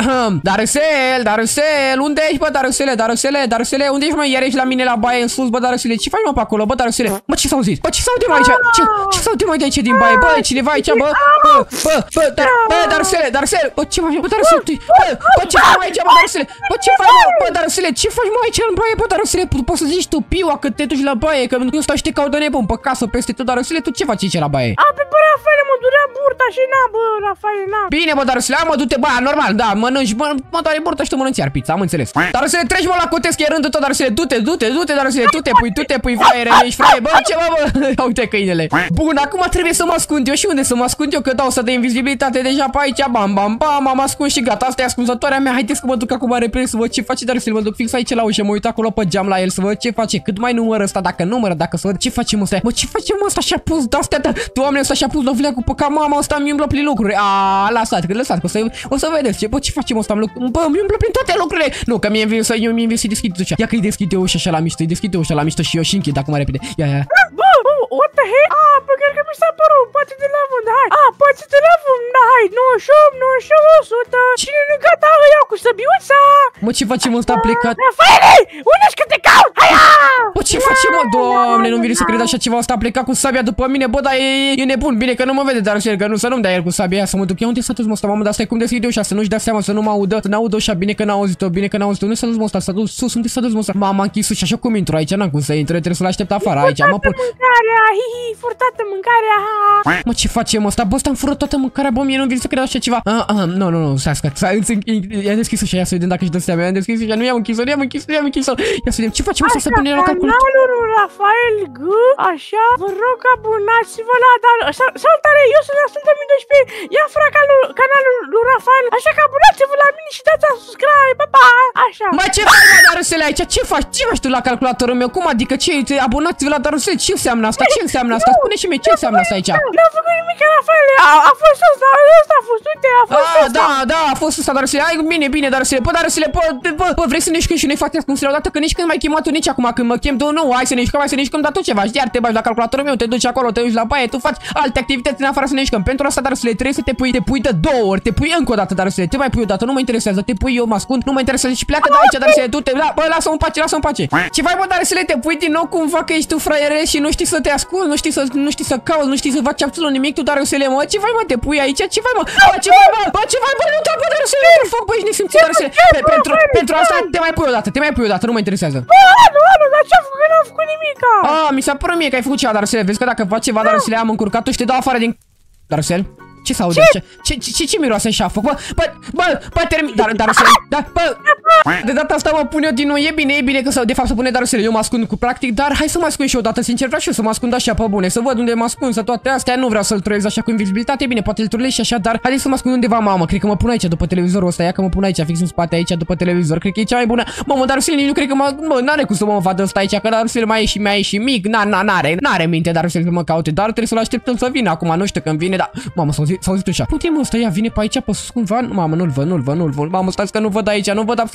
Darusel, Darusel, unde ești bă Darusele, Darusele, Darusele, unde ești mă, iar ești la mine la baie în sus, bă Darusele, ce faci mă pe acolo, bă Darusele? Mă, ce s-a auzit? Bă, ce s-a auzit aici? Ce ce s-a auzit mai de aici din baie? Bă, cineva aici, bă, bă, bă, bă, bă, Darusele, Darusele, bă, ce faci, bă Darusele, bă, bă, ce faci aici, bă Darusele? Bă, ce faci, bă Darusele, ce faci mă aici în baie, bă Darusele? Poți să zici tu piua că te duci la baie, că eu stau și te caut de nebun pe casă peste tot, Darusele, tu ce faci aici la baie? A, pe bă, Rafael, mă durea burta și na, bă, Rafael, na. Bine, bă, Darusele, mă, du-te, bă, normal, da, mănânci, mă, mă doare burta și tu mănânci iar pizza, am înțeles. Darusele, treci mă la cotesc, e rândul tot, Darusele, du-te, du-te, du-te, Darusele, tu te pui, tu te pui, fraiere, ești fraie, bă, ce bă, bă, uite câinele. Bun, acum trebuie să mă ascund eu și unde să mă ascund eu, că dau să de invizibilitate deja pe aici, bam, bam, bam, m-am ascuns și gata, asta e ascunzătoarea mea, haideți că mă duc acum repede să văd ce face Darusele, mă duc fix aici la ușă, mă uit acolo pe geam la el să văd ce face, cât mai numără ăsta, dacă numără, dacă să văd ce facem ăsta, mă, ce facem ăsta și-a pus de-astea, Doamne, ăsta și-a pus dovleacul pe ca mama ăsta, mi umblă prin lucruri, a, lăsați, că lăsați, că o să, o să vedeți ce, bă, ce facem ăsta, bă, mi umblă prin toate lucrurile, nu, că mie-mi vine să, eu mi-mi vine să deschid ușa, ia că-i deschide ușa așa la mișto, îi deschide ușa la mișto și eu și închid acum repede, ia, ia. Bă, bă, what the heck? Ah, pe cred că mi s-a părut, poate de la vând, hai. Ah, poate de la vând, hai, nouăzeci și opt, nouăzeci și nouă, o sută. Cine nu gata, îi iau cu săbiuța. Mă, ce facem ăsta, a plecat? Rafaele, unde ești că te caut? Hai, bă, ce facem, mă? Doamne, nu-mi vine să cred așa ceva, ăsta a plecat cu sabia după mine, bă, dar e, e nebun, bine că nu mă vede, dar că nu să nu-mi dea el cu sabia aia să mă duc. Ia unde s-a dus mă ăsta, mamă, dar stai cum deschide ușa, să nu-și dea seama, să nu mă audă, să n-audă ușa, bine că n-a auzit-o, bine că n-a auzit-o. Unde s-a dus mă ăsta? S-a dus sus, unde s-a dus mă ăsta? Mama, a închis ușa, așa cum intru aici, n-am cum să intre, trebuie să-l aștept afară aici, mă pun. Mâncarea, hihi, furtată mâncarea, ha. Mă, ce facem ăsta? Bă, ăsta am furat toată mâncarea, bă, mie nu vine să cred așa ceva. Ah, ah, nu, nu, nu, stai, stai, stai, i-am deschis ușa, ia să vedem dacă își dă seama, i-am deschis ușa, nu i-am închis-o, nu i-am închis-o, nu i-am închis-o. Ia să vedem, ce facem ăsta să pune la calculator? Canalul Rafael G, așa, vă rog abonați-vă la, dar, salutare, eu sunt Aston două mii doisprezece, ia fără canalul lui Rafael, așa că abonați-vă la mine și dați la subscribe, pa, pa, așa. Mă, ce faci la Darusele aici? Ce faci? Ce faci tu la calculatorul meu? Cum adică? Ce, abonați-vă la Darusele? Ce înseamnă asta? Ce înseamnă asta? Spune și mie, ce înseamnă asta aici? N-a făcut nimic, Rafael, a, a fost ăsta, ăsta a fost, uite, a fost ah, ăsta. Da, da, a fost ăsta, Darusele. Hai, bine, bine, Darusele. Bă, Darusele, bă, bă, bă, vrei să ne jucăm și noi facem cum se odată, că nici când m-ai chemat tu, nici acum când mă chem tu, nu, hai să ne jucăm, hai să ne jucăm, dar tu ce faci? Iar te bagi la calculatorul meu, te duci acolo, te duci la baie, tu faci alte activități în afară să ne jucăm. Pentru asta, Darusele, trebuie să te pui, te pui de două ori, te pui încă o dată, Darusele, te mai pui o dată, nu mă interesează, te pui eu, mă ascund, nu mă interesează și pleacă de aici, Darusele, du-te, da, bă, lasă-mă în pace, lasă-mă în pace. Ce faci, bă, Darusele, te pui din nou cumva că ești tu fraiere și nu știi să te ascunzi, nu știi să, nu știi să cauți, nu știi să faci absolut nimic, tu, Darusele, mă, ce faci, mă, te pui aici, ce faci, mă, bă, ce faci, bă, bă, ce faci, bă, nu te bă, Darusele, nu fac, bă, ești nesimțit, Darusele, pentru, pentru asta te mai pui o dată, te mai pui o dată, nu mă interesează. Bă, nu, nu, dar ce-a făcut, n-am făcut nimica. Ah, mi s-a părut mie că ai făcut ceva, Darusele, vezi că dacă faci ceva, Darusele, am încurcat-o și te dau afară din... Darusele? Ce s-aude? Ce? Ce, ce, ce miroase așa? Bă, bă, bă, bă, termin... Dar, Darusele, da, bă... De data asta mă pun eu din nou, e bine, e bine că să, de fapt să pune Darusele, eu mă ascund cu practic, dar hai să mă ascund și eu odată, sincer, vreau și eu să mă ascund așa pe bune, să văd unde mă ascund, să toate astea, nu vreau să-l troiez așa cu invizibilitate, bine, poate îl trolez și așa, dar hai să mă ascund undeva, mamă, cred că mă pun aici după televizorul ăsta, ia că mă pun aici, fix în spate aici după televizor, cred că e cea mai bună. Mamă, Darusele, nici nu cred că mă, mă n-are cum să mă vadă ăsta aici, că Darusele mai e și mai e și mic, na, na, n-are, n-are minte Darusele să mă caute, dar trebuie să-l așteptăm să vină acum, nu știu când vine, dar mamă, s-a auzit așa. Putem ăsta, ia, vine pe aici pe sus cumva, mamă, nu-l văd, nu-l văd, nu-l văd, mamă, stați că nu văd aici, nu văd absolut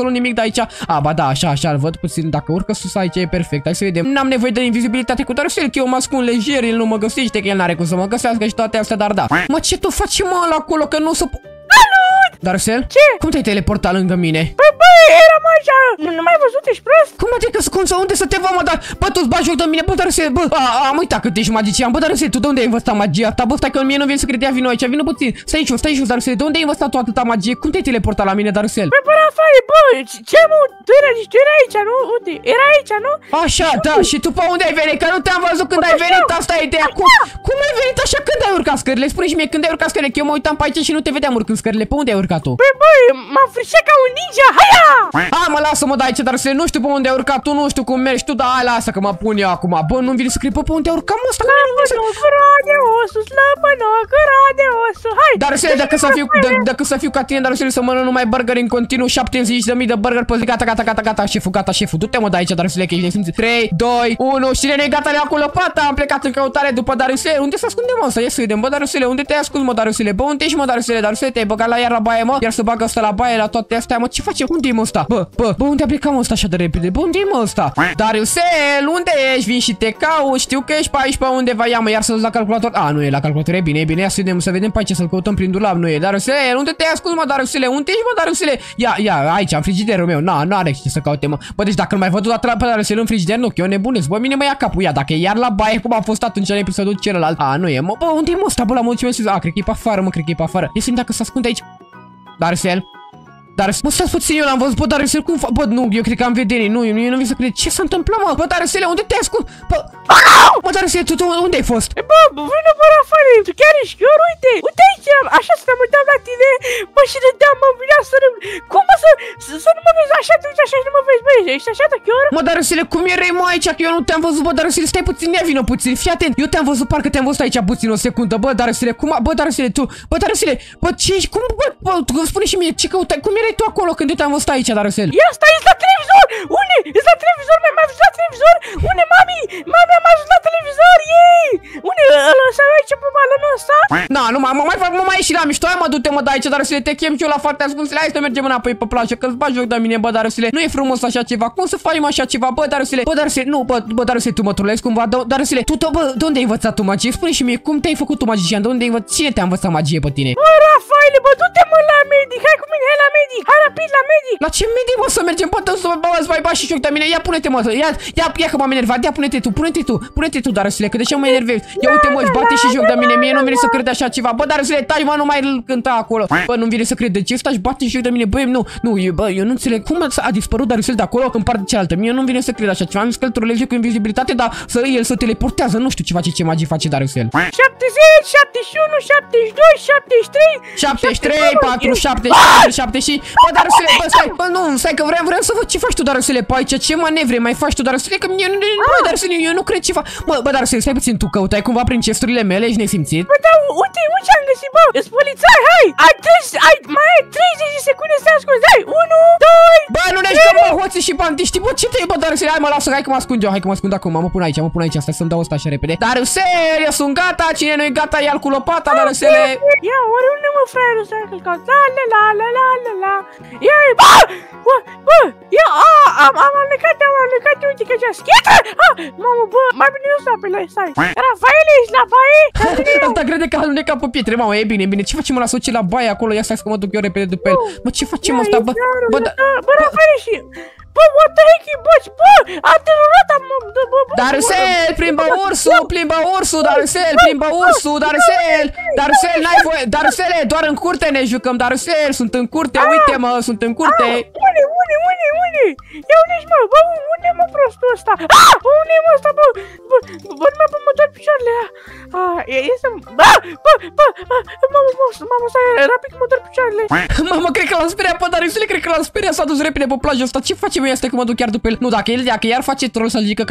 absolut nimic de aici. A, ba da, așa, așa, îl văd puțin. Dacă urcă sus aici e perfect. Hai să vedem. N-am nevoie de invizibilitate cu Darusel, că eu mă ascund lejer, el nu mă găsește, că el n-are cum să mă găsească și toate astea, dar da. Mă, ce tu faci, mă, ăla acolo, că nu o să... Salut! Darusel? Ce? Cum te-ai teleportat lângă mine? Păi, băi, eram așa. Nu, nu m-ai văzut, ești prost? Cum adică, cum să, unde să te văd, mă, dar... Bă, tu-ți bagi joc de mine, bă, Darusel, bă, a, am uitat că tu ești magician, bă, Darusel, tu de unde ai învățat magia ta? Bă, stai că mie nu vine să credea, vino aici, vino puțin. Stai jos, stai jos, Darusel, de unde ai învățat tu atâta magie? Cum te-ai teleportat la mine, Darusel? Păi, bă, Rafael, bă, ce, mă, tu erai, tu erai aici, nu? Unde? Era aici, nu? Așa, da, și tu pe unde ai venit? Că nu te-am văzut când ai venit, asta e ideea. Cum, cum ai venit așa? Când ai urcat scările? Spune și mie când ai urcat scările, că eu mă uitam pe aici și nu te vedeam urcând scările. Pe unde ai urcat tu? Păi, băi, m-am frișat ca un ninja, haia! A, mă, lasă-mă de aici, dar să nu știu pe unde ai urcat tu, nu știu cum mergi tu, dar hai, lasă că mă pun eu acum. Bă, nu-mi vine să cred, pe unde ai urcat, mă, ăsta? Slăpănă, gura de osul, slăpănă, gura de osul, hai! Dar să dacă să fiu, dacă să fiu ca tine, dar să mănânc numai burgeri în continuu, șaptezeci de mii de burgeri pe zi, gata, gata, gata, gata, șeful, gata, șeful, du-te mă de aici, dar să le chei, simți. trei, doi, unu, și ne gata, le-a cu lopata, am plecat în căutare după Darusele. Unde se ascunde, mă, să ies să vedem, bă, Darusele, unde te-ai ascuns, mă, Darusele? Bă, unde ești, mă, Darusele? Darusele, te-ai băgat la iar la baie, mă? Iar să bagă ăsta la baie, la toate astea, mă, ce face? Unde e, mă, ăsta? Bă, bă, bă, unde a plecat, mă, ăsta așa de repede? Bă, unde e, mă, ăsta? Darusel, unde ești? Vin și te caut, știu că ești pe aici, pe undeva, ia, mă, iar să-l la calculator. A, nu e la calculator, e bine, e bine, ia să vedem, să vedem pe aici, să-l căutăm prin dulap, nu e. Darusele, unde te-ai ascuns, mă, Darusele? Unde ești, mă, Darusele? Ia, ia, aici, în frigiderul meu, na, n-are ce să caute, mă. Bă, deci dacă nu mai văd o dată pe Darusel în frigider, nu, că eu nebunesc, bă, mine mă ia capul, ia, dacă e iar la baie, cum a fost atunci în episodul celălalt. A, nu e, mă, bă, unde e, mă, ăsta, bă, la mulțumesc, a, cred că e pe afară, mă, cred că e pe afară. Ia să dacă se ascunde aici. Darusel. Dar, bă, stați puțin, eu l-am văzut, bă, Darusel, cum fac? Bă, nu, eu cred că am vedere, nu, eu, eu nu vin să cred. Ce s-a întâmplat, mă? Bă, Darusel, unde te-ai ascuns? Bă, bă, Darusel, tu, tu, unde ai fost? Bă, vină, bă, Rafael, tu chiar ești chiar, uite, uite aici, așa să mă uitam la tine, bă, și râdeam, mă, vinea să râd. Cum, mă, să, să, să nu mă vezi așa, tu uite așa și nu mă vezi, bă, ești așa de chiar? Mă, Darusel, cum erai, mă, aici, că eu nu te-am văzut, bă, Darusel, stai puțin, ia vină puțin, fii atent. Eu te-am văzut, parcă te-am văzut aici puțin o secundă, bă, Darusel, cum, bă, Darusel, tu, bă, Darusel, bă, ce ești, cum, bă, bă, tu spune și mie, ce căutai, cum erai tu acolo când eu te-am văzut aici, Darusel? Ia stai, ești la televizor! Unde? Ești la televizor? Mi-am văzut la televizor? Unde, mami? Mami, am ajuns la televizor! Ei! Unde? Ăla să aici pe balonul ăsta? Na, nu mai, mă mai fac, mă mai ieși la mișto, hai mă, du-te mă de aici, Darusele, te chem și eu la foarte ascunsele, hai să mergem înapoi pe plajă, că-ți bagi joc de mine, bă, Darusele, nu e frumos așa ceva, cum să facem așa ceva, bă, Darusele, bă, Darusele, nu, bă, bă, Darusele, tu mă trolezi cumva, Darusele, tu, bă, de unde ai învățat tu magie? Spune și mie, cum te-ai făcut tu magician, de unde ai învățat, cine te-a învățat magie pe tine? Bă, Rafael, bă, du-te mă la medic, hai cu mine, hai la medic, hai rapid la medic! La ce medic, mă, să mergem, bă, să mă bă, să mai bași și joc de mine, ia pune-te, mă, ia, ia, ia că m-am enervat, ia pune-te tu, pune-te tu, pune-te tu, Darusele, că de ce mă enervezi? Ia uite, mă, își bate și joc de mine, mie nu vine să cred așa ceva, bă, Darusele, taci, mă, nu mai cânta acolo, bă, nu vine să cred, de ce stai și bate și joc de mine, bă, nu, nu, bă, eu nu înțeleg, cum a dispărut Darusele de acolo în partea cealaltă, mie nu vine să cred așa ceva, am zis că îl trolezi cu invizibilitate, dar să el să teleportează, nu știu ce face, ce magie face Darusel. șaptezeci, șaptezeci și unu, șaptezeci și doi, șaptezeci și trei, șaptezeci și trei, patru, șaptezeci și patru, șaptezeci și cinci, bă, Darusele, bă, stai, bă, nu, stai că vrem, vrem să văd ce faci tu, Darusele, pe aici, ce manevre mai faci tu, Darusele, că mie, bă, Darusele, eu nu cred ce fac, bă, bă, Darusele, stai puțin, tu căutai cumva prin chesturile mele, ești nesimțit? Bă, da, uite, uite ce am găsit, bă, ești polițai, hai, ai treizeci, ai, mai ai treizeci de secunde să te ascunzi, hai, unu, doi, bă, nu ne jucăm, bă, hoții și bandiști, bă, ce te-ai, bă, Darusele, hai, mă lasă, hai că mă ascund eu, hai că mă ascund acum, mă pun aici, mă pun aici, stai să-mi dau ăsta așa repede. Darusele, eu sunt gata, cine nu-i gata, ia-l cu lopata, Darusele. Ia, oriunde, mă, fraierul s-a călcat, la, la, la, la, la, la, la, ia, bă, bă, bă, ia, a, am, am alunecat, am alunecat, uite că ce-a schietă, a, mamă, bă, mai bine nu stai pe la, stai, Rafael, ești la baie? Asta crede că a alunecat pe pietre, mamă, e bine, e bine, ce facem, mă, la soții la baie acolo, ia stai să mă duc eu repede după el, mă, ce facem ăsta, bă, bă, da, bă, Rafael, și... Bă, what the heck, bă, bă, a terorat, am, bă, bă, bă, Darusel, plimbă ursul, plimbă ursul, Darusel, plimbă ursul, Darusel, Darusel, n-ai voie, Darusele, doar în curte ne jucăm, Darusel, sunt în curte, uite-mă, sunt în curte. Unde, unde, unde, unde? Ia unde ești, mă, bă, unde e, mă, prostul ăsta? Ah, unde e, mă, ăsta, bă, bă, bă, nu mă, mă doar picioarele, ah, este, bă, bă, bă, mamă, mamă, stai, rapid că mă doar picioarele. Mamă, cred că l-am speriat pe Darusele, cred că l-am speriat, s-a dus repede pe plajă asta, ce facem eu asta că mă duc chiar după el? Nu, dacă el, dacă iar face troll să zică ca și cum, fiți atenți,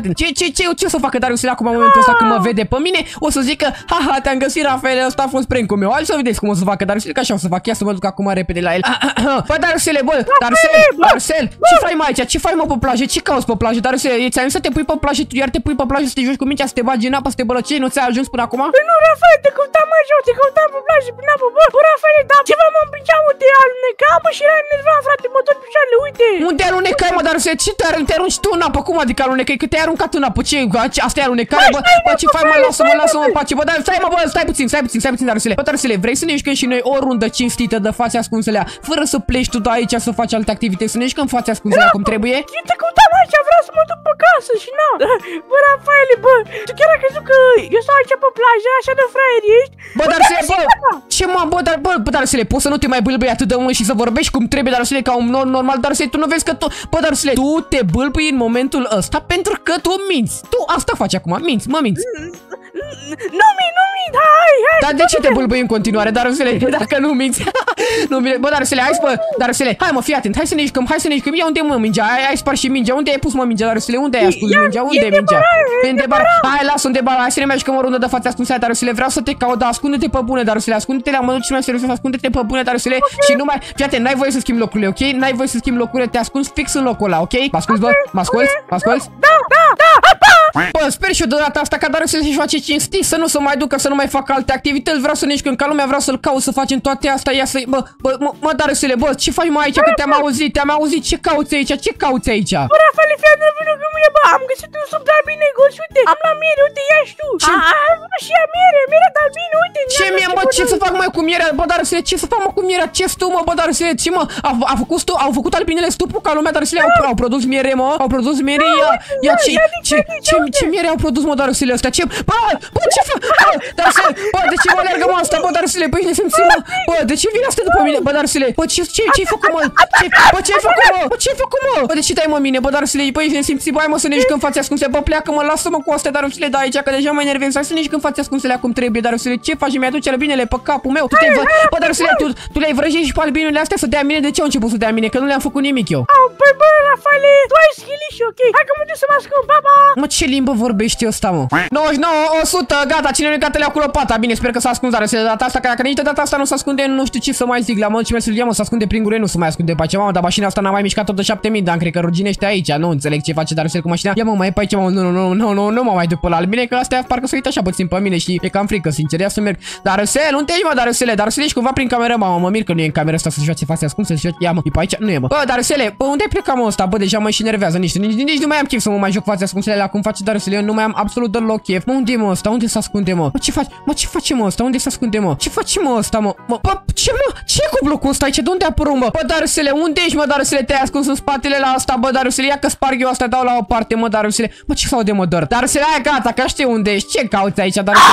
atent. Ce, ce, ce, ce o să facă Darusele acum în momentul ăsta când mă vede pe mine? O să zică, haha, te-am găsit, Rafael, ăsta a fost prank-ul meu. Hai să vedeți cum o să facă Darusele, că așa o să fac. Ia să mă duc acum repede la el. Bă, Darusele, bă, Darusele, Darusel, ce faci mai aici? Ce faci mă pe plajă? Ce cauți pe plajă? Darusele, ți-am să te pui pe plajă, tu iar te pui pe plajă să te joci cu mingea, să te bagi în apă, să te bălăcei, nu ți-a ajuns până acum? Păi nu, Rafael, te căutam așa, te căutam pe plajă, prin apă, bă, bă, Rafael, dar ceva mă împingeam de alunecam, bă, și era enervat, frate, mă tot picioarele, uite. Unde alunecai, mă, Darusele? Ce te arunci tu în apă? Cum adică alunecai? Că te-ai aruncat în apă, ce? Asta e alunecare, bă? Bă, ce faci, mă, lasă-mă, lasă-mă în pace, bă, dar stai, mă, bă, stai puțin, stai puțin, stai puțin, Darusele. Bă, Darusele, vrei să ne jucăm și noi o rundă cinstită de fațe ascunselea, fără să pleci tu de aici să faci alte activități, să ne jucăm fațe ascunselea cum trebuie? Eu te căutam aici, vreau să mă duc pe casă și na. Bă, Rafaele, bă, tu chiar ai crezut că eu stau aici pe plajă, așa de fraier ești? Bă, Darusele, bă, ce mă, bă, dar, bă, bă, Darusele, poți să nu te mai bâlbâi atât de mult și să vorbești cum trebuie, Darusele, ca un normal, Darusele, tu nu vezi că tu, bă, Darusele, tu te bâlbâi în momentul ăsta pentru că tu minți. Tu asta faci acum, minți, mă minți. Nu mint, nu mint, hai, hai. Dar de ce te bâlbâi în continuare, Darusele, dacă nu minți? Nu, bine, bă, Darusele, hai, bă, Darusele, hai, mă, fii atent, hai să ne jucăm, hai să ne jucăm. Ia unde e, mă, mingea? Ai, ai spart și mingea. Unde ai pus, mă, mingea, Darusele? Unde ai ascuns mingea? Unde e mingea? În debar. Hai, lasă-o în debar. Hai să ne mai jucăm o rundă de față ascunsă, Darusele. Vreau să te caut, dar ascunde-te pe bune, Darusele. Ascunde-te la modul cel mai serios, ascunde-te pe bune, Darusele. Și nu mai, fii atent, n-ai voie să schimbi locurile, ok? N-ai voie să schimbi locurile, te ascunzi fix în locul ăla, ok? Mă asculți, bă? Mă asculți? Mă asculți? Da, da, da, apa! Bă, sper și eu de data asta ca Darusele să-și face cinstit, să nu se mai ducă, să nu mai facă alte activități. Vreau să ne jucăm ca lumea, vreau să-l caut, să facem toate astea. Ia să, bă, bă, mă, mă, Darusele, bă, ce faci mai aici? Că te-am auzit, te-am auzit. Ce cauți aici? Ce cauți aici? Bă, Rafael, fii atent, vină cu mine, bă, am găsit un suc de albine, goș, uite, am la miere, uite, ia și tu. Ce? Am și ea miere, miere de albine, uite. Ce mie, bă, ce să fac mai cu mierea? Bă, Darusele, ce să fac mă cu mierea? Ce stu, mă, bă, Darusele, ce mă? A, a făcut stu, au făcut albinele stupul ca lumea, Darusele, au, au produs miere, mă, au produs miere, ia, ia, ce, ce, ce, ce miere au produs, mă, Darusele, ăstea? Ce, bă, bă, ce fac? Bă, Darusele, bă, de ce mă alergă, mă, asta, bă, Darusele, băi, ne simțim, mă, bă, de ce vine asta după mine, bă, Darusele? Bă, ce, ce, ce-ai făcut, mă? Ce, bă, ce-ai făcut, mă? Bă, ce-ai făcut, mă? Bă, de ce dai, mă, mine, bă, Darusele, băi, ne simțim, băi, mă, să ne jucăm fațe ascunse, bă, pleacă, mă, lasă-mă cu astea, Darusele, de aici, că deja mă enervez, hai să ne jucăm fațe ascunse cum trebuie, Darusele, ce faci? Mi-aduce albinele pe capul meu, tu te vă, bă, Darusele, tu, tu le-ai vrăjit și pe albinele astea să dea mine, de ce au început să dea mine? Că nu le-am făcut nimic eu. Au, păi, bă, Rafaele, tu ai schili și ok, hai că mă duc să mă ascund, pa, pa. Mă, ce limbă vorbești ăsta, mă? nouăzeci și nouă, o sută, gata, cine nu-i gata le-a cu lopata. Bine, sper că s-a ascuns, Darusele, de data asta, că dacă nici de data asta nu s-a ascunde, nu știu ce să mai zic. La modul ce mersul, ia, mă, să ascunde prin gure, nu se mai ascunde pe aici, mamă, dar mașina asta n-a mai mișcat tot de șapte mii, dar cred că ruginește aici, nu înțeleg ce face Darusele cu mașina. Ia, mă, mai e pe aici, mă, nu, nu, nu, nu, nu, nu mă mai duc pe la albine, că astea parcă să uită așa puțin pe mine și e cam frică, sincer, ia să merg. Darusele, unde ești, mă, Darusele? Darusele, ești cumva prin cameră, mamă, mă mir că nu e în camera asta să-și face fațe ascunse, să-și ia, mă, e pe aici, nu e, mă. Bă, Darusele, bă, unde ai plecat, mă, ăsta? Bă, deja mă și nervează niște, nici, nici nu mai am chef să mă mai joc fațe ascunse la cum face Darusele, eu nu mai am absolut deloc chef. Mă, unde e, mă, ăsta? Unde se ascunde, mă? Mă, ce faci? Mă, ce face, mă, ăsta? Unde se ascunde, mă? Ce face, mă, ăsta, mă? Mă, bă, ce, mă? Ce e cu blocul ăsta aici? De unde a apărut, mă? Bă, Darusele, unde ești, mă, Darusele? Te-ai ascuns în spatele la asta, bă, Darusele, ia că sparg eu asta, dau la o parte, mă, Darusele. Mă, ce s-aude, mă, dor? Darusele, hai, gata, că știu unde ești. Ce cauți aici, Darusele?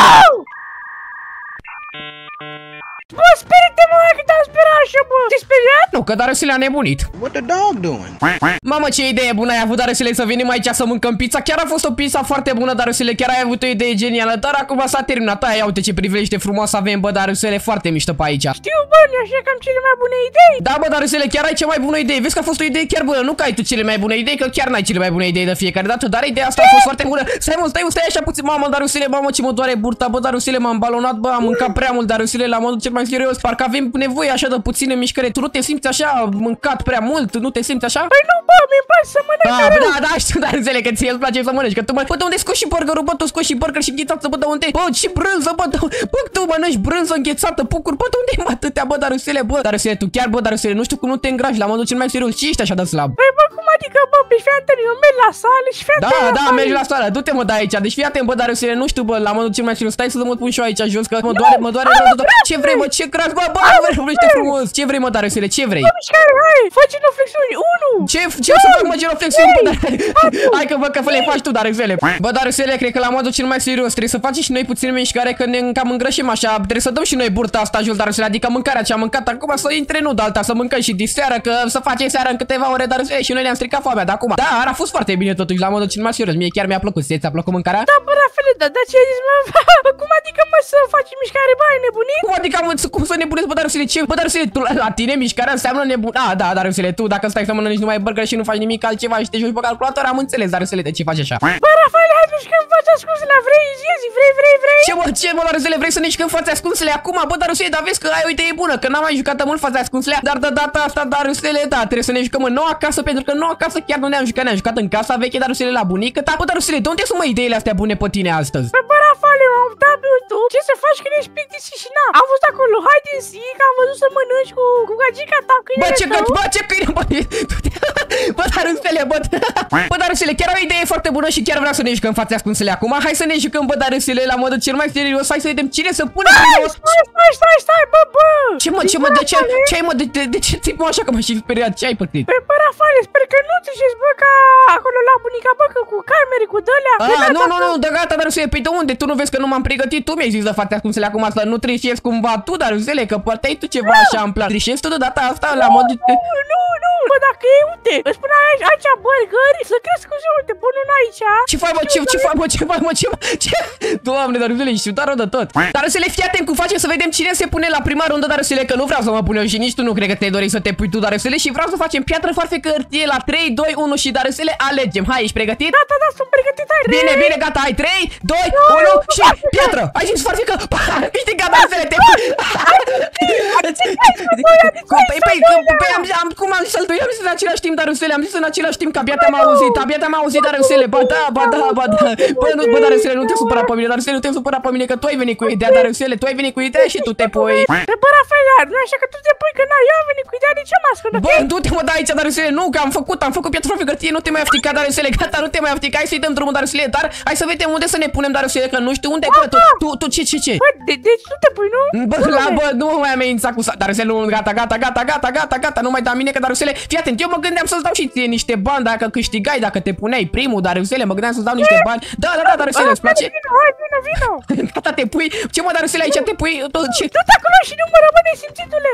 Bă, speri-te, mă, că te-am sperat așa, bă. Te-ai speriat? Nu, că Darusele a nebunit. What the dog doing? Mamă, ce idee bună ai avut, Darusele, să venim aici să mâncăm pizza. Chiar a fost o pizza foarte bună, Darusele, chiar ai avut o idee genială. Dar acum s-a terminat. Aia, uite ce privilește frumos avem, bă, Darusele, foarte mișto pe aici. Știu, bă, așa că am cele mai bune idei. Da, bă, Darusele, chiar ai cea mai bună idee. Vezi că a fost o idee chiar bună. Nu că ai tu cele mai bune idei, că chiar n-ai cele mai bune idei de fiecare dată. Dar ideea asta a fost foarte bună. Stai, mă, stai, mă, stai așa puțin. Mamă, Darusele, mamă, ce mă doare burta, bă, Darusele, m-am balonat, bă, am mâncat prea mult, Darusele, la modul cel mai serios. Parcă avem nevoie așa de puține mișcări. Tu nu te simți așa mâncat prea mult? Nu te simți așa? Păi nu, bă, mi-e place să mănânc. Da, bă, da, da, știu, dar înțeleg că ție îți place să mănânci. Că tu mă, bă, de unde scoți și burgerul, bă, tu scoți și burger și înghețată, bă, de unde? Bă, și brânză, bă, de... bă, tu mănânci brânză înghețată, pucuri, bă, de unde e atâtea, bă, Darusele, bă? Darusele, tu chiar, bă, Darusele, nu știu cum nu te îngrași la modul cel mai serios. Ce ești așa de slab? Păi, bă, cum adică, bă, pe fii atent, eu merg la sală și fii atent. Da, da, mergi la sală, du-te, mă, de aici. Deci fii atent, bă, Darusele, nu știu, bă, la modul cel mai serios. Stai să mă pun și eu aici jos, că mă doare, mă doare, mă doare. Ce vrei, mă, ce crash, bă, bă, vorbește frumos. Ce vrei, mă, Darusele, ce vrei? Mișcare, hai, faci genoflexiuni, unu. Ce, ce o să fac, mă, genoflexiuni? Hai că văd că le faci tu, Darusele. Bă, Darusele, cred că la modul cel mai serios trebuie să facem și noi puțin mișcare, că ne cam îngrășim așa. Trebuie să dăm și noi burta asta jos, Darusele, adică mâncarea ce am mâncat acum să intre nu de alta, să mâncăm și diseară, că să facem seara în câteva ore, Darusele, și noi ne-am stricat foamea de acum. Dar a fost foarte bine totuși, la modul cel mai serios. Mie chiar mi-a plăcut. Ți-a plăcut mâncarea? Da, bă, Rafale, da, da, ce ai zis, mă? Bă, cum adică, mă, să faci mișcare, bă, ai nebunit? Cum adică, mă, cum să nebunezi, bă, Darusele, ce? Bă, Darusele, tu, la tine mișcarea înseamnă nebun. Ah, da, Darusele, tu dacă stai să mănânci numai burger și nu faci nimic altceva și te joci pe calculator, am înțeles, Darusele, de ce faci așa? Bă, Rafale, hai să când faci ascunsele, vrei, zi, zi, vrei, vrei, vrei? Ce, mă, ce, mă, Darusele, vrei să ne jucăm fața ascunsele acum? Bă, Darusele, dar vezi că ai o idee bună, că n-am mai jucat mult fața ascunsele, dar de data asta, Darusele, da, trebuie să ne jucăm în noua casă, pentru că în noua casă chiar nu ne-am jucat, ne-am jucat în casa veche, Darusele, la bunică ta. Bă, Darusele, de unde sunt, mă, ideile astea bune pe tine astăzi? Bă, bă, Rafale, m-am dat tu, ce să faci când ești plictisit și na? Am fost acolo, hide and seek, am văzut să mănânci cu, cu gagica ta, câinele Bă, ce, tău. bă, ce câine, bă, bă, Darusele, bă, bă, Darusele, chiar o idee foarte bună și chiar vreau să ne jucăm fața ascunsele acum. Hai să ne jucăm, bă, Darusele, la modul cel mai serios, hai să vedem cine să pune primul. Stai, stai, stai, stai, bă, bă! Ce, mă, ce, mă, de ce, ce ai, mă, de, de, de ce ți-ai, mă, așa că m-aș speriat, ce ai păcrit? Bă, bă, Rafale, sper că nu ți șezi, bă, ca acolo la bunica, bă, că cu camere, cu dălea. Ah, nu, nu, nu, de gata, Darusele, pe de unde? Tu nu vezi că nu m-am pregătit? Tu mi-ai zis de fața ascunsele acum asta, nu trișezi cumva tu, Darusele, că poate ai tu ceva așa în plan. Trișezi tu de data asta la modul... Nu, nu, nu, bă, dacă e, uite, îți spune aici, aici burgeri, să crezi cu zi, uite, pun un aici. Ce faci, mă, ce, ce faci, mă, ce faci, mă, ce, ce? Doamne, Darusele, ești ciudat rău de tot. Darusele, fii atent cum facem să vedem cine se pune la prima rundă, Darusele, că nu vreau să mă pun eu și nici tu nu cred că te dori să te pui tu, Darusele, și vreau să facem piatră, farfecă, hârtie la trei, doi, unu și Darusele, alegem. Hai, ești pregătit? Da, da, da, sunt pregătit, hai. Bine, bine, gata, hai, trei, doi, unu și piatră. Ai zis farfecă? Câștigat, Darusele, te pui. Păi, păi, păi, am, cum am zis să-l doi, am zis în același timp, Darusele, am zis în același timp, că abia te-am auzit, abia te-am auzit, Darusele, ba da, ba da, ba da. Bă, nu, bă, Darusele, nu te supăra pe mine, Darusele, nu te supăra pe mine, că tu ai venit cu ideea, Darusele, tu ai venit cu ideea și tu te pui. Bă, Rafale, nu așa că tu te pui, că na, eu am venit cu ideea, de ce mă ascund? Bă, du-te, mă, da aici, Darusele, nu, că am făcut, am făcut piatră, farfecă, hârtie, nu te mai aftica, Darusele, gata, nu te mai aftica, hai să-i dăm drumul, Darusele, dar hai să vedem unde să ne punem, Darusele, că nu știu unde, bă, tu, tu, tu, ce, ce, ce? Bă, de, deci tu te pui, nu? Bă, la, bă, nu mă mai amenința cu... Darusele, nu, gata, gata, gata, gata, gata, gata, nu mai da mine, că Darusele, fii atent, eu mă gândeam să-ți dau și ție niște bani dacă câștigai, dacă te puneai primul, Darusele, mă gândeam să-ți dau niște bani. Da, da, da, Darusele, îți place? Vino, hai, vino, vino. Gata, te pui. Ce, mă, Darusele, aici te pui? Ce? Du-te acolo și nu mă rămâne, simțitule.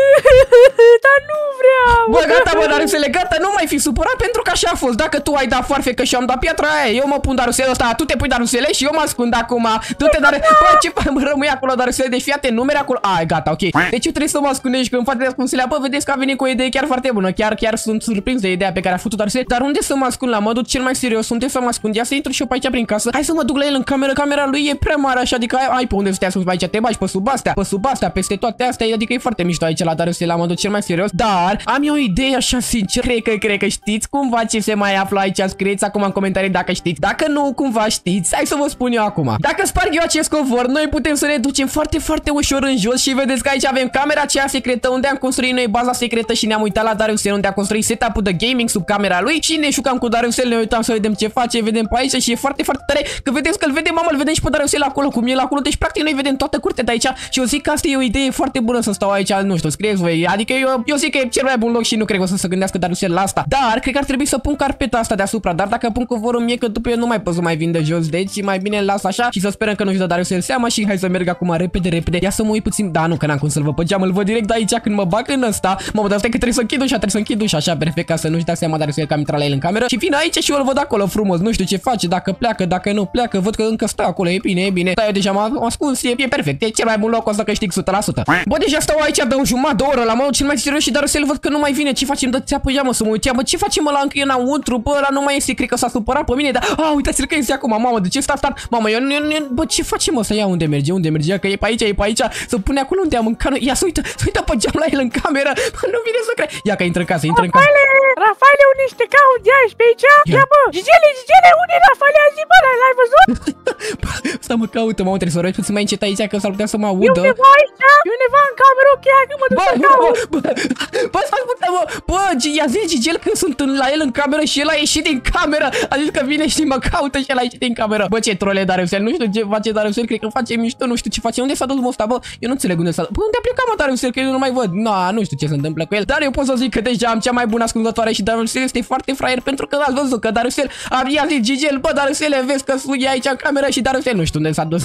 Dar nu vreau. Bă, gata, bă, Darusele, gata, nu mai fi supărat pentru că așa a fost. Dacă tu ai dat farfecă și eu am dat piatra aia, eu mă pun, Darusele, ăsta, tu te pui, Darusele, și eu mă ascund acum. Du-te, dar, bă, ce mă rămâi acolo, Darusele, deci fii atent, numere acolo. Ai, gata, ok. Deci eu trebuie să mă ascund aici, că în fața ascunselea, bă, vedeți că a venit cu o idee chiar foarte bună. Chiar, chiar sunt surprins de ideea pe care a făcut-o Darusele. Dar unde să mă ascund la modul cel mai serios? Unde să mă ascund? Ia să intru și eu pe aici prin casă. Hai să mă duc la el în cameră. Camera lui e prea mare așa, adică ai, ai pe unde să te ascunzi pe aici, te bagi pe sub astea, pe sub astea, peste toate astea, adică e foarte mișto aici la Darusele la modul cel mai serios. Dar am eu o idee așa sincer, cred că cred că știți cumva ce se mai află aici, scrieți acum în comentarii dacă știți. Dacă nu cumva știți, hai să vă spun eu acum. Dacă sparg eu acest covor, noi putem să ne ducem foarte foarte ușor în jos și vedeți că aici avem camera aceea secretă unde am construit noi baza secretă și ne-am uitat la Darusele unde a construit setup-ul de gaming sub camera lui și ne jucam cu Darusele, ne uitam să vedem ce face, vedem pe aici și e foarte foarte tare că vedeți că îl vedem, mamă, îl vedem și pe Darusele acolo cum el acolo, deci practic noi vedem toată curtea de aici și eu zic că asta e o idee foarte bună să stau aici, nu știu, scrieți voi, adică eu, eu zic că e cel mai bun loc și nu cred că o să se gândească Darusele la asta, dar cred că ar trebui să pun carpeta asta deasupra, dar dacă pun covorul mie că după eu nu mai pot să mai vin de jos, deci mai bine îl las așa și să sperăm că nu-și dă Darusele seama și hai să merg acum repede, repede, ia să mă uit puțin, da, nu, că n-am cum să-l văd pe geam, îl văd direct de aici când mă bag în ăsta, mă, dar stai că trebuie să închid ușa, trebuie să închid ușa așa, perfect, ca să nu-și dea seama Darusele că am intrat la el în cameră și vin aici și eu îl văd acolo frumos, nu știu ce face, dacă pleacă, dacă nu pleacă, văd că încă stă acolo, e bine, e bine, dar eu deja m-am ascuns, e, e perfect, e cel mai bun loc, o să câștig o sută la sută. Bă, deja stau aici de o jumătate de oră, la modul cel mai serios și Darusele văd că nu mai vine, ce facem, dă-ți apă, ia mă să mă uit, ia, bă, ce facem, mă, la încă e înăuntru, bă, ăla nu mai este, cred că s-a supărat pe mine, dar, a, uitați-l că este acum, mamă, de ce sta, sta, mamă, eu, eu, eu, bă, ce facem, mă, să ia unde merge, unde merge, că e pe aici, e pe aici, să pune acolo unde am mâncat, ia să uită, să uită pe geam la el în cameră, bă, nu vine să cred, ia că intră în casă, intră în casă. Rafale, unde ești, te caut, ia, ești pe aici? Ia, bă, Gigele, Gigele, unde e Rafale, azi, bă, l-ai văzut? Asta mă caută, mă, trebuie să rogi puțin mai încet aici, că s-ar putea să mă E audă. undeva aici? E undeva în cameră, ok, hai că mă duc Bă, să bă, caut. bă, bă, stai putea, bă, bă, i-a zis Gigel că sunt la el în cameră și el a ieșit din cameră, a zis că vine și mă caută și el a ieșit din cameră. Bă, ce trole Darusele, nu știu ce face Darusele, cred că face mișto, nu știu ce face, unde s-a dus ăsta, bă, eu nu înțeleg unde s-a dus, bă, unde a plecat, mă, Darusele, că eu nu mai văd, na, nu știu ce se întâmplă cu el, dar eu pot să zic că deja am cea mai bună ascultătoare și Darusel este foarte fraier pentru că ați văzut că Darusel a zis Gigel, bă, Darusele, vezi că e aici în cameră și Darusel nu știu unde s-a dus.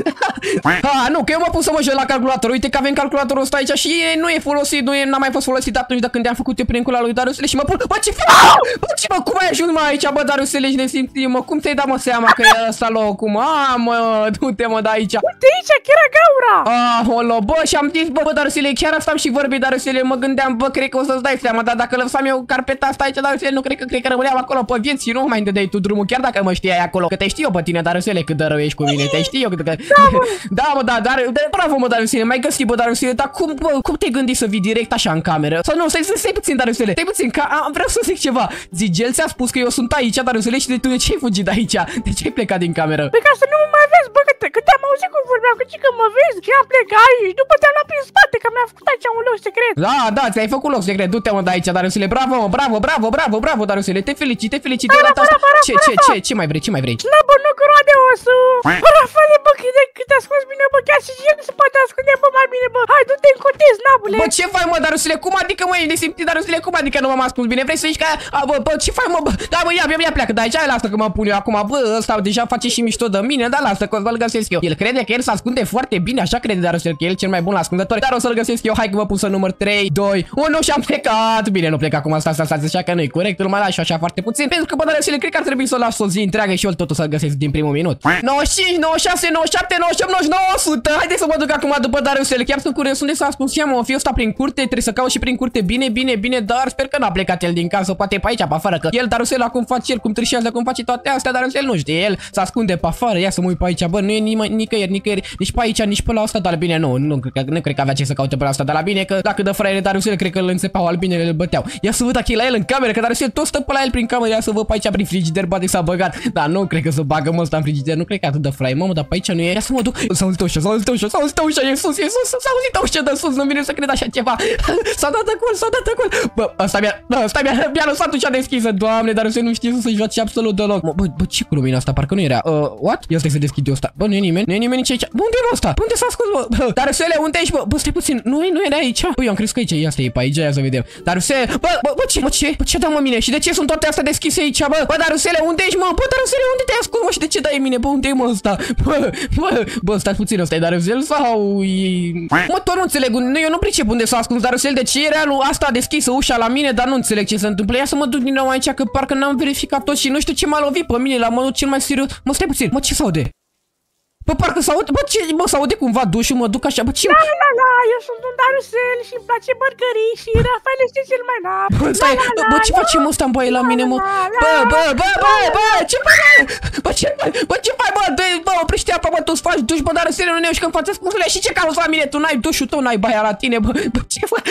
Ah, nu, că eu m-am pus să mă joc la calculator. Uite că avem calculatorul ăsta aici și nu e folosit, nu e, n-a mai fost folosit atunci de când am făcut eu prin cula lui Darusele și mă pun. Bă, ce faci? Bă, ce mă, cum ai ajuns mă aici, bă, Darusele, și ne simțim, mă, cum ți-ai dat mă seama că e ăsta locul, mă? Ah, mă, du-te mă de aici. Uite aici, chiar gaura. Ah, olo, bă, și am zis, bă, bă, Darusele, chiar asta am și vorbit, Darusele, mă gândeam, bă, cred că o să-ți dai seama, dar dacă lăsam eu carpeta asta aici, Darusele, nu cred că, cred că rămâneam acolo pe vieți și nu mai îndădeai tu drumul, chiar dacă mă știai acolo, că te știu eu pe tine, Darusele, cât de rău ești cu mine, te știu eu cât că... Da, mă, da, mă, da, dar, da, bravo, mă, Darusele, mai găsit, bă, Darusele, dar cum, bă, cum te-ai gândit să vii direct așa în cameră? Sau nu, stai, stai puțin, Darusele, stai puțin, că am, vreau să zic ceva. Zigel ți-a spus că eu sunt aici, Darusele, și de tu de ce ai fugit de aici? De ce ai plecat din cameră? Păi ca să nu mă mai vezi, bă, că, te, că te-am auzit cum vorbeam, că că mă vezi și am plecat aici, după te-am luat prin spate, că mi-a făcut aici un loc secret. Da, da, ți-ai făcut loc secret, du-te mă de aici, Darusele, bravo, mă, bravo, bravo, bravo, bravo, Darusele, te felicit, te felicit de data asta. Ce, ce, ce, ce mai vrei, ce mai vrei? Slabă, nu că roade osul. Bă, Rafale, bă, cât de cât te ascunzi bine, bă, chiar și el se poate ascunde, bă, mai bine, bă. Hai, du-te în cotez, nabule. Bă, ce faci, mă, Darusele, cum adică, mă, ești nesimțit, Darusele, cum adică nu m-am ascuns bine? Vrei să zici că, a, bă, bă, ce faci, mă, bă, da, bă, ia, ia, ia pleacă, da, aici, lasă că mă pun eu acum, bă, ăsta deja face și mișto de mine, dar lasă că o să-l găsesc eu. El crede că el se ascunde foarte bine, așa crede Darusele, că el e cel mai bun ascunzător, dar o să-l găsesc eu. Hai că vă pun să număr trei, doi, unu și am plecat. Bine, nu plec acum, asta, asta, așa că nu-i corect, îl mai lași așa foarte puțin, pentru că, bă, Darusele, cred că ar trebui să o las o zi întreagă și eu totul să-l găsesc din primul minut. nouăzeci și cinci, nouăzeci și șase, nouăzeci și șapte, nouăzeci și opt, nouăzeci și nouă, o sută. Haideți să mă duc acum după Darusele. Chiar sunt curios unde s-a ascuns. Ia, mă, o fi ăsta prin curte, trebuie să caut și prin curte. Bine, bine, bine, dar sper că n-a plecat el din casă, poate e pe aici, pe afară, că el, Darusele, acum face el, cum trișează, cum face toate astea, Darusele nu știe, el se ascunde pe afară. Ia să mă uit pe aici, bă, nu e nicăieri, nicăieri, nici pe aici, nici pe la asta, dar bine, nu, nu cred că, nu cred că avea ce să caute pe la asta, dar la bine că dacă dă fraiere Darusele, cred că îl înțepau, albinele îl băteau. Ia să văd dacă e la el în cameră, că Darusele tot stă pe la el prin cameră. Ia să văd pe aici prin frigider, bate s-a băgat. Da, nu cred că să bagă mă ăsta în frigider, nu cred că atât de fraier, mamă, dar pe aici nu e. Ia să mă duc. S-a auzit ușa, s-a auzit ușa, s-a auzit ușa, e sus, e sus, s-a auzit ușa de sus, nu vine să cred așa ceva. S-a dat acolo, s-a dat acolo. Bă, ăsta mi-a, da, ăsta mi-a, mi-a lăsat ușa deschisă. Doamne, Darusele nu știe să se joace absolut deloc. Bă, bă, ce cu lumina asta? Parcă nu era. Uh, what? Ia stai să deschid eu asta. Bă, nu e nimeni, nu e nimeni nici aici. Bă, unde e ăsta? Unde s-a ascuns, bă? Darusele, unde ești, bă? Bă, stai puțin. Nu, nu era aici. Bă, eu am crezut că aici. Ia stai pe aici, ia să vedem. Darusele, bă, bă, bă, ce? Bă, ce? Bă, ce dă mă mine? Și de ce sunt toate astea deschise aici, bă? Bă, Darusele, unde ești, mă? Bă, Darusele, unde te-ai ascuns, mă? Și de ce dai mine? Bă, unde e mă ăsta? Bă, bă, bă, stai puțin, ăsta e Darusele sau e... Mă, tot nu înțeleg. Nu, eu nu pricep unde s-a ascuns Darusele, de ce era asta deschisă ușa la mine, dar nu înțeleg ce se întâmplă. Ia să mă duc din nou aici, că parcă n-am verificat tot și nu știu ce m-a lovit pe mine la modul cel mai serios. Mă, stai puțin. Mă, ce s-aude? Bă, parcă s-aude, bă, ce, bă, s-aude cumva dușul, mă duc așa, bă, ce... La, la, la, eu sunt un Darusele și îmi place bărgării și Rafael este cel mai nap. Bă, stai, bă, bă, ce face, mă, ăsta în baie la mine, mă? Bă, bă, bă, bă, bă, ce faci, bă, ce faci, bă, ce faci, bă, dă, bă, oprește apa, bă, tu-ți faci duș, bă, Darusele, nu ne uși când față scuzele și ce cauți la mine, tu n-ai dușul tău, n-ai baia la tine, bă, bă, ce faci?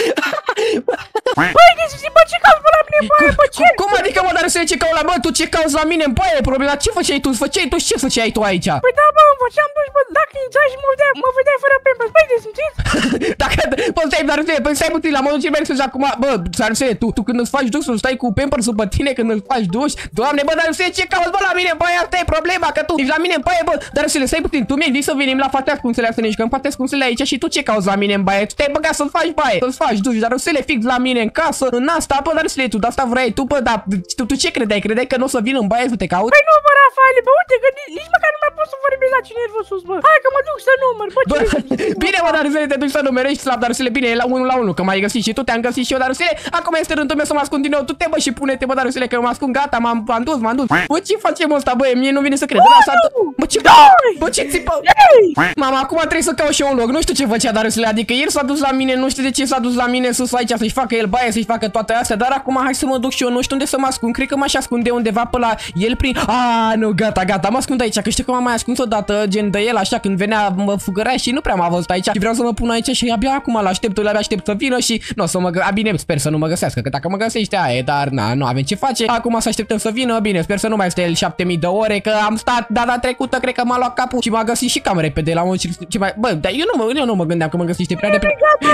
Băi, bă, ce cauți la mine, bă, bă, ce? Cum adică, mă, Darusele, ce cauți la, bă, tu ce cauți la mine în baie, problema, ce făceai tu, făceai tu, ce făceai tu aici? Păi da, bă, îmi făceam duș, bă, dacă intrai și mă vedeai, mă vedeai fără pampers, băi, de simțit? Dacă, bă, stai, Darusele, păi stai puțin, la modul ce mergi să acum, bă, Darusele, tu, tu când îți faci dușul, stai cu pampers-ul pe tine când îți faci duș, Doamne, bă, Darusele, ce cauți, bă, la mine, bă, asta e problema, că tu ești la mine în baie, bă, Darusele, stai puțin, tu mi-ai zis să venim la fate ascunsele să ne jucăm fate ascunsele aici și tu ce cauți la mine în baie? Tu te-ai băgat să-ți faci baie, să-ți faci duș, Darusele, fix la mine în casă, în asta, bă, Darusele, tu de asta vrei, tu, bă, dar tu, tu ce credeai? Credeai că nu o să vin în baie să te caut? Păi nu, bă, Rafael, bă, uite că nici măcar nu mai pot să vorbesc la cine vă sus, bă. Hai că mă duc să număr, bă, bă, bine, mă, Darusele, te duci să numerești slab, Darusele, bine, e la unu la unu, că m-ai găsit și tu, te-am găsit și eu, Darusele, acum este rândul meu să mă ascund din nou, tu te, bă, și pune-te, bă, Darusele, că eu mă ascund, gata, m-am dus, m-am dus. Bă, ce facem ăsta, bă, mie nu vine să cred. Bă, ce, bă, ce țipă? Mama, acum trebuie să caut și eu un loc, nu știu ce făcea Darusele, adică el s-a dus la mine, nu știu de ce s-a dus la mine sus aici să-și facă el baie, să-și facă toate astea, dar acum hai să mă duc și eu, nu știu unde să mă ascund, cred că m-aș ascunde undeva pe la el prin... A, nu, gata, gata, mă ascund aici, că știu că m-am mai ascuns odată, gen de el, așa, când venea, mă fugărea și nu prea m-a văzut aici și vreau să mă pun aici și abia acum l-aștept, abia aștept să vină și nu o să mă gă... A, bine, sper să nu mă găsească, că dacă mă găsește aia, dar na, nu avem ce face. Acum să așteptăm să vină, bine, sper să nu mai stea el șapte mii de ore, că am stat data trecută, cred că m-a luat capul și m-a găsit și cam repede la un ce mai... Bă, dar eu nu mă, eu nu mă gândeam că mă găsește prea repede.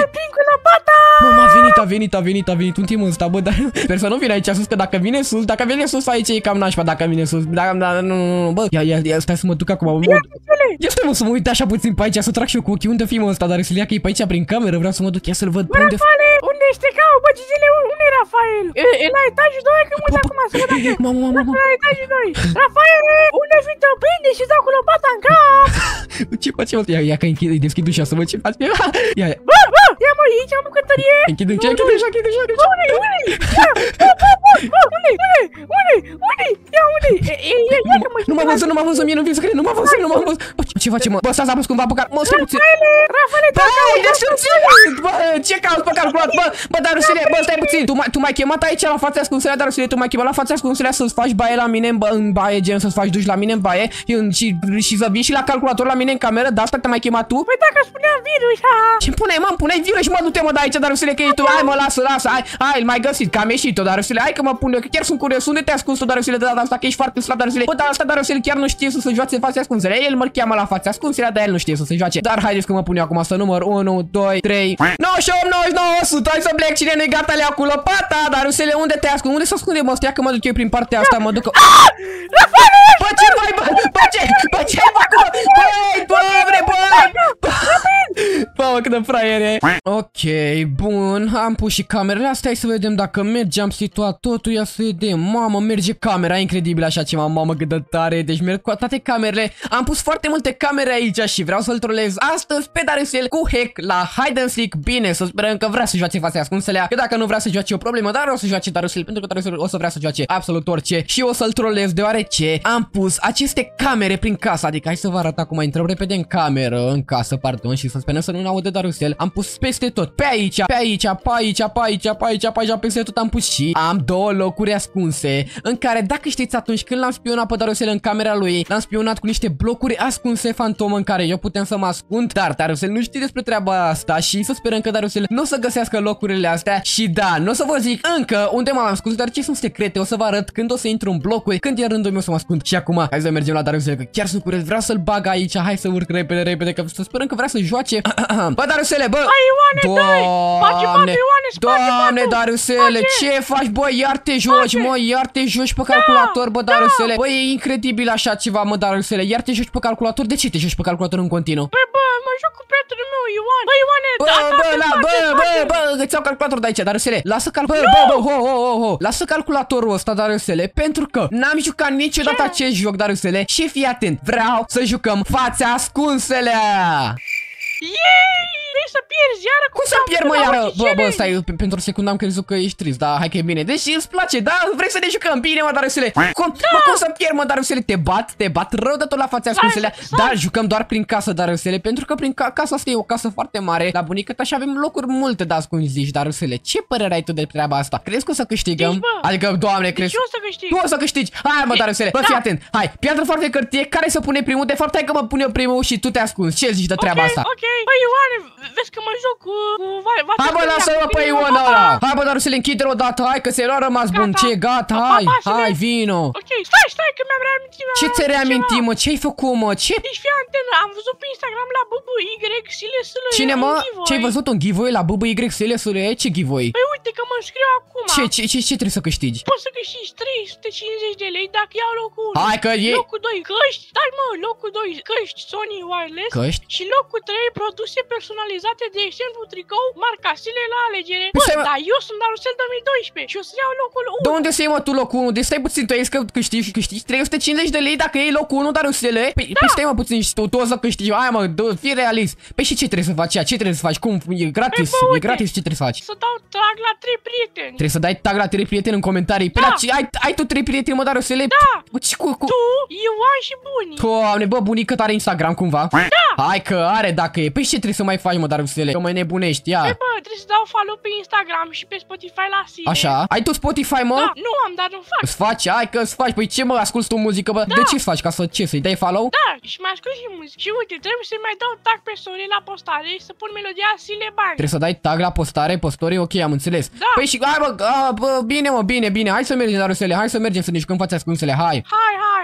Mă, m-a venit, a venit, a venit, a venit un timp ăsta, bă, dar sper să nu vină aici sus, că dacă vine sus, dacă vine sus aici e cam nașpa, dacă vine sus, dacă, da, nu, nu, nu, bă, ia, ia, ia, stai să mă duc acum, bă, ia stai, mă, să mă uit așa puțin pe aici, să trag și eu cu ochii, unde fi, mă, ăsta, dar să-l ia că e pe aici prin cameră, vreau să mă duc, ia să-l văd, bă, unde, unde Gândește ca bă, Gizele, unde e Rafael? E, e la etajul doi, că mă acum să văd dacă... Mamă, mamă, mamă. La etajul doi. Rafael, unde fi te prinde și dau cu lopata în cap? Ce face, mă? Ia, ia că închid, îi deschid ușa să văd ce face. Ia, ia. Bă, bă, ia mă, aici am bucătărie. Închid ușa, închid ușa, închid ușa. Unde, unde? Ia, bă, bă, bă, bă, unde, unde, unde, unde? Ia, unde? Ia, ia că mă... Nu m-a văzut, nu m-a văzut, mie nu vine să cred, nu m-a văzut, nu m-a văzut. Ce face, mă? Bă, stați, am pus cumva pe cal... Mă, stai puțin. Rafaele, Rafaele, Bă, deștept! Bă, ce cauți pe calculator? Bă, bă, Darusele, bă, stai puțin. Tu m-ai tu m-ai chemat aici la fața ascunselea, Darusele, tu m-ai chemat la fața ascunselea să-ți faci baie la mine în, în baie, gen să-ți faci duș la mine în baie și, și să vii și la calculator la mine în cameră, de asta te mai chemat tu? Păi dacă spuneam virus, ha! Ce-mi puneai, mă, puneai virus și mă, du-te, mă, de aici, Darusele, că e tu. Hai, mă, lasă, lasă, hai, hai, îl mai găsit, că am ieșit-o, Darusele, hai că mă pun eu, că chiar sunt curios. Unde te-ai ascuns tu, Darusele, de data asta, că ești foarte slab, Darusele? Bă, dar asta, Darusele, chiar nu știe să se joace fața ascunselea. El mă cheamă la fața ascunselea, dar el nu știe să se joace. Dar haideți că mă pun eu acum să număr unu, doi, trei, nouăzeci și opt, nouăzeci și nouă, o sută. Hai să plec, cine nu-i gata, le-a cu lopata. Darusele, unde te ascunzi? Unde să ascunde, mă? Stia că mă duc eu prin partea asta, mă duc. Bă, ce mai, bă, bă, ce, bă, ce ai făcut? Băi, doamne, băi! Bă, mă, cât de fraier e. Ok, bun, am pus și camerele astea, hai să vedem dacă merge, am situat totul, ia să vedem. Mamă, merge camera, incredibil așa ceva, mamă, cât de tare. Deci merg cu toate camerele. Am pus foarte multe camere aici și vreau să-l trolez astăzi pe Darusel cu hack la Hide and Seek. Bine, să sperăm că vrea să joace fața ascunselea, că dacă nu vrea să joace o problemă, dar o să joace Darusel, pentru că Darusel o să vrea să joace absolut orice și o să-l trolez deoarece am pus aceste camere prin casă, adică hai să vă arăt acum, intrăm repede în cameră, în casă, pardon, și să sperăm să nu ne audă Darusel. Am pus peste tot, pe aici, pe aici, pe aici, pe aici, pe aici, pe aici, peste tot am pus și am două locuri ascunse în care, dacă știți, atunci când l-am spionat pe Darusel în camera lui, l-am spionat cu niște blocuri ascunse fantomă în care eu puteam să mă ascund, dar Darusel nu știe despre treaba asta și să sperăm că Darusel nu o să găsească locurile astea și da, nu o să vă zic încă unde m-am ascuns, dar ce sunt secrete, o să vă arăt când o să intru în blocuri, când e rândul meu să mă ascund. Și acum, hai să mergem la Darusel, că chiar sunt curios, vreau să-l bag aici, hai să urc repede, repede, că să sperăm că vrea să joace. Bă, Darusele, bă! Doamne, Doamne, Darusele, ce faci, bă, iar te joci, mă, iar te joci pe calculator, bă, Darusele. Bă, e incredibil așa ceva, mă, Darusele, iar te joci pe calculator, de ce te joci pe calculator în continuu? Bă, bă, mă joc cu prietenul meu, Ioan. Bă, Ioane, Bă, bă, la, bă, bă, bă, îți iau calculator de aici, Darusele. Lasă cal... Bă, bă, bă, ho, ho, ho, ho. Lasă calculatorul ăsta, Darusele, pentru că n-am jucat niciodată acest joc, Darusele. Și fii atent, vreau să jucăm fața ascunselea. Yay! Vrei să pierzi iară? Cum să pierd, mă, iară? Bă, bă, stai, pentru o secundă am crezut că ești trist, dar hai că e bine. Deci îți place, da? Vrei să ne jucăm bine, mă, Darusele? Cum, mă, cum să pierd, mă, Darusele? Te bat, te bat rău de tot la fața ascunselea. Dar jucăm doar prin casă, Darusele, pentru că prin ca casa asta e o casă foarte mare. La bunica ta și avem locuri multe de ascuns, zici, Darusele. Ce părere ai tu de treaba asta? Crezi că o să câștigăm? Adică, Doamne, crezi? Eu o să câștig. Tu o să câștigi. Hai, mă, Darusele, bă, fii atent. Hai, piatră foarte hârtie, care să pune primul? De fapt, hai că mă pun eu primul și tu te ascunzi. Ce zici de treaba asta? Ok, băi, Ioane, vezi că mă joc cu... Hai, bă, lasă-mă pe Ion ăla. Hai, bă, Darusele, închide-l odată. Hai, că se-l a rămas bun. Ce, gata, hai, hai, vino. Ok, stai, stai, că mi-am reamintit. Ce ți-ai reamintit, mă? Ce-ai făcut, mă? Ce? Deci fii antenă, am văzut pe Instagram la B B Y S L S L. Cine, mă? Ce-ai văzut un giveaway la B B Y S L S L? Ce giveaway? Păi uite că mă înscriu acum. Ce, ce, ce, ce trebuie să câștigi? Poți să câștigi trei sute cincizeci de lei dacă iau locul unu. Hai că e... Locul doi, căști. Stai, mă, locul doi, căști Sony Wireless. Căști? Și locul trei, produse personalizate, de exemplu, tricou, marca Sile la alegere. Păi Bă, stai, mă... dar eu sunt Darusel două mii doisprezece și o să iau locul unu. De unde să iei, mă, tu locul unu? Deci stai puțin, tu ai zis că câștigi, câștigi trei sute cincizeci de lei dacă iei locul unu, Darusele? Păi, da. Păi stai, mă, puțin, și tu, tu o să câștigi. Hai, mă, fii realist. Păi și ce trebuie să faci? Ce trebuie să faci? Cum? E gratis, păi, bă, e gratis, ce trebuie să faci? Să dau trag la trei prieteni. Trebuie să dai tag la trei prieteni în comentarii. Pe da. la ce, ai, ai tu trei prieteni, mă, Darusele? Da. Ce, cu, cu... Tu, Ioan și Buni. Doamne, bă, bunica are Instagram cumva? Da. Hai că are dacă e. Păi ce trebuie să mai faci, mă, Darusele? Că mă nebunești, ia. Păi, bă, trebuie să dau follow pe Instagram și pe Spotify la Sile. Așa? Ai tu Spotify, mă? Da, nu am, dar nu fac. Îți faci? Hai că îți faci. Păi ce, mă, asculti tu muzică, bă? Da. De ce îți faci? Ca să ce? Să-i dai follow? Da, și mai ascult și muzică. Și uite, trebuie să-i mai dau tag pe story la postare și să pun melodia Sile Bani. Trebuie să dai tag la postare, postorii, ok, am înțeles. Da. Păi și, hai, bă, a, bă, bine, mă, bine, bine. Hai să mergem, Darusele, hai să mergem să ne jucăm fața ascunsele, hai. Hai, hai,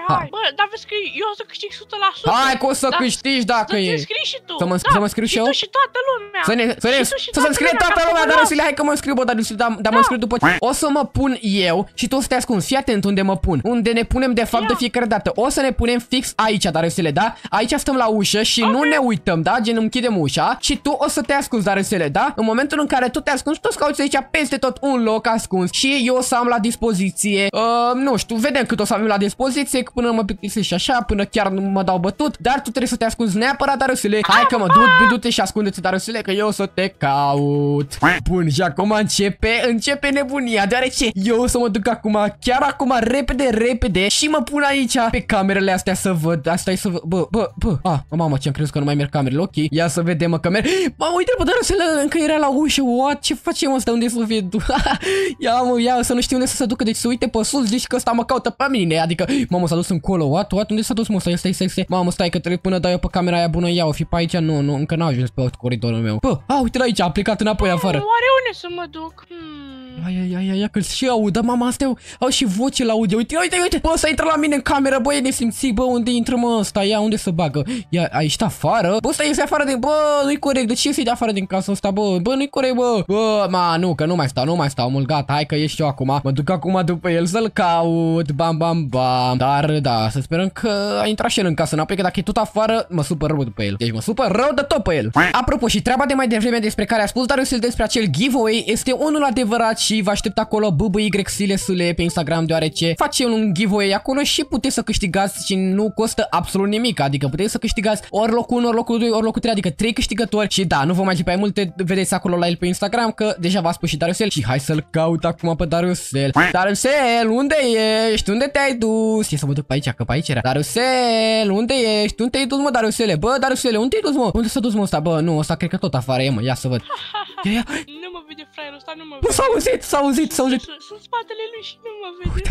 hai, hai. Bă, dar vezi că eu o să câștig o sută la sută. Hai că o să câștigi dacă e. Să te înscrii și tu. Să mă, să mă scriu și eu? Și tu și toată lumea. Să ne, să ne, să se înscrie toată lumea, dar Rusile, hai că mă înscriu, bă, dar Rusile, dar mă înscriu după ce. O să mă pun eu și tu o să te ascunzi. Fii atent unde mă pun. Unde ne punem de fapt de fiecare dată. O să ne punem fix aici, dar Rusile, da? Aici stăm la ușă și nu ne uităm, da? Gen închidem ușa și tu o să te ascunzi, dar Rusile, da? În momentul în care tu te ascunzi, tu cauți aici peste tot un loc ascuns și eu o să am la dispoziție, uh, nu știu, vedem cât o să avem la dispoziție, până mă plictisesc și așa, până chiar nu mă dau bătut, dar tu trebuie să te ascunzi neapărat, Darusele. Hai că mă du, du-te și ascunde-te, Darusele, că eu o să te caut. Bun, și acum începe, începe nebunia, deoarece eu o să mă duc acum, chiar acum, repede, repede și mă pun aici pe camerele astea să văd, asta e să văd, bă, bă, bă, ah, mamă, ce-am crezut că nu mai merg camerele, ok, ia să vedem, mă, camere, mamă, uite, bă, Darusele, încă era la ușă, what, ce facem ăsta, unde să fie, ia, mă, ia, să nu știu unde să se ducă, deci să uite pe sus, zici că ăsta mă caută pe mine, adică, mamă, s-a dus încolo, what, what, unde s-a dus, mă, stai, stai, stai, stai, mamă, stai, că trebuie până dau eu pe camera aia bună, ia, o fi pe aici, nu, nu, încă n-a ajuns pe coridorul meu, bă, a, uite la aici, a plecat înapoi afară. Oare unde să mă duc? Hmm. Ai, ai, ai, ai, că-l și audă, mama, astea au, au și voce la audio, uite, uite, uite, bă, să intră la mine în cameră, bă, e nesimțit, bă, unde intră, mă, ăsta, ia, unde să bagă, ia, a ieșit afară, bă, ăsta iese afară din, bă, nu-i corect, de ce iese de afară din casa asta, bă, bă, nu-i corect, bă, bă, ma, nu, că nu mai stau, nu mai stau mult, gata, hai că ieși eu acum, mă duc acum după el să-l caut, bam, bam, bam, dar, da, să sperăm că a intrat și el în casă înapoi, că dacă e tot afară, mă supăr rău după el, deci mă supăr rău de tot pe el. Apropo, și treaba de mai devreme despre care a spus Darius despre acel giveaway este unul adevărat și vă aștept acolo B B Y Silesule pe Instagram, deoarece face un giveaway acolo și puteți să câștigați și nu costă absolut nimic, adică puteți să câștigați ori locul unu, ori locul doi, ori locul trei, adică trei câștigători și da, nu vă mai mai multe, vedeți acolo la el pe Instagram, că deja v-a spus și Dariusel și hai să-l caut acum pe Dariusel. Dariusel, unde ești? Unde te-ai dus? E să mă duc pe aici, că pe aici era. Dariusel, unde ești? Unde te-ai dus, mă, Dariusele? Bă, Dariusele, unde te-ai dus, mă? Unde s-a dus, mă, ăsta? Bă, nu, ăsta cred că tot afară e, mă, ia să văd. Ia, ia. Nu mă vede fraierul ăsta, nu mă vede. S-a auzit, s-a auzit, s-a auzit. Sunt spatele lui și nu mă vede.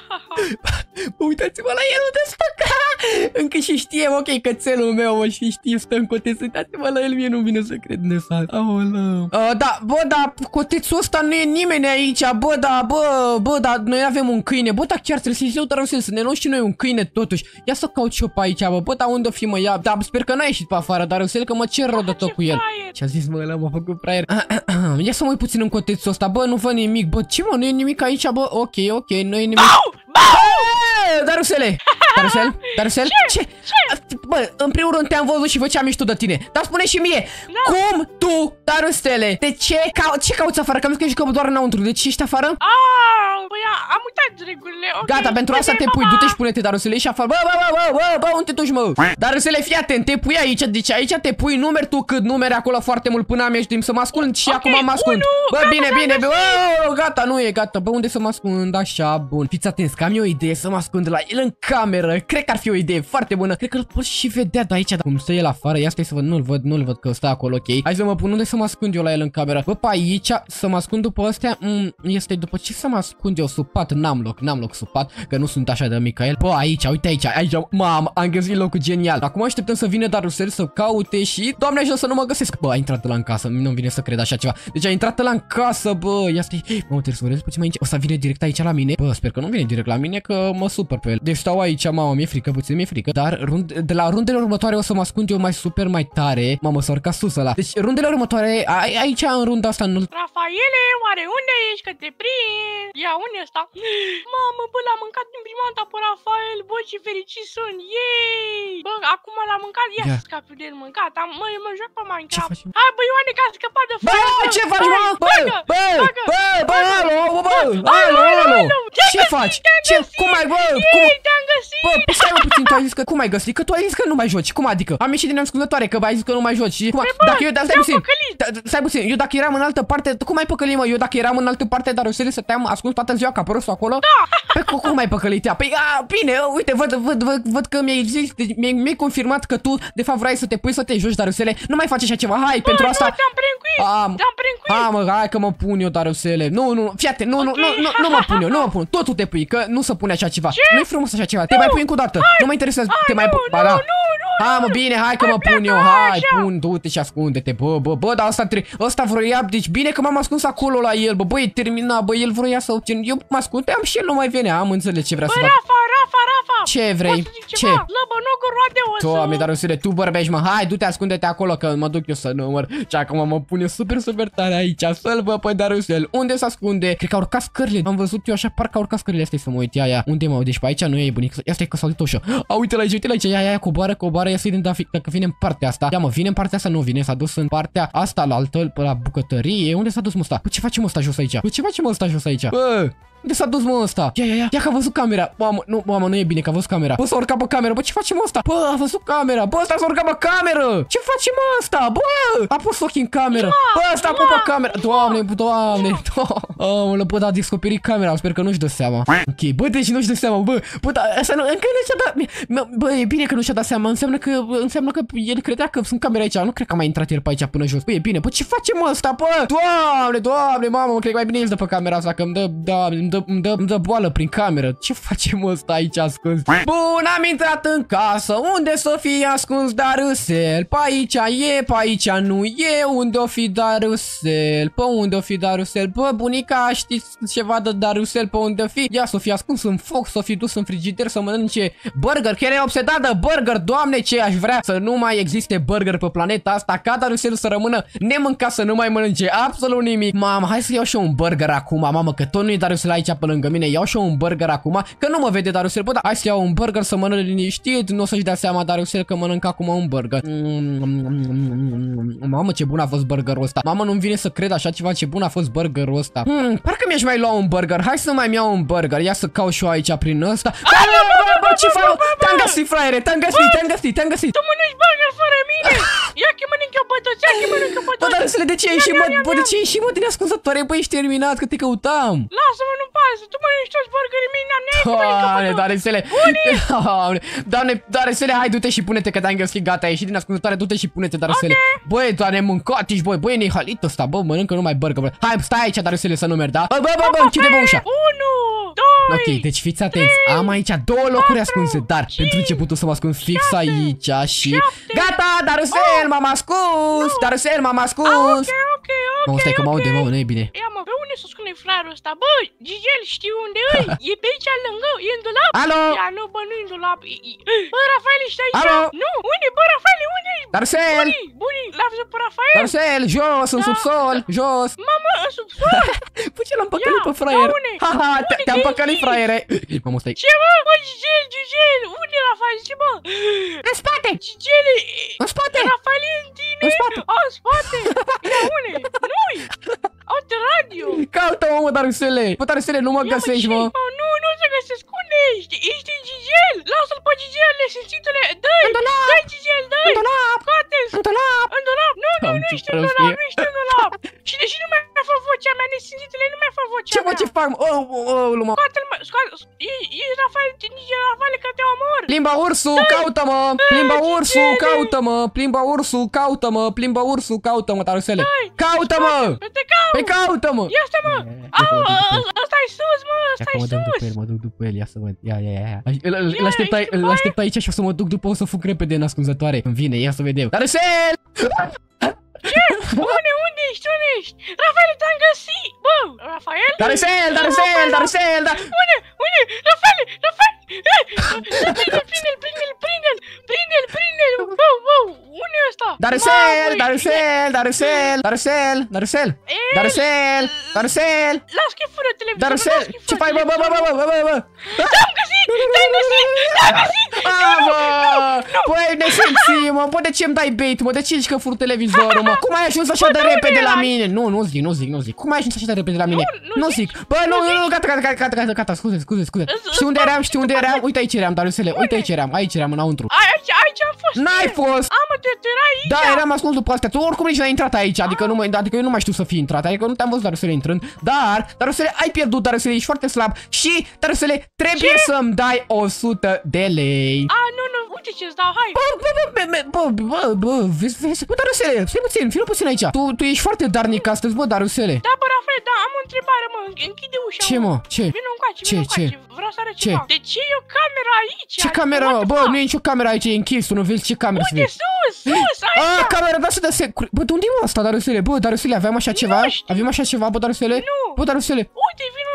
Uitați-mă la el, unde stă, încă și știe, ok, cățelul meu, mă, și știe, stă în coteț, uitați-mă la el, mie nu vine să cred de sat. Aoleu. Uh, da, bă, da, cotețul ăsta nu e nimeni aici, bă, da, bă, bă, da, noi avem un câine, bă, da, chiar trebuie să-i zic, dar să ne luăm și noi un câine totuși. Ia să caut și eu pe aici, bă, bă, da, unde o fi, mă, ia, da, sper că n-a ieșit pe afară, dar eu să că mă cer rău de tot cu el. Ce-a zis, mă, ăla m-a făcut fraier. Ia să mă uit puțin în cotețul ăsta, bă, nu văd nimic, bă, ce, mă, nu e nimic aici, bă, ok, ok, nu e nimic. Darusele! Darusel? Darusel? Ce? Ce? Bă, în primul rând te-am văzut și făceam mișto de tine. Dar spune și mie, da. Cum tu, Darusele, de ce, ca, ce cauți afară? Că am zis că ești doar înăuntru, de ce ești afară? Ah, băi, am uitat regulile, ok. Gata, pentru asta te pui, du-te și pune-te, Darusele, și afară. Bă, bă, bă, bă, bă, bă, unde te duci, mă? Darusele, fii atent, te pui aici, deci aici te pui, numeri tu cât numeri acolo foarte mult până am ieșit timp să mă ascund și acum mă ascund. Bă, bine, bine, bine, bă, gata, nu e gata, bă, unde să mă ascund, așa, bun. Fiți atenți, că am eu o idee să mă ascund la el în cameră, cred că ar fi o idee foarte bună, cred că îl pot și vedea de aici, dar cum stă el afară, ia stai să văd, nu-l văd, nu-l văd că stă acolo, ok. Hai să mă pun unde să mă ascund eu la el în cameră. Bă, pe aici, să mă ascund după astea, mm, este după ce să mă ascund eu sub pat, n-am loc, n-am loc sub pat, că nu sunt așa de Michael. Bă, aici, uite aici, aici, mamă, am găsit locul genial. Acum așteptăm să vină Darusel să caute și, Doamne ajută să nu mă găsesc. Bă, a intrat la în casă, nu-mi vine să cred așa ceva. Deci a intrat la în casă, bă, ia stai, mă, trebuie să vorbesc puțin mai aici. O să vină direct aici la mine. Bă, sper că nu vine direct la mine, că mă supăr pe el. Deci stau aici, mamă, mi-e frică, puțin mi-e frică, dar rund, de la rundele următoare o să mă ascund eu mai super, mai tare. Mamă, s-a urcat sus ăla. Deci rundele următoare, a, aici în runda asta nu. Rafaele, oare unde ești, că te prind? Ia, unde e ăsta? Mamă, bă, l-am mâncat din prima dată pe Rafael, bă, ce fericit sunt, yay! Bă, acum l-am mâncat, ia să scapi de el mâncat, am, mă, mă joc pe Minecraft. Hai, bă, Ioane, că a scăpat de Bă, ce faci, mă? Bă, bă, bă, bă, alo, bă, alo, alo. Ce faci? Ce, cum ai, bă, cum? Te-am găsit! Bă, stai mă puțin, tu ai zis că, cum ai găsit? Că tu ai zis că nu mai joci, cum adică? Am ieșit din ascultătoare, că ai zis că nu mai joci. Cum, dacă eu, stai puțin, stai puțin, eu dacă eram în altă parte, cum ai păcălit, mă? Eu dacă eram în altă parte, dar eu să te-am ascuns toată ziua ca prostul acolo? Da! Păi cum ai păcălit ea? Păi, a, bine, uite, văd, văd, văd, văd că mi-ai zis, mi-ai confirmat că tu, de fapt, vrei să te pui să te joci, Darusele. Nu mai faci așa ceva, hai, bă, pentru asta. Te-am prencuit, te-am prencuit. A, mă, hai că mă pun eu, Darusele. Nu, nu, fiate, nu, nu, nu, nu, nu mă pun eu, nu mă pun. Tot tu te pui, că nu se pune așa ceva. Nu-i frumos așa ceva. Te mai pui încă o dată. Nu mă interesează, te mai pui. Ba da. Ha, mă, bine, hai că mă pun eu, hai, pun, du-te și ascunde-te, bă, bă, bă, dar ăsta, ăsta vroia, deci bine că m-am ascuns acolo la el, bă, bă, e terminat, bă, el vroia să, eu mă ascundeam și el nu mai venea, am înțeles ce vrea bă, să fac. Rafa, Rafa, Rafa, Ce vrei? Ce? Slăbă, nogă, roade, o să... Doamne, Darusele, tu vorbești, mă. Hai, du-te, ascunde-te acolo, că mă duc eu să număr. Și acum mă pune super, super tare aici. Să-l văd pe Darusel. Unde se ascunde? Cred că a urcat scările. Am văzut eu așa, parcă a urcat scările astea să mă uit. Ia, ia. Unde mă? Deci pe aici nu e bunic. Ia stai că s-a uitat ușă. A, uite-l aici, uite-l aici. Ia, ia, ia, coboară, coboară. Ia să-i dăm dacă vine în partea asta. Ia, mă, vine în partea asta, nu vine. S-a dus în partea asta la altă, la bucătărie. Unde s-a dus, mă, ăsta? Bă, ce facem ăsta jos aici? Bă, ce facem ăsta jos aici? Bă! Unde s-a dus, mă, ăsta? Ia, ia, ia, ia că a văzut camera. Mamă, nu, mamă, nu e bine că a văzut camera. Bă, s-a urcat pe cameră. Bă, ce facem ăsta? Bă, a văzut camera. Bă, ăsta s-a urcat pe cameră. Ce facem ăsta? Bă, a pus ochii în cameră. Bă, ăsta a pus pe cameră. Doamne, doamne, doamne. Bă, da, a descoperit camera. Sper că nu-și dă seama. Ok, bă, deci nu-și dă seama. Bă, bă, da, asta nu, încă nu și-a dat. Bă, e bine că nu și-a dat seama. Înseamnă că, înseamnă că el credea că sunt camere aici. Nu cred că a mai intrat el pe aici până jos. Bă, e bine. Bă, ce facem ăsta? Bă, doamne, doamne, mamă, cred că mai bine el dă pe camera asta, că îmi dă, da, îmi dă, îmi dă, îmi dă boală prin cameră. Ce facem ăsta aici ascuns? Bun, am intrat în casă. Unde să fie ascuns Darusel? Pe aici e, pe aici nu e. Unde o fi Darusel? Pe unde o fi Darusel? Bă, bunica, știți ceva de Darusel? Pe unde o fi? Ia, s-o fi ascuns în foc, s-o fi dus în frigider să mănânce burger. Chiar e obsedat de burger. Doamne, ce aș vrea să nu mai existe burger pe planeta asta, ca Darusel să rămână nemâncat, să nu mai mănânce absolut nimic. Mamă, hai să iau și eu un burger acum, mamă, că tot nu e Darusel aici pe lângă mine. Iau și eu un burger acum, că nu mă vede Darusel. Bă, da, hai să iau un burger să mănânc liniștit. Nu o să-și dea seama Darusel că mănânc acum un burger. Mamă, ce bun a fost burgerul ăsta. Mamă, nu-mi vine să cred așa ceva, ce bun a fost burgerul ăsta. Hmm, parcă mi-aș mai lua un burger. Hai să mai iau un burger. Ia să caut și eu aici prin ăsta. Bă, bă, bă, ce fac? Te-am găsit, fraiere, te-am găsit, te-am găsit, te-am găsit. Tu mănânci burger fără mine. Ia că mănânc eu bătoți, ia că mănânc eu bătoți. Bă, Darusele, de ce ai ieșit, mă? Bă, de ce ai ieșit, mă, din ascunzătoare? Bă, ești terminat, că te căutam. Lasă-mă, nu pasă. Tu mănânci toți burgerii mei, n-am nevoie că mănânc Doamne, Darusele. Doamne, Darusele, hai, du-te și pune-te că te-am găsit, gata, ai ieșit din ascunzătoare, du-te și pune-te, Darusele. Băi, doamne, mâncat ești, băi, băi, e nehalit ăsta, bă, mănâncă numai burger, bă. Hai, stai aici, Darusele, să nu mergi, da? Bă, bă, bă, bă, închide bă ușa. unu, doi, Ok, deci fiți atenți, am aici două locuri ascunse, dar pentru începutul să mă ascund fix aici și... Gata, Darusel, m-am ascuns, Darusel, m-am ascuns. Ok, ok, ok. Mă, stai că mă aude, mă, nu e bine. Ia mă, pe unde să scune fraiul ăsta? Bă, Gigel, știu unde e? E pe aici lângă, e în dulap? Alo? Ia, nu, bă, nu e în dulap. Bă, Rafael, ești aici? Alo? Nu, unde, bă, Rafael, unde ești? Darusel! Bunii, bunii, l-a văzut pe Rafael? Darusel, jos, în subsol, jos. Mamă, în subsol? Bă, ce l-am păcălit pe fraier? da, une. Haha, Unde te-am că păcălit, ești? fraiere. Mamă, stai. Ce, bă, bă, Gigel, Gigel, unde e Rafael? Ce, bă? În spate! Gigel, În spate! Rafael e în tine? În spate! A, în spate! Ia, une? Nu-i! Uite, radio! Caută-mă, mă, Darusele! Bă, Darusele, nu mă găsești, mă! Mă, nu, nu se găsesc, unde ești? Ești în Gigel! Lasă-l pe Gigel, simțitule! Dă-i! În dulap! Dă-i, Gigel, dă-i! În dulap! Scoate-l! În dulap! În dulap! Nu, nu, Am nu ce ești în dulap, prostie. nu ești în dulap! Și deși nu mai fă vocea mea, nesimțitule, nu mai fă vocea Ce mea! mă, ce fac, mă? Oh, oh, oh, lumea! Scoate-l, mă, scoate-l! E, e Rafael, e Rafael, că te omor! Plimba ursul, caută-mă! Plimba ursul, caută-mă! Plimba ursul, caută-mă! Plimba ursul, caută-mă, Darusele! Caută-mă! Te caut! Păi caută-mă! Ia stai, mă! Au, ăsta-i sus, mă! Ia Ăsta-i că mă duc după sus! el, mă duc după el, ia să văd. Ia, ia, ia. Îl, îl, îl Ia, aștept, ești îl în baie? aștept aici și o să mă duc după, o să fug repede în ascunzătoare. Îmi vine, ia să vedem. Darusel! Ce? Unde, unde ești? Unde ești? Rafael, te-am găsit! Bă, Rafael? Darusel, Darusel, Darusel, da... Unde? Unde? Rafael! Rafael! Prinde-l, prinde-l, prinde-l, prinde-l! Prinde-l, prinde-l! Bă, bă, unde e ăsta? Darusel, Mamă, Darusel, Darusel, Darusel, Darusel, El- Darusel, Darusel, Las că e fără televizor! Darusel, las că e ce fără faci, bă, bă, bă, bă, bă, bă, bă? Te-am găsit! Te-am găsit! Te-am găsit! A, bă, băi, nesimții, mă, bă, de ce îmi dai bait, mă, de ce zici că fur televizorul, mă? Cum ai ajuns așa de de unde repede la erai? mine? Nu, nu zic, nu zic, nu zic. Cum ai ajuns așa de repede la mine? nu Nu zici? zic. Bă, nu, Nu nu, nu, zici? gata, gata, gata, gata, gata, scuze, scuze, scuze. Îți- Știi unde îți eram, fac- știi unde eram? Uite aici eram, Darusele, uite aici eram, aici eram înăuntru. Aici, aici am fost! N-ai fost! Am, mă, tu erai aici! Da, eram ascuns după astea. Tu oricum nici n-ai intrat aici, adică nu mai, adică eu nu mai știu să fi intrat, adică nu te-am văzut, Darusele, intrând. Dar, Darusele, ai pierdut, Darusele, ești foarte slab și, Darusele, trebuie să-mi dai o sută de lei. A, nu, nu, uite ce-ți dau, hai! Bă, bă, bă, bă, bă, bă, bă, vezi, vezi, bă, Darusele, stai puțin, fii puțin aici. Tu, tu ești foarte darnic astăzi, bă, Darusele. Da, bă, Rafael, da, am o întrebare, mă, închide ușa. Ce, mă? Ce? Vino încoace, Ce, vino ce? încoace, vreau să arăt Ce? ceva. De ce e o cameră aici? Ce cameră, What mă? the Bă, fuck? nu e nicio cameră aici, e închis, tu nu vezi ce cameră să Uite, vezi. sus, sus, aici! A, camera de asta de secur... Bă, de unde e asta, Darusele? Bă, Darusele, aveam așa ceva? știu. Avem așa ceva, bă, Darusele? Nu. Bă, Darusele. Uite, vino, uite,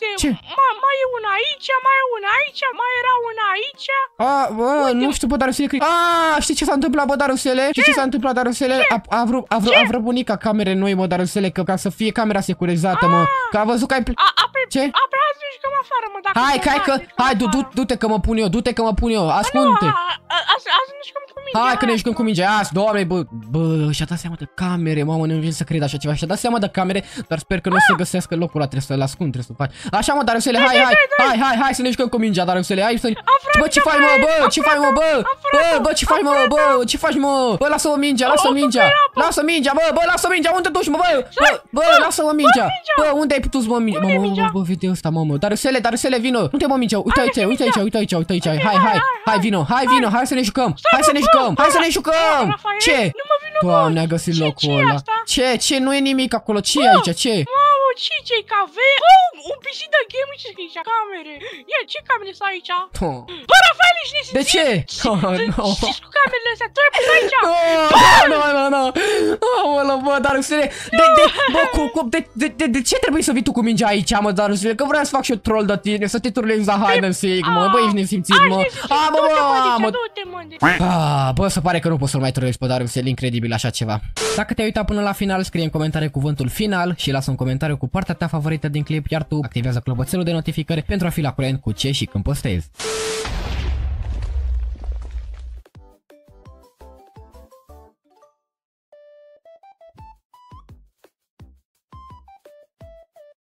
uite, Ce? mai, mai e una aici, mai e una aici, mai era una aici. A, bă, nu știu, bă, Darusele, cred... A, știi ce s-a întâmplat, bă, Darusele? Știi ce s-a întâmplat, Darusele? A, a, vrut, a, vrut, a vrut bunica camere noi, mă, Darusele, că ca să fie camera securizată, mă. Că a văzut că ai... A, a, pe, Ce? A, pe hai să ne jucăm afară, mă, dacă... Hai, nu hai că, faceți, hai, afară. du, du, du-te că mă pun eu, du-te că mă pun eu, Nu, ascunde. a, a, a, a să ne jucăm cu mingea. Hai că ne jucăm cu mingea, azi, doamne, bă, bă, și-a dat seama de camere, mamă, nu vine să cred așa ceva, și-a dat seama de camere, dar sper că nu o să găsească locul ăla, trebuie să-l ascund, trebuie să faci. Așa, mă, Darusele, hai, hai, hai, hai, hai să ne jucăm cu mingea, Darusele, hai să... Bă, ce faci, mă, bă, ce faci, mă, bă, bă, bă, ce faci, mă, bă, ce faci, mă, bă, lasă-mă mingea, lasă mingea, lasă mingea, bă, bă, lasă mingea, unde te duci, mă, bă, bă, bă, lasă-mă mingea, bă, unde ai putut, mă, mingea, mă, mă, bă, video ăsta, mă, mă, Darusele, Darusele, vino, unde, mă, mingea, uite aici, uite aici, uite aici, uite aici, hai, hai, hai, vino, hai, vino, hai să ne jucăm, hai să ne jucăm, hai să ne jucăm, ce? Doamne, a găsit locul ăla, ce, ce, nu e nimic acolo, ce e aici, ce? Mamă, ce ce-i cave? Oh, un P C de game, ce e aici, camere. Ia, ce camere sunt aici? Bă, Rafael, ești nesimțit? De ce? Oh, nu. Ce cu camerele astea? Tu ai pus aici? Nu, nu, nu, aoleu, bă, Darusele, de, de, bă, cu, cu, de, de, de, de ce trebuie să vii tu cu mingea aici, mă, Darusele? Că vreau să fac și eu troll de tine, să te turlezi la hide and seek, mă, bă, ești nesimțit, mă. A, bă, bă, mă, bă, se pare că nu poți să-l mai trollezi pe Darusele, incredibil așa ceva. Dacă te-ai uitat până la final, scrie în comentarii cuvântul final și lasă un comentariu cu partea ta favorită din clip, iar tu activează clopoțelul de notificări pentru a fi la curent cu ce și când postezi.